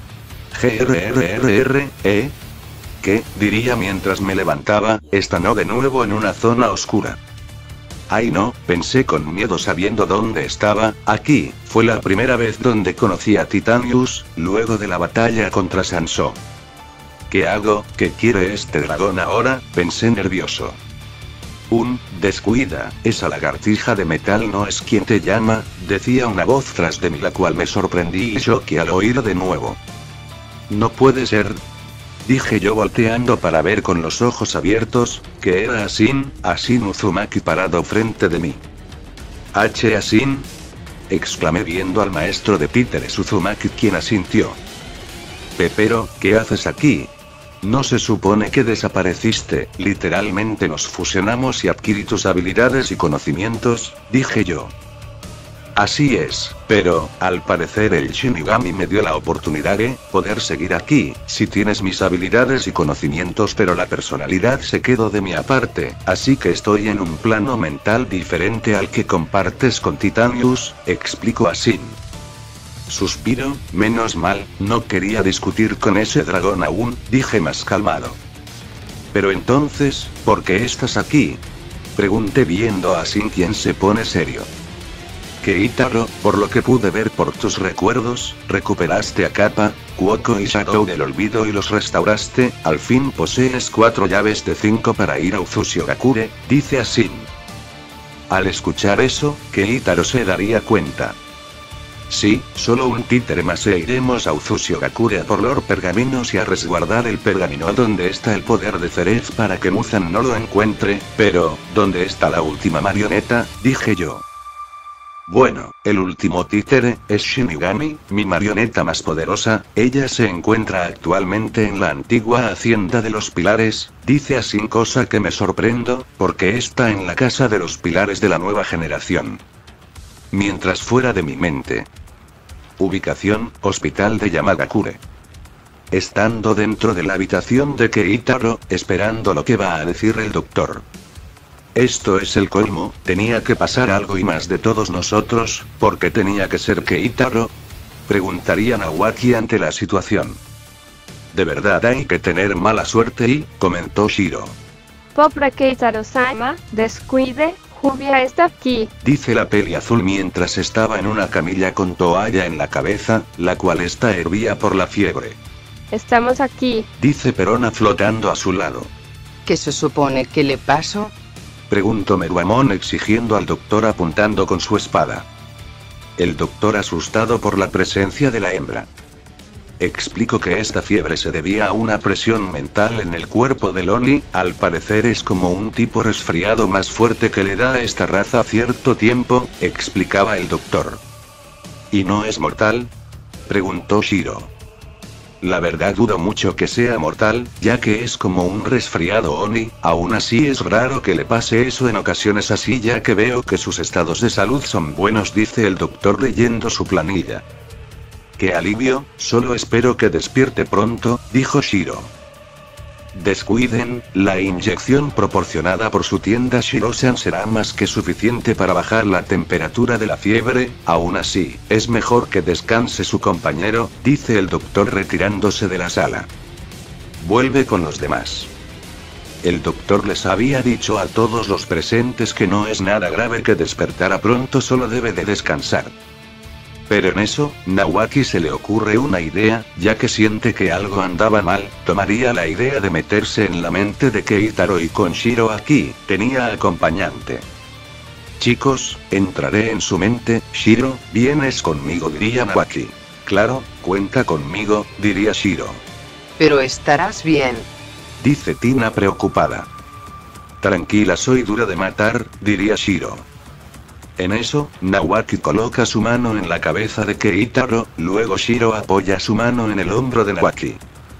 Grrrr, ¿eh? ¿Qué?, diría mientras me levantaba, estanó de nuevo en una zona oscura. Ay no, pensé con miedo sabiendo dónde estaba, aquí, fue la primera vez donde conocí a Titanius, luego de la batalla contra Sansho. ¿Qué hago? ¿Qué quiere este dragón ahora?, pensé nervioso. Un, descuida, esa lagartija de metal no es quien te llama, decía una voz tras de mí, la cual me sorprendí y choqué al oír de nuevo. No puede ser, dije yo volteando para ver con los ojos abiertos, que era Asin, Asin Uzumaki parado frente de mí. ¿H. Asin?, exclamé viendo al maestro de Peter Uzumaki, quien asintió. Pepero, ¿qué haces aquí? No se supone que desapareciste, literalmente nos fusionamos y adquirí tus habilidades y conocimientos, dije yo. Así es, pero, al parecer el Shinigami me dio la oportunidad de poder seguir aquí, si tienes mis habilidades y conocimientos, pero la personalidad se quedó de mi aparte, así que estoy en un plano mental diferente al que compartes con Titanius, explicó Asin. Suspiro, menos mal, no quería discutir con ese dragón aún, dije más calmado. Pero entonces, ¿por qué estás aquí? Pregunté viendo a Sin, quien se pone serio. Keitaro, por lo que pude ver por tus recuerdos, recuperaste a Kappa, Kyoko y Shadow del olvido y los restauraste, al fin posees cuatro llaves de cinco para ir a Uzushigakure, dice a Sin. Al escuchar eso, Keitaro se daría cuenta. Sí, solo un títere más e iremos a Uzushigakure a por los pergaminos y a resguardar el pergamino donde está el poder de Cerez para que Muzan no lo encuentre, pero, ¿dónde está la última marioneta?, dije yo. Bueno, el último títere, es Shinigami, mi marioneta más poderosa, ella se encuentra actualmente en la antigua hacienda de los pilares, dice así, cosa que me sorprendo, porque está en la casa de los pilares de la nueva generación. Mientras fuera de mi mente. Ubicación, Hospital de Yamagakure. Estando dentro de la habitación de Keitaro, esperando lo que va a decir el doctor. Esto es el colmo, tenía que pasar algo y más de todos nosotros, ¿por qué tenía que ser Keitaro? Preguntaría Nawaki ante la situación. De verdad hay que tener mala suerte y, comentó Shiro. Pobre Keitaro-sama, descuide, Jubia está aquí. Dice la peli azul mientras estaba en una camilla con toalla en la cabeza, la cual esta hervía por la fiebre. Estamos aquí. Dice Perona flotando a su lado. ¿Qué se supone que le pasó? Preguntó Meruamon exigiendo al doctor apuntando con su espada. El doctor asustado por la presencia de la hembra. Explico que esta fiebre se debía a una presión mental en el cuerpo de Loni, al parecer es como un tipo resfriado más fuerte que le da a esta raza cierto tiempo, explicaba el doctor. ¿Y no es mortal?, preguntó Shiro. La verdad dudo mucho que sea mortal, ya que es como un resfriado Oni, aún así es raro que le pase eso en ocasiones así ya que veo que sus estados de salud son buenos, dice el doctor leyendo su planilla. ¡Qué alivio! Solo espero que despierte pronto, dijo Shiro. Descuiden, la inyección proporcionada por su tienda Shiro-san será más que suficiente para bajar la temperatura de la fiebre, aún así, es mejor que descanse su compañero, dice el doctor retirándose de la sala. Vuelve con los demás. El doctor les había dicho a todos los presentes que no es nada grave que despertara pronto, solo debe de descansar. Pero en eso, Nawaki se le ocurre una idea, ya que siente que algo andaba mal, tomaría la idea de meterse en la mente de Keitaro y con Shiro aquí, tenía acompañante. Chicos, entraré en su mente, Shiro, vienes conmigo, diría Nawaki. Claro, cuenta conmigo, diría Shiro. Pero estarás bien. Dice Tina preocupada. Tranquila, soy dura de matar, diría Shiro. En eso, Nawaki coloca su mano en la cabeza de Keitaro, luego Shiro apoya su mano en el hombro de Nawaki.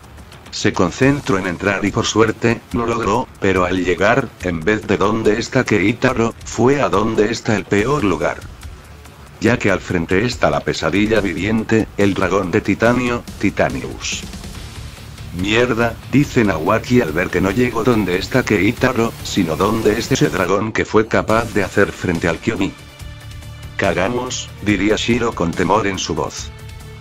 Se concentró en entrar y por suerte, lo logró, pero al llegar, en vez de donde está Keitaro, fue a donde está el peor lugar. Ya que al frente está la pesadilla viviente, el dragón de titanio, Titanius. Mierda, dice Nawaki al ver que no llegó donde está Keitaro, sino donde es ese dragón que fue capaz de hacer frente al Kyomi. Cagamos, diría Shiro con temor en su voz.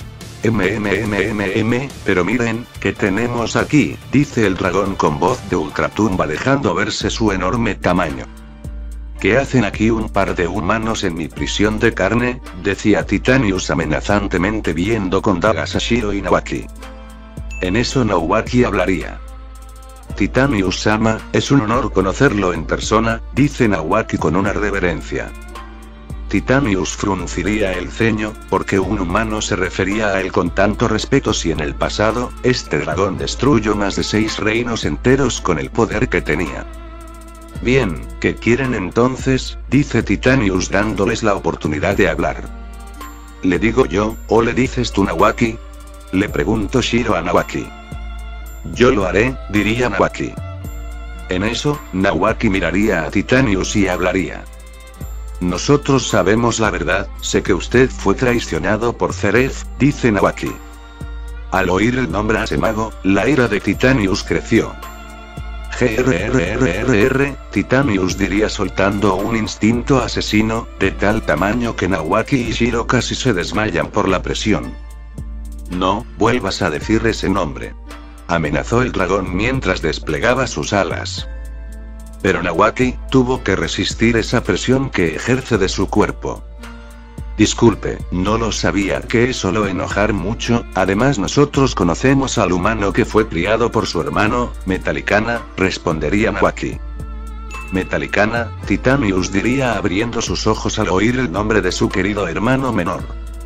MMMMM, pero miren, ¿qué tenemos aquí?, dice el dragón con voz de ultratumba dejando verse su enorme tamaño. ¿Qué hacen aquí un par de humanos en mi prisión de carne?, decía Titanius amenazantemente viendo con dagas a Shiro y Nawaki. En eso Nawaki hablaría. Titanius-sama, es un honor conocerlo en persona, dice Nawaki con una reverencia. Titanius frunciría el ceño, porque un humano se refería a él con tanto respeto si en el pasado, este dragón destruyó más de seis reinos enteros con el poder que tenía. Bien, ¿qué quieren entonces?, dice Titanius dándoles la oportunidad de hablar. ¿Le digo yo, o le dices tú, Nawaki?, le preguntó Shiro a Nawaki. Yo lo haré, diría Nawaki. En eso, Nawaki miraría a Titanius y hablaría. Nosotros sabemos la verdad, sé que usted fue traicionado por Cerez, dice Nawaki. Al oír el nombre a ese mago, la ira de Titanius creció. Grrrrrr, Titanius diría soltando un instinto asesino, de tal tamaño que Nawaki y Shiro casi se desmayan por la presión. No vuelvas a decir ese nombre, amenazó el dragón mientras desplegaba sus alas. Pero Nawaki tuvo que resistir esa presión que ejerce de su cuerpo. Disculpe, no lo sabía, que eso lo enojar mucho. Además nosotros conocemos al humano que fue criado por su hermano, Metallicana, respondería Nawaki. Metallicana, Titanius diría abriendo sus ojos al oír el nombre de su querido hermano menor.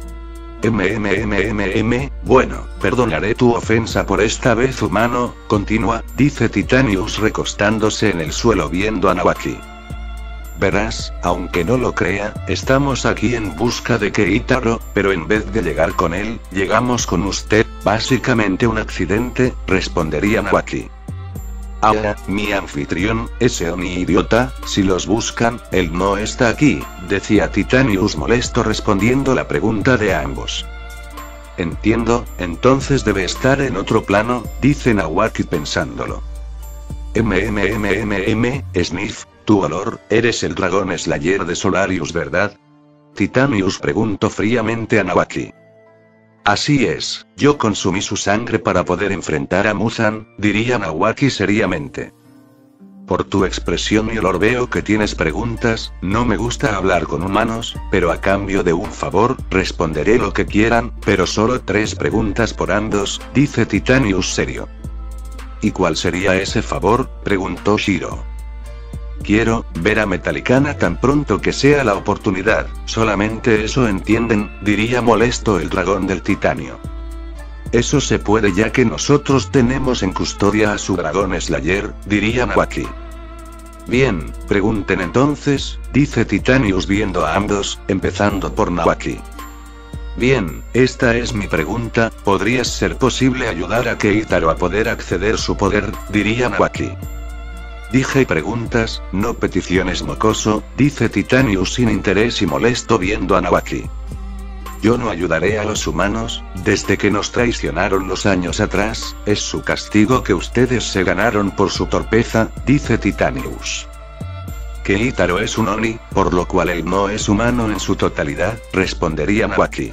MMMMM, bueno, perdonaré tu ofensa por esta vez, humano, continúa, dice Titanius recostándose en el suelo viendo a Nawaki. Verás, aunque no lo crea, estamos aquí en busca de Keitaro, pero en vez de llegar con él, llegamos con usted, básicamente un accidente, respondería Nawaki. Ah, mi anfitrión, ese Oni idiota, si los buscan, él no está aquí, decía Titanius molesto respondiendo la pregunta de ambos. Entiendo, entonces debe estar en otro plano, dice Nawaki pensándolo. MMMMM, Sniff, tu olor, eres el dragón Slayer de Solarius, ¿verdad? Titanius preguntó fríamente a Nawaki. Así es, yo consumí su sangre para poder enfrentar a Muzan, diría Nawaki seriamente. Por tu expresión y olor veo que tienes preguntas. No me gusta hablar con humanos, pero a cambio de un favor, responderé lo que quieran, pero solo tres preguntas por ambos, dice Titanius serio. ¿Y cuál sería ese favor?, preguntó Shiro. Quiero ver a Metallicana tan pronto que sea la oportunidad, solamente eso entienden, diría molesto el dragón del titanio. Eso se puede ya que nosotros tenemos en custodia a su dragón Slayer, diría Nawaki. Bien, pregunten entonces, dice Titanius viendo a ambos, empezando por Nawaki. Bien, esta es mi pregunta, ¿podrías ser posible ayudar a Keitaro a poder acceder su poder?, diría Nawaki. Dije preguntas, no peticiones, mocoso, dice Titanius sin interés y molesto viendo a Nawaki. Yo no ayudaré a los humanos, desde que nos traicionaron los años atrás, es su castigo que ustedes se ganaron por su torpeza, dice Titanius. Keitaro es un Oni, por lo cual él no es humano en su totalidad, respondería Nawaki.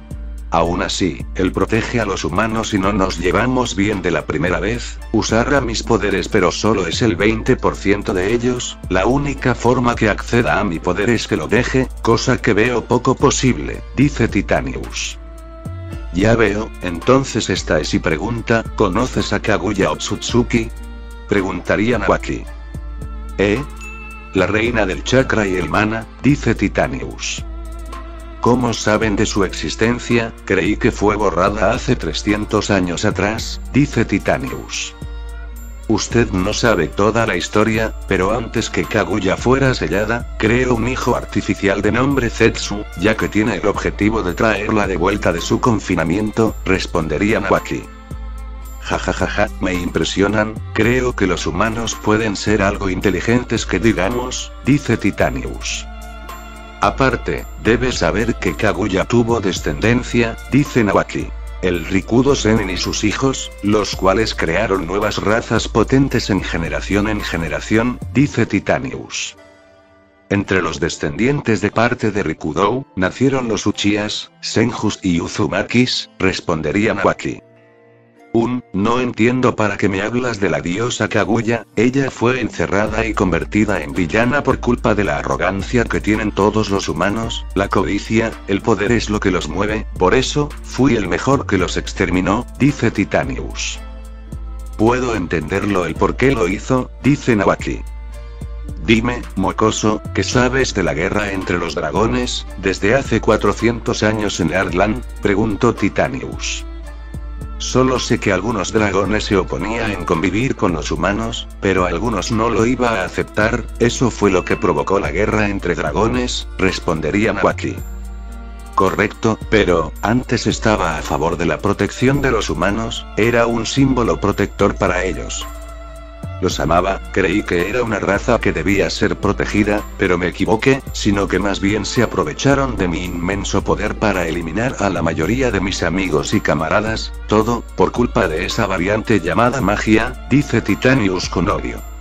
Aún así, él protege a los humanos y no nos llevamos bien de la primera vez. Usará mis poderes pero solo es el veinte por ciento de ellos, la única forma que acceda a mi poder es que lo deje, cosa que veo poco posible, dice Titanius. Ya veo, entonces esta es y pregunta, ¿conoces a Kaguya Otsutsuki?, preguntaría Nawaki. ¿Eh? La reina del chakra y el mana, dice Titanius. ¿Cómo saben de su existencia? Creí que fue borrada hace trescientos años atrás, dice Titanius. Usted no sabe toda la historia, pero antes que Kaguya fuera sellada, creó un hijo artificial de nombre Zetsu, ya que tiene el objetivo de traerla de vuelta de su confinamiento, respondería Nawaki. Jajajaja, me impresionan, creo que los humanos pueden ser algo inteligentes que digamos, dice Titanius. Aparte, debes saber que Kaguya tuvo descendencia, dice Nawaki. El Rikudo Sennin y sus hijos, los cuales crearon nuevas razas potentes en generación en generación, dice Titanius. Entre los descendientes de parte de Rikudo, nacieron los Uchihas, Senjus y Uzumakis, respondería Nawaki. Un, no entiendo para qué me hablas de la diosa Kaguya, ella fue encerrada y convertida en villana por culpa de la arrogancia que tienen todos los humanos, la codicia, el poder es lo que los mueve, por eso, fui el mejor que los exterminó, dice Titanius. Puedo entenderlo el por qué lo hizo, dice Nawaki. Dime, mocoso, ¿qué sabes de la guerra entre los dragones, desde hace cuatrocientos años en Earthland?, preguntó Titanius. Solo sé que algunos dragones se oponían en convivir con los humanos, pero algunos no lo iba a aceptar, eso fue lo que provocó la guerra entre dragones, respondería Nawaki. Correcto, pero, antes estaba a favor de la protección de los humanos, era un símbolo protector para ellos. Los amaba, creí que era una raza que debía ser protegida, pero me equivoqué, sino que más bien se aprovecharon de mi inmenso poder para eliminar a la mayoría de mis amigos y camaradas, todo, por culpa de esa variante llamada magia, dice Titanius con odio.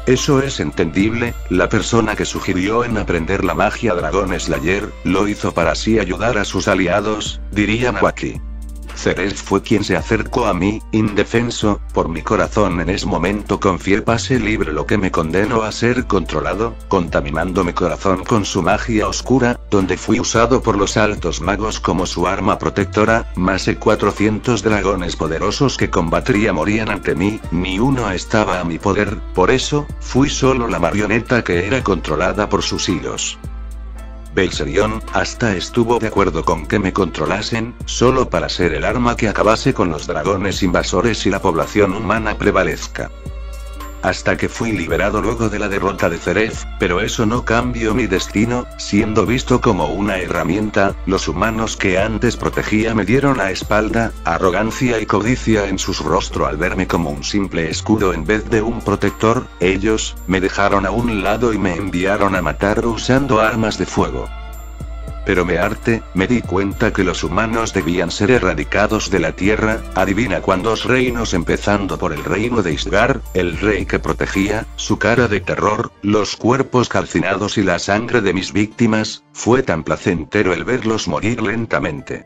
Eso es entendible, la persona que sugirió en aprender la magia Dragon Slayer, lo hizo para así ayudar a sus aliados, diría Nawaki. Ceres fue quien se acercó a mí, indefenso, por mi corazón en ese momento confié pase libre lo que me condenó a ser controlado, contaminando mi corazón con su magia oscura, donde fui usado por los altos magos como su arma protectora, más de cuatrocientos dragones poderosos que combatían morían ante mí, ni uno estaba a mi poder, por eso, fui solo la marioneta que era controlada por sus hilos. Viserion hasta estuvo de acuerdo con que me controlasen, solo para ser el arma que acabase con los dragones invasores y la población humana prevalezca. Hasta que fui liberado luego de la derrota de Ceres, pero eso no cambió mi destino, siendo visto como una herramienta, los humanos que antes protegía me dieron la espalda, arrogancia y codicia en sus rostros al verme como un simple escudo en vez de un protector, ellos, me dejaron a un lado y me enviaron a matar usando armas de fuego. Pero me harté, me di cuenta que los humanos debían ser erradicados de la tierra, adivina cuántos reinos empezando por el reino de Isgar, el rey que protegía, su cara de terror, los cuerpos calcinados y la sangre de mis víctimas, fue tan placentero el verlos morir lentamente.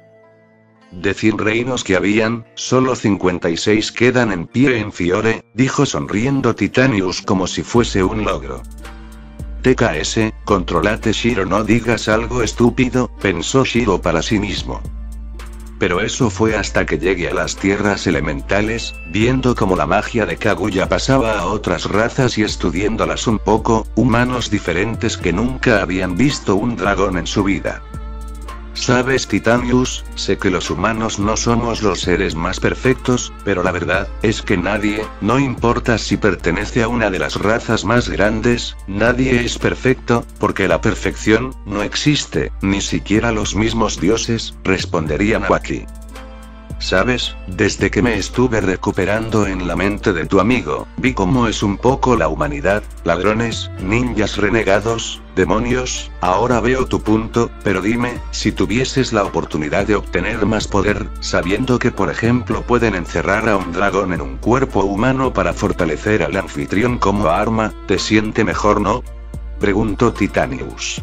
De cien reinos que habían, solo cincuenta y seis quedan en pie en Fiore, dijo sonriendo Titanius como si fuese un logro. T K S, controlate Shiro, no digas algo estúpido, pensó Shiro para sí mismo. Pero eso fue hasta que llegué a las tierras elementales, viendo cómo la magia de Kaguya pasaba a otras razas y estudiándolas un poco, humanos diferentes que nunca habían visto un dragón en su vida. Sabes, Titanius, sé que los humanos no somos los seres más perfectos, pero la verdad es que nadie, no importa si pertenece a una de las razas más grandes, nadie es perfecto, porque la perfección no existe, ni siquiera los mismos dioses, respondería Nawaki. ¿Sabes? Desde que me estuve recuperando en la mente de tu amigo, vi cómo es un poco la humanidad, ladrones, ninjas renegados, demonios, ahora veo tu punto, pero dime, si tuvieses la oportunidad de obtener más poder, sabiendo que por ejemplo pueden encerrar a un dragón en un cuerpo humano para fortalecer al anfitrión como arma, ¿te siente mejor, no? Preguntó Titanius.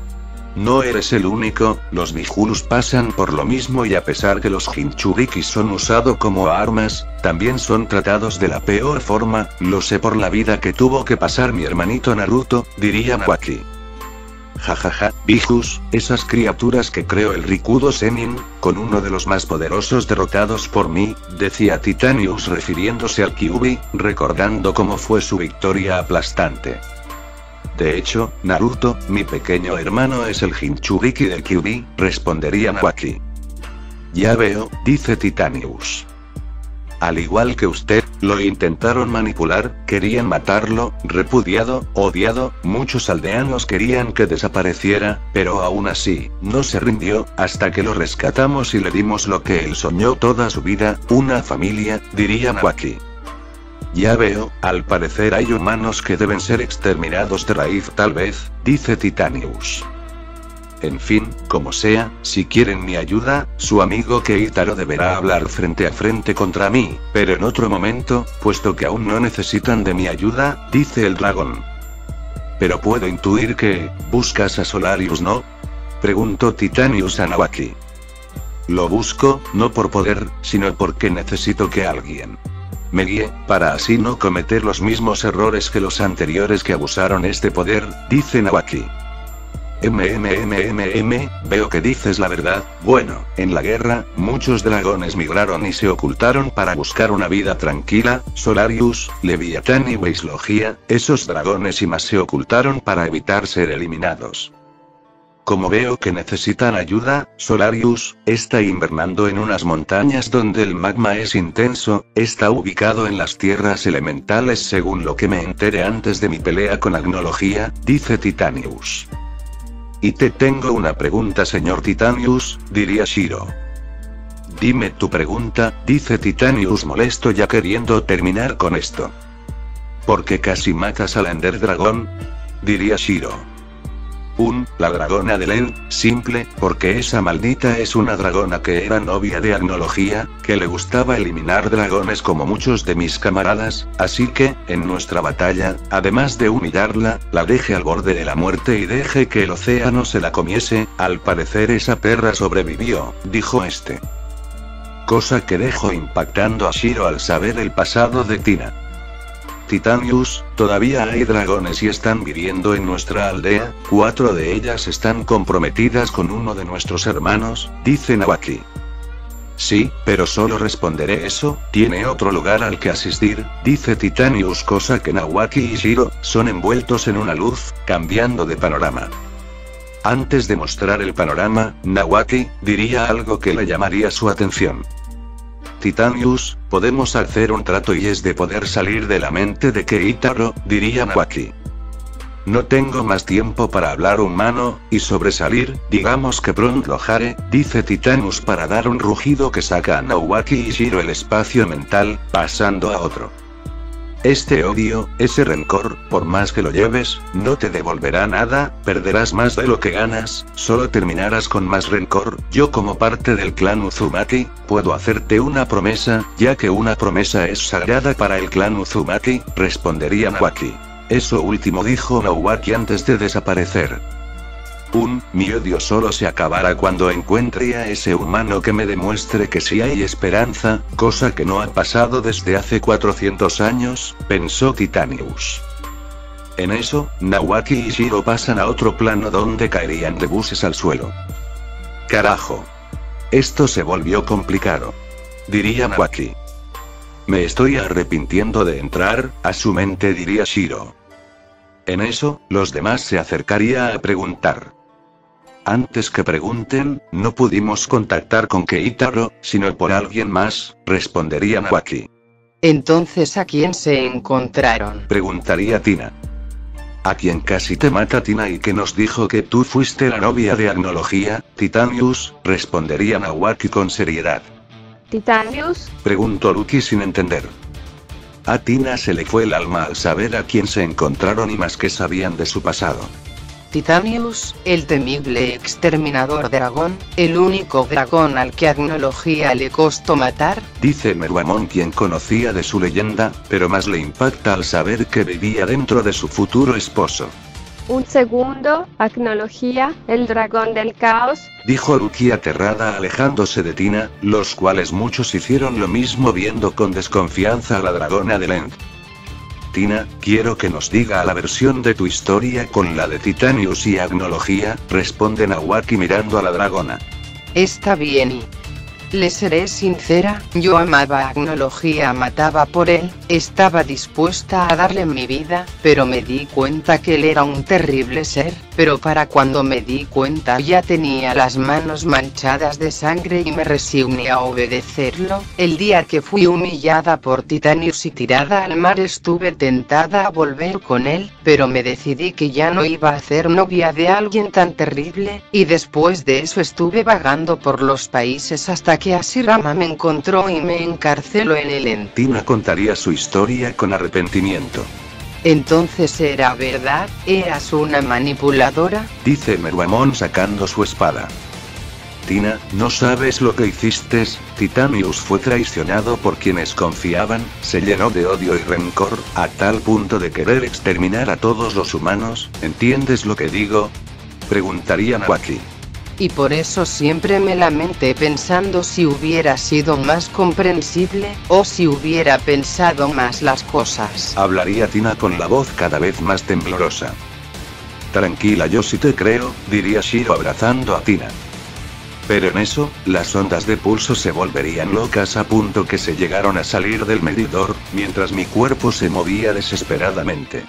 No eres el único, los Bijulus pasan por lo mismo y a pesar que los Jinchurikis son usados como armas, también son tratados de la peor forma, lo sé por la vida que tuvo que pasar mi hermanito Naruto, diría Nawaki. Jajaja, Bijus, esas criaturas que creó el Rikudo Sennin, con uno de los más poderosos derrotados por mí, decía Titanius refiriéndose al Kyuubi, recordando cómo fue su victoria aplastante. De hecho, Naruto, mi pequeño hermano es el Jinchuriki del Kyuubi, respondería Nawaki. Ya veo, dice Titanius. Al igual que usted, lo intentaron manipular, querían matarlo, repudiado, odiado, muchos aldeanos querían que desapareciera, pero aún así, no se rindió, hasta que lo rescatamos y le dimos lo que él soñó toda su vida, una familia, diría Nawaki. Ya veo, al parecer hay humanos que deben ser exterminados de raíz tal vez, dice Titanius. En fin, como sea, si quieren mi ayuda, su amigo Keitaro deberá hablar frente a frente contra mí, pero en otro momento, puesto que aún no necesitan de mi ayuda, dice el dragón. Pero puedo intuir que, buscas a Solarius, ¿no? Preguntó Titanius a Nawaki. Lo busco, no por poder, sino porque necesito que alguien me guíe, para así no cometer los mismos errores que los anteriores que abusaron este poder, dice Nawaki. MMMMM, veo que dices la verdad. Bueno, en la guerra, muchos dragones migraron y se ocultaron para buscar una vida tranquila, Solarius, Leviatán y Weislogia, esos dragones y más se ocultaron para evitar ser eliminados. Como veo que necesitan ayuda, Solarius, está invernando en unas montañas donde el magma es intenso, está ubicado en las tierras elementales según lo que me enteré antes de mi pelea con Agnología, dice Titanius. Y te tengo una pregunta, señor Titanius, diría Shiro. Dime tu pregunta, dice Titanius molesto ya queriendo terminar con esto. ¿Por qué casi matas al Ender Dragón? Diría Shiro. Un, la dragona de Lend, simple, porque esa maldita es una dragona que era novia de Agnología, que le gustaba eliminar dragones como muchos de mis camaradas, así que, en nuestra batalla, además de humillarla, la dejé al borde de la muerte y dejé que el océano se la comiese. Al parecer esa perra sobrevivió, dijo este. Cosa que dejó impactando a Shiro al saber el pasado de Tina. Titanius, todavía hay dragones y están viviendo en nuestra aldea, cuatro de ellas están comprometidas con uno de nuestros hermanos, dice Nawaki. Sí, pero solo responderé eso, tiene otro lugar al que asistir, dice Titanius, cosa que Nawaki y Shiro son envueltos en una luz, cambiando de panorama. Antes de mostrar el panorama, Nawaki diría algo que le llamaría su atención. Titanius, podemos hacer un trato y es de poder salir de la mente de Keitaro, diría Nawaki. No tengo más tiempo para hablar humano, y sobresalir, digamos que pronto lo haré, dice Titanius para dar un rugido que saca a Nawaki y Shiro el espacio mental, pasando a otro. Este odio, ese rencor, por más que lo lleves, no te devolverá nada, perderás más de lo que ganas, solo terminarás con más rencor. Yo como parte del clan Uzumaki, puedo hacerte una promesa, ya que una promesa es sagrada para el clan Uzumaki, respondería Nawaki. Eso último dijo Nawaki antes de desaparecer. Un, mi odio solo se acabará cuando encuentre a ese humano que me demuestre que sí hay esperanza, cosa que no ha pasado desde hace cuatrocientos años, pensó Titanius. En eso, Nawaki y Shiro pasan a otro plano donde caerían de buses al suelo. Carajo. Esto se volvió complicado. Diría Nawaki. Me estoy arrepintiendo de entrar, a su mente, diría Shiro. En eso, los demás se acercaría a preguntar. Antes que pregunten, no pudimos contactar con Keitaro, sino por alguien más, respondería Nawaki. Entonces, ¿a quién se encontraron?, preguntaría Tina. A quien casi te mata Tina y que nos dijo que tú fuiste la novia de Agnología, Titanius, respondería Nawaki con seriedad. ¿Titanius?, preguntó Lucky sin entender. A Tina se le fue el alma al saber a quién se encontraron y más que sabían de su pasado. Titanius, el temible exterminador dragón, el único dragón al que Agnología le costó matar, dice Meruamon, quien conocía de su leyenda, pero más le impacta al saber que vivía dentro de su futuro esposo. Un segundo, Agnología, el dragón del caos, dijo Lucky aterrada alejándose de Tina, los cuales muchos hicieron lo mismo viendo con desconfianza a la dragona de Lend. Tina, quiero que nos diga la versión de tu historia con la de Titanius y Agnología, responde Nawaki mirando a la dragona. Está bien y... le seré sincera, yo amaba a Agnología, mataba por él, estaba dispuesta a darle mi vida, pero me di cuenta que él era un terrible ser, pero para cuando me di cuenta ya tenía las manos manchadas de sangre y me resigné a obedecerlo. El día que fui humillada por Titanius y tirada al mar estuve tentada a volver con él, pero me decidí que ya no iba a ser novia de alguien tan terrible, y después de eso estuve vagando por los países hasta que Ashirama me encontró y me encarceló en el End. Tina contaría su historia con arrepentimiento. Entonces era verdad, eras una manipuladora, dice Meruamon sacando su espada. Tina, no sabes lo que hiciste. Titanius fue traicionado por quienes confiaban, se llenó de odio y rencor, a tal punto de querer exterminar a todos los humanos, ¿entiendes lo que digo?, preguntaría Nawaki. Y por eso siempre me lamenté pensando si hubiera sido más comprensible, o si hubiera pensado más las cosas. Hablaría Tina con la voz cada vez más temblorosa. Tranquila, yo sí te creo, diría Shiro abrazando a Tina. Pero en eso, las ondas de pulso se volverían locas a punto que se llegaron a salir del medidor, mientras mi cuerpo se movía desesperadamente.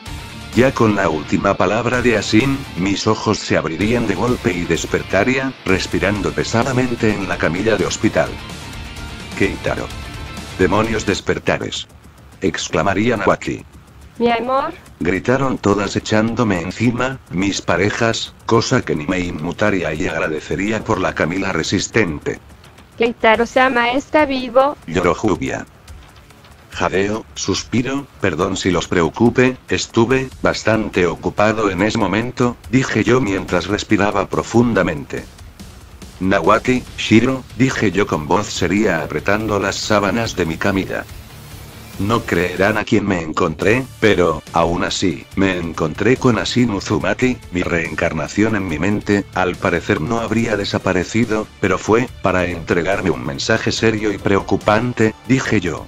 Ya con la última palabra de Asin, mis ojos se abrirían de golpe y despertaría, respirando pesadamente en la camilla de hospital. Keitaro. Demonios despertares. Exclamaría Nawaki. Mi amor, gritaron todas echándome encima, mis parejas, cosa que ni me inmutaría y agradecería por la Camila resistente. Keitaro-sama está vivo, lloró Jubia. Jadeo, suspiro, perdón si los preocupe, estuve bastante ocupado en ese momento, dije yo mientras respiraba profundamente. Nawaki, Shiro, dije yo con voz seria apretando las sábanas de mi camilla. No creerán a quien me encontré, pero, aún así, me encontré con Asin Uzumaki, mi reencarnación en mi mente, al parecer no habría desaparecido, pero fue, para entregarme un mensaje serio y preocupante, dije yo.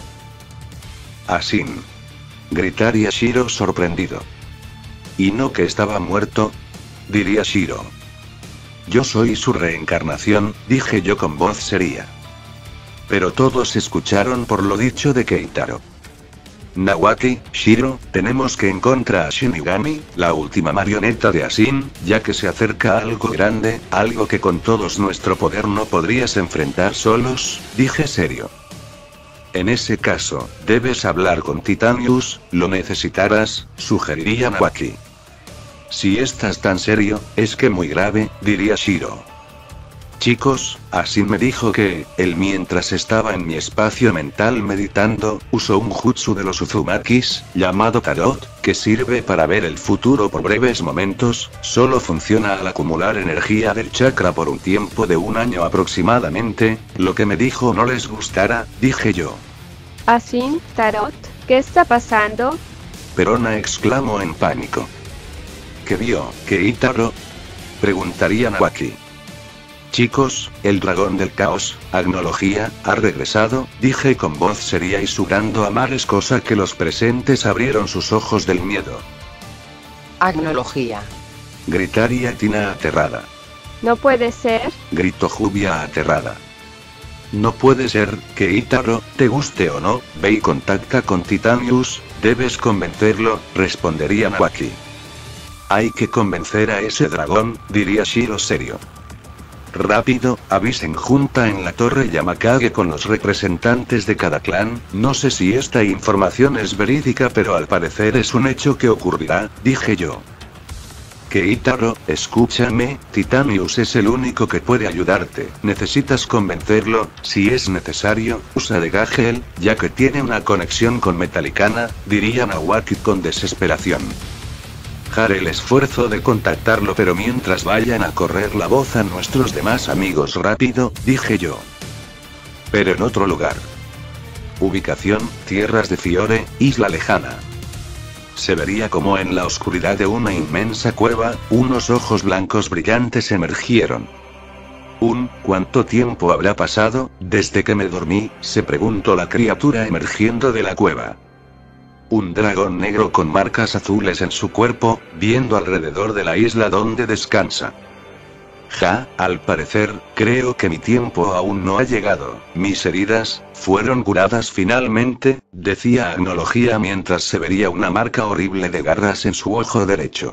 Asin. Gritaría Shiro sorprendido. ¿Y no que estaba muerto? Diría Shiro. Yo soy su reencarnación, dije yo con voz seria. Pero todos escucharon por lo dicho de Keitaro. Nawaki, Shiro, tenemos que encontrar a Shinigami, la última marioneta de Asin, ya que se acerca algo grande, algo que con todos nuestro poder no podrías enfrentar solos, dije serio. En ese caso, debes hablar con Titanius, lo necesitarás, sugeriría Nawaki. Si estás tan serio, es que muy grave, diría Shiro. Chicos, Asin me dijo que, él mientras estaba en mi espacio mental meditando, usó un jutsu de los Uzumakis, llamado Tarot, que sirve para ver el futuro por breves momentos, solo funciona al acumular energía del chakra por un tiempo de un año aproximadamente, lo que me dijo no les gustará, dije yo. Asin, Tarot, ¿qué está pasando? Perona exclamó en pánico. ¿Qué vio, Keitaro? Preguntaría Nawaki. Chicos, el dragón del caos, Agnología, ha regresado, dije con voz seria y sudando a mares, cosa que los presentes abrieron sus ojos del miedo. Agnología. Gritaría Tina aterrada. No puede ser. Gritó Jubia aterrada. No puede ser, Keitaro, te guste o no, ve y contacta con Titanius, debes convencerlo, respondería Nawaki. Hay que convencer a ese dragón, diría Shiro serio. Rápido, avisen junta en la torre Yamakage con los representantes de cada clan, no sé si esta información es verídica pero al parecer es un hecho que ocurrirá, dije yo. Keitaro, escúchame, Titanius es el único que puede ayudarte, necesitas convencerlo, si es necesario, usa de Gagel, ya que tiene una conexión con Metalicana, diría Nawaki con desesperación. Haré el esfuerzo de contactarlo pero mientras vayan a correr la voz a nuestros demás amigos rápido, dije yo. Pero en otro lugar. Ubicación, tierras de Fiore, isla lejana. Se vería como en la oscuridad de una inmensa cueva, unos ojos blancos brillantes emergieron. Un, ¿cuánto tiempo habrá pasado, desde que me dormí?, se preguntó la criatura emergiendo de la cueva. Un dragón negro con marcas azules en su cuerpo, viendo alrededor de la isla donde descansa. Ja, al parecer, creo que mi tiempo aún no ha llegado, mis heridas, fueron curadas finalmente, decía Agnología mientras se vería una marca horrible de garras en su ojo derecho.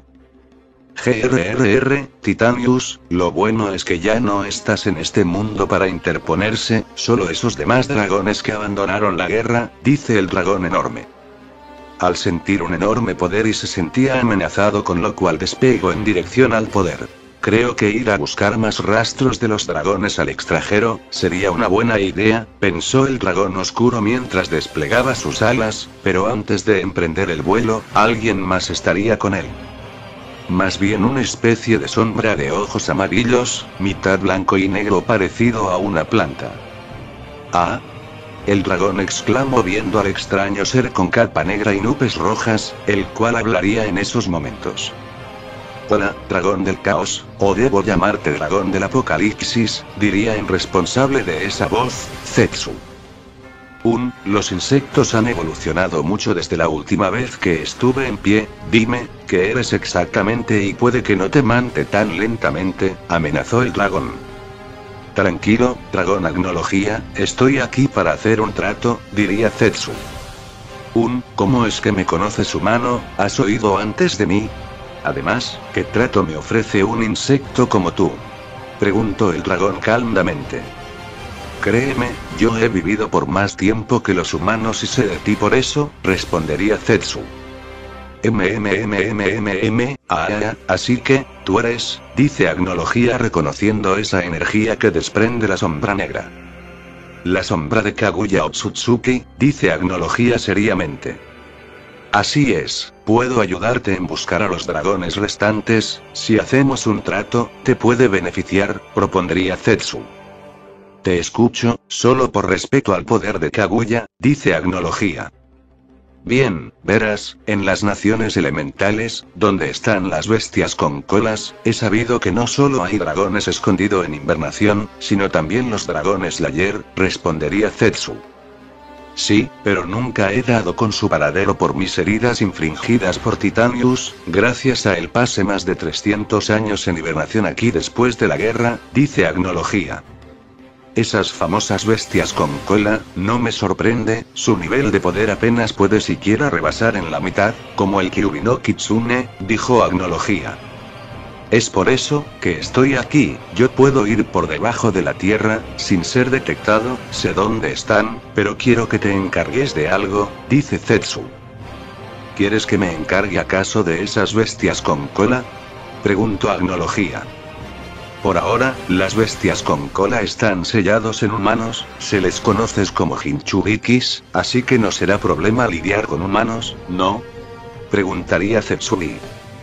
Grrr, Titanius, lo bueno es que ya no estás en este mundo para interponerse, solo esos demás dragones que abandonaron la guerra, dice el dragón enorme. Al sentir un enorme poder y se sentía amenazado con lo cual despegó en dirección al poder. Creo que ir a buscar más rastros de los dragones al extranjero, sería una buena idea, pensó el dragón oscuro mientras desplegaba sus alas, pero antes de emprender el vuelo, alguien más estaría con él. Más bien una especie de sombra de ojos amarillos, mitad blanco y negro parecido a una planta. Ah. El dragón exclamó viendo al extraño ser con capa negra y nubes rojas, el cual hablaría en esos momentos. Hola, dragón del caos, o debo llamarte dragón del apocalipsis, diría el responsable de esa voz, Zetsu. Un, los insectos han evolucionado mucho desde la última vez que estuve en pie, dime, ¿qué eres exactamente y puede que no te mate tan lentamente?, amenazó el dragón. Tranquilo, dragón Agnología, estoy aquí para hacer un trato, diría Zetsu. Un, ¿cómo es que me conoces humano? ¿Has oído antes de mí? Además, ¿qué trato me ofrece un insecto como tú? Preguntó el dragón calmamente. Créeme, yo he vivido por más tiempo que los humanos y sé de ti por eso, respondería Zetsu. MMMMMM, ah, así que, tú eres, dice Agnología reconociendo esa energía que desprende la sombra negra. La sombra de Kaguya Otsutsuki, dice Agnología seriamente. Así es, puedo ayudarte en buscar a los dragones restantes, si hacemos un trato, te puede beneficiar, propondría Zetsu. Te escucho, solo por respeto al poder de Kaguya, dice Agnología. Bien, verás, en las naciones elementales, donde están las bestias con colas, he sabido que no solo hay dragones escondidos en invernación, sino también los dragones Layer, respondería Zetsu. Sí, pero nunca he dado con su paradero por mis heridas infligidas por Titanius, gracias a él pasé más de trescientos años en hibernación aquí después de la guerra, dice Agnología. Esas famosas bestias con cola, no me sorprende, su nivel de poder apenas puede siquiera rebasar en la mitad, como el Kyuubi no Kitsune, dijo Agnología. Es por eso, que estoy aquí, yo puedo ir por debajo de la tierra, sin ser detectado, sé dónde están, pero quiero que te encargues de algo, dice Zetsu. ¿Quieres que me encargue acaso de esas bestias con cola? Preguntó Agnología. Por ahora, las bestias con cola están sellados en humanos, se les conoce como Jinchurikis, así que no será problema lidiar con humanos, ¿no? Preguntaría Zetsui.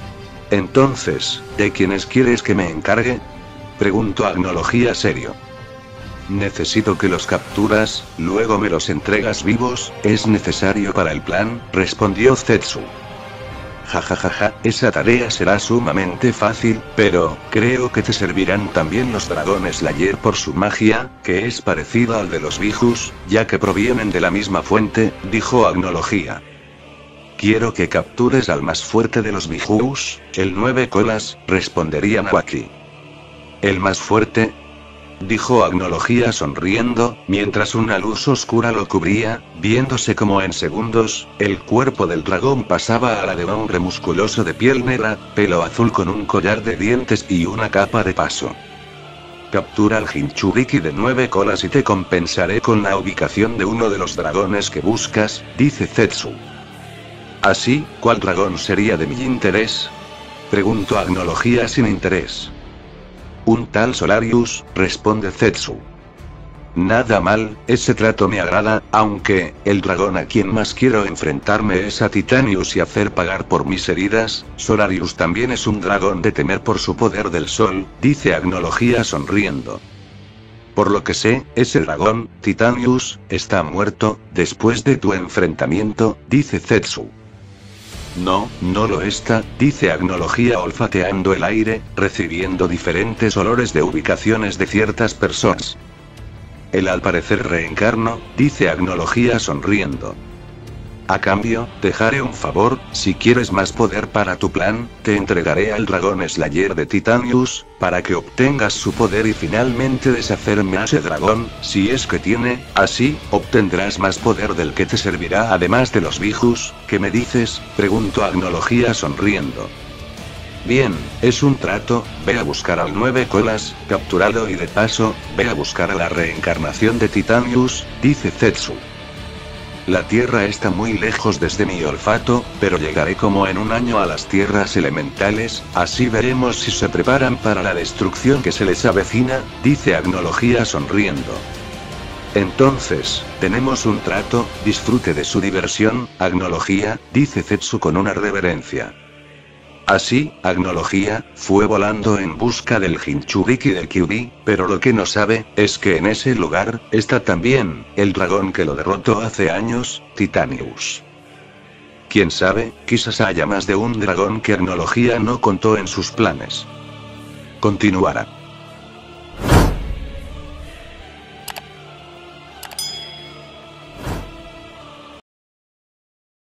Entonces, ¿de quiénes quieres que me encargue? Preguntó Agnología serio. Necesito que los capturas, luego me los entregas vivos, es necesario para el plan, respondió Zetsu. Jajajaja, ja, ja, ja, esa tarea será sumamente fácil, pero, creo que te servirán también los dragones Layer por su magia, que es parecida al de los Bijus, ya que provienen de la misma fuente, dijo Agnología. Quiero que captures al más fuerte de los Bijus, el nueve colas, respondería Nawaki. ¿El más fuerte? Dijo Agnología sonriendo, mientras una luz oscura lo cubría, viéndose como en segundos, el cuerpo del dragón pasaba a la de un hombre musculoso de piel negra, pelo azul con un collar de dientes y una capa de paso. Captura al Jinchuriki de nueve colas y te compensaré con la ubicación de uno de los dragones que buscas, dice Zetsu. ¿Así, cuál dragón sería de mi interés? Preguntó Agnología sin interés. Un tal Solarius, responde Zetsu. Nada mal, ese trato me agrada, aunque, el dragón a quien más quiero enfrentarme es a Titanius y hacer pagar por mis heridas. Solarius también es un dragón de temer por su poder del sol, dice Agnología sonriendo. Por lo que sé, ese dragón, Titanius, está muerto, después de tu enfrentamiento, dice Zetsu. No, no lo está, dice Agnología olfateando el aire, recibiendo diferentes olores de ubicaciones de ciertas personas. Él al parecer reencarnó, dice Agnología sonriendo. A cambio, te haré un favor, si quieres más poder para tu plan, te entregaré al dragón Slayer de Titanius, para que obtengas su poder y finalmente deshacerme a ese dragón, si es que tiene, así, obtendrás más poder del que te servirá además de los Bijus, ¿qué me dices? Preguntó Agnología sonriendo. Bien, es un trato, ve a buscar al nueve colas, capturado y de paso, ve a buscar a la reencarnación de Titanius, dice Zetsu. La Tierra está muy lejos desde mi olfato, pero llegaré como en un año a las tierras elementales, así veremos si se preparan para la destrucción que se les avecina, dice Agnología sonriendo. Entonces, tenemos un trato, disfrute de su diversión, Agnología, dice Zetsu con una reverencia. Así, Agnología, fue volando en busca del Jinchuriki del Kyuubi, pero lo que no sabe, es que en ese lugar, está también, el dragón que lo derrotó hace años, Titanius. Quién sabe, quizás haya más de un dragón que Agnología no contó en sus planes. Continuará.